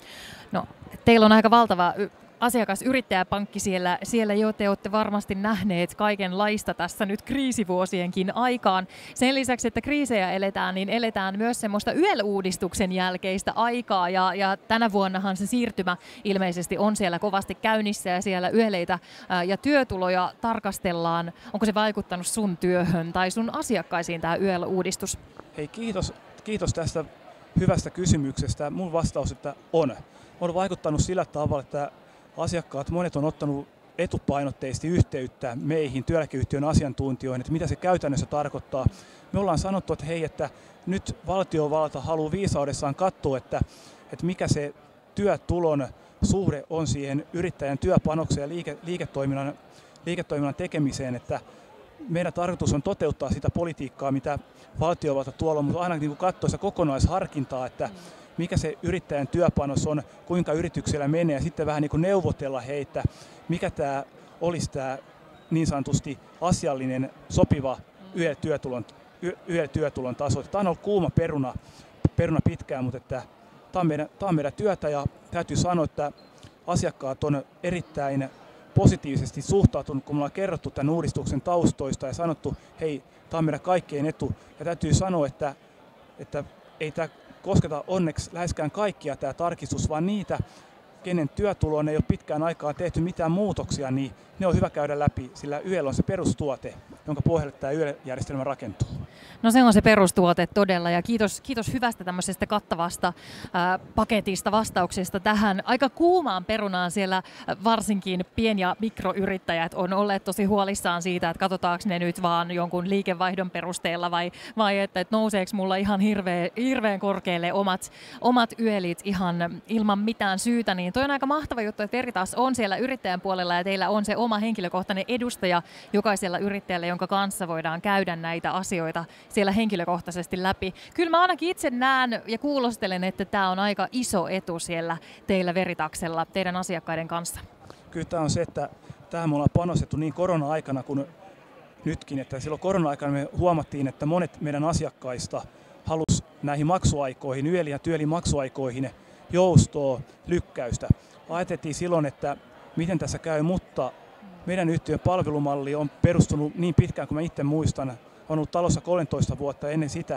No, teillä on aika valtava asiakasyrittäjäpankki siellä, siellä jo te olette varmasti nähneet kaikenlaista tässä nyt kriisivuosienkin aikaan. Sen lisäksi, että kriisejä eletään, niin eletään myös semmoista Y E L-uudistuksen jälkeistä aikaa ja, ja tänä vuonnahan se siirtymä ilmeisesti on siellä kovasti käynnissä ja siellä Y E L:itä ja työtuloja tarkastellaan. Onko se vaikuttanut sun työhön tai sun asiakkaisiin tämä Y E L-uudistus? Hei, kiitos, kiitos tästä hyvästä kysymyksestä. Mun vastaus, että on. On vaikuttanut sillä tavalla, että asiakkaat, monet on ottanut etupainotteisesti yhteyttä meihin, työeläkeyhtiön asiantuntijoihin, että mitä se käytännössä tarkoittaa. Me ollaan sanottu, että hei, että nyt valtiovalta haluaa viisaudessaan katsoa, että, että mikä se työtulon suhde on siihen yrittäjän työpanokseen ja liike, liiketoiminnan, liiketoiminnan tekemiseen, että meidän tarkoitus on toteuttaa sitä politiikkaa, mitä valtiovalta tuolla on, mutta aina niin katsoa sitä kokonaisharkintaa, että mikä se yrittäjän työpanos on, kuinka yrityksellä menee ja sitten vähän niin kuin neuvotella heitä, mikä tämä olisi tämä niin sanotusti asiallinen, sopiva Y E L-työtulon, Y E L-työtulon taso. Tämä on ollut kuuma peruna, peruna pitkään, mutta että tämä on, meidän, tämä on meidän työtä ja täytyy sanoa, että asiakkaat on erittäin positiivisesti suhtautunut, kun me ollaan kerrottu tämän uudistuksen taustoista ja sanottu, hei, tämä on meidän kaikkein etu. Ja täytyy sanoa, että, että ei tämä kosketa onneksi läheskään kaikkia tämä tarkistus, vaan niitä, kenen työtuloon ei ole pitkään aikaan tehty mitään muutoksia, niin ne on hyvä käydä läpi, sillä Y E L on se perustuote, jonka pohjalle tämä Y E L-järjestelmä rakentuu. No se on se perustuote todella ja kiitos, kiitos hyvästä tämmöisestä kattavasta ää, paketista vastauksesta tähän aika kuumaan perunaan siellä varsinkin pien- ja mikroyrittäjät on olleet tosi huolissaan siitä, että katsotaanko ne nyt vaan jonkun liikevaihdon perusteella vai, vai että, että nouseeko mulla ihan hirveän, hirveän korkealle omat, omat Y E Lit ihan ilman mitään syytä, niin toi on aika mahtava juttu, että Veritas on siellä yrittäjän puolella ja teillä on se oma henkilökohtainen edustaja jokaisella yrittäjällä, jonka kanssa voidaan käydä näitä asioita siellä henkilökohtaisesti läpi. Kyllä mä ainakin itse näen ja kuulostelen, että tämä on aika iso etu siellä teillä Veritaksella teidän asiakkaiden kanssa. Kyllä tämä on se, että tähän me ollaan panostettu niin korona-aikana kuin nytkin, että silloin korona-aikana me huomattiin, että monet meidän asiakkaista halusi näihin maksuaikoihin, Y E L ja työ- maksuaikoihin joustoa, lykkäystä. Ajateltiin silloin, että miten tässä käy, mutta meidän yhtiön palvelumalli on perustunut niin pitkään kuin mä itse muistan, on ollut talossa kolmetoista vuotta ennen sitä.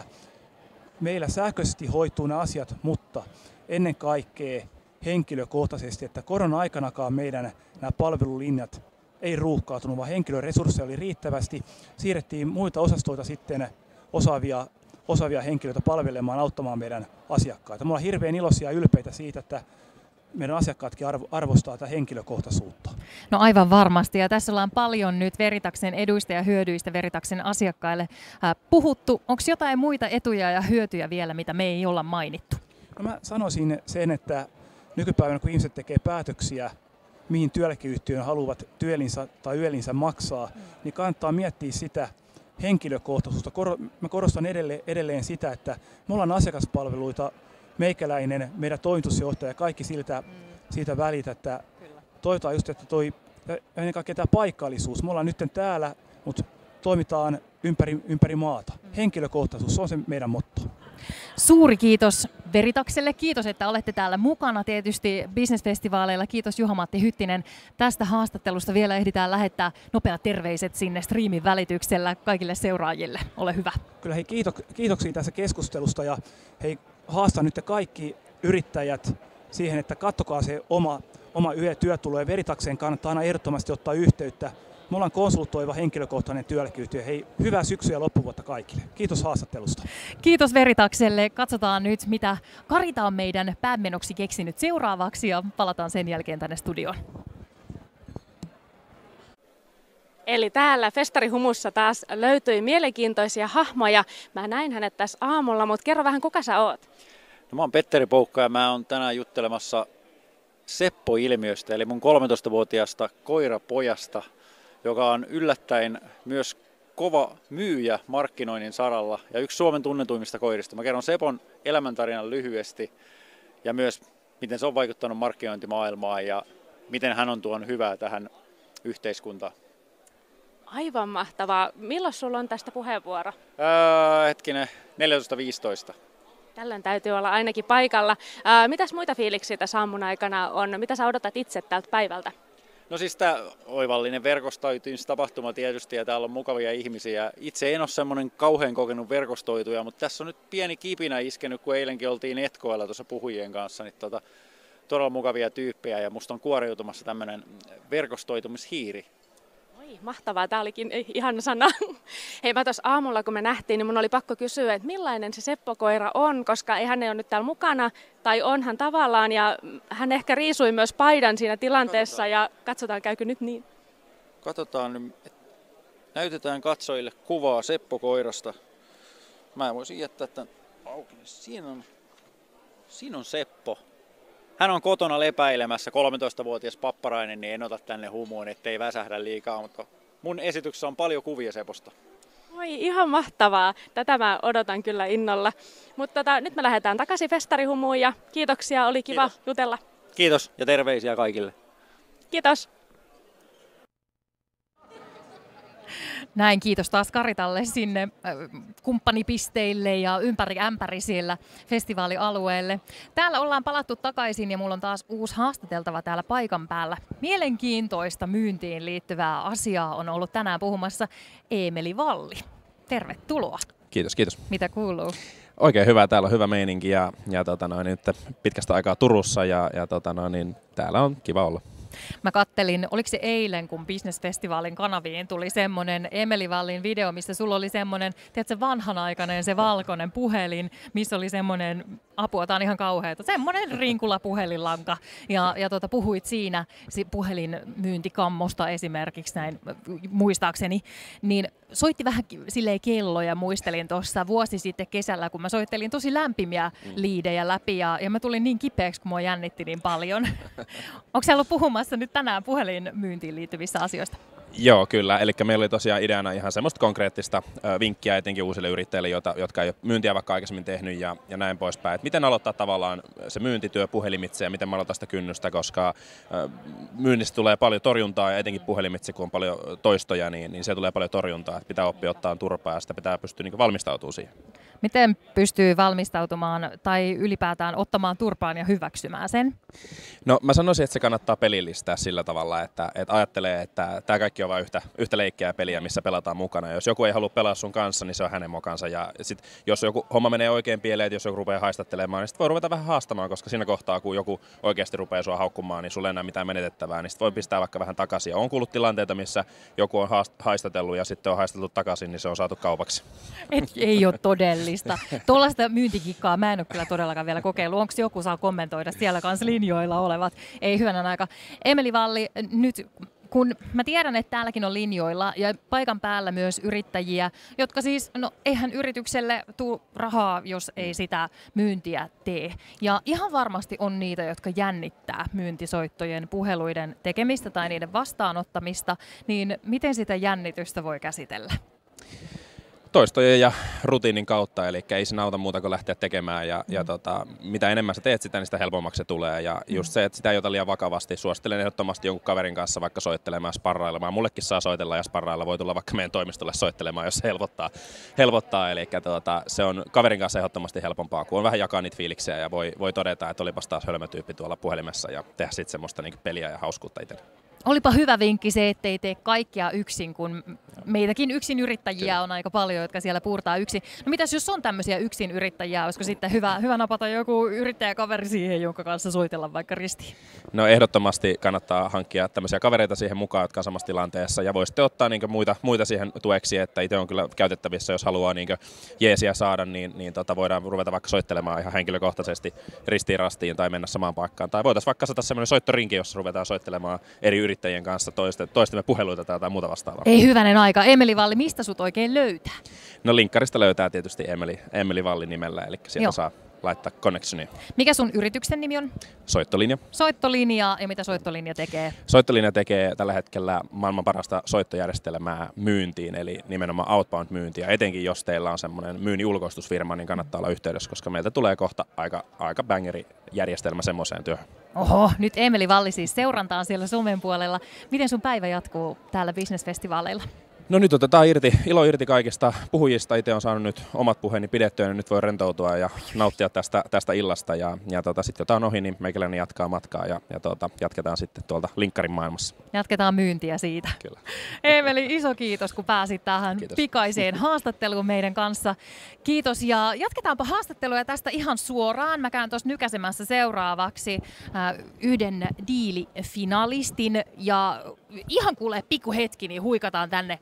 Meillä sähköisesti hoituu nämä asiat, mutta ennen kaikkea henkilökohtaisesti, että korona-aikanakaan meidän nämä palvelulinjat ei ruuhkautunut, vaan henkilöresursseja oli riittävästi. Siirrettiin muita osastoita sitten osaavia, osaavia henkilöitä palvelemaan, auttamaan meidän asiakkaita. Me ollaan hirveän iloisia ja ylpeitä siitä, että meidän asiakkaatkin arvo, arvostaa tätä henkilökohtaisuutta. No aivan varmasti, ja tässä ollaan paljon nyt Veritaksen eduista ja hyödyistä Veritaksen asiakkaille äh, puhuttu. Onko jotain muita etuja ja hyötyjä vielä, mitä me ei olla mainittu? No mä sanoisin sen, että nykypäivänä kun ihmiset tekee päätöksiä, mihin työeläkeyhtiöön haluavat työelinsä tai yölinsä maksaa, mm. niin kannattaa miettiä sitä henkilökohtaisuutta. Mä korostan edelleen, edelleen sitä, että me ollaan asiakaspalveluita, meikäläinen, meidän toimitusjohtaja, kaikki siltä, mm. siitä välitä, että toivotaan just, että toi, ennen kaikkea tämä paikallisuus. Me ollaan nyt täällä, mutta toimitaan ympäri, ympäri maata. Mm. Henkilökohtaisuus, se on se meidän motto. Suuri kiitos Veritakselle. Kiitos, että olette täällä mukana tietysti Business-festivaaleilla. Kiitos Juha-Matti Hyttinen tästä haastattelusta. Vielä ehditään lähettää nopeat terveiset sinne striimin välityksellä kaikille seuraajille. Ole hyvä. Kyllä hei, kiitoksia tässä keskustelusta ja hei, haastan nyt kaikki yrittäjät siihen, että katsokaa se oma, oma Y E L-työtulo ja Veritakseen kannattaa aina ehdottomasti ottaa yhteyttä. Me ollaan konsultoiva henkilökohtainen työeläkeyhtiö. Hei, hyvää syksyä ja loppuvuotta kaikille. Kiitos haastattelusta. Kiitos Veritakselle. Katsotaan nyt, mitä Karita on meidän päämenoksi keksinyt seuraavaksi ja palataan sen jälkeen tänne studioon. Eli täällä festarihumussa taas löytyi mielenkiintoisia hahmoja. Mä näin hänet tässä aamulla, mutta kerro vähän, kuka sä oot? No, mä oon Petteri Poukka ja mä oon tänään juttelemassa Seppo-ilmiöstä, eli mun kolmetoistavuotiaasta koirapojasta, joka on yllättäen myös kova myyjä markkinoinnin saralla ja yksi Suomen tunnetuimmista koirista. Mä kerron Sepon elämäntarinan lyhyesti ja myös miten se on vaikuttanut markkinointimaailmaan ja miten hän on tuonut hyvää tähän yhteiskuntaan. Aivan mahtavaa. Milloin sulla on tästä puheenvuoro? Öö, hetkinen, neljätoista viisitoista. Tällöin täytyy olla ainakin paikalla. Ää, mitäs muita fiiliksiä tässä aamun aikana on? Mitä sä odotat itse tältä päivältä? No siis tämä oivallinen verkostoitumistapahtuma tietysti ja täällä on mukavia ihmisiä. Itse en ole semmoinen kauhean kokenut verkostoituja, mutta tässä on nyt pieni kipinä iskenyt, kun eilenkin oltiin Etkoilla tuossa puhujien kanssa. Niin tota, todella mukavia tyyppejä ja musta on kuoriutumassa tämmöinen verkostoitumishiiri. Oi, mahtavaa. Tämä olikin ihana sana. Hei, mä tuossa aamulla, kun me nähtiin, niin mun oli pakko kysyä, että millainen se Seppo-koira on, koska ei hän ei ole nyt täällä mukana, tai on hän tavallaan, ja hän ehkä riisui myös paidan siinä tilanteessa, katsotaan. Ja katsotaan, käykö nyt niin. Katsotaan nyt, näytetään katsojille kuvaa Seppo-koirasta. Mä voisin jättää tämän auki. Siinä on, siinä on Seppo. Hän on kotona lepäilemässä, kolmetoistavuotias papparainen, niin en ota tänne humuun, ettei väsähdä liikaa, mutta mun esityksessä on paljon kuvia Seposta. Oi, ihan mahtavaa. Tätä mä odotan kyllä innolla. Mutta tota, nyt me lähdetään takaisin festarihumuun ja kiitoksia, oli kiva Kiitos. jutella. Kiitos ja terveisiä kaikille. Kiitos. Näin, kiitos taas Karitalle sinne kumppanipisteille ja ympäri ämpäri siellä festivaalialueelle. Täällä ollaan palattu takaisin ja mulla on taas uusi haastateltava täällä paikan päällä. Mielenkiintoista myyntiin liittyvää asiaa on ollut tänään puhumassa Eemeli Valli. Tervetuloa. Kiitos, kiitos. Mitä kuuluu? Oikein hyvä, täällä on hyvä meininki ja, ja tota noin, nyt pitkästä aikaa Turussa ja, ja tota noin, täällä on kiva olla. Mä kattelin, oliko se eilen, kun Business Festivalin kanaviin tuli semmoinen Eemeli Vallin video, missä sulla oli semmoinen, tiedätkö, vanhanaikainen se valkoinen puhelin, missä oli semmoinen, apua, tää on ihan kauheata, semmoinen rinkula puhelinlanka. Ja, ja tota, puhuit siinä puhelinmyyntikammosta esimerkiksi näin muistaakseni, niin soitti vähän silleen kelloja, muistelin tuossa vuosi sitten kesällä, kun mä soittelin tosi lämpimiä liidejä läpi ja, ja mä tulin niin kipeäksi, kun mua jännitti niin paljon. Onko sä ollut puhumassa nyt tänään puhelinmyyntiin liittyvissä asioista? Joo, kyllä. Eli meillä oli tosiaan ideana ihan semmoista konkreettista ö, vinkkiä etenkin uusille yrittäjille, jota, jotka ei ole myyntiä vaikka aikaisemmin tehnyt ja, ja näin poispäin. Et miten aloittaa tavallaan se myyntityö puhelimitse ja miten aloittaa sitä kynnystä, koska ö, myynnissä tulee paljon torjuntaa ja etenkin puhelimitse, kun on paljon toistoja, niin, niin se tulee paljon torjuntaa. Et pitää oppia ottaa turpaa ja sitä pitää pystyä niin valmistautumaan siihen. Miten pystyy valmistautumaan tai ylipäätään ottamaan turpaan ja hyväksymään sen? No mä sanoisin, että se kannattaa pelillistää sillä tavalla, että, että ajattelee, että tämä kaikki on vain yhtä, yhtä leikkiä ja peliä, missä pelataan mukana. Jos joku ei halua pelaa sun kanssa, niin se on hänen mokansa. Ja sit, jos joku homma menee oikein pieleen, että jos joku rupeaa haistattelemaan, niin sit voi ruveta vähän haastamaan, koska siinä kohtaa, kun joku oikeasti rupeaa sua haukkumaan, niin sulla ei enää mitään menetettävää, niin sit voi pistää vaikka vähän takaisin. Ja on kuullut tilanteita, missä joku on haistatellut ja sitten on haisteltu takaisin, niin se on saatu kaupaksi. Et, ei ole todellista. Tuollaista myyntikikkaa mä en ole kyllä todellakaan vielä kokeillut. Onko joku saa kommentoida siellä kanssa linjoilla olevat? Ei hyvänä aika. Eemeli Valli, nyt kun mä tiedän, että täälläkin on linjoilla ja paikan päällä myös yrittäjiä, jotka siis, no eihän yritykselle tule rahaa, jos ei sitä myyntiä tee. Ja ihan varmasti on niitä, jotka jännittää myyntisoittojen, puheluiden tekemistä tai niiden vastaanottamista, niin miten sitä jännitystä voi käsitellä? Toistojen ja rutiinin kautta, eli ei siinä auta muuta kuin lähteä tekemään ja, ja tota, mitä enemmän sä teet sitä, niin sitä helpommaksi se tulee ja just se, että sitä ei ota liian vakavasti. Suosittelen ehdottomasti jonkun kaverin kanssa vaikka soittelemaan, sparrailemaan. Mullekin saa soitella ja sparrailla, voi tulla vaikka meidän toimistolle soittelemaan, jos se helpottaa. helpottaa. Eli tota, se on kaverin kanssa ehdottomasti helpompaa, kun on vähän jakaa niitä fiiliksiä ja voi, voi todeta, että olipas taas hölmötyyppi tuolla puhelimessa ja tehdä sitten semmoista niin peliä ja hauskuutta itselle. Olipa hyvä vinkki se, ettei tee kaikkea yksin, kun meitäkin yksin yrittäjiä on aika paljon, jotka siellä puurtaa yksin. No mitäs jos on tämmöisiä yksin yrittäjiä, olisiko sitten hyvä, hyvä napata joku yrittäjäkaveri siihen, jonka kanssa soitella vaikka ristiin? No ehdottomasti kannattaa hankkia tämmöisiä kavereita siihen mukaan, jotka on samassa tilanteessa ja voisitte ottaa niin muita, muita siihen tueksi, että itse on kyllä käytettävissä, jos haluaa niin jeesiä saada, niin, niin tota voidaan ruveta vaikka soittelemaan ihan henkilökohtaisesti ristiin rastiin tai mennä samaan paikkaan. Tai voitaisiin vaikka saada semmoinen soittorinki, jossa ruvetaan soittelemaan eri yrittäjien kanssa toiste, toistemme puheluita tai jotain muuta vastaavaa. Ei hyvänen aika. Eemeli Valli, mistä sut oikein löytää? No linkkarista löytää tietysti Eemeli, Eemeli Valli nimellä, eli sieltä Joo. saa laittaa connectionia. Mikä sun yrityksen nimi on? Soittolinja. Soittolinja, ja mitä Soittolinja tekee? Soittolinja tekee tällä hetkellä maailman parasta soittojärjestelmää myyntiin, eli nimenomaan outbound-myyntiä. Etenkin jos teillä on semmoinen myynnin ulkoistusfirma, niin kannattaa olla yhteydessä, koska meiltä tulee kohta aika, aika bangeri järjestelmä semmoiseen työhön. Oho, nyt Eemeli Valli siis seurantaan siellä somen puolella. Miten sun päivä jatkuu täällä Business-festivaaleilla? No nyt otetaan irti, ilo irti kaikista puhujista. Itse on saanut nyt omat puheeni pidettyä, niin nyt voi rentoutua ja nauttia tästä, tästä illasta. Ja, ja tota, sitten jotain ohi, niin meikäläinen jatkaa matkaa ja, ja tota, jatketaan sitten tuolta linkkarin maailmassa. Jatketaan myyntiä siitä. Kyllä. Eemeli, iso kiitos, kun pääsit tähän kiitos. pikaiseen haastatteluun meidän kanssa. Kiitos, ja jatketaanpa haastattelua tästä ihan suoraan. Mä käyn tuossa nykäsemässä seuraavaksi äh, yhden diilifinalistin, ja ihan kuulee pikku hetki, niin huikataan tänne.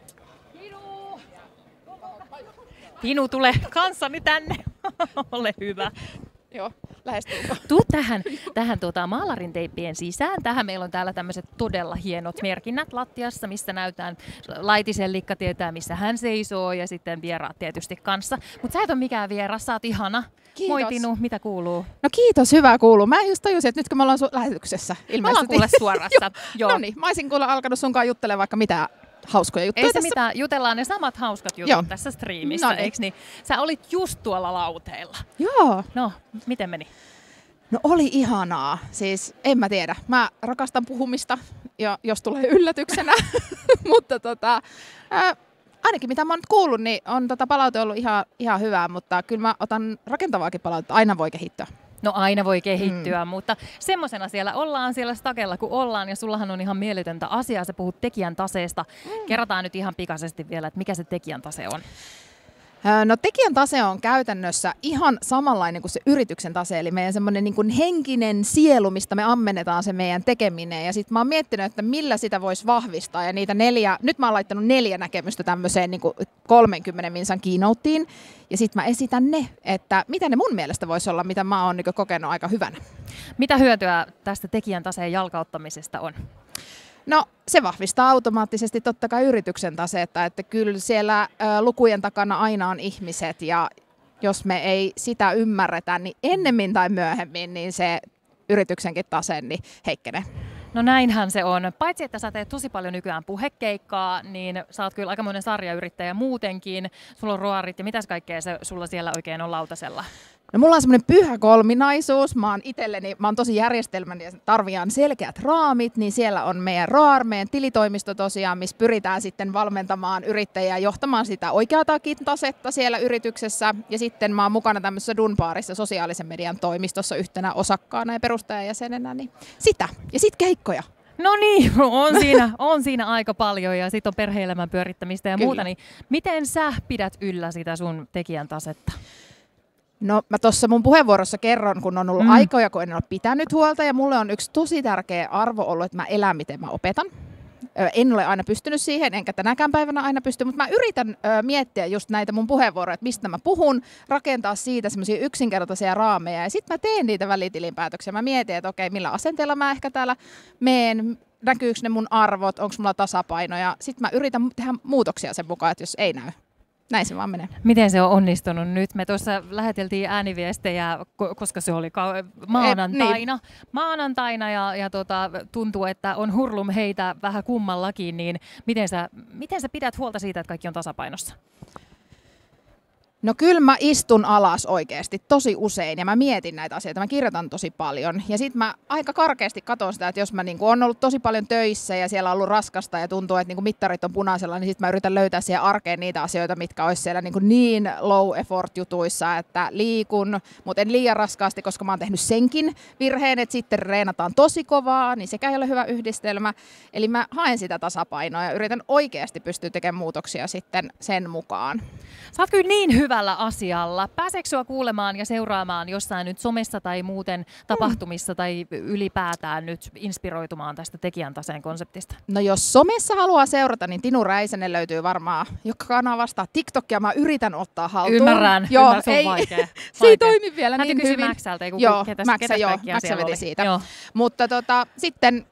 Pinu, tule kanssani tänne. Ole hyvä. Joo, lähestulkoon. Tuu tähän, tähän tuota, maalarin teippien sisään. Tähän meillä on täällä tämmöiset todella hienot merkinnät lattiassa, missä näytään. Laitisen Likka tietää, missä hän seisoo, ja sitten vieraat tietysti kanssa. Mutta sä et ole mikään vieras, sä oot ihana. Kiitos. Moi Pinu, mitä kuuluu? No kiitos, hyvää kuuluu. Mä just tajusin, että nyt kun me ollaan su- lähetyksessä ilmeisesti. Me ollaan kuule suorassa. Joo. No niin, mä olisin kuule alkanut sunkaan juttelemaan vaikka mitä hauskoja juttuja. Ei se tässä. mitään, jutellaan ne samat hauskat jutut Joo. tässä striimissä, No niin. eiks niin? Sä olit just tuolla lauteella. Joo. No, miten meni? No oli ihanaa. Siis en mä tiedä. Mä rakastan puhumista, ja jos tulee yllätyksenä. mutta tota, ää, ainakin mitä mä oon nyt kuullut, niin on tota palaute ollut ihan, ihan hyvää, mutta kyllä mä otan rakentavaakin palautetta. Aina voi kehittyä. No aina voi kehittyä, mm. mutta semmosena siellä ollaan siellä stakella kun ollaan, ja sullahan on ihan mieletöntä asiaa, sä puhut tekijän taseesta. Mm. Kerrotaan nyt ihan pikaisesti vielä, että mikä se tekijän tase on. No tekijän tase on käytännössä ihan samanlainen kuin se yrityksen tase, eli meidän semmoinen niin kuin henkinen sielu, mistä me ammennetaan se meidän tekeminen. Ja sitten mä oon miettinyt, että millä sitä voisi vahvistaa, ja niitä neljä, nyt mä oon laittanut neljä näkemystä tämmöiseen niin kuin kolmenkymmenen minsan keynoteen, ja sitten mä esitän ne, että mitä ne mun mielestä voisi olla, mitä mä oon niin kuin kokenut aika hyvänä. Mitä hyötyä tästä tekijän taseen jalkauttamisesta on? No se vahvistaa automaattisesti totta kai yrityksen tasetta, että kyllä siellä ä, lukujen takana aina on ihmiset, ja jos me ei sitä ymmärretä, niin ennemmin tai myöhemmin niin se yrityksenkin tase niin heikkenee. No näinhän se on. Paitsi että sä teet tosi paljon nykyään puhekeikkaa, niin sä oot kyllä aikamoinen sarjayrittäjä muutenkin. Sulla on roarit ja mitäs kaikkea se sulla siellä oikein on lautasella? No mulla on semmoinen pyhä kolminaisuus. Mä oon itselleni, mä oon tosi järjestelmällinen ja tarviaan selkeät raamit, niin siellä on meidän roar, meidän tilitoimisto tosiaan, missä pyritään sitten valmentamaan yrittäjiä johtamaan sitä oikeatakin tasetta siellä yrityksessä. Ja sitten mä oon mukana tämmöisessä Dunbarissa sosiaalisen median toimistossa yhtenä osakkaana ja perustajajäsenenä, niin sitä. Ja sitten keikkoja. No niin, on siinä, on siinä aika paljon, ja sitten on perhe-elämän pyörittämistä ja Kyllä. muuta. Niin miten sä pidät yllä sitä sun tekijän tasetta? No mä tuossa mun puheenvuorossa kerron, kun on ollut mm. aikoja, kun en ole pitänyt huolta, ja mulle on yksi tosi tärkeä arvo ollut, että mä elän miten mä opetan. En ole aina pystynyt siihen, enkä tänäkään päivänä aina pysty, mutta mä yritän ö, miettiä just näitä mun puheenvuoroja, että mistä mä puhun, rakentaa siitä semmoisia yksinkertaisia raameja, ja sitten mä teen niitä välitilinpäätöksiä. Mä mietin, että okei, millä asenteella mä ehkä täällä meen, näkyykö ne mun arvot, onko mulla tasapaino, ja sitten mä yritän tehdä muutoksia sen mukaan, että jos ei näy. Näin se vaan menee. Miten se on onnistunut nyt? Me tuossa läheteltiin ääniviestejä, koska se oli maanantaina. Maanantaina ja, ja tota, tuntuu, että on hurlum heitä vähän kummallakin. Niin miten sä, miten sä pidät huolta siitä, että kaikki on tasapainossa? No kyllä mä istun alas oikeasti tosi usein ja mä mietin näitä asioita, mä kirjoitan tosi paljon. Ja sit mä aika karkeasti katson sitä, että jos mä niinku on ollut tosi paljon töissä ja siellä on ollut raskasta ja tuntuu, että niinku mittarit on punaisella, niin sit mä yritän löytää siihen arkeen niitä asioita, mitkä olisi siellä niinku niin low effort jutuissa, että liikun, mutta en liian raskaasti, koska mä oon tehnyt senkin virheen, että sitten reenataan tosi kovaa, niin sekä ei ole hyvä yhdistelmä. Eli mä haen sitä tasapainoa ja yritän oikeasti pystyä tekemään muutoksia sitten sen mukaan. Sä oot kyllä niin hyvällä asialla. Pääseekö sua kuulemaan ja seuraamaan jossain nyt somessa tai muuten tapahtumissa tai ylipäätään nyt inspiroitumaan tästä tekijän taseen konseptista? No jos somessa haluaa seurata, niin Tinu Räisänen löytyy varmaan joka kanavasta. TikTokia mä yritän ottaa haltuun. Ymmärrän, joo, ymmärrän, se on ei, vaikea. se ei toimi vielä Täytyy niin kysyä hyvin. Mäksältä, ei, joo, ketäs, Mäksä, ketäs joo, kaikkia Mäksä siellä veti oli. siitä. Joo. Mutta tota, sitten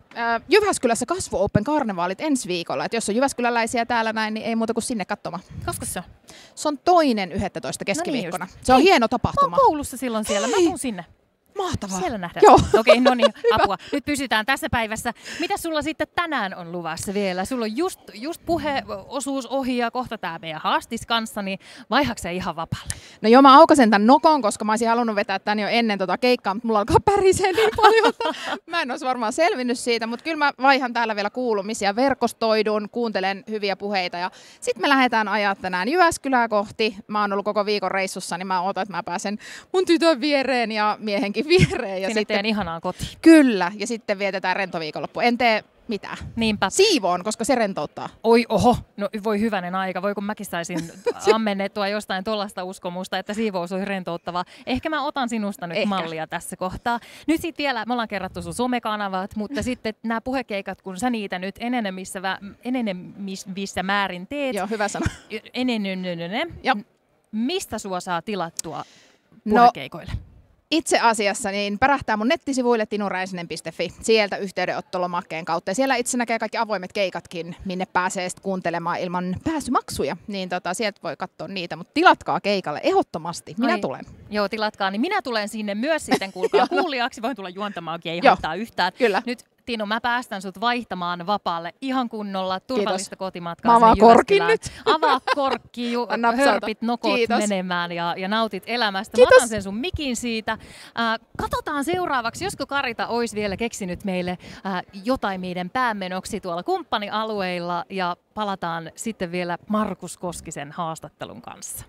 Äh, Jyväskylässä Kasvu Open karnevaalit ensi viikolla. Et jos on jyväskyläläisiä täällä näin, niin ei muuta kuin sinne katsomaan. Koska se on? Se on toinen yhdestoista keskiviikkona. No niin se on Hei, hieno tapahtuma. Mä oon koulussa silloin siellä. Mä tuun sinne. Mahtavaa. Siellä nähdään. Joo. Okei, okay, no niin, apua. Nyt pysytään tässä päivässä. Mitä sulla sitten tänään on luvassa vielä? Sulla on just, just puheosuus ohi ja kohta tää meidän haastis kanssa, niin vaihaako se ihan vapaalle? No joo, mä aukasen tän nokon, koska mä olisin halunnut vetää tän jo ennen tota keikkaa, mutta mulla alkaa pärisee niin paljon, että mä en olisi varmaan selvinnyt siitä, mutta kyllä mä vaihan täällä vielä kuulumisia, verkostoidun, kuuntelen hyviä puheita ja sitten me lähdetään ajaa tänään Jyväskylää kohti. Mä oon ollut koko viikon reissussa, niin mä ootan, että mä pääsen mun tytön viereen ja miehenkin viereen. Ja Sinne sitten, teidän ihanaan kotiin. Kyllä, ja sitten vietetään rentoviikonloppu. En tee mitään. Niinpä. Siivoon, koska se rentouttaa. Oi oho, no voi hyvänen aika. Voi kun mäkin saisin ammennettua jostain tollaista uskomusta, että siivous olisi rentouttavaa. Ehkä mä otan sinusta nyt Ehkä. mallia tässä kohtaa. Nyt sitten vielä, me ollaan kerrattu sun somekanavat, mutta sitten nämä puhekeikat, kun sä niitä nyt enenevissä, enenevissä määrin teet. Joo, hyvä sana. Enenenenene. Mistä sua saa tilattua No, puhekeikoille? Itse asiassa niin pärähtää mun nettisivuille tinuräisinen piste fi, sieltä yhteydenottolomakkeen kautta. Ja siellä itse näkee kaikki avoimet keikatkin, minne pääsee sitten kuuntelemaan ilman pääsymaksuja. Niin tota, sieltä voi katsoa niitä, mutta tilatkaa keikalle ehdottomasti. Minä Ai, tulen. Joo, tilatkaa. Niin minä tulen sinne myös sitten, kuulkaa kuulijaksi. Voin tulla juontamaankin, ei haittaa yhtään. Kyllä. Nyt Tino, mä päästän sut vaihtamaan vapaalle ihan kunnolla. Turvallista Kiitos. kotimatkaa. Mä avaan sinne korkin Jyväskylään. nyt. Avaa korkki, ju- Napsauta. hörpit nokot Kiitos. menemään ja, ja nautit elämästä. Kiitos. Mä otan sen sun mikin siitä. Äh, katsotaan seuraavaksi, josko Karita olisi vielä keksinyt meille äh, jotain meidän päämenoksi tuolla kumppanialueilla. Ja palataan sitten vielä Markus Koskisen haastattelun kanssa.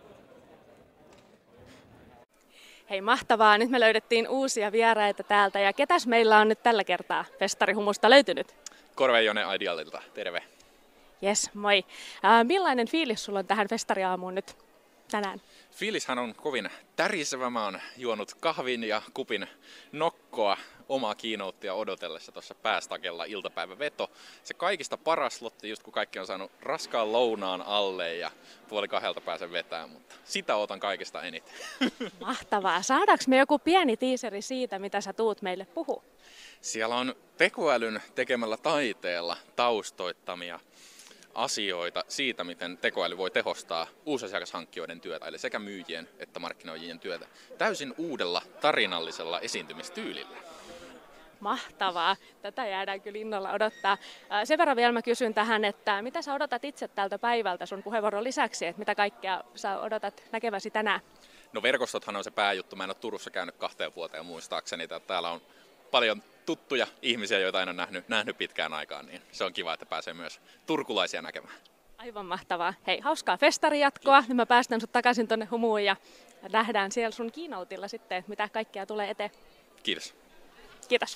Hei, mahtavaa. Nyt me löydettiin uusia vieraita täältä. Ja ketäs meillä on nyt tällä kertaa festarihumusta löytynyt? Korve Jone Idealilta, terve. Jes, moi. Äh, millainen fiilis sulla on tähän festariaamuun nyt tänään? Fiilishän on kovin tärisevä. Mä oon juonut kahvin ja kupin nokkoa omaa keynotea odotellessa tuossa päästakella iltapäiväveto. Se kaikista paras lotti, just kun kaikki on saanut raskaan lounaan alle ja puoli kahdelta pääsen vetämään, mutta sitä otan kaikista eniten. Mahtavaa. Saadaanko me joku pieni tiiseri siitä, mitä sä tuut meille puhua? Siellä on tekoälyn tekemällä taiteella taustoittamia asioita siitä, miten tekoäly voi tehostaa uusasiakashankkijoiden työtä, eli sekä myyjien että markkinoijien työtä, täysin uudella tarinallisella esiintymistyylillä. Mahtavaa. Tätä jäädään kyllä innolla odottaa. Sen verran vielä mä kysyn tähän, että mitä sä odotat itse tältä päivältä sun puheenvuoron lisäksi, että mitä kaikkea sä odotat näkeväsi tänään? No verkostothan on se pääjuttu. Mä en ole Turussa käynyt kahteen vuoteen muistaakseni, että täällä on paljon tuttuja ihmisiä, joita en ole nähnyt, nähnyt pitkään aikaan, niin se on kiva, että pääsee myös turkulaisia näkemään. Aivan mahtavaa. Hei, hauskaa festarijatkoa. Nyt mä päästän sut takaisin tonne Humuun ja nähdään siellä sun keynoteilla sitten, mitä kaikkea tulee eteen. Kiitos. Kiitos.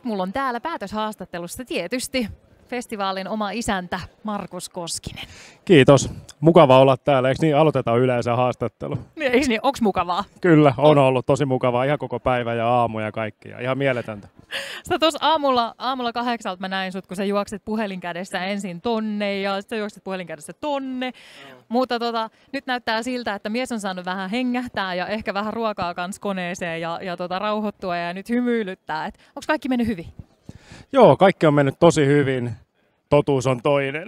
nyt mulla on täällä päätöshaastattelussa tietysti festivaalin oma isäntä Markus Koskinen. Kiitos. Mukava olla täällä. Eikö niin aloitetaan yleensä haastattelu? Eikö niin? Onks mukavaa? Kyllä, on ollut tosi mukavaa ihan koko päivä ja aamu ja kaikki. Ja ihan mieletöntä. Sä tuossa aamulla, aamulla kahdeksalta mä näin sut, kun sä juokset puhelinkädessä ensin tonne ja sitten juokset puhelinkädessä tonne. Mm. Mutta tota, nyt näyttää siltä, että mies on saanut vähän hengähtää ja ehkä vähän ruokaa kans koneeseen ja, ja tota, rauhoittua ja nyt hymyilyttää. Onko kaikki mennyt hyvin? Joo, kaikki on mennyt tosi hyvin. Totuus on toinen.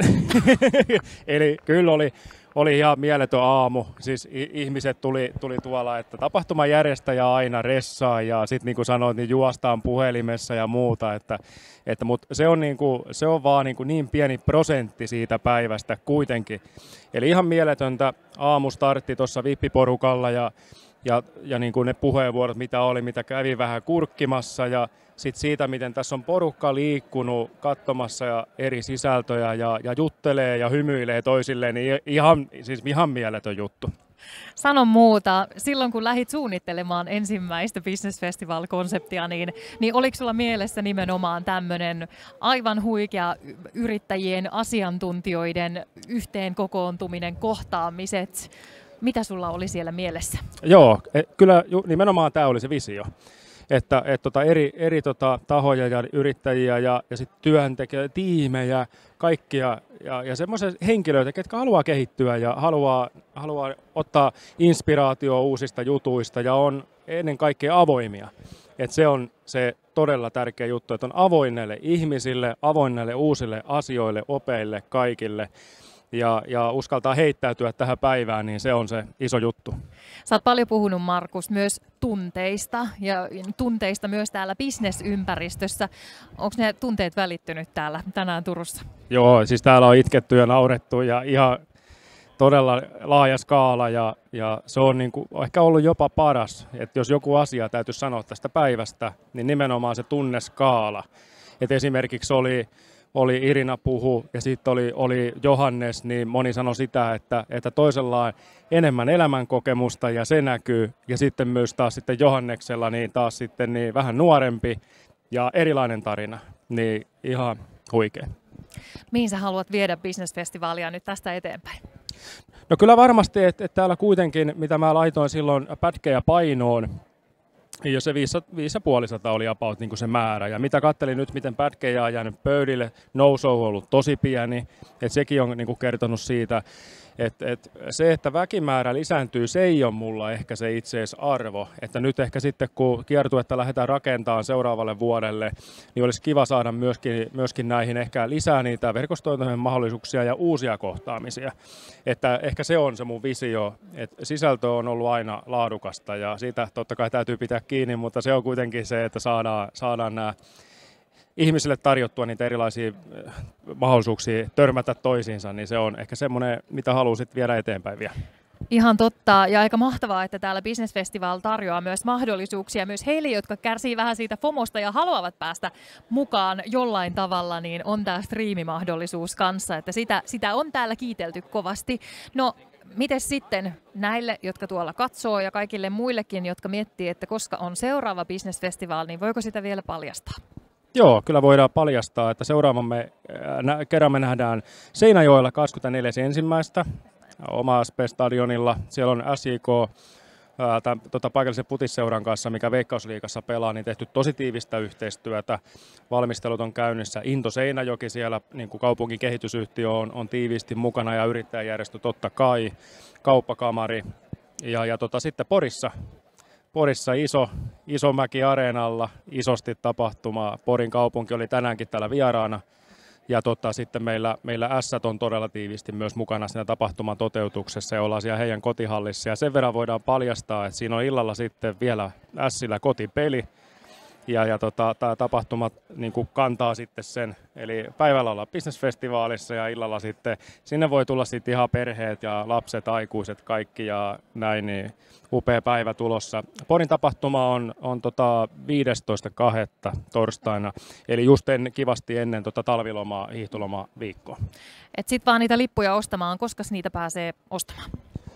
Eli kyllä oli, oli ihan mieletön aamu. Siis ihmiset tuli, tuli tuolla, että tapahtuman järjestäjä aina ressaa ja sitten niin kuin sanoit, niin juostaan puhelimessa ja muuta. Että, että, mutta se on, niin kuin, se on vaan niin, kuin niin pieni prosentti siitä päivästä kuitenkin. Eli ihan mieletöntä aamu startti tuossa vippiporukalla ja Ja, ja niin kuin ne puheenvuorot, mitä oli, mitä kävi vähän kurkkimassa ja sitten siitä, miten tässä on porukka liikkunut katsomassa ja eri sisältöjä ja, ja juttelee ja hymyilee toisilleen, niin ihan, siis ihan mieletön juttu. Sano muuta. Silloin kun lähdit suunnittelemaan ensimmäistä Business Festival-konseptia, niin, niin oliko sulla mielessä nimenomaan tämmöinen aivan huikea yrittäjien, asiantuntijoiden yhteen kokoontuminen, kohtaamiset? Mitä sulla oli siellä mielessä? Joo, kyllä nimenomaan tämä oli se visio. Että et tota eri, eri tota tahoja ja yrittäjiä ja, ja sit työntekijöitä, tiimejä, kaikkia ja, ja semmoisia henkilöitä, jotka haluaa kehittyä ja haluaa, haluaa ottaa inspiraatioa uusista jutuista ja on ennen kaikkea avoimia. Et se on se todella tärkeä juttu, että on avoin näille ihmisille, avoin näille uusille asioille, opeille, kaikille. Ja, ja uskaltaa heittäytyä tähän päivään, niin se on se iso juttu. Sä oot paljon puhunut, Markus, myös tunteista ja tunteista myös täällä bisnesympäristössä. Onko ne tunteet välittynyt täällä tänään Turussa? Joo, siis täällä on itketty ja naurettu ja ihan todella laaja skaala ja, ja se on niin kuin ehkä ollut jopa paras, että jos joku asia täytyisi sanoa tästä päivästä, niin nimenomaan se tunneskaala. Et esimerkiksi oli Oli Irina puhu ja sitten oli, oli Johannes, niin moni sanoi sitä, että, että toisella on enemmän elämänkokemusta ja se näkyy. Ja sitten myös taas sitten Johanneksella niin taas sitten niin vähän nuorempi ja erilainen tarina. Niin ihan huikea. Mihin sä haluat viedä Business-festivaalia nyt tästä eteenpäin? No kyllä varmasti, että, että täällä kuitenkin, mitä mä laitoin silloin pätkejä painoon, jo se viisi ja puoli sataa oli about niin kuin se määrä. Ja mitä katselin nyt, miten pätkejä on jäänyt pöydille, nousou on ollut tosi pieni. Että sekin on niin kuin kertonut siitä, että, että se, että väkimäärä lisääntyy, se ei ole mulla ehkä se itseisarvo. Että nyt ehkä sitten, kun kiertuetta lähdetään rakentamaan seuraavalle vuodelle, niin olisi kiva saada myöskin, myöskin näihin ehkä lisää niitä verkostoitumisen mahdollisuuksia ja uusia kohtaamisia. Että ehkä se on se mun visio, että sisältö on ollut aina laadukasta ja siitä totta kai täytyy pitää kiinni, mutta se on kuitenkin se, että saadaan, saadaan nämä ihmisille tarjottua niitä erilaisia mahdollisuuksia törmätä toisiinsa, niin se on ehkä semmoinen, mitä haluaisit viedä eteenpäin vielä. Ihan totta ja aika mahtavaa, että täällä Business Festival tarjoaa myös mahdollisuuksia myös heille, jotka kärsii vähän siitä FOMosta ja haluavat päästä mukaan jollain tavalla, niin on tämä striimimahdollisuus kanssa, että sitä, sitä on täällä kiitelty kovasti. No, miten sitten näille, jotka tuolla katsoo ja kaikille muillekin, jotka miettii, että koska on seuraava Business Festival, niin voiko sitä vielä paljastaa? Joo, kyllä voidaan paljastaa, että seuraavamme nä- kerran me nähdään Seinäjoella kaksikymmentäneljäs ensimmäistä oma S P-stadionilla. Siellä on S J K ää, tämän, tota, paikallisen putisseuran kanssa, mikä Veikkausliigassa pelaa, niin tehty tosi tiivistä yhteistyötä. Valmistelut on käynnissä. Into Seinäjoki siellä, niin kuin kaupunkin kehitysyhtiö on, on tiiviisti mukana ja yrittäjäjärjestö totta kai, kauppakamari ja, ja tota, sitten Porissa. Porissa iso, Isomäki Areenalla, isosti tapahtuma. Porin kaupunki oli tänäänkin täällä vieraana. Ja tota, sitten meillä, meillä Ässät on todella tiiviisti myös mukana siinä tapahtuman toteutuksessa ja ollaan siellä heidän kotihallissa. Ja sen verran voidaan paljastaa, että siinä on illalla sitten vielä Ässillä kotipeli. Ja, ja tota, tämä tapahtuma niin kuin kantaa sitten sen, eli päivällä ollaan businessfestivaalissa ja illalla sitten sinne voi tulla sitten ihan perheet ja lapset, aikuiset, kaikki ja näin, niin upea päivä tulossa. Porin tapahtuma on, on tota viidestoista toinen torstaina, eli just en, kivasti ennen tota talvilomaa, hiihtolomaa viikkoa. Et sit vaan niitä lippuja ostamaan, koska niitä pääsee ostamaan?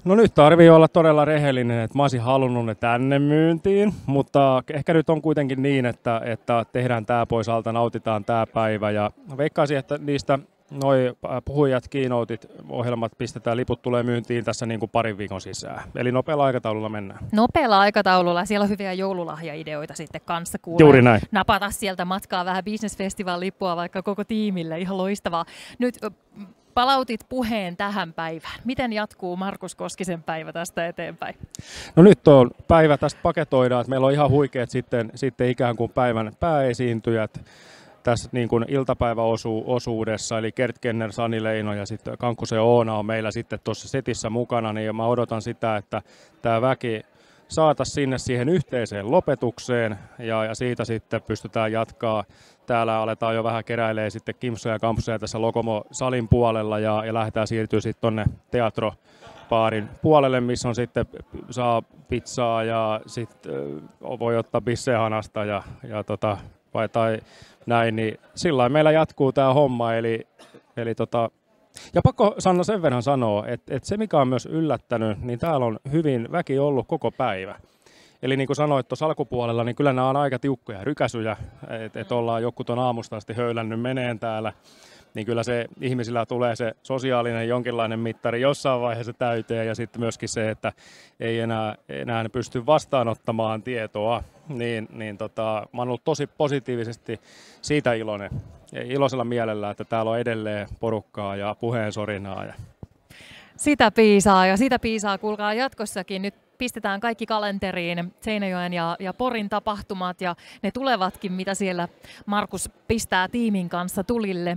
No nyt tarvii olla todella rehellinen, että mä olisin halunnut ne tänne myyntiin, mutta ehkä nyt on kuitenkin niin, että, että tehdään tää pois alta, nautitaan tää päivä ja veikkaisin, että niistä noi puhujat, keynoteit, ohjelmat pistetään, liput tulee myyntiin tässä niin kuin parin viikon sisään. Eli nopealla aikataululla mennään. Nopealla aikataululla. Siellä on hyviä joululahjaideoita sitten kanssa kuulee. Juuri näin. Napata sieltä matkaa vähän Business Festival lippua vaikka koko tiimille. Ihan loistavaa. Nyt palautit puheen tähän päivään. Miten jatkuu Markus Koskisen päivä tästä eteenpäin? No nyt on päivä, tästä paketoidaan, että meillä on ihan huikeat sitten, sitten ikään kuin päivän pääesiintyjät tässä niin kuin iltapäiväosuudessa, eli Gert Kenner, Sani Leino ja sitten Kankkusen Oona on meillä sitten tuossa setissä mukana, niin mä odotan sitä, että tämä väki saataisiin sinne siihen yhteiseen lopetukseen ja, ja siitä sitten pystytään jatkaa. Täällä aletaan jo vähän keräilee sitten kimpsuja ja kampsuja tässä Lokomo-salin puolella ja, ja lähdetään siirtyä sitten tuonne teatropaarin puolelle, missä on sitten saa pizzaa ja sitten voi ottaa bissehanasta ja, ja tota, vai tai näin, niin sillä meillä jatkuu tämä homma, eli, eli tota, ja pakko Sanna sen verran sanoa, että, että se mikä on myös yllättänyt, niin täällä on hyvin väki ollut koko päivä. Eli niin kuin sanoit tuossa alkupuolella, niin kyllä nämä on aika tiukkoja rykäsyjä, että et ollaan joku tuon aamusta asti höylännyt meneen täällä, niin kyllä se ihmisillä tulee se sosiaalinen jonkinlainen mittari jossain vaiheessa täyteen ja sitten myöskin se, että ei enää, enää pysty vastaanottamaan tietoa, niin, niin tota, mä oon ollut tosi positiivisesti siitä iloinen, iloisella mielellä, että täällä on edelleen porukkaa ja puheensorinaa. Ja sitä piisaa ja sitä piisaa kuulkaa jatkossakin. Nyt pistetään kaikki kalenteriin Seinäjoen ja, ja Porin tapahtumat ja ne tulevatkin, mitä siellä Markus pistää tiimin kanssa tulille.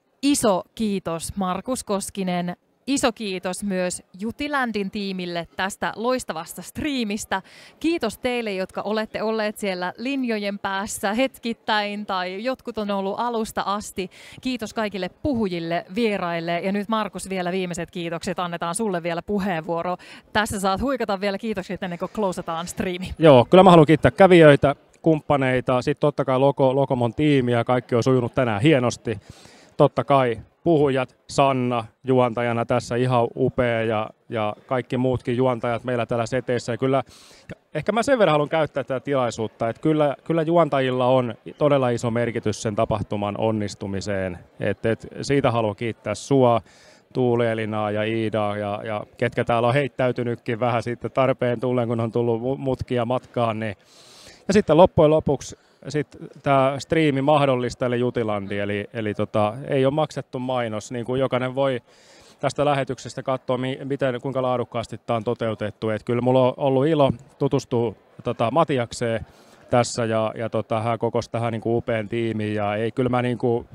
Iso kiitos Markus Koskinen. Iso kiitos myös Jutilandin tiimille tästä loistavasta striimistä. Kiitos teille, jotka olette olleet siellä linjojen päässä hetkittäin tai jotkut on ollut alusta asti. Kiitos kaikille puhujille, vieraille ja nyt Markus vielä viimeiset kiitokset. Annetaan sulle vielä puheenvuoro. Tässä saat huikata vielä kiitokset ennen kuin closeataan striimi. Joo, kyllä mä haluan kiittää kävijöitä, kumppaneita, sitten totta kai Loko, Lokomon tiimiä. Kaikki on sujunut tänään hienosti. Totta kai puhujat, Sanna juontajana tässä ihan upea ja, ja kaikki muutkin juontajat meillä täällä seteissä. Ja kyllä, ehkä mä sen verran haluan käyttää tätä tilaisuutta, että kyllä, kyllä juontajilla on todella iso merkitys sen tapahtuman onnistumiseen. Et, et siitä haluan kiittää sua, Tuuli, Elinaa ja Iidaa ja, ja ketkä täällä on heittäytynytkin vähän sitten tarpeen tulleen, kun on tullut mutkia matkaan. Niin. Ja sitten loppujen lopuksi sitten tämä striimi mahdollistaa Jutilandi, eli, eli tota, ei ole maksettu mainos, niin kuin jokainen voi tästä lähetyksestä katsoa, miten, kuinka laadukkaasti tämä on toteutettu. Et kyllä mulla on ollut ilo tutustua tota, Matiakseen tässä ja, ja tota, hän kokosi tähän niin kuin upean tiimiin ja ei kyllä mä niin kuin,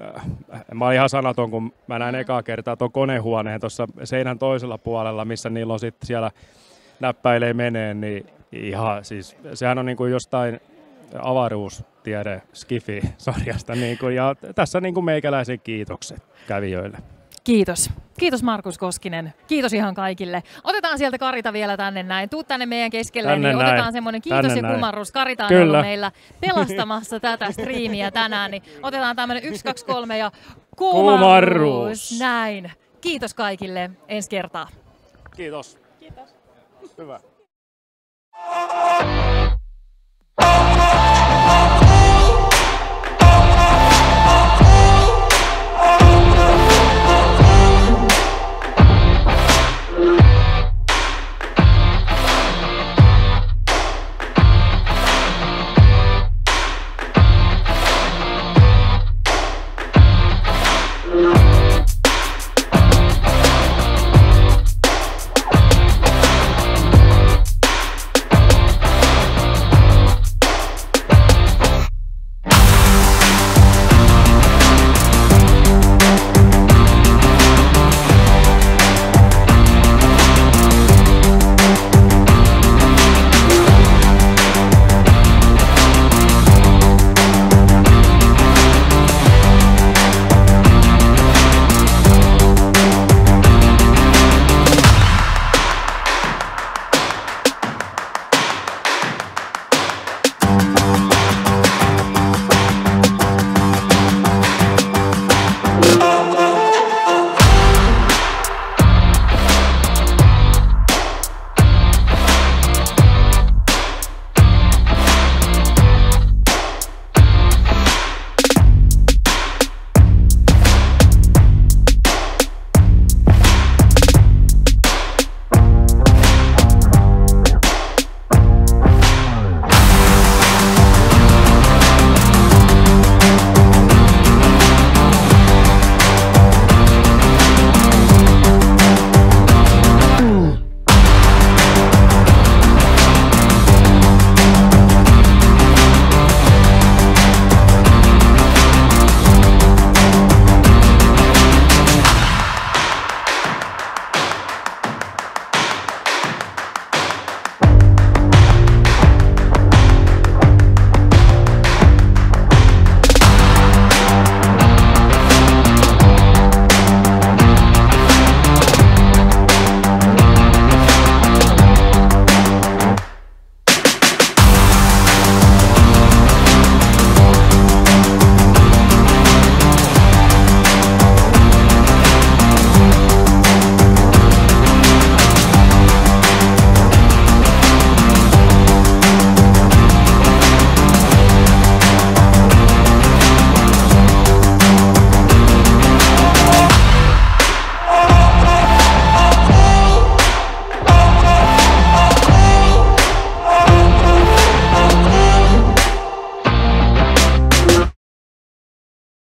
mä olin ihan sanaton, kun mä näin ekaa kertaa tuon konehuoneen tuossa seinän toisella puolella, missä niillä on sitten siellä näppäilee meneen, niin ihan siis, sehän on niin kuin jostain avaruustiede Skifi-sarjasta, niin kuin, ja tässä niin kuin meikäläisen kiitokset kävijöille. Kiitos. Kiitos Markus Koskinen. Kiitos ihan kaikille. Otetaan sieltä Karita vielä tänne näin. Tuu tänne meidän keskelle, tänne niin näin. Otetaan semmoinen kiitos tänne ja näin. Kumarrus. Karita on ollut meillä pelastamassa tätä striimiä tänään, niin otetaan tämmöinen yksi, kaksi, kolme ja kumarrus. kumarrus. Näin. Kiitos kaikille. Ensi kertaa. Kiitos. Kiitos. Hyvä.